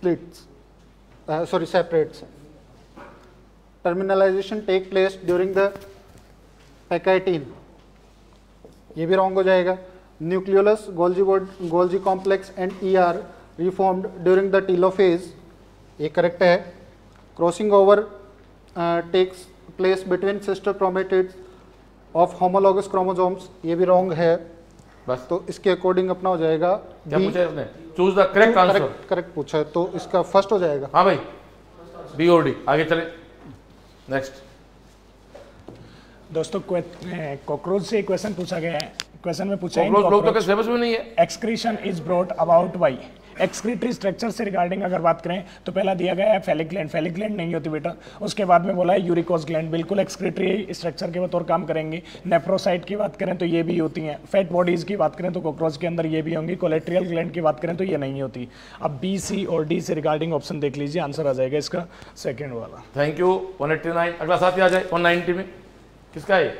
separates. Terminalization take place during the pectine. ये भी wrong हो जाएगा। Nucleolus, Golgi complex and ER reformed during the telophase. ये correct है। Crossing over takes place between sister chromatids of homologous chromosomes. ये भी wrong है। बस तो इसके अकॉर्डिंग अपना हो जाएगा। क्या पूछा है उसने? Choose the correct answer. Correct पूछा है तो इसका फर्स्ट हो जाएगा। हाँ भाई बी और डी। आगे चले नेक्स्ट। दोस्तों कॉकरोच से क्वेश्चन पूछा गया है। क्वेश्चन में पूछा है लोग तो सिलेबस में नहीं है। Excretion is brought about by. Excretory structure से रिगार्डिंग अगर बात करें तो पहला दिया गया है फेलिक ग्लैंड। फेलिक ग्लैंड नहीं होती बेटा। उसके बाद में बोला है यूरिकोस ग्लैंड, बिल्कुल एक्सक्रीटरी स्ट्रक्चर के बतौर काम करेंगे। नेफ्रोसाइट की बात करें तो ये भी होती हैं। फैट बॉडीज की बात करें तो कॉकरोच के अंदर ये भी होंगी। कोलेट्रियल ग्लैंड की बात करें तो ये नहीं होती। अब बी, सी और डी से रिगार्डिंग ऑप्शन देख लीजिए, आंसर आ जाएगा इसका सेकेंड वाला। Thank you. 189 अगला साथी आ जाए। 190 में किसका है?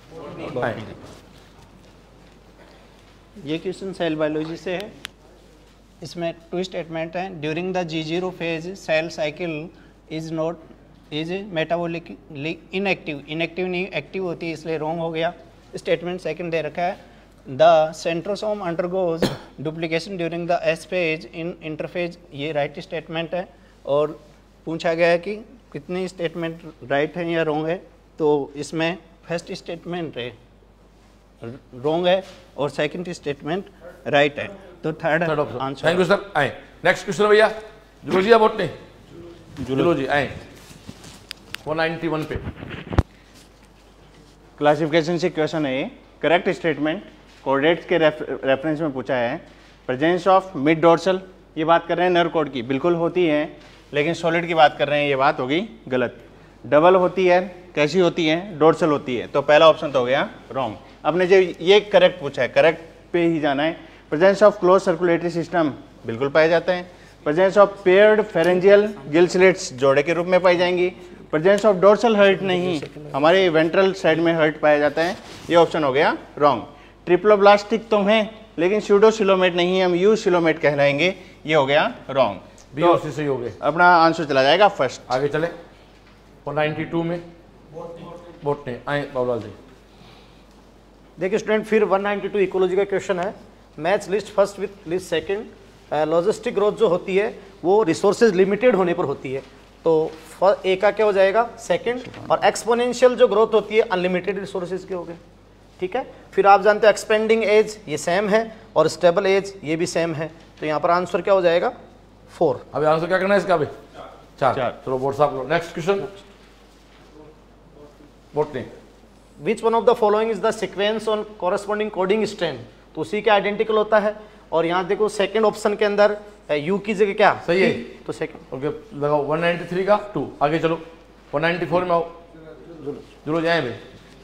ये क्वेश्चन सेल बायोलॉजी से है। इसमें टू स्टेटमेंट है। During the G0 phase cell cycle is metabolically inactive. Inactive नहीं एक्टिव होती है, इसलिए रॉन्ग हो गया। स्टेटमेंट सेकंड दे रखा है। The centrosome undergoes duplication during the S phase in interphase, ये राइट स्टेटमेंट है। और पूछा गया है कि कितनी स्टेटमेंट राइट है या रॉन्ग है, तो इसमें फर्स्ट स्टेटमेंट है रॉन्ग है और सेकंड स्टेटमेंट राइट है, तो third answer. Thank you sir. आए नेक्स्ट क्वेश्चन भैया, जूलॉजी या बॉटनी? जूलॉजी आए 191 पे। क्लासिफिकेशन से क्वेश्चन है ये। करेक्ट स्टेटमेंट कोऑर्डिनेट्स के रेफरेंस में पूछा है। प्रेजेंस ऑफ मिड डोर्सल, ये बात कर रहे हैं नर्व कॉर्ड की, बिल्कुल होती है, लेकिन सॉलिड की बात कर रहे हैं, ये बात होगी गलत। डबल होती है, कैसी होती है? डोर्सल होती है, तो पहला ऑप्शन तो हो गया रॉन्ग। आपने जो ये करेक्ट पूछा है, करेक्ट पे ही जाना है। Presence of close circulatory system बिल्कुल पाए जाते हैं। Presence of paired pharyngeal gill slits जोड़े के रूप में पाई जाएंगी। प्रेजेंस ऑफ डोर्सल हर्ट नहीं, हमारे वेंट्रल साइड में हर्ट पाया जाता है, ये ऑप्शन हो गया रॉन्ग। ट्रिप्लोब्लास्टिक तो हैं, लेकिन स्यूडोसिलोमेट नहीं, हम यूसिलोमेट कहलाएंगे, ये हो गया रॉन्ग। बी और सी सही हो गए, अपना आंसर चला जाएगा फर्स्ट। आगे चले 192 में बोटनी। आए बाबूलाल जी। देखिए स्टूडेंट, फिर 192 इकोलॉजी का क्वेश्चन है। Match list first with list second. Logistic growth जो होती है वो रिसोर्सेज लिमिटेड होने पर होती है, तो ए का क्या हो जाएगा? सेकंड। और एक्सपोनेंशियल जो ग्रोथ होती है अनलिमिटेड रिसोर्सेज के हो गए, ठीक है। फिर आप जानते हैं एक्सपेंडिंग एज ये सेम है और स्टेबल एज ये भी सेम है, तो यहाँ पर आंसर क्या हो जाएगा? 4। अभी आंसर क्या करना है इसका? अभी 4। चलो बोर्ड साहब लो। Next question botany. Which one of the following is the sequence on corresponding coding strand, तो उसी के आइडेंटिकल होता है। और यहाँ देखो सेकंड ऑप्शन के अंदर यू की जगह क्या सही है, तो सेकंड ओके लगाओ। 193 का 2। आगे चलो 194 में आओ, जुलो जाए भाई।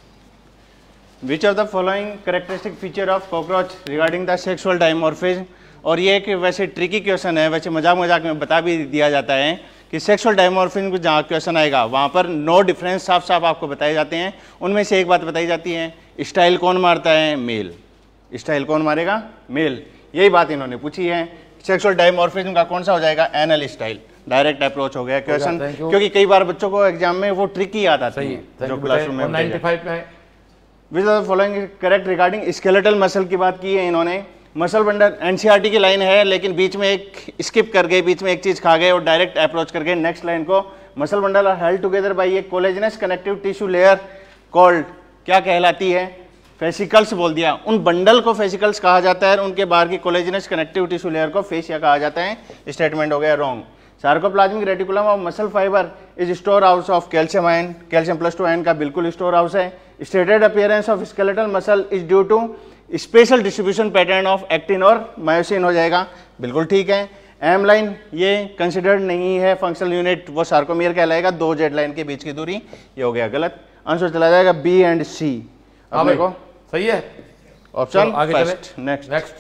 Which of the following characteristic feature of cockroach regarding the sexual dimorphism, और ये एक वैसे ट्रिकी क्वेश्चन है, वैसे मजाक मजाक में बता भी दिया जाता है कि सेक्सुअल डायमॉर्फिज्म जहाँ क्वेश्चन आएगा वहाँ पर नो डिफरेंस साफ साफ आपको बताए जाते हैं। उनमें से एक बात बताई जाती है, स्टाइल कौन मारता है? मेल। स्टाइल कौन मारेगा? मेल। यही बात इन्होंने पूछी है। सेक्सुअल डायमॉर्फिज्म का कौन सा हो जाएगा? Anal style. डायरेक्ट अप्रोच हो गया क्वेश्चन, क्योंकि कई बार बच्चों को एग्जाम में वो ट्रिकी याद आता है जो क्लासरूम में। 95 में which are the following correct regarding skeletal muscle की बात की है इन्होंने। मसल बंडल एनसीईआरटी की लाइन है, लेकिन बीच में एक स्किप कर गए, बीच में एक चीज खा गए और डायरेक्ट अप्रोच कर गए नेक्स्ट लाइन को। Muscle bundle are held together by a collagenous connective tissue layer called, क्या कहलाती है? फेसिकल्स बोल दिया। उन बंडल को फेसिकल्स कहा जाता है, उनके बाहर की कोलेजनस कनेक्टिव टिश्यू लेयर को फेसिया कहा जाता है। स्टेटमेंट हो गया wrong. Sarcoplasmic reticulum of muscle fibre is store house of calcium ion, calcium +2 ion का बिल्कुल स्टोर हाउस है। Stated appearance of skeletal muscle is due to special distribution pattern of actin और मायोसिन, हो जाएगा बिल्कुल ठीक है। एम लाइन ये कंसिडर्ड नहीं है फंक्शनल यूनिट, वो सार्कोमियर कहलाएगा, 2 जेड लाइन के बीच की दूरी, ये हो गया गलत। आंसर चला जाएगा बी एंड सी। अपने को सही है option first. Next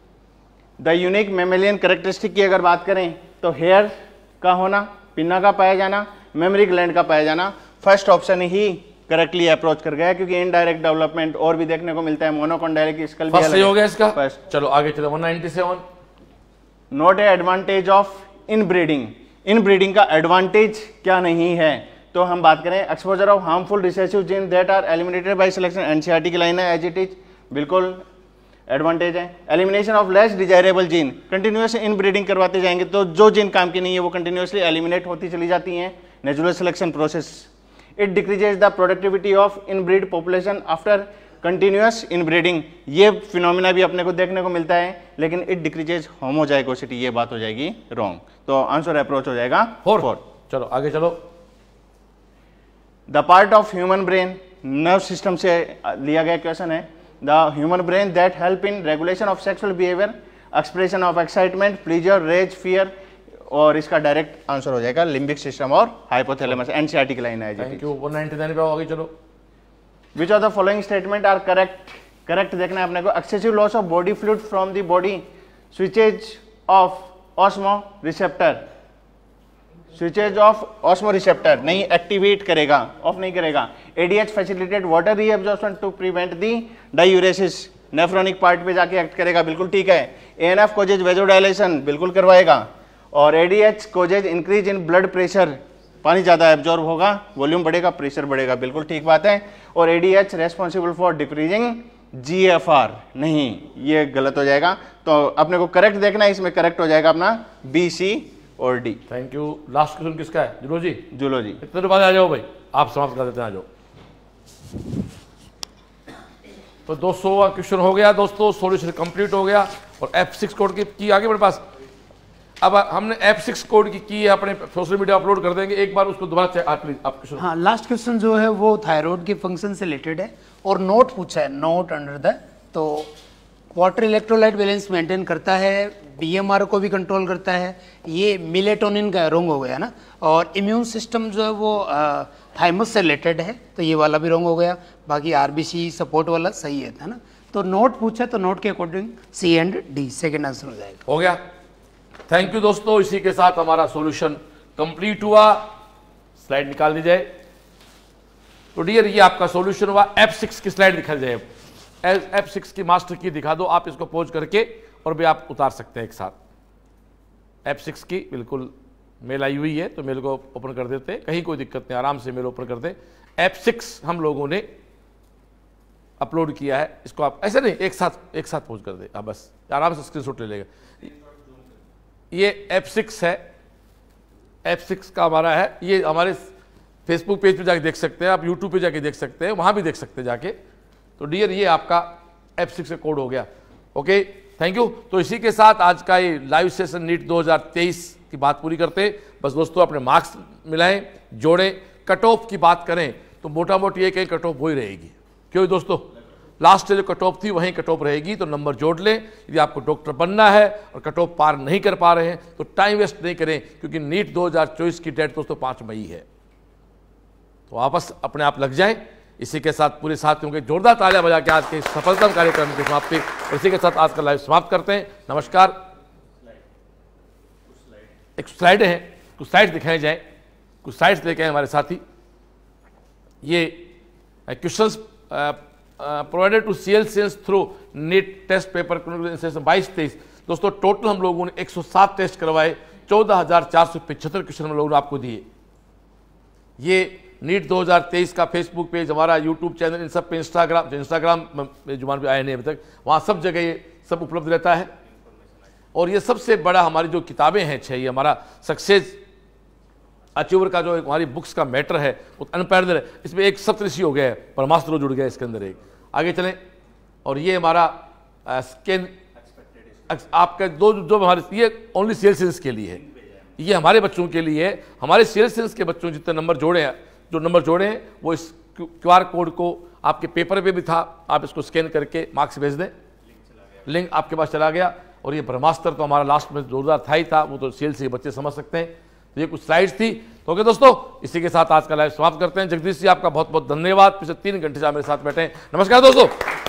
the unique mammalian characteristic की अगर बात करें तो हेयर का होना, पिन्ना का पाया जाना, मेमोरी ग्लैंड का पाया जाना। फर्स्ट ऑप्शन ही करेक्टली अप्रोच कर गया, क्योंकि इनडायरेक्ट डेवलपमेंट और भी देखने को मिलता है। मोनोकॉन्डाइलिक स्कल भी सही हो गया इसका। चलो आगे चलो 197। Not a advantage of inbreeding, inbreeding का एडवांटेज क्या नहीं है? तो हम बात करें exposure of harmful recessive gene that are eliminated by selection, NCERT की लाइन है एज इट इज, बिल्कुल एडवांटेज है। Elimination of less desirable gene, continuous inbreeding करवाते जाएंगे तो जो जीन काम की नहीं है वो कंटिन्यूसली एलिमिनेट होती चली जाती हैं, natural selection process. It decreases the productivity of inbreed population after continuous inbreeding, ये फिनोमिना भी अपने को देखने को मिलता है, लेकिन इट डिक्रीजेज होमोजाइगोसिटी, ये बात हो जाएगी रॉन्ग। तो आंसर अप्रोच हो जाएगा 4। चलो आगे चलो। The part of human brain, nerve system से लिया गया क्वेश्चन है। The human brain that help in regulation of sexual behaviour, expression of excitement, pleasure, rage, fear, और इसका डायरेक्ट आंसर हो जाएगा लिम्बिक सिस्टम और हाइपोथैलेमस, एनसीईआरटी की लाइन है। Thank you. 199 पे आगे चलो। Which of the following statement are correct? Correct देखना है अपने को। Excessive loss of body fluid from the body, switches off osmo receptor, switches off osmo receptor नहीं एक्टिवेट करेगा, ऑफ नहीं करेगा। ADH facilitate water reabsorption to prevent the diuresis, nephronic part पे जाके एक्ट करेगा, बिल्कुल ठीक है। एएनएफ कोजेज वेजोडाइलेशन बिल्कुल करवाएगा, और ADH causes increase in blood pressure, पानी ज़्यादा एब्जॉर्ब होगा, वॉल्यूम बढ़ेगा, प्रेशर बढ़ेगा, बिल्कुल ठीक बात है। और ADH responsible for decreasing GFR नहीं, ये गलत हो जाएगा। तो अपने को करेक्ट देखना है, इसमें करेक्ट हो जाएगा अपना B, C और D। Thank you. Last question किसका है? जूलॉजी। जूलॉजी। इतने बाद आ जाओ भाई, आप समाप्त कर देते हैं, आ जाओ। तो 200वां क्वेश्चन हो गया दोस्तों, सॉल्यूशन कंप्लीट हो गया और F6 कोड की आ गई मेरे पास। अब हमने F6 कोड की है, अपने सोशल मीडिया अपलोड कर देंगे, एक बार उसको दोबारा चेक प्लीज आप क्वेश्चन। हाँ, लास्ट क्वेश्चन जो है वो थायराइड के फंक्शन से रिलेटेड है और नोट पूछा है, नोट अंडर द। तो वाटर इलेक्ट्रोलाइट बैलेंस मेंटेन करता है, BMR को भी कंट्रोल करता है, ये मेलेटोनिन का रॉन्ग हो गया ना, और इम्यून सिस्टम जो है वो थाइमस से रिलेटेड है, तो ये वाला भी रॉन्ग हो गया। बाकी RBC सपोर्ट वाला सही है ना। तो नोट पूछा तो नोट के according C and D second answer हो जाएगा। हो गया। थैंक यू दोस्तों, इसी के साथ हमारा सॉल्यूशन कंप्लीट हुआ। स्लाइड निकाल दी जाए। तो डियर, ये आपका सॉल्यूशन हुआ। F6 की स्लाइड दिखा जाए। F6 की मास्टर की दिखा दो आप, इसको पोज करके, और भी आप उतार सकते हैं एक साथ। F6 की बिल्कुल मेल आई हुई है, तो मेल को ओपन कर देते हैं, कहीं कोई दिक्कत नहीं, आराम से मेल ओपन कर दे। F6 हम लोगों ने अपलोड किया है, इसको आप ऐसे नहीं, एक साथ पोज कर दे आप, बस आराम से स्क्रीनशॉट ले लेगा। ये F6 है, F6 का हमारा है, ये हमारे फेसबुक पेज पे जाके देख सकते हैं आप, यूट्यूब पे जाके देख सकते हैं, वहां भी देख सकते हैं जाके। तो डियर, ये आपका F6 का कोड हो गया। Okay, thank you. तो इसी के साथ आज का ये लाइव सेशन नीट 2023 की बात पूरी करते हैं। बस दोस्तों, अपने मार्क्स मिलाएं, जोड़ें, कट ऑफ की बात करें तो मोटा मोटी ये कहीं कट ऑफ वही रहेगी। क्यों दोस्तों? लास्ट से जो कट ऑफ थी वहीं कट ऑफ रहेगी, तो नंबर जोड़ लें। यदि आपको डॉक्टर बनना है और कट ऑफ पार नहीं कर पा रहे हैं तो टाइम वेस्ट नहीं करें, क्योंकि नीट 2024 की डेट दोस्तों 5 मई है। तो वापस अपने आप लग जाएं। इसी के साथ पूरे साथियों के जोरदार तालियां बजा के आज के सफलतम कार्यक्रम की समाप्ति, और इसी के साथ आज का लाइव समाप्त करते हैं। नमस्कार। एक स्लाइड है, कुछ स्लाइड्स दिखाए जाए, कुछ स्लाइड्स लेके आए हमारे साथी। ये questions provided to CL Sains through NEET test paper 22-23। दोस्तों, टोटल हम लोगों ने 107 टेस्ट करवाए, 14,475 क्वेश्चन हम लोगों ने आपको दिए। ये नीट 2023 का फेसबुक पेज, हमारा यूट्यूब चैनल, इन सब पे इंस्टाग्राम में जुबान पे आए नहीं अभी तक, वहाँ सब जगह ये सब उपलब्ध रहता है। और ये सबसे बड़ा हमारी जो किताबें हैं 6, ये हमारा सक्सेस अचीवर का जो हमारी बुक्स का मैटर है वो अनपैरेलल है। इसमें एक सप्तऋषि हो गया है, परमास्त्र जुड़ गया इसके अंदर एक। आगे चलें। और ये हमारा स्कैन आपका जो हमारे, ये ओनली CL Sains के लिए है, ये हमारे बच्चों के लिए है। हमारे CL Sains के बच्चों जितने नंबर जोड़े हैं, जो नंबर जोड़े हैं वो इस QR कोड को आपके पेपर पे भी था, आप इसको स्कैन करके मार्क्स भेज दें, लिंक आपके पास चला गया। और ये ब्रह्मास्त्र तो हमारा लास्ट में जोरदार था ही था, वो तो CL के बच्चे समझ सकते हैं। तो ये कुछ स्लाइड्स थी। तो ओके दोस्तों, इसी के साथ आज का लाइव समाप्त करते हैं। जगदीश जी, आपका बहुत बहुत धन्यवाद, पिछले 3 घंटे से मेरे साथ बैठे हैं। नमस्कार दोस्तों।